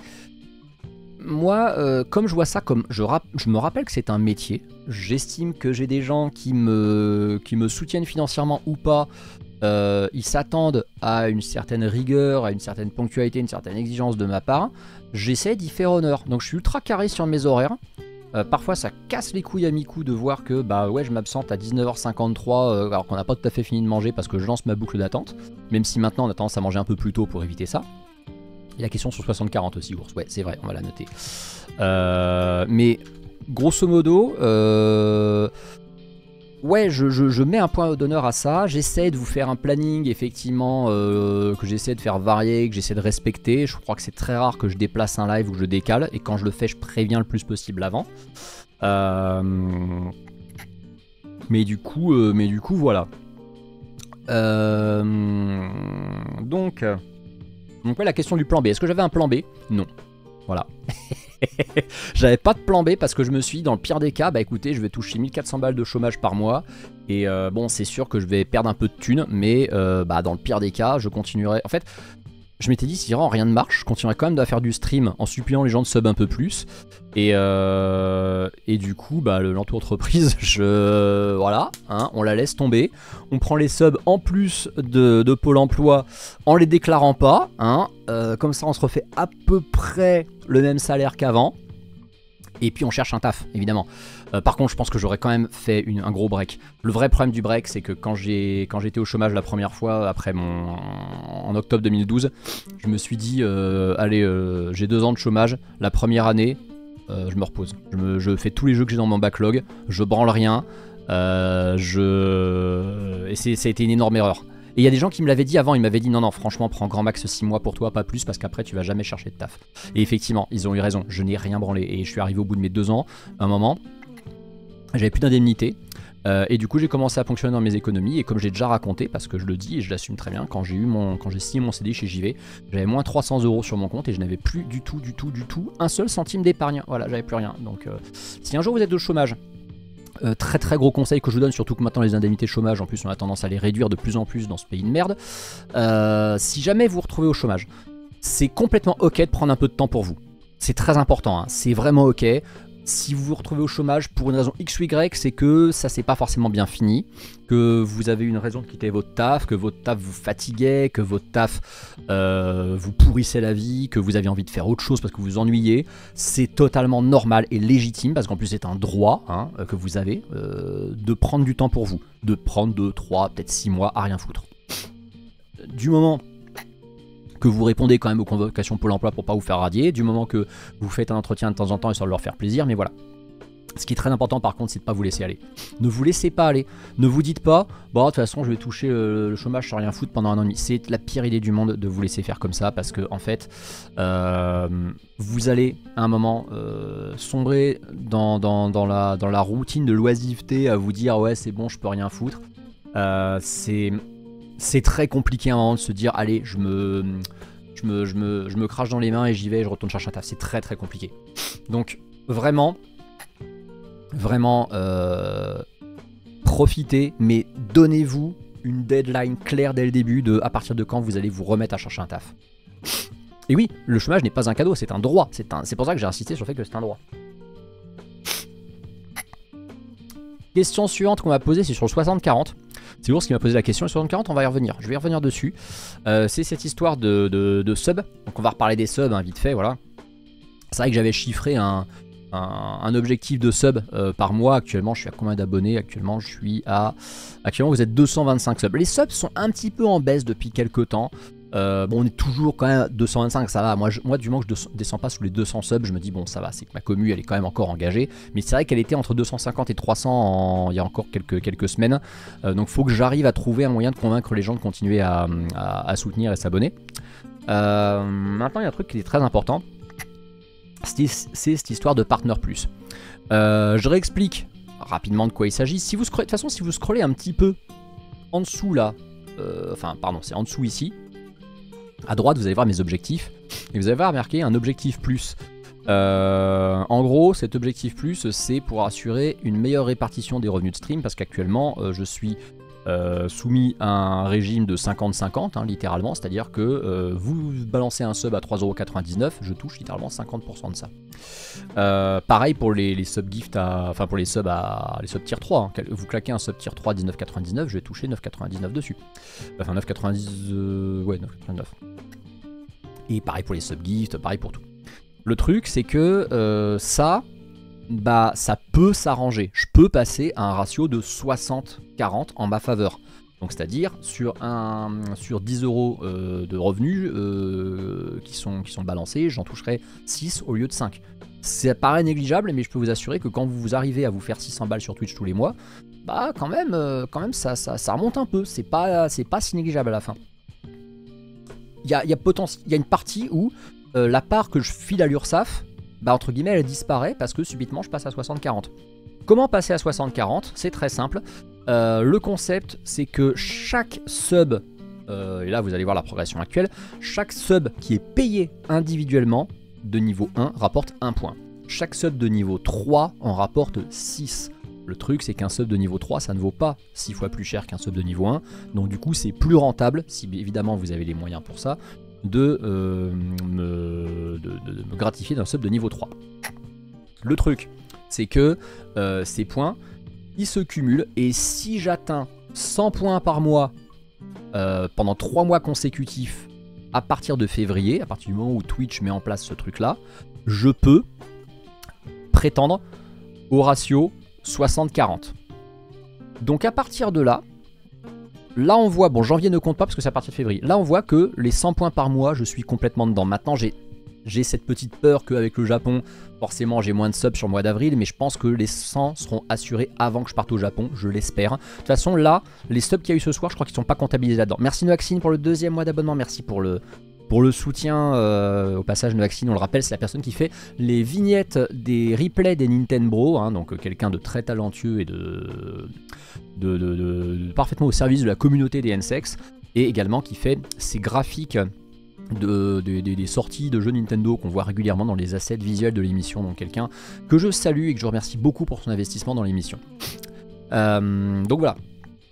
moi, euh, comme je vois ça, comme je, rap je me rappelle que c'est un métier. J'estime que j'ai des gens qui me, qui me soutiennent financièrement ou pas. Euh, ils s'attendent à une certaine rigueur, à une certaine ponctualité, une certaine exigence de ma part. J'essaie d'y faire honneur. Donc je suis ultra carré sur mes horaires. Euh, parfois ça casse les couilles à Miku de voir que bah ouais je m'absente à dix-neuf heures cinquante-trois euh, alors qu'on n'a pas tout à fait fini de manger parce que je lance ma boucle d'attente. Même si maintenant on a tendance à manger un peu plus tôt pour éviter ça. Et la question sur soixante quarante aussi, ours. Ouais c'est vrai, on va la noter. Euh, mais grosso modo... Euh, Ouais, je, je, je mets un point d'honneur à ça. J'essaie de vous faire un planning, effectivement, euh, que j'essaie de faire varier, que j'essaie de respecter. Je crois que c'est très rare que je déplace un live ou que je décale. Et quand je le fais, je préviens le plus possible avant. Euh... Mais du coup, euh, mais du coup, voilà. Euh... Donc, donc ouais, la question du plan B. Est-ce que j'avais un plan B? Non. Voilà. J'avais pas de plan B parce que je me suis dit dans le pire des cas, bah écoutez, je vais toucher mille quatre cents balles de chômage par mois et euh, bon, c'est sûr que je vais perdre un peu de thunes, mais euh, bah dans le pire des cas, je continuerai. En fait, je m'étais dit si vraiment rien ne marche, je continuerai quand même à faire du stream en suppliant les gens de sub un peu plus et euh, et du coup, bah l'entreprise, je voilà, hein, on la laisse tomber, on prend les subs en plus de, de Pôle Emploi en les déclarant pas, hein, euh, comme ça on se refait à peu près le même salaire qu'avant. Et puis on cherche un taf, évidemment. Euh, par contre, je pense que j'aurais quand même fait une, un gros break. Le vrai problème du break, c'est que quand j'ai quand j'étais au chômage la première fois, après mon en octobre deux mille douze, je me suis dit, euh, allez, euh, j'ai deux ans de chômage. La première année, euh, je me repose. Je, me, je fais tous les jeux que j'ai dans mon backlog. Je branle rien. Euh, je et c'est, ça a été une énorme erreur. Et il y a des gens qui me l'avaient dit avant, ils m'avaient dit non non franchement prends grand max six mois pour toi, pas plus parce qu'après tu vas jamais chercher de taf. Et effectivement ils ont eu raison, je n'ai rien branlé et je suis arrivé au bout de mes deux ans, à un moment, j'avais plus d'indemnité euh, et du coup j'ai commencé à fonctionner dans mes économies et comme j'ai déjà raconté, parce que je le dis et je l'assume très bien, quand j'ai eu mon, quand j'ai signé mon C D I chez J V, j'avais moins trois cents euros sur mon compte et je n'avais plus du tout du tout du tout un seul centime d'épargne, voilà j'avais plus rien. Donc euh, si un jour vous êtes au chômage, Euh, très très gros conseil que je vous donne, surtout que maintenant les indemnités de chômage, en plus on a tendance à les réduire de plus en plus dans ce pays de merde. Euh, si jamais vous vous retrouvez au chômage, c'est complètement ok de prendre un peu de temps pour vous. C'est très important, hein. C'est vraiment ok. Si vous vous retrouvez au chômage pour une raison X ou Y, c'est que ça s'est pas forcément bien fini, que vous avez une raison de quitter votre taf, que votre taf vous fatiguait, que votre taf euh, vous pourrissait la vie, que vous aviez envie de faire autre chose parce que vous vous ennuyez. C'est totalement normal et légitime, parce qu'en plus c'est un droit hein, que vous avez, euh, de prendre du temps pour vous, de prendre deux, trois, peut-être six mois à rien foutre. Du moment que vous répondez quand même aux convocations Pôle emploi pour pas vous faire radier, du moment que vous faites un entretien de temps en temps histoire de leur faire plaisir, mais voilà. Ce qui est très important par contre, c'est de pas vous laisser aller. Ne vous laissez pas aller. Ne vous dites pas, bon de toute façon je vais toucher le chômage sans rien foutre pendant un an et demi. C'est la pire idée du monde de vous laisser faire comme ça, parce que en fait, euh, vous allez à un moment euh, sombrer dans, dans, dans, la, dans la routine de l'oisiveté, à vous dire ouais c'est bon je peux rien foutre. Euh, c'est... C'est très compliqué à un moment de se dire allez je me, je, me, je, me, je me crache dans les mains et j'y vais et je retourne chercher un taf. C'est très très compliqué. Donc vraiment, vraiment euh, profitez, mais donnez-vous une deadline claire dès le début de à partir de quand vous allez vous remettre à chercher un taf. Et oui, le chômage n'est pas un cadeau, c'est un droit. C'est un, c'est pour ça que j'ai insisté sur le fait que c'est un droit. Question suivante qu'on m'a posée, c'est sur le soixante quarante. C'est Ours qui m'a posé la question. Le soixante quarante, on va y revenir. Je vais y revenir dessus. Euh, c'est cette histoire de, de, de sub. Donc on va reparler des subs, hein, vite fait. Voilà. C'est vrai que j'avais chiffré un, un, un objectif de sub euh, par mois. Actuellement, je suis à combien d'abonnés? Actuellement, je suis à. Actuellement, vous êtes deux cent vingt-cinq subs. Les subs sont un petit peu en baisse depuis quelques temps. Euh, bon, on est toujours quand même à deux cent vingt-cinq, ça va. Moi, je, moi du moment que je ne descends pas sous les deux cents subs, je me dis bon, ça va, c'est que ma commu elle est quand même encore engagée. Mais c'est vrai qu'elle était entre deux cent cinquante et trois cents en, il y a encore quelques, quelques semaines. Euh, donc, il faut que j'arrive à trouver un moyen de convaincre les gens de continuer à, à, à soutenir et s'abonner. Euh, maintenant, il y a un truc qui est très important. C'est, c'est cette histoire de Partner Plus. Euh, je réexplique rapidement de quoi il s'agit. Si vous scrollez, de toute façon, si vous scrollez un petit peu en dessous là, euh, enfin, pardon, c'est en dessous ici. À droite, vous allez voir mes objectifs et vous allez voir marqué un objectif plus. Euh, en gros, cet objectif plus, c'est pour assurer une meilleure répartition des revenus de stream, parce qu'actuellement, euh, je suis euh, soumis à un régime de cinquante cinquante, hein, littéralement, c'est-à-dire que euh, vous balancez un sub à trois euros quatre-vingt-dix-neuf, je touche littéralement cinquante pour cent de ça. Euh, pareil pour les, les sub gift, à, enfin pour les subs à les sub tier trois, hein. Vous claquez un sub tier trois à dix-neuf quatre-vingt-dix-neuf, je vais toucher neuf quatre-vingt-dix-neuf dessus. Enfin neuf quatre-vingt-dix, euh, ouais neuf quatre-vingt-dix-neuf. Et pareil pour les sub gift, pareil pour tout. Le truc c'est que euh, ça, bah ça peut s'arranger. Je peux passer à un ratio de soixante quarante en ma faveur. Donc c'est-à-dire sur, un, sur dix euros euh, de revenus euh, qui, sont, qui sont balancés, j'en toucherai six au lieu de cinq. Ça paraît négligeable, mais je peux vous assurer que quand vous arrivez à vous faire six cents balles sur Twitch tous les mois, bah quand même, euh, quand même ça, ça, ça remonte un peu. C'est pas, c'est pas si négligeable à la fin. Il y a, y, a y a une partie où euh, la part que je file à l'URSSAF, bah entre guillemets, elle disparaît parce que subitement je passe à soixante quarante. Comment passer à soixante quarante? C'est très simple. Euh, le concept, c'est que chaque sub, euh, et là vous allez voir la progression actuelle, chaque sub qui est payé individuellement de niveau un rapporte un point. Chaque sub de niveau trois en rapporte six. Le truc, c'est qu'un sub de niveau trois, ça ne vaut pas six fois plus cher qu'un sub de niveau un. Donc du coup, c'est plus rentable, si évidemment vous avez les moyens pour ça, de, euh, me, de, de, de me gratifier d'un sub de niveau trois. Le truc, c'est que euh, ces points, ils se cumulent, et si j'atteins cent points par mois euh, pendant trois mois consécutifs à partir de février, à partir du moment où Twitch met en place ce truc-là, je peux prétendre au ratio soixante quarante. Donc à partir de là, là on voit, bon janvier ne compte pas parce que c'est à partir de février, là on voit que les cent points par mois, je suis complètement dedans. Maintenant j'ai J'ai cette petite peur qu'avec le Japon, forcément j'ai moins de subs sur le mois d'avril, mais je pense que les cent seront assurés avant que je parte au Japon, je l'espère. De toute façon là, les subs qu'il y a eu ce soir, je crois qu'ils ne sont pas comptabilisés là-dedans. Merci Noaxine pour le deuxième mois d'abonnement, merci pour le, pour le soutien. Euh, au passage Noaxine, on le rappelle, c'est la personne qui fait les vignettes des replays des Nintendo, hein, donc euh, quelqu'un de très talentueux et de, de, de, de, de parfaitement au service de la communauté des N S E X, et également qui fait ces graphiques de, de, de, des sorties de jeux Nintendo qu'on voit régulièrement dans les assets visuels de l'émission. Donc quelqu'un que je salue et que je remercie beaucoup pour son investissement dans l'émission. Euh, donc voilà.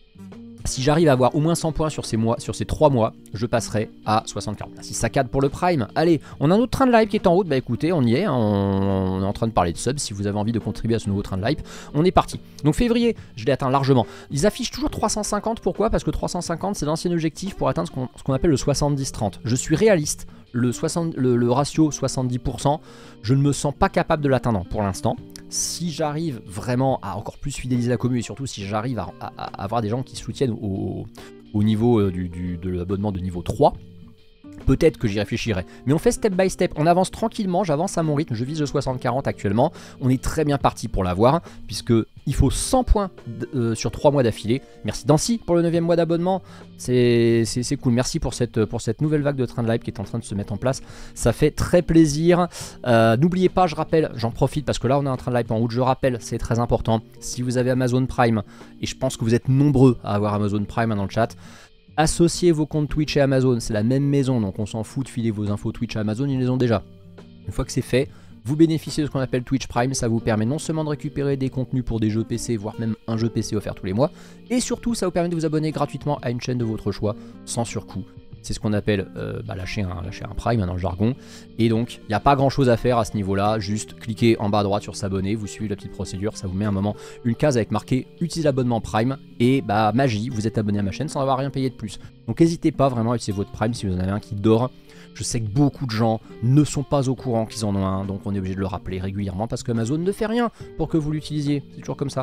Si j'arrive à avoir au moins cent points sur ces, mois, sur ces trois mois, je passerai à soixante-quarante. Si ça cadre pour le Prime, allez, on a un autre train de live qui est en route, bah écoutez, on y est, hein, on, on est en train de parler de subs, si vous avez envie de contribuer à ce nouveau train de live, on est parti. Donc février, je l'ai atteint largement. Ils affichent toujours trois cent cinquante, pourquoi? Parce que trois cent cinquante, c'est l'ancien objectif pour atteindre ce qu'on ce qu'on appelle le soixante-dix trente. Je suis réaliste, le, soixante, le, le ratio soixante-dix pour cent, je ne me sens pas capable de l'atteindre pour l'instant. Si j'arrive vraiment à encore plus fidéliser la commune et surtout si j'arrive à, à, à avoir des gens qui soutiennent au, au niveau du, du, de l'abonnement de niveau trois, peut-être que j'y réfléchirai. Mais on fait step by step, on avance tranquillement, j'avance à mon rythme, je vise le soixante quarante actuellement. On est très bien parti pour l'avoir, puisque il faut cent points euh, sur trois mois d'affilée. Merci Dancy pour le neuvième mois d'abonnement, c'est cool. Merci pour cette, pour cette nouvelle vague de train de live qui est en train de se mettre en place. Ça fait très plaisir. Euh, N'oubliez pas, je rappelle, j'en profite parce que là on a un train de live en route, je rappelle, c'est très important. Si vous avez Amazon Prime, et je pense que vous êtes nombreux à avoir Amazon Prime dans le chat, associez vos comptes Twitch et Amazon, c'est la même maison, donc on s'en fout de filer vos infos Twitch à Amazon, ils les ont déjà. Une fois que c'est fait, vous bénéficiez de ce qu'on appelle Twitch Prime, ça vous permet non seulement de récupérer des contenus pour des jeux P C, voire même un jeu P C offert tous les mois, et surtout ça vous permet de vous abonner gratuitement à une chaîne de votre choix, sans surcoût. C'est ce qu'on appelle euh, bah, lâcher, un, lâcher un Prime hein, dans le jargon. Et donc, il n'y a pas grand chose à faire à ce niveau-là. Juste cliquez en bas à droite sur s'abonner. Vous suivez la petite procédure. Ça vous met un moment une case avec marqué Utilise l'abonnement Prime. Et bah, magie, vous êtes abonné à ma chaîne sans avoir rien payé de plus. Donc, n'hésitez pas vraiment à utiliser votre Prime si vous en avez un qui dort. Je sais que beaucoup de gens ne sont pas au courant qu'ils en ont un. Donc, on est obligé de le rappeler régulièrement parce qu'Amazon ne fait rien pour que vous l'utilisiez. C'est toujours comme ça.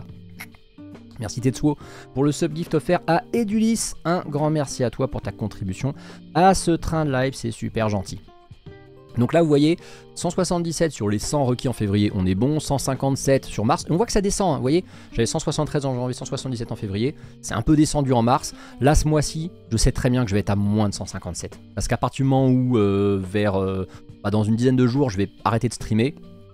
Merci Tetsuo pour le sub-gift offert à Edulis. Un grand merci à toi pour ta contribution à ce train de live, c'est super gentil. Donc là vous voyez, cent soixante-dix-sept sur les cent requis en février, on est bon, cent cinquante-sept sur mars, on voit que ça descend, hein, vous voyez, j'avais cent soixante-treize en janvier, cent soixante-dix-sept en février, c'est un peu descendu en mars, là ce mois-ci, je sais très bien que je vais être à moins de cent cinquante-sept, parce qu'à partir du moment où euh, vers, euh, bah, dans une dizaine de jours, je vais arrêter de streamer,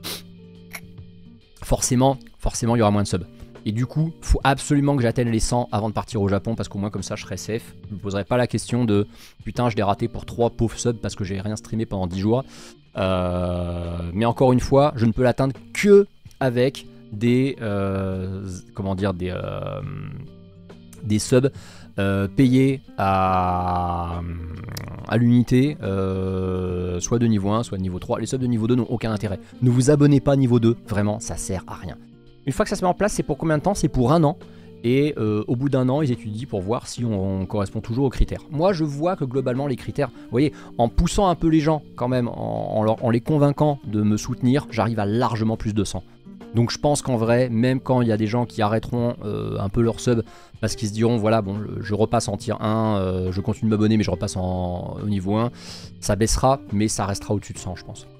forcément, forcément il y aura moins de subs. Et du coup, il faut absolument que j'atteigne les cent avant de partir au Japon parce qu'au moins comme ça je serai safe. Je ne me poserai pas la question de putain je l'ai raté pour trois pauvres subs parce que j'ai rien streamé pendant dix jours. Euh, mais encore une fois, je ne peux l'atteindre que avec des euh, comment dire des, euh, des subs euh, payés à, à l'unité, euh, soit de niveau un, soit de niveau trois. Les subs de niveau deux n'ont aucun intérêt. Ne vous abonnez pas niveau deux, vraiment ça sert à rien. Une fois que ça se met en place, c'est pour combien de temps? C'est pour un an. Et euh, au bout d'un an, ils étudient pour voir si on, on correspond toujours aux critères. Moi, je vois que globalement, les critères, vous voyez, en poussant un peu les gens quand même, en, en, leur, en les convainquant de me soutenir, j'arrive à largement plus de cent. Donc je pense qu'en vrai, même quand il y a des gens qui arrêteront euh, un peu leur sub, parce qu'ils se diront, voilà, bon, je repasse en tier un, euh, je continue de m'abonner, mais je repasse en, au niveau un, ça baissera, mais ça restera au-dessus de cent, je pense.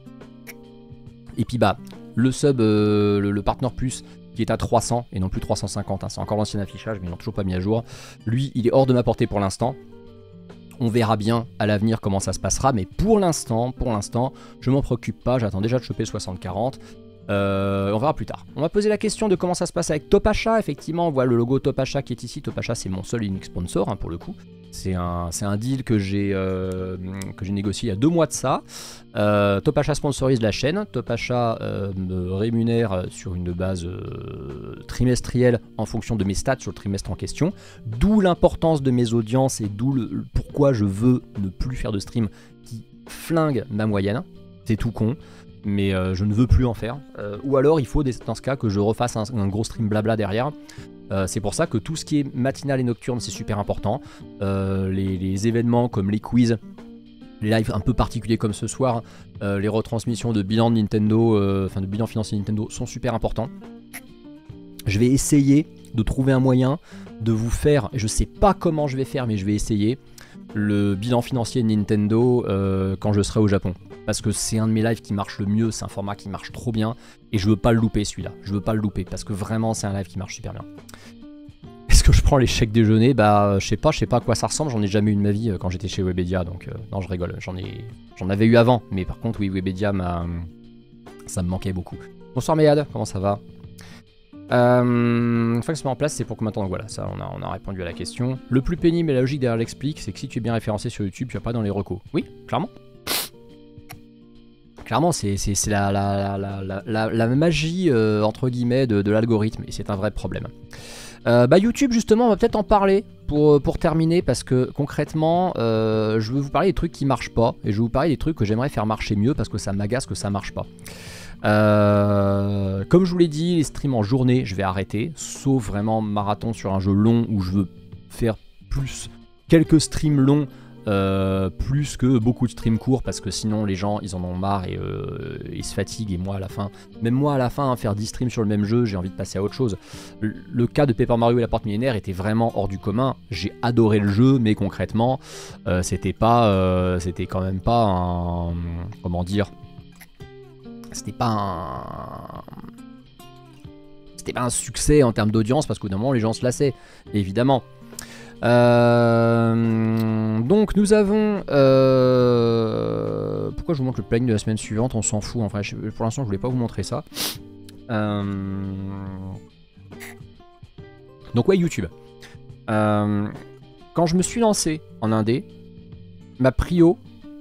Et puis bah, le sub, euh, le, le Partner Plus, qui est à trois cents et non plus trois cent cinquante, hein, c'est encore l'ancien affichage, mais ils n'ont toujours pas mis à jour. Lui, il est hors de ma portée pour l'instant. On verra bien à l'avenir comment ça se passera, mais pour l'instant, pour l'instant, je m'en préoccupe pas, j'attends déjà de choper soixante quarante. Euh, on verra plus tard. On va poser la question de comment ça se passe avec Topacha. Effectivement, on voit le logo Topacha qui est ici. Topacha, c'est mon seul et unique sponsor hein, pour le coup. C'est un, un deal que j'ai euh, négocié il y a deux mois de ça. Euh, Topacha sponsorise la chaîne. Topacha euh, me rémunère sur une base euh, trimestrielle en fonction de mes stats sur le trimestre en question. D'où l'importance de mes audiences et d'où le, le pourquoi je veux ne plus faire de stream qui flingue ma moyenne. C'est tout con. Mais euh, je ne veux plus en faire. Euh, ou alors il faut dans ce cas que je refasse un, un gros stream blabla derrière. Euh, c'est pour ça que tout ce qui est matinal et nocturne c'est super important. Euh, les, les événements comme les quiz, les lives un peu particuliers comme ce soir, euh, les retransmissions de bilan de Nintendo, euh, enfin de bilan financier Nintendo sont super importants. Je vais essayer de trouver un moyen de vous faire, je sais pas comment je vais faire mais je vais essayer, le bilan financier de Nintendo euh, quand je serai au Japon. Parce que c'est un de mes lives qui marche le mieux, c'est un format qui marche trop bien, et je veux pas le louper celui-là, je veux pas le louper, parce que vraiment c'est un live qui marche super bien. Est-ce que je prends les chèques déjeuner? Bah je sais pas, je sais pas à quoi ça ressemble, j'en ai jamais eu de ma vie quand j'étais chez Webedia, donc euh, non je rigole, j'en ai, j'en avais eu avant, mais par contre oui Webedia m'a, ça me manquait beaucoup. Bonsoir Méad, comment ça va? Euh, une fois que ça se met en place, c'est pour combien de temps? Donc voilà, ça on a, on a répondu à la question. Le plus pénible et la logique derrière l'explique, c'est que si tu es bien référencé sur YouTube, tu vas pas dans les recos. Oui, clairement. clairement, c'est la, la, la, la, la, la magie, euh, entre guillemets, de, de l'algorithme, et c'est un vrai problème. Euh, bah YouTube, justement, on va peut-être en parler pour, pour terminer, parce que concrètement, euh, je veux vous parler des trucs qui marchent pas, et je vais vous parler des trucs que j'aimerais faire marcher mieux, parce que ça m'agace que ça marche pas. Euh, comme je vous l'ai dit, les streams en journée, je vais arrêter, sauf vraiment marathon sur un jeu long, où je veux faire plus quelques streams longs, Euh, plus que beaucoup de streams courts, parce que sinon les gens ils en ont marre et euh, ils se fatiguent, et moi à la fin, même moi à la fin, hein, faire dix streams sur le même jeu, j'ai envie de passer à autre chose. Le, le cas de Paper Mario et la Porte Millénaire était vraiment hors du commun. J'ai adoré le jeu, mais concrètement euh, c'était pas euh, c'était quand même pas un, comment dire, c'était pas un c'était pas un succès en termes d'audience, parce qu'au bout d'un moment les gens se lassaient, évidemment. Euh, donc nous avons euh, pourquoi je vous montre le planning de la semaine suivante, on s'en fout, enfin je, pour l'instant je voulais pas vous montrer ça. euh, donc ouais, YouTube, euh, quand je me suis lancé en indé, ma prio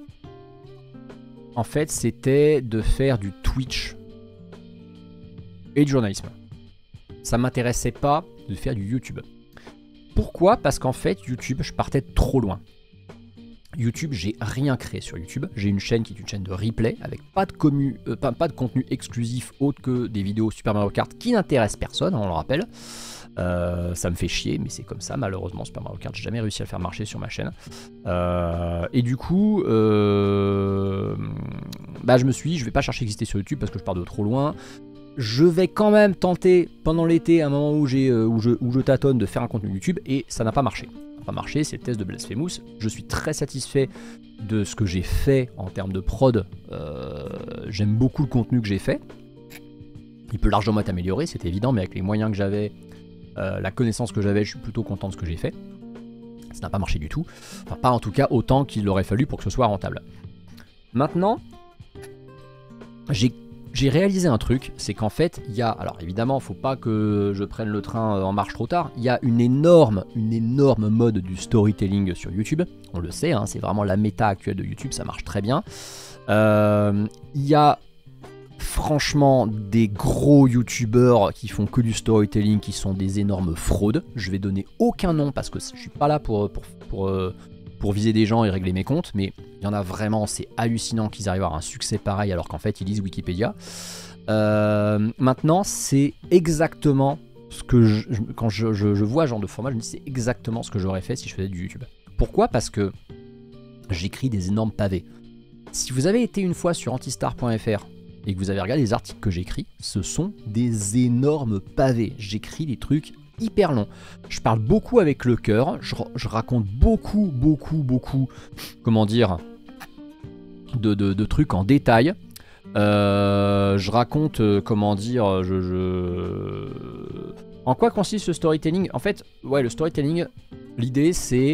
en fait c'était de faire du Twitch et du journalisme. Ça m'intéressait pas de faire du YouTube. Pourquoi? Parce qu'en fait, YouTube, je partais trop loin. YouTube, j'ai rien créé sur YouTube. J'ai une chaîne qui est une chaîne de replay avec pas de, commu, euh, pas, pas de contenu exclusif autre que des vidéos Super Mario Kart qui n'intéressent personne, on le rappelle. Euh, ça me fait chier, mais c'est comme ça, malheureusement. Super Mario Kart, j'ai jamais réussi à le faire marcher sur ma chaîne. Euh, et du coup, euh, bah, je me suis dit, je vais pas chercher à exister sur YouTube parce que je pars de trop loin. Je vais quand même tenter pendant l'été, à un moment où, euh, où, je, où je tâtonne, de faire un contenu YouTube, et ça n'a pas marché. Ça n'a pas marché, c'est le test de Blasphemous. Je suis très satisfait de ce que j'ai fait en termes de prod. Euh, J'aime beaucoup le contenu que j'ai fait. Il peut largement être amélioré, c'est évident, mais avec les moyens que j'avais, euh, la connaissance que j'avais, je suis plutôt content de ce que j'ai fait. Ça n'a pas marché du tout. Enfin, pas en tout cas autant qu'il aurait fallu pour que ce soit rentable. Maintenant, j'ai J'ai réalisé un truc, c'est qu'en fait, il y a, alors évidemment, faut pas que je prenne le train en marche trop tard, il y a une énorme, une énorme mode du storytelling sur YouTube, on le sait, hein, c'est vraiment la méta actuelle de YouTube, ça marche très bien. Euh, il y a franchement des gros YouTubeurs qui font que du storytelling, qui sont des énormes fraudes. Je vais donner aucun nom parce que je suis pas là pour, pour, pour, pour viser des gens et régler mes comptes, mais il y en a vraiment, c'est hallucinant qu'ils arrivent à avoir un succès pareil alors qu'en fait ils lisent Wikipédia. Euh, maintenant, c'est exactement ce que je, quand je, je, je vois ce genre de format, je me dis c'est exactement ce que j'aurais fait si je faisais du YouTube. Pourquoi? Parce que j'écris des énormes pavés. Si vous avez été une fois sur antistar point F R et que vous avez regardé les articles que j'écris, ce sont des énormes pavés. J'écris des trucs hyper longs. Je parle beaucoup avec le cœur, je, je raconte beaucoup, beaucoup, beaucoup, comment dire, de, de, de trucs en détail. Euh, je raconte, euh, comment dire, je, je... En quoi consiste le storytelling? En fait, ouais, le storytelling, l'idée c'est,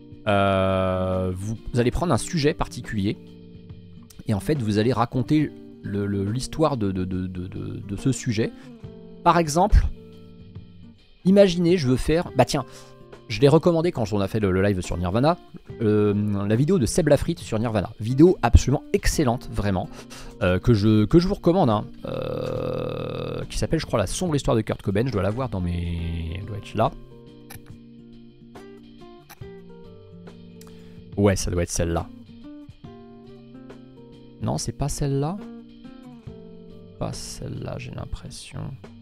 euh, vous, vous allez prendre un sujet particulier et en fait vous allez raconter l'histoire de, de, de, de, de, de ce sujet. Par exemple, imaginez, je veux faire, bah tiens, je l'ai recommandé quand on a fait le, le live sur Nirvana, euh, la vidéo de Seb Lafrite sur Nirvana. Vidéo absolument excellente, vraiment, euh, que, je, que je vous recommande, hein, euh, qui s'appelle, je crois, La sombre histoire de Kurt Cobain. Je dois la voir dans mes... Elle doit être là. Ouais, ça doit être celle-là. Non, c'est pas celle-là. Pas celle-là, j'ai l'impression.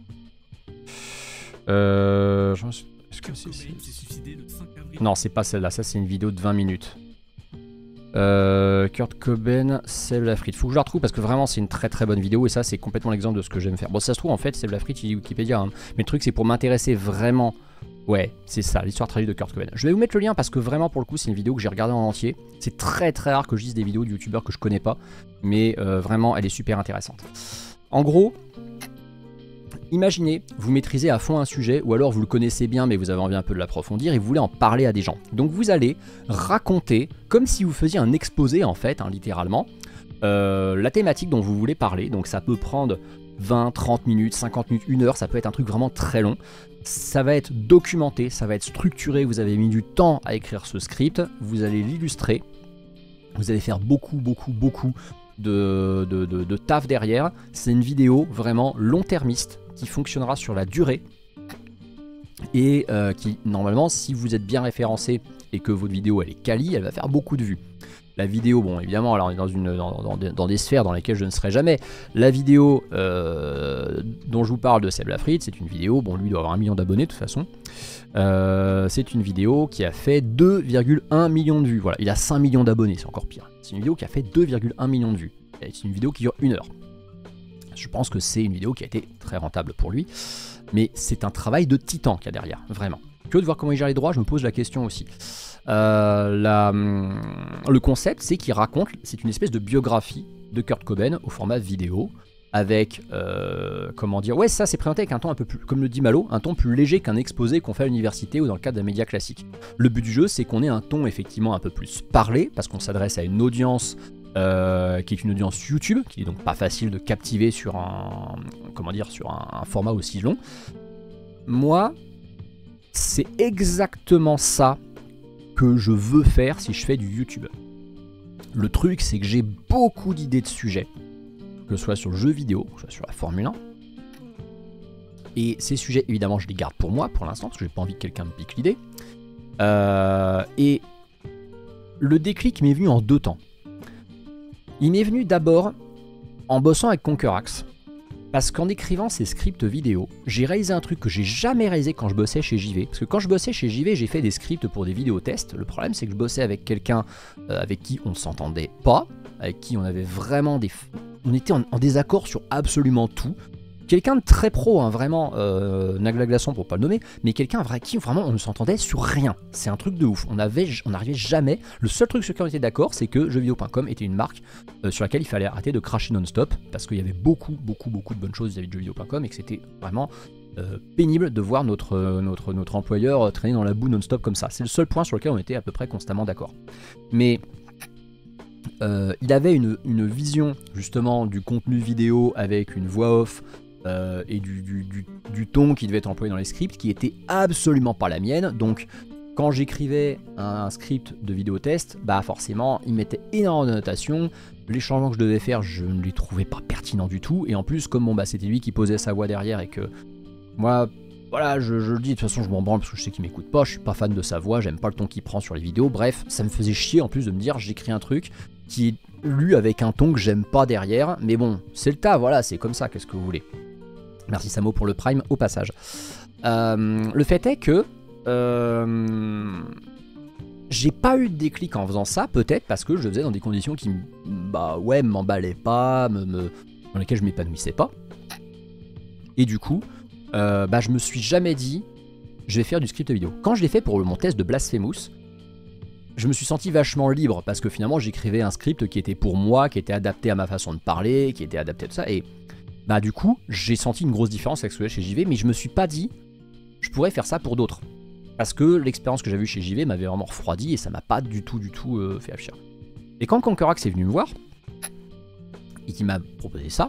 Euh... Est-ce que c'est... Non, c'est pas celle-là, ça c'est une vidéo de vingt minutes. Euh, Kurt Cobain, Seb Lafrite. Faut que je la retrouve parce que vraiment c'est une très très bonne vidéo et ça c'est complètement l'exemple de ce que j'aime faire. Bon, ça se trouve en fait, Seb Lafrite il dit Wikipédia, hein, mais le truc c'est pour m'intéresser vraiment. Ouais, c'est ça, l'histoire tragique de Kurt Cobain. Je vais vous mettre le lien parce que vraiment pour le coup c'est une vidéo que j'ai regardée en entier. C'est très très rare que je dise des vidéos de youtubeurs que je connais pas, mais euh, vraiment elle est super intéressante. En gros, imaginez, vous maîtrisez à fond un sujet, ou alors vous le connaissez bien mais vous avez envie un peu de l'approfondir et vous voulez en parler à des gens. Donc vous allez raconter, comme si vous faisiez un exposé en fait, hein, littéralement, euh, la thématique dont vous voulez parler. Donc ça peut prendre vingt, trente minutes, cinquante minutes, une heure, ça peut être un truc vraiment très long. Ça va être documenté, ça va être structuré, vous avez mis du temps à écrire ce script, vous allez l'illustrer. Vous allez faire beaucoup, beaucoup, beaucoup de, de, de, de taf derrière. C'est une vidéo vraiment long-termiste qui fonctionnera sur la durée et euh, qui, normalement, si vous êtes bien référencé et que votre vidéo elle est quali, elle va faire beaucoup de vues. La vidéo, bon évidemment, alors on est dans, une, dans, dans, dans des sphères dans lesquelles je ne serai jamais. La vidéo euh, dont je vous parle de Seb Lafrite, c'est une vidéo, bon lui il doit avoir un million d'abonnés de toute façon. Euh, c'est une vidéo qui a fait deux virgule un millions de vues. Voilà, il a cinq millions d'abonnés, c'est encore pire. C'est une vidéo qui a fait deux virgule un millions de vues. C'est une vidéo qui dure une heure. Je pense que c'est une vidéo qui a été très rentable pour lui. Mais c'est un travail de titan qu'il y a derrière, vraiment. Que de voir comment il gère les droits, je me pose la question aussi. Euh, la, le concept, c'est qu'il raconte, c'est une espèce de biographie de Kurt Cobain au format vidéo, avec, euh, comment dire, ouais, ça c'est présenté avec un ton un peu plus, comme le dit Malo, un ton plus léger qu'un exposé qu'on fait à l'université ou dans le cadre d'un média classique. Le but du jeu, c'est qu'on ait un ton effectivement un peu plus parlé, parce qu'on s'adresse à une audience euh, qui est une audience YouTube, qui est donc pas facile de captiver sur un, comment dire, sur un, un format aussi long. Moi, c'est exactement ça que je veux faire si je fais du YouTube. Le truc, c'est que j'ai beaucoup d'idées de sujets, que ce soit sur le jeu vidéo, que ce soit sur la Formule un. Et ces sujets, évidemment, je les garde pour moi, pour l'instant, parce que j'ai pas envie que quelqu'un me pique l'idée. Euh, et le déclic m'est venu en deux temps. Il m'est venu d'abord en bossant avec Conquerax. Parce qu'en écrivant ces scripts vidéo, j'ai réalisé un truc que j'ai jamais réalisé quand je bossais chez J V. Parce que quand je bossais chez J V, j'ai fait des scripts pour des vidéos tests. Le problème, c'est que je bossais avec quelqu'un euh, avec qui on ne s'entendait pas, avec qui on avait vraiment des... On était en, en désaccord sur absolument tout. Quelqu'un de très pro, hein, vraiment, euh, Nagla Glaçon pour pas le nommer, mais quelqu'un avec qui vraiment on ne s'entendait sur rien. C'est un truc de ouf. On avait, on n'arrivait jamais. Le seul truc sur lequel on était d'accord, c'est que jeuxvideo point com était une marque euh, sur laquelle il fallait arrêter de cracher non-stop, parce qu'il y avait beaucoup, beaucoup, beaucoup de bonnes choses vis-à-vis de jeuxvideo point com et que c'était vraiment euh, pénible de voir notre, euh, notre, notre employeur traîner dans la boue non-stop comme ça. C'est le seul point sur lequel on était à peu près constamment d'accord. Mais euh, il avait une, une vision justement du contenu vidéo avec une voix off. Euh, et du, du, du, du ton qui devait être employé dans les scripts qui était absolument pas la mienne. Donc quand j'écrivais un, un script de vidéo test, bah forcément il mettait énormément de notation. Les changements que je devais faire, je ne les trouvais pas pertinents du tout. Et en plus, comme bon, bah, c'était lui qui posait sa voix derrière et que moi, voilà, je, je le dis, de toute façon je m'en branle parce que je sais qu'il m'écoute pas, je suis pas fan de sa voix, j'aime pas le ton qu'il prend sur les vidéos. Bref, ça me faisait chier en plus de me dire j'écris un truc qui est lu avec un ton que j'aime pas derrière. Mais bon, c'est le tas, voilà, c'est comme ça, qu'est-ce que vous voulez. Merci Samo pour le prime au passage. Euh, le fait est que euh, j'ai pas eu de déclic en faisant ça, peut-être parce que je le faisais dans des conditions qui bah ouais, m'emballaient pas, me, me, dans lesquelles je m'épanouissais pas. Et du coup, euh, bah je me suis jamais dit je vais faire du script vidéo. Quand je l'ai fait pour mon test de Blasphemous, je me suis senti vachement libre parce que finalement j'écrivais un script qui était pour moi, qui était adapté à ma façon de parler, qui était adapté à tout ça et bah du coup, j'ai senti une grosse différence avec ce que j'ai chez J V, mais je me suis pas dit je pourrais faire ça pour d'autres. Parce que l'expérience que j'avais eue chez J V m'avait vraiment refroidi et ça m'a pas du tout, du tout euh, fait réfléchir. Et quand Conquerax est venu me voir, et qu'il m'a proposé ça,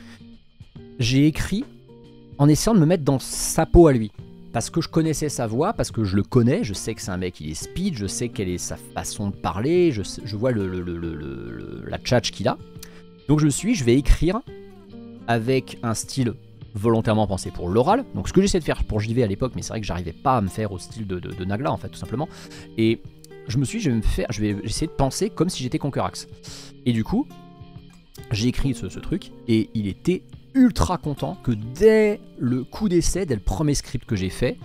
j'ai écrit en essayant de me mettre dans sa peau à lui. Parce que je connaissais sa voix, parce que je le connais, je sais que c'est un mec, il est speed, je sais quelle est sa façon de parler, je, sais, je vois le, le, le, le, le, la tchatch qu'il a. Donc je me suis dit, je vais écrire avec un style volontairement pensé pour l'oral. Donc ce que j'essaie de faire pour J V à l'époque, mais c'est vrai que j'arrivais pas à me faire au style de, de, de Nagla en fait, tout simplement. Et je me suis dit, je vais me faire, je vais essayer de penser comme si j'étais Conquerax. Et du coup, j'ai écrit ce, ce truc, et il était ultra content que dès le coup d'essai, dès le premier script que j'ai fait,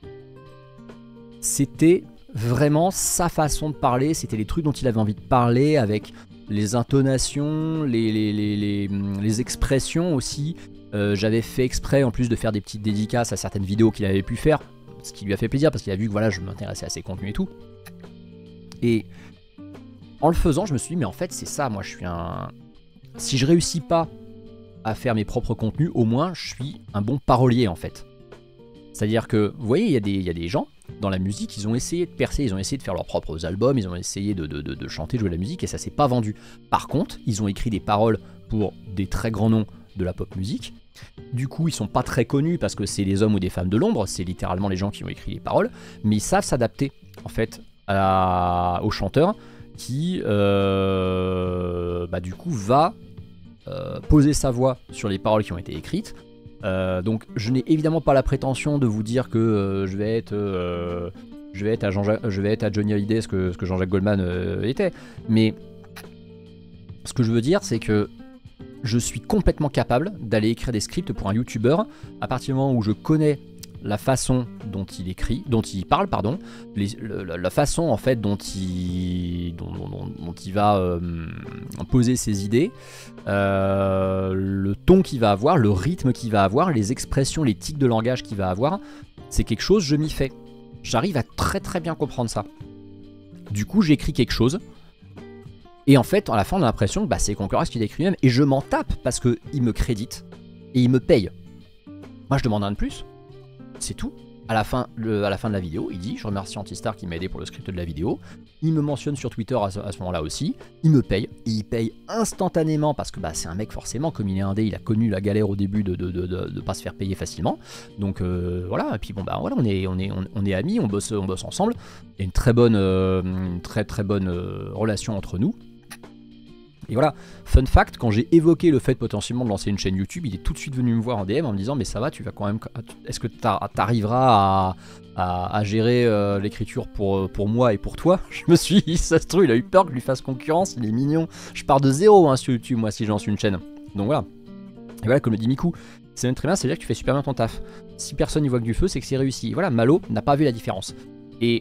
c'était vraiment sa façon de parler, c'était les trucs dont il avait envie de parler, avec les intonations, les, les, les, les, les expressions aussi. Euh, j'avais fait exprès en plus de faire des petites dédicaces à certaines vidéos qu'il avait pu faire, ce qui lui a fait plaisir parce qu'il a vu que voilà, je m'intéressais à ses contenus et tout. Et en le faisant, je me suis dit mais en fait c'est ça, moi je suis un... Si je réussis pas à faire mes propres contenus, au moins je suis un bon parolier en fait. C'est-à-dire que, vous voyez, il y a des, il y a des gens dans la musique, ils ont essayé de percer, ils ont essayé de faire leurs propres albums, ils ont essayé de, de, de, de chanter, de jouer de la musique, et ça s'est pas vendu. Par contre, ils ont écrit des paroles pour des très grands noms de la pop musique. Du coup, ils sont pas très connus parce que c'est des hommes ou des femmes de l'ombre, c'est littéralement les gens qui ont écrit les paroles, mais ils savent s'adapter, en fait, à la, aux chanteurs. qui, euh, bah, du coup, va euh, poser sa voix sur les paroles qui ont été écrites. Euh, donc, je n'ai évidemment pas la prétention de vous dire que euh, je vais être, euh, je vais être à Jean je vais être à Johnny Hallyday, ce que, ce que Jean-Jacques Goldman euh, était. Mais ce que je veux dire, c'est que je suis complètement capable d'aller écrire des scripts pour un YouTuber à partir du moment où je connais la façon dont il écrit, dont il parle, pardon, les, le, la façon en fait dont il, dont, dont, dont il va euh, poser ses idées, euh, le ton qu'il va avoir, le rythme qu'il va avoir, les expressions, les tics de langage qu'il va avoir, c'est quelque chose, je m'y fais. J'arrive à très très bien comprendre ça. Du coup, j'écris quelque chose. Et en fait, à la fin, on a l'impression que bah, c'est Conqueror qui l'écrit lui-même. Et je m'en tape parce qu'il me crédite et il me paye. Moi, je demande rien de plus. C'est tout. À la, fin, le, à la fin de la vidéo, il dit « Je remercie Antistar qui m'a aidé pour le script de la vidéo ». Il me mentionne sur Twitter à ce, à ce moment-là aussi. Il me paye. Et il paye instantanément parce que bah, c'est un mec, forcément, comme il est indé, il a connu la galère au début de ne de, de, de, de pas se faire payer facilement. Donc euh, voilà. Et puis bon, bah voilà, on est, on est, on, on est amis, on bosse, on bosse ensemble. Il y a une très bonne, euh, une très, très bonne euh, relation entre nous. Et voilà, fun fact, quand j'ai évoqué le fait potentiellement de lancer une chaîne YouTube, il est tout de suite venu me voir en D M en me disant mais ça va, tu vas quand même, est-ce que tu arriveras à, à, à gérer euh, l'écriture pour, pour moi et pour toi? Je me suis dit, ça se trouve, il a eu peur que je lui fasse concurrence, il est mignon. Je pars de zéro hein, sur YouTube moi si je lance une chaîne. Donc voilà. Et voilà, comme le dit Miku, c'est même très bien, c'est-à-dire que tu fais super bien ton taf. Si personne n'y voit que du feu, c'est que c'est réussi. Et voilà, Malo n'a pas vu la différence. Et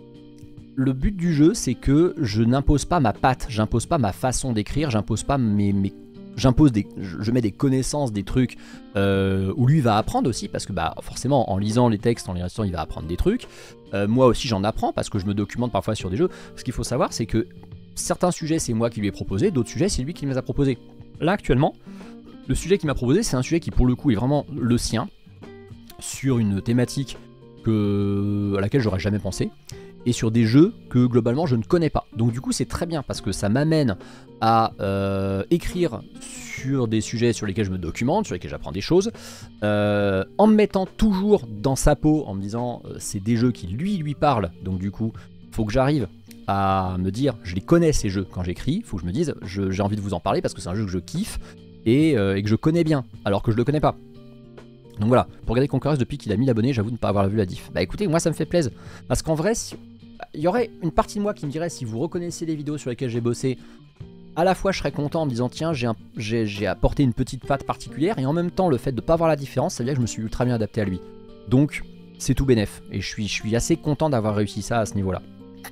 le but du jeu, c'est que je n'impose pas ma patte, j'impose pas ma façon d'écrire, j'impose pas mes, mes j'impose des, je mets des connaissances, des trucs euh, où lui va apprendre aussi, parce que bah forcément en lisant les textes, en les restant, il va apprendre des trucs. Euh, moi aussi j'en apprends parce que je me documente parfois sur des jeux. Ce qu'il faut savoir, c'est que certains sujets c'est moi qui lui ai proposé, d'autres sujets c'est lui qui me les a proposés. Là actuellement, le sujet qu'il m'a proposé, c'est un sujet qui pour le coup est vraiment le sien, sur une thématique que, à laquelle j'aurais jamais pensé. Et sur des jeux que globalement je ne connais pas. Donc du coup c'est très bien parce que ça m'amène à euh, écrire sur des sujets sur lesquels je me documente, sur lesquels j'apprends des choses, euh, en me mettant toujours dans sa peau, en me disant euh, c'est des jeux qui lui lui parlent, donc du coup faut que j'arrive à me dire je les connais ces jeux quand j'écris, faut que je me dise j'ai envie de vous en parler parce que c'est un jeu que je kiffe et, euh, et que je connais bien alors que je le connais pas. Donc voilà, pour regarder Conqueror depuis qu'il a mille abonnés, j'avoue de ne pas avoir vu la diff. Bah écoutez, moi ça me fait plaisir. Parce qu'en vrai, si... il y aurait une partie de moi qui me dirait si vous reconnaissez les vidéos sur lesquelles j'ai bossé, à la fois je serais content en me disant tiens, j'ai un... apporté une petite patte particulière, et en même temps le fait de ne pas voir la différence, ça veut dire que je me suis ultra bien adapté à lui. Donc c'est tout bénef, et je suis, je suis assez content d'avoir réussi ça à ce niveau-là.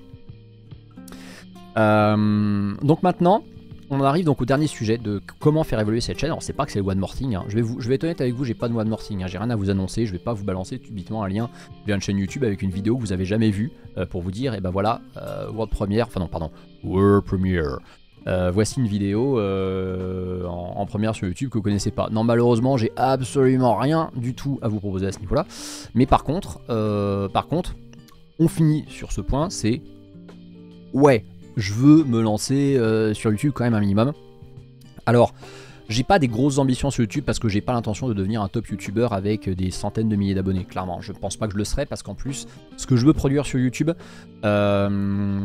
Euh... Donc maintenant... on en arrive donc au dernier sujet de comment faire évoluer cette chaîne. Alors c'est pas que c'est le one more thing, hein. je, vais vous, je vais être honnête avec vous, j'ai pas de one more thing, hein. J'ai rien à vous annoncer, je vais pas vous balancer subitement un lien vers une chaîne YouTube avec une vidéo que vous avez jamais vue euh, pour vous dire, et ben voilà, euh, World Premiere, enfin non pardon, World Premiere, euh, voici une vidéo euh, en, en première sur YouTube que vous connaissez pas. Non malheureusement j'ai absolument rien du tout à vous proposer à ce niveau là, mais par contre, euh, par contre, on finit sur ce point, c'est ouais, je veux me lancer euh, sur YouTube quand même un minimum. Alors, j'ai pas des grosses ambitions sur YouTube parce que j'ai pas l'intention de devenir un top YouTuber avec des centaines de milliers d'abonnés, clairement. Je pense pas que je le serai parce qu'en plus, ce que je veux produire sur YouTube euh,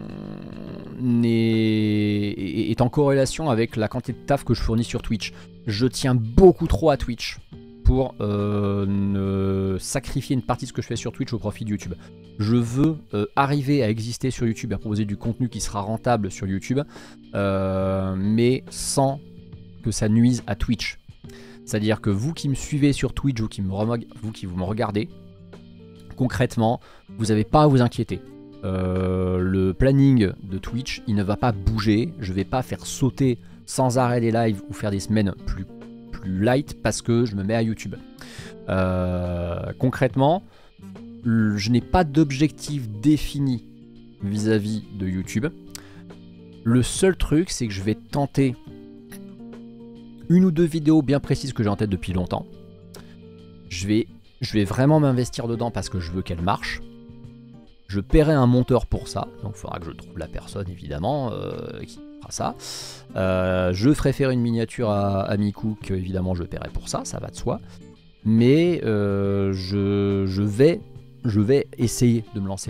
est, est en corrélation avec la quantité de taf que je fournis sur Twitch. Je tiens beaucoup trop à Twitch pour euh, ne sacrifier une partie de ce que je fais sur Twitch au profit de YouTube. Je veux euh, arriver à exister sur YouTube et à proposer du contenu qui sera rentable sur YouTube, euh, mais sans que ça nuise à Twitch. C'est-à-dire que vous qui me suivez sur Twitch, vous qui, me vous qui vous me regardez, concrètement, vous n'avez pas à vous inquiéter. Euh, le planning de Twitch, il ne va pas bouger. Je ne vais pas faire sauter sans arrêt des lives ou faire des semaines plus plus light parce que je me mets à YouTube. Euh, concrètement, je n'ai pas d'objectif défini vis-à-vis de YouTube. Le seul truc, c'est que je vais tenter une ou deux vidéos bien précises que j'ai en tête depuis longtemps. Je vais, je vais vraiment m'investir dedans parce que je veux qu'elles marchent. Je paierai un monteur pour ça, donc il faudra que je trouve la personne évidemment euh, qui fera ça. Euh, je ferai faire une miniature à, à Miku, que évidemment je paierai pour ça, ça va de soi. Mais euh, je, je, vais, je vais essayer de me lancer dedans.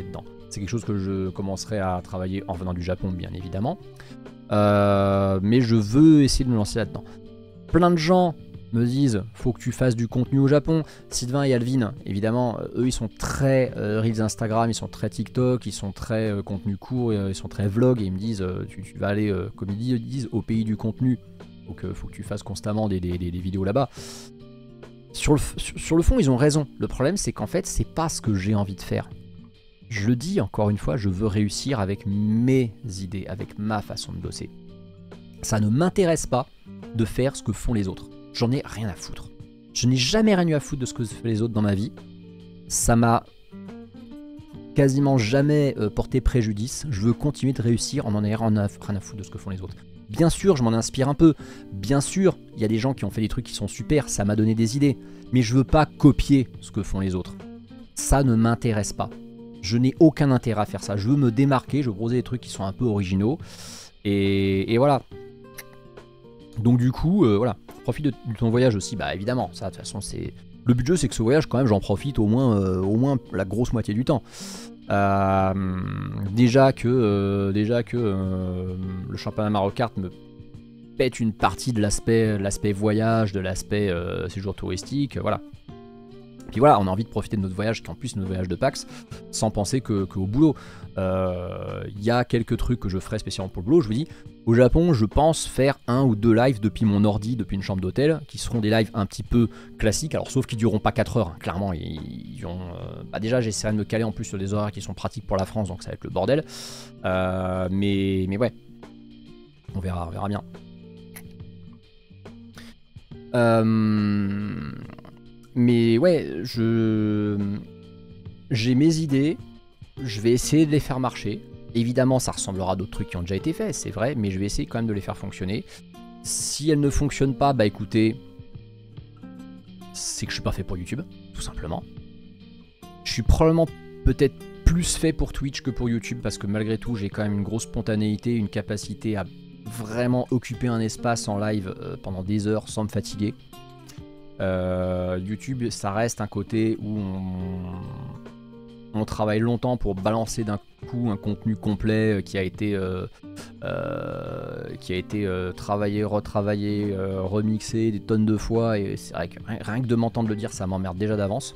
C'est quelque chose que je commencerai à travailler en venant du Japon, bien évidemment. Euh, mais je veux essayer de me lancer là-dedans. Plein de gens me disent faut que tu fasses du contenu au Japon. Sylvain et Alvin, évidemment, eux ils sont très euh, Reels Instagram, ils sont très TikTok, ils sont très euh, contenu court, euh, ils sont très vlog et ils me disent euh, tu, tu vas aller, euh, comme ils disent, au pays du contenu. Donc il faut que tu fasses constamment des, des, des, des vidéos là-bas. Sur le, sur, sur le fond, ils ont raison. Le problème, c'est qu'en fait, c'est pas ce que j'ai envie de faire. Je le dis encore une fois, je veux réussir avec mes idées, avec ma façon de bosser. Ça ne m'intéresse pas de faire ce que font les autres. J'en ai rien à foutre. Je n'ai jamais rien eu à foutre de ce que font les autres dans ma vie. Ça m'a quasiment jamais euh, porté préjudice. Je veux continuer de réussir en n'en ayant rien à foutre de ce que font les autres. Bien sûr, je m'en inspire un peu. Bien sûr, il y a des gens qui ont fait des trucs qui sont super, ça m'a donné des idées. Mais je veux pas copier ce que font les autres. Ça ne m'intéresse pas. Je n'ai aucun intérêt à faire ça. Je veux me démarquer, je veux proposer des trucs qui sont un peu originaux. Et, et voilà. Donc du coup, euh, voilà. Profite de, de ton voyage aussi. Bah évidemment, ça de toute façon c'est... Le but du jeu c'est que ce voyage quand même j'en profite au moins, euh, au moins la grosse moitié du temps. Euh, déjà que, euh, déjà que euh, le championnat Mario Kart me pète une partie de l'aspect, l'aspect voyage, de l'aspect euh, séjour touristique, voilà. Puis voilà, on a envie de profiter de notre voyage, qui en plus est notre voyage de PAX, sans penser que, que au boulot. Il euh, y a quelques trucs que je ferai spécialement pour le boulot. Je vous dis, au Japon, je pense faire un ou deux lives depuis mon ordi, depuis une chambre d'hôtel, qui seront des lives un petit peu classiques, alors sauf qu'ils dureront pas quatre heures, hein. Clairement. Ils, ils ont, euh, bah déjà, j'essaierai de me caler en plus sur des horaires qui sont pratiques pour la France, donc ça va être le bordel. Euh, mais, mais ouais, on verra, on verra bien. Euh... Mais ouais, je j'ai mes idées, je vais essayer de les faire marcher. Évidemment, ça ressemblera à d'autres trucs qui ont déjà été faits, c'est vrai, mais je vais essayer quand même de les faire fonctionner. Si elles ne fonctionnent pas, bah écoutez, c'est que je suis pas fait pour YouTube, tout simplement. Je suis probablement peut-être plus fait pour Twitch que pour YouTube, parce que malgré tout, j'ai quand même une grosse spontanéité, une capacité à vraiment occuper un espace en live euh, pendant des heures sans me fatiguer. Euh, YouTube, ça reste un côté où on, on travaille longtemps pour balancer d'un coup un contenu complet qui a été, euh, euh, qui a été euh, travaillé, retravaillé, euh, remixé des tonnes de fois. Et c'est vrai que rien, rien que de m'entendre le dire, ça m'emmerde déjà d'avance.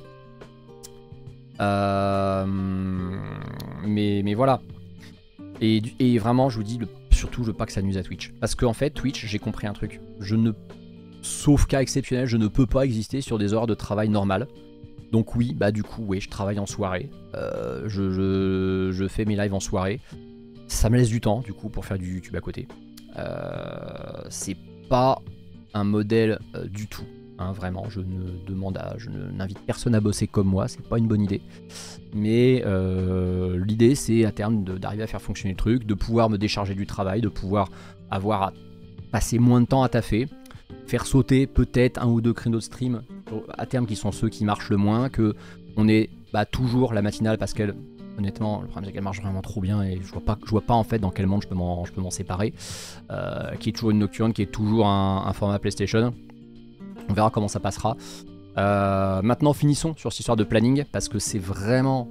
Euh, mais, mais voilà. Et, et vraiment, je vous dis, le, surtout, je veux pas que ça nuise à Twitch. Parce qu'en fait, Twitch, j'ai compris un truc. Je ne Sauf cas exceptionnel, je ne peux pas exister sur des heures de travail normales. Donc oui, bah du coup, oui, je travaille en soirée. Euh, je, je, je fais mes lives en soirée. Ça me laisse du temps, du coup, pour faire du YouTube à côté. Euh, c'est pas un modèle euh, du tout, hein, vraiment. Je ne demande à, je n'invite personne à bosser comme moi, c'est pas une bonne idée. Mais euh, l'idée, c'est à terme d'arriver à faire fonctionner le truc, de pouvoir me décharger du travail, de pouvoir avoir à passer moins de temps à taffer. Faire sauter peut-être un ou deux créneaux de stream à terme qui sont ceux qui marchent le moins, que on est bah, toujours la matinale parce qu'elle, honnêtement, le problème c'est qu'elle marche vraiment trop bien et je vois pas, je vois pas en fait dans quel monde je peux m'en, je peux m'en séparer. Euh, qui est toujours une nocturne, qui est toujours un, un format PlayStation. On verra comment ça passera. Euh, maintenant finissons sur cette histoire de planning parce que c'est vraiment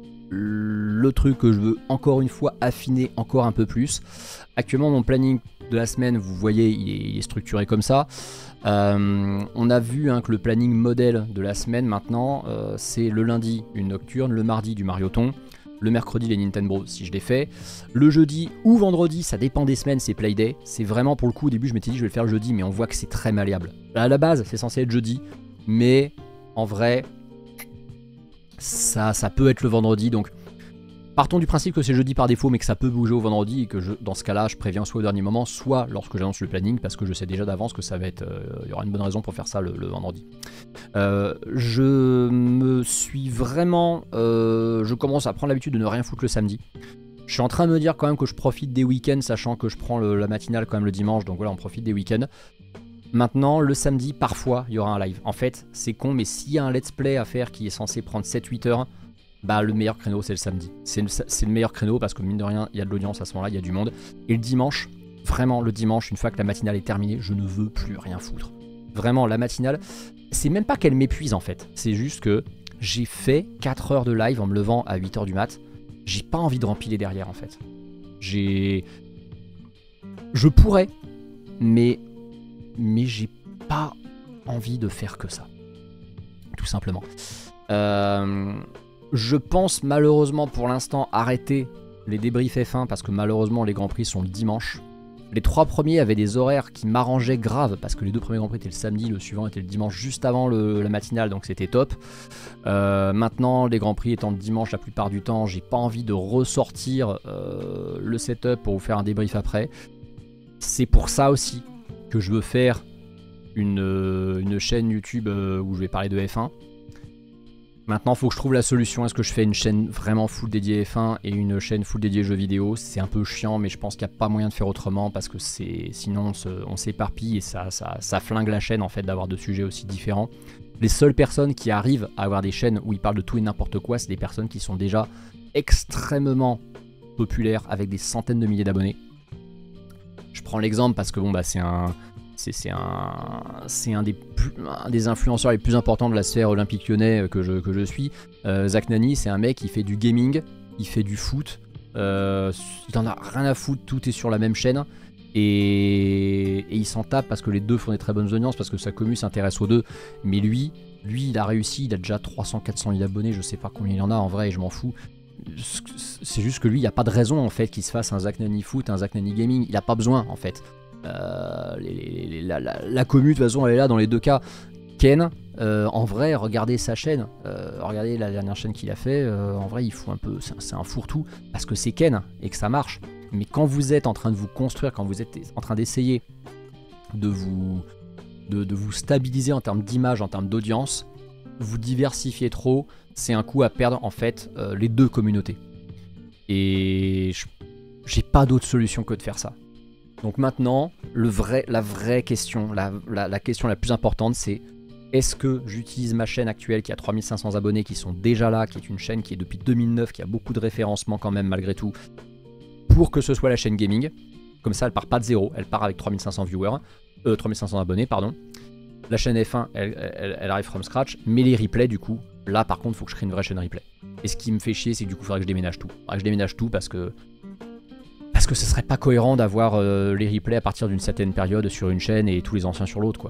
le truc que je veux encore une fois affiner encore un peu plus. Actuellement mon planning de la semaine, vous voyez, il est, il est structuré comme ça. Euh, on a vu hein, que le planning modèle de la semaine maintenant, euh, c'est le lundi une nocturne, le mardi du Marioton, le mercredi les Nintendo si je les fais, le jeudi ou vendredi, ça dépend des semaines, c'est Playday. C'est vraiment pour le coup, au début je m'étais dit je vais le faire le jeudi, mais on voit que c'est très malléable. À la base, c'est censé être jeudi, mais en vrai, ça, ça peut être le vendredi, donc partons du principe que c'est jeudi par défaut, mais que ça peut bouger au vendredi et que je, dans ce cas-là, je préviens soit au dernier moment, soit lorsque j'annonce le planning, parce que je sais déjà d'avance que ça va être, il euh, y aura une bonne raison pour faire ça le, le vendredi. Euh, je me suis vraiment, euh, je commence à prendre l'habitude de ne rien foutre le samedi. Je suis en train de me dire quand même que je profite des week-ends, sachant que je prends le, la matinale quand même le dimanche, donc voilà, on profite des week-ends. Maintenant, le samedi, parfois, il y aura un live. En fait, c'est con, mais s'il y a un let's play à faire qui est censé prendre sept huit heures, bah le meilleur créneau c'est le samedi. C'est le, c'est le meilleur créneau parce que mine de rien, il y a de l'audience à ce moment-là, il y a du monde. Et le dimanche, vraiment le dimanche, une fois que la matinale est terminée, je ne veux plus rien foutre. Vraiment, la matinale, c'est même pas qu'elle m'épuise en fait. C'est juste que j'ai fait quatre heures de live en me levant à huit heures du mat. j'ai pas envie de rempiler derrière en fait. J'ai... Je pourrais, mais, mais j'ai pas envie de faire que ça. Tout simplement. Euh, je pense malheureusement pour l'instant arrêter les débriefs F un parce que malheureusement les Grands Prix sont le dimanche. Les trois premiers avaient des horaires qui m'arrangeaient grave parce que les deux premiers Grands Prix étaient le samedi, le suivant était le dimanche juste avant le, la matinale, donc c'était top. Euh, maintenant, les Grands Prix étant le dimanche la plupart du temps, j'ai pas envie de ressortir euh, le setup pour vous faire un débrief après. C'est pour ça aussi que je veux faire une, une chaîne YouTube où je vais parler de F un. Maintenant, il faut que je trouve la solution. Est-ce que je fais une chaîne vraiment full dédiée F un et une chaîne full dédiée jeux vidéo? C'est un peu chiant, mais je pense qu'il n'y a pas moyen de faire autrement parce que c'est sinon on s'éparpille et ça, ça, ça flingue la chaîne en fait d'avoir deux sujets aussi différents. Les seules personnes qui arrivent à avoir des chaînes où ils parlent de tout et n'importe quoi, c'est des personnes qui sont déjà extrêmement populaires avec des centaines de milliers d'abonnés. Je prends l'exemple parce que bon bah c'est un... C'est un, un, des un des influenceurs les plus importants de la sphère olympique lyonnais que je, que je suis. Euh, Zach Nani, c'est un mec qui fait du gaming, il fait du foot, euh, il en a rien à foutre, tout est sur la même chaîne. Et, et il s'en tape parce que les deux font des très bonnes audiences, parce que sa commu s'intéresse aux deux. Mais lui, lui, il a réussi, il a déjà trois cents à quatre cent mille abonnés, je sais pas combien il y en a en vrai, et je m'en fous. C'est juste que lui, il n'y a pas de raison en fait qu'il se fasse un Zach Nani foot, un Zach Nani gaming, il n'a pas besoin en fait. Euh, les, les, les, la, la, la commu de toute façon elle est là dans les deux cas. Ken, euh, en vrai, regardez sa chaîne, euh, regardez la dernière chaîne qu'il a fait, euh, en vrai il faut un peu, c'est un, un fourre-tout parce que c'est Ken et que ça marche. Mais quand vous êtes en train de vous construire, quand vous êtes en train d'essayer de vous, de, de vous stabiliser en termes d'image, en termes d'audience, vous diversifiez trop, c'est un coup à perdre en fait euh, les deux communautés. Et j'ai pas d'autre solution que de faire ça. Donc maintenant, le vrai, la vraie question, la, la, la question la plus importante, c'est est-ce que j'utilise ma chaîne actuelle qui a trois mille cinq cents abonnés qui sont déjà là, qui est une chaîne qui est depuis deux mille neuf, qui a beaucoup de référencement quand même malgré tout, pour que ce soit la chaîne gaming. Comme ça, elle part pas de zéro, elle part avec trois mille cinq cents viewers, euh, trois mille cinq cents abonnés, pardon. La chaîne F un, elle, elle, elle arrive from scratch, mais les replays du coup, là par contre, il faut que je crée une vraie chaîne replay. Et ce qui me fait chier, c'est que du coup, il faudrait que je déménage tout. Il faudrait que je déménage tout parce que... Parce que ce serait pas cohérent d'avoir euh, les replays à partir d'une certaine période sur une chaîne et tous les anciens sur l'autre, quoi.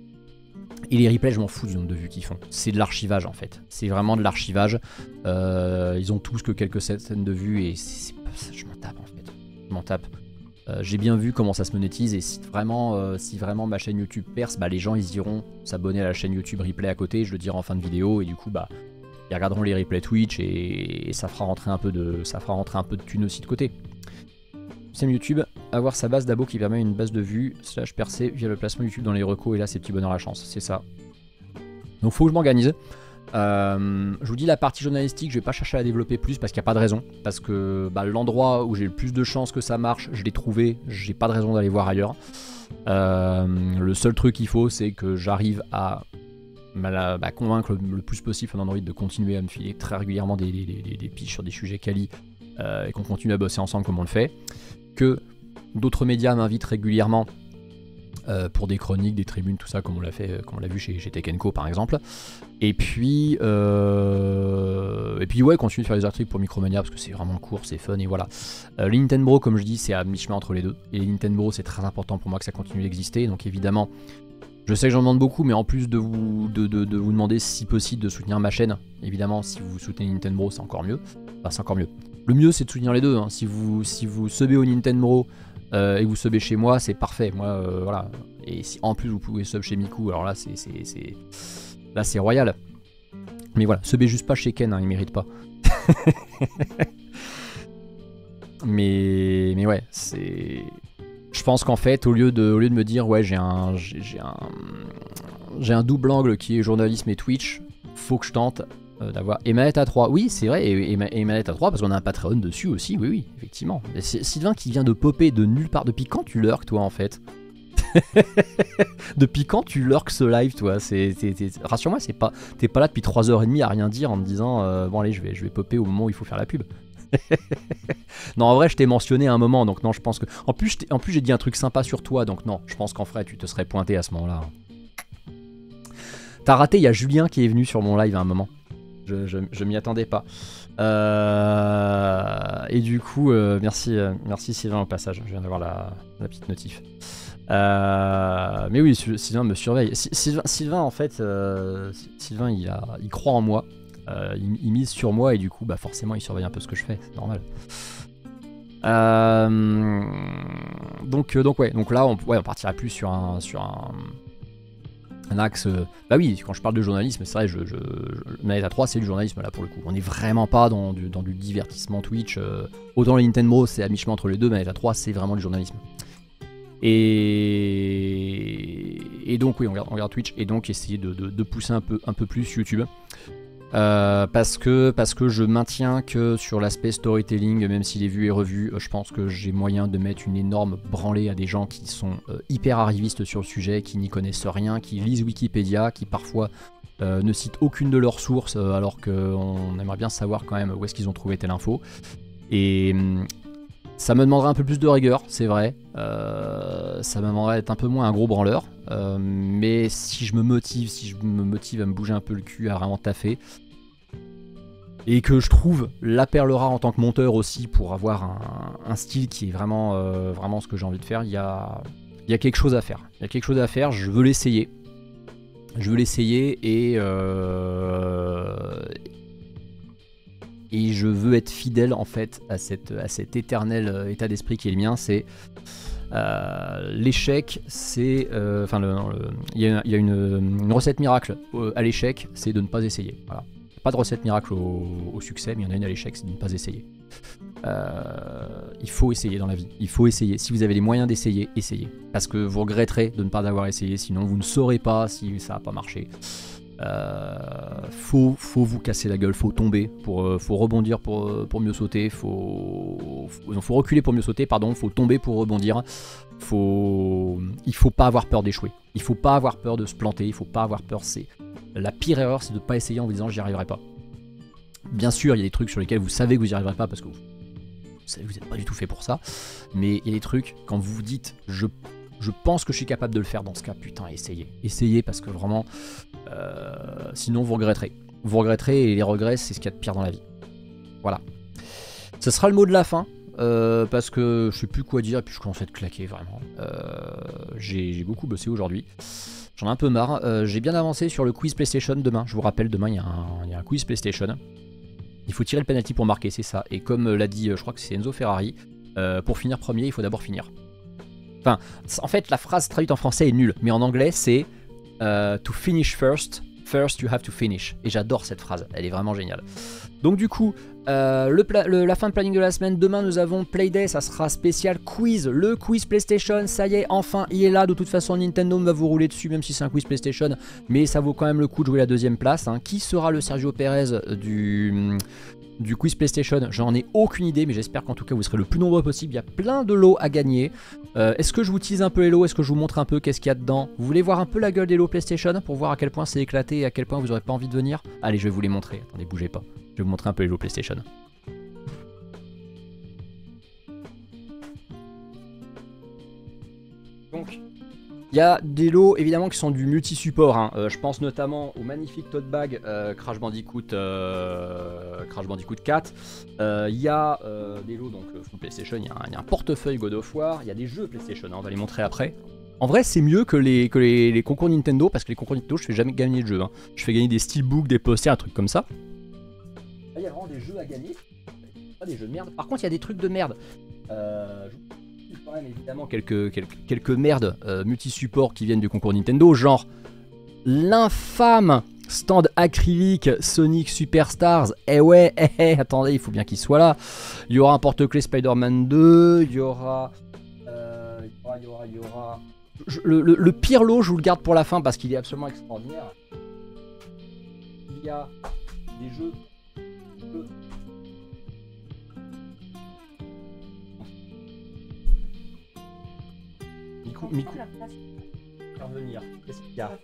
Et les replays, je m'en fous du nombre de vues qu'ils font. C'est de l'archivage, en fait. C'est vraiment de l'archivage. Euh, ils ont tous que quelques centaines de vues et c'est, c'est, je m'en tape, en fait. Je m'en tape. Euh, j'ai bien vu comment ça se monétise et si vraiment, euh, si vraiment ma chaîne YouTube perce, bah, les gens, ils iront s'abonner à la chaîne YouTube replay à côté, je le dirai en fin de vidéo, et du coup, bah, ils regarderont les replays Twitch et, et ça fera rentrer un peu de, ça fera rentrer un peu de thunes aussi de côté. Deuxième YouTube, avoir sa base d'abo qui permet une base de vues slash percée via le placement YouTube dans les recos et là c'est petit bonheur à la chance, c'est ça. Donc faut que je m'organise. Euh, je vous dis la partie journalistique, je vais pas chercher à la développer plus parce qu'il n'y a pas de raison. Parce que bah, l'endroit où j'ai le plus de chances que ça marche, je l'ai trouvé, j'ai pas de raison d'aller voir ailleurs. Euh, le seul truc qu'il faut c'est que j'arrive à bah, bah, convaincre le, le plus possible un Android de continuer à me filer très régulièrement des, des, des, des pitchs sur des sujets quali euh, et qu'on continue à bosser ensemble comme on le fait. Que d'autres médias m'invitent régulièrement euh, pour des chroniques, des tribunes, tout ça, comme on l'a fait, comme on l'a vu chez, chez Tech and Co par exemple. Et puis, euh, et puis ouais, continuer de faire des articles pour Micromania parce que c'est vraiment court, c'est fun et voilà. Euh, les Nintendo, comme je dis, c'est à mi-chemin entre les deux. Et les Nintendo, c'est très important pour moi que ça continue d'exister. Donc évidemment, je sais que j'en demande beaucoup, mais en plus de vous, de, de, de vous demander si possible de soutenir ma chaîne, évidemment, si vous soutenez Nintendo, c'est encore mieux. Enfin, c'est encore mieux. Le mieux c'est de soutenir les deux, hein. Si vous si vous subez au Nintendo euh, et vous subez chez moi, c'est parfait. Moi euh, voilà. Et si en plus vous pouvez sub chez Miku, alors là c'est c'est c'est là c'est royal. Mais voilà, subez juste pas chez Ken, hein, il mérite pas. mais mais ouais, c'est je pense qu'en fait au lieu de au lieu de me dire ouais, j'ai un j'ai un j'ai un double angle qui est journalisme et Twitch, faut que je tente Euh, d'avoir et manette à trois, oui c'est vrai, et, et, et manette à trois parce qu'on a un Patreon dessus aussi, oui oui effectivement. C'est Sylvain qui vient de popper de nulle part. Depuis quand tu lurks toi en fait? Depuis quand tu lurks ce live toi? C'est, rassure-moi, c'est pas, t'es pas là depuis trois heures trente à rien dire en me disant euh, bon allez je vais, je vais popper au moment où il faut faire la pub. Non en vrai je t'ai mentionné à un moment donc non je pense que... En plus, en plus j'ai dit un truc sympa sur toi donc non je pense qu'en vrai tu te serais pointé à ce moment là. T'as raté, il y a Julien qui est venu sur mon live à un moment. Je, je, je m'y attendais pas. Euh, et du coup, euh, merci, euh, merci Sylvain au passage. Je viens d'avoir la, la petite notif. Euh, mais oui, Sylvain me surveille. Sylvain, Sylvain en fait, euh, Sylvain, il, a, il croit en moi. Euh, il, il mise sur moi et du coup, bah forcément, il surveille un peu ce que je fais. C'est normal. Euh, donc, euh, donc ouais, donc là, on, ouais, on partira plus sur un, sur un, un axe. Euh, bah oui, quand je parle de journalisme, c'est vrai, je, je, je, Manette à trois, c'est du journalisme là pour le coup. On n'est vraiment pas dans du, dans du divertissement Twitch. Euh, autant le Nintendo, c'est à mi-chemin entre les deux. Manette à trois, c'est vraiment du journalisme. Et, et donc oui, on regarde, on regarde Twitch et donc essayer de, de, de pousser un peu, un peu plus YouTube. Euh, parce, que, parce que je maintiens que sur l'aspect storytelling, même s'il est vu et revu, je pense que j'ai moyen de mettre une énorme branlée à des gens qui sont euh, hyper arrivistes sur le sujet, qui n'y connaissent rien, qui lisent Wikipédia, qui parfois euh, ne citent aucune de leurs sources, euh, alors qu'on aimerait bien savoir quand même où est-ce qu'ils ont trouvé telle info. Et hum, ça me demanderait un peu plus de rigueur, c'est vrai. Euh, ça me demanderait d'être un peu moins un gros branleur. Euh, mais si je me motive, si je me motive à me bouger un peu le cul, à vraiment taffer, et que je trouve la perle rare en tant que monteur aussi pour avoir un, un style qui est vraiment, euh, vraiment ce que j'ai envie de faire, il y a, y a quelque chose à faire. Il y a quelque chose à faire, je veux l'essayer. Je veux l'essayer et... Euh, et je veux être fidèle en fait à, cette, à cet éternel état d'esprit qui est le mien, c'est... Euh, l'échec, c'est... Enfin, euh, il y a, y a une, une recette miracle à l'échec, c'est de ne pas essayer. Voilà. Pas de recette miracle au, au succès, mais il y en a une à l'échec, c'est de ne pas essayer. Euh, il faut essayer dans la vie. Il faut essayer. Si vous avez les moyens d'essayer, essayez. Parce que vous regretterez de ne pas avoir essayé, sinon vous ne saurez pas si ça n'a pas marché. Euh, faut, faut vous casser la gueule, faut tomber, pour, euh, faut rebondir pour, pour mieux sauter, faut, faut, faut reculer pour mieux sauter, pardon, faut tomber pour rebondir, faut, il faut pas avoir peur d'échouer, il faut pas avoir peur de se planter, il faut pas avoir peur, c'est la pire erreur, c'est de pas essayer en vous disant j'y arriverai pas. Bien sûr, il y a des trucs sur lesquels vous savez que vous y arriverez pas parce que vous, vous savez que vous n'êtes pas du tout fait pour ça, mais il y a des trucs, quand vous vous dites je Je pense que je suis capable de le faire dans ce cas, putain, essayez. Essayez parce que vraiment, euh, sinon vous regretterez. Vous regretterez et les regrets, c'est ce qu'il y a de pire dans la vie. Voilà. Ce sera le mot de la fin, euh, parce que je sais plus quoi dire et puis je commence à être claqué, vraiment. Euh, j'ai beaucoup bossé aujourd'hui. J'en ai un peu marre. Euh, j'ai bien avancé sur le quiz PlayStation demain. Je vous rappelle, demain, il y, y a un quiz PlayStation. Il faut tirer le penalty pour marquer, c'est ça. Et comme l'a dit, je crois que c'est Enzo Ferrari, euh, pour finir premier, il faut d'abord finir. Enfin, en fait, la phrase traduite en français est nulle, mais en anglais, c'est euh, to finish first, first you have to finish. Et j'adore cette phrase, elle est vraiment géniale. Donc du coup, euh, le le, la fin de planning de la semaine, demain nous avons Playday, ça sera spécial quiz, le quiz PlayStation, ça y est, enfin, il est là. De toute façon, Nintendo va vous rouler dessus, même si c'est un quiz PlayStation, mais ça vaut quand même le coup de jouer la deuxième place. Hein. Qui sera le Sergio Pérez du... du quiz PlayStation, j'en ai aucune idée, mais j'espère qu'en tout cas vous serez le plus nombreux possible. Il y a plein de lots à gagner. Euh, Est-ce que je vous tease un peu les lots? Est-ce que je vous montre un peu qu'est-ce qu'il y a dedans? Vous voulez voir un peu la gueule des lots PlayStation pour voir à quel point c'est éclaté et à quel point vous n'aurez pas envie de venir? Allez, je vais vous les montrer. Attendez, bougez pas. Je vais vous montrer un peu les lots PlayStation. Donc, il y a des lots évidemment qui sont du multi-support, hein. euh, je pense notamment au magnifique tote bag euh, Crash Bandicoot euh, Crash Bandicoot quatre. Il euh, y a euh, des lots donc full PlayStation, il y, y a un portefeuille God of War, il y a des jeux PlayStation, hein, on va les montrer après. En vrai c'est mieux que, les, que les, les concours Nintendo, parce que les concours Nintendo je fais jamais gagner de jeux, hein. Je fais gagner des steelbooks, des posters, un truc comme ça. Là il y a vraiment des jeux à gagner, pas des jeux de merde. Par contre il y a des trucs de merde. Euh, quand même évidemment quelques, quelques, quelques merdes euh, multi-support qui viennent du concours Nintendo, genre l'infâme stand acrylique Sonic Superstars. Eh ouais, eh, eh, attendez, il faut bien qu'il soit là. Il y aura un porte-clés Spider-Man deux, il y aura... Euh, il y aura, il y aura, il y aura... Je, le, le, le pire lot, je vous le garde pour la fin parce qu'il est absolument extraordinaire. Il y a des jeux... jeux Miku, Miku, faire venir. Qu'est-ce qu'il y a?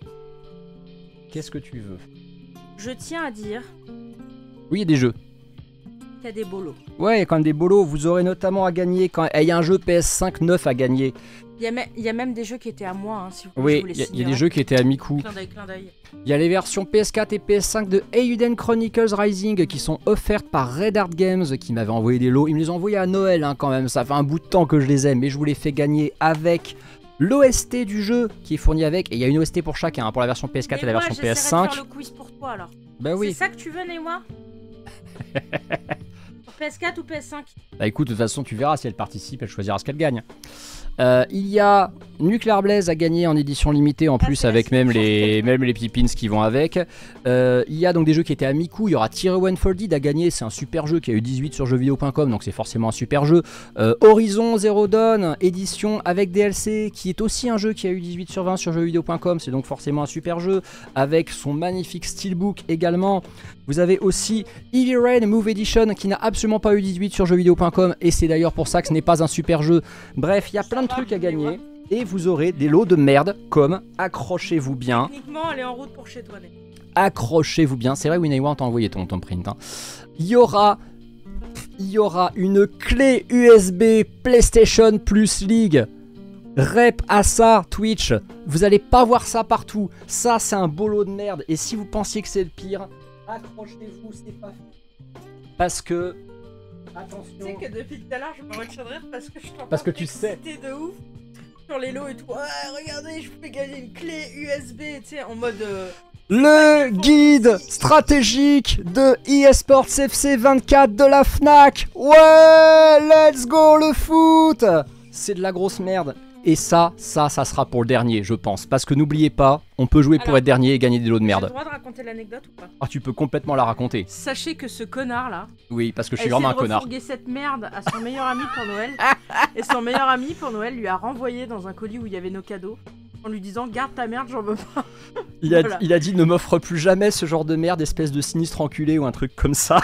Qu'est-ce que tu veux? Je tiens à dire... Oui, il y a des jeux. qu'il y a des bolos. Ouais, il y a quand même des bolos. Vous aurez notamment à gagner quand il y a un jeu P S cinq neuf à gagner. Il y, a même, il y a même des jeux qui étaient à moi, hein, si vous Oui, voulez. il y, y a des jeux qui étaient à mi-coup. Clin d'œil, clin d'œil. Il y a les versions P S quatre et P S cinq de Eiyuden Chronicles Rising qui sont offertes par Red Art Games qui m'avaient envoyé des lots. Ils me les ont envoyés à Noël hein, quand même. Ça fait un bout de temps que je les aime, mais je vous les fais gagner avec l'O S T du jeu qui est fourni avec. Et il y a une O S T pour chacun, hein, pour la version P S quatre mais et la moi, version P S cinq. Je vais faire le quiz pour toi alors. Bah oui. C'est ça que tu veux, Neymar? P S quatre ou P S cinq? Bah écoute, de toute façon, tu verras si elle participe, elle choisira ce qu'elle gagne. Euh, il y a Nuclear Blaze à gagner en édition limitée en plus, ah, avec même les, même les petits pins qui vont avec. Euh, il y a donc des jeux qui étaient à mi-coup. Il y aura Tier one Folded à gagner, c'est un super jeu qui a eu dix-huit sur jeux vidéo point com, donc c'est forcément un super jeu. Euh, Horizon Zero Dawn, édition avec D L C, qui est aussi un jeu qui a eu dix-huit sur vingt sur jeux vidéo point com, c'est donc forcément un super jeu, avec son magnifique steelbook également. Vous avez aussi Heavy Rain Move Edition qui n'a absolument pas eu dix-huit sur jeux vidéo point com, et c'est d'ailleurs pour ça que ce n'est pas un super jeu. Bref, il y a plein de trucs à gagner. Et vous aurez des lots de merde comme, accrochez-vous bien. Techniquement, elle est en route pour chez toi. Accrochez-vous bien. C'est vrai, Winnie on t'a envoyé ton, ton print. Hein. Il y aura, il y aura une clé U S B PlayStation Plus League. Rep à ça, Twitch. Vous allez pas voir ça partout. Ça, c'est un beau lot de merde. Et si vous pensiez que c'est le pire, accrochez-vous, c'est pas fait. Parce que... Attention. Tu sais que depuis tout à l'heure, je me retiens de rire parce que je t'en Parce que tu sais. de ouf sur les lots et tout. Ouais, regardez, je peux gagner une clé U S B, tu sais, en mode. Euh... Le guide stratégique de eSports F C vingt-quatre de la Fnac. Ouais, let's go le foot. C'est de la grosse merde. Et ça, ça, ça sera pour le dernier, je pense. Parce que n'oubliez pas, on peut jouer pour Alors, être dernier et gagner des lots de merde. J'ai le droit de raconter l'anecdote ou pas? Ah, tu peux complètement la raconter. Sachez que ce connard là. Oui, parce que je suis vraiment un connard. Il a essayé de refourguer cette merde à son meilleur ami pour Noël. Et son meilleur ami pour Noël lui a renvoyé dans un colis où il y avait nos cadeaux. En lui disant, garde ta merde, j'en veux pas. Il a, voilà. il a dit, ne m'offre plus jamais ce genre de merde, espèce de sinistre enculé ou un truc comme ça.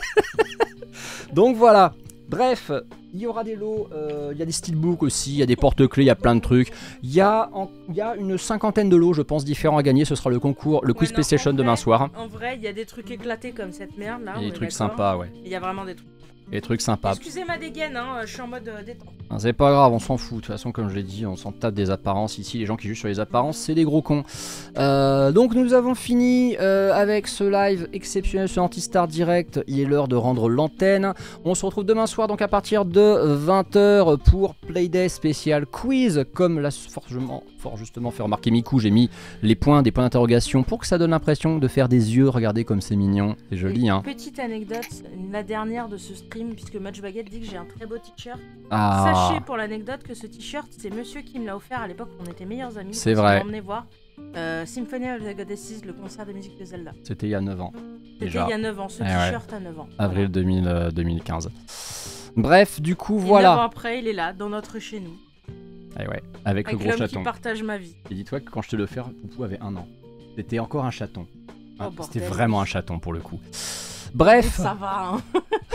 Donc voilà. Bref, il y aura des lots, euh, il y a des steelbooks aussi, il y a des porte-clés, il y a plein de trucs. Il y, a en, il y a une cinquantaine de lots, je pense, différents à gagner. Ce sera le concours, le ouais, quiz non, PlayStation vrai, demain soir. En vrai, il y a des trucs éclatés comme cette merde là. Il y a des trucs sympas, ouais. Il y a vraiment des trucs. Des trucs sympas. Excusez ma dégaine, hein, je suis en mode euh, détente. C'est pas grave, on s'en fout. De toute façon, comme je l'ai dit, on s'en tape des apparences. Ici, les gens qui jugent sur les apparences, c'est des gros cons. Euh, donc, nous avons fini euh, avec ce live exceptionnel sur Antistar Direct. Il est l'heure de rendre l'antenne. On se retrouve demain soir, donc à partir de vingt heures, pour Playday spécial quiz. Comme l'a fortement, fort justement fait remarquer Miku, j'ai mis les points, des points d'interrogation pour que ça donne l'impression de faire des yeux. Regardez comme c'est mignon. C'est joli, Une hein. Petite anecdote, la dernière de ce stream, puisque Match Baguette dit que j'ai un très beau t-shirt. Ah. Sachez pour l'anecdote que ce t-shirt, c'est monsieur qui me l'a offert à l'époque où on était meilleurs amis. C'est vrai. Il m'a emmené voir euh, Symphony of the Goddesses, le concert de musique de Zelda. C'était il y a neuf ans. C'était Déjà. il y a neuf ans, ce Eh t-shirt ouais. à neuf ans. Avril Voilà. deux mille, euh, deux mille quinze. Bref, du coup, Et voilà. neuf ans après, il est là, dans notre chez nous. Eh ouais, avec, Avec le gros l'homme chaton. qui partage ma vie. Et dis-toi que quand je te le fais, Poupou avait un an. C'était encore un chaton. Hein, Oh, C'était bordel. vraiment un chaton pour le coup. Mais Bref, ça va, hein.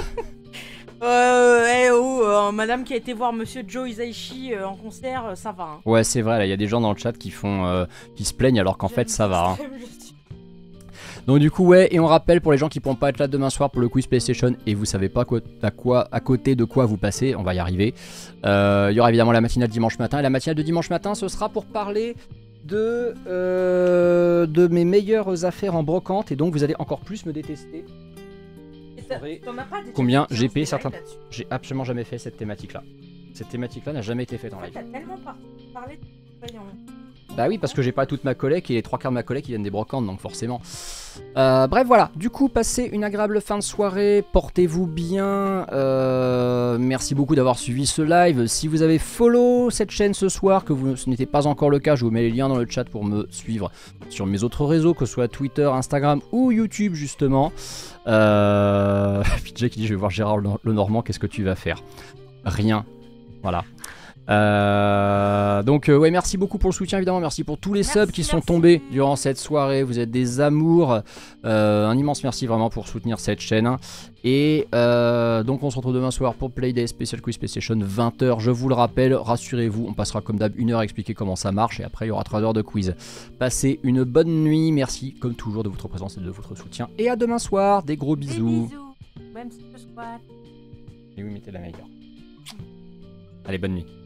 Euh, eh oh, euh, madame qui a été voir monsieur Joe Hisaishi euh, en concert, euh, ça va. Hein. ouais, c'est vrai, là, il y a des gens dans le chat qui font, euh, qui se plaignent alors qu'en fait ça va. Hein. Donc du coup, ouais, et on rappelle pour les gens qui pourront pas être là demain soir pour le quiz PlayStation et vous savez pas quoi, à, quoi, à côté de quoi vous passez, on va y arriver. Euh, il y aura évidemment la matinale dimanche matin, et la matinale de dimanche matin, ce sera pour parler de, euh, de mes meilleures affaires en brocante, et donc vous allez encore plus me détester. T'en as pas des Combien trucs j'ai qui payé sont certains... directs là-dessus. J'ai absolument jamais fait cette thématique-là. Cette thématique-là n'a jamais été faite en En fait, live. t'as tellement par- parlé de voyons. Bah oui, parce que j'ai pas toute ma collègue et les trois quarts de ma collègue qui viennent des brocantes, donc forcément. Euh, bref, voilà. Du coup, passez une agréable fin de soirée. Portez-vous bien. Euh, merci beaucoup d'avoir suivi ce live. Si vous avez follow cette chaîne ce soir, que vous, ce n'était pas encore le cas, je vous mets les liens dans le chat pour me suivre sur mes autres réseaux, que ce soit Twitter, Instagram ou YouTube, justement. Euh... P J qui dit, je vais voir Gérard Lenormand, qu'est-ce que tu vas faire? Rien. Voilà. Euh, donc euh, ouais, merci beaucoup pour le soutien, évidemment, merci pour tous les Merci, subs qui sont merci. tombés durant cette soirée, vous êtes des amours. Euh, un immense merci vraiment pour soutenir cette chaîne. Et euh, donc on se retrouve demain soir pour Playday Special Quiz PlayStation, vingt heures, je vous le rappelle, rassurez-vous, on passera comme d'hab une heure à expliquer comment ça marche et après il y aura trois heures de quiz. Passez une bonne nuit, merci comme toujours de votre présence et de votre soutien, et à demain soir, des gros Des bisous. bisous. Wham Super Squad. Et oui, mais t'es la meilleure. Allez, bonne nuit.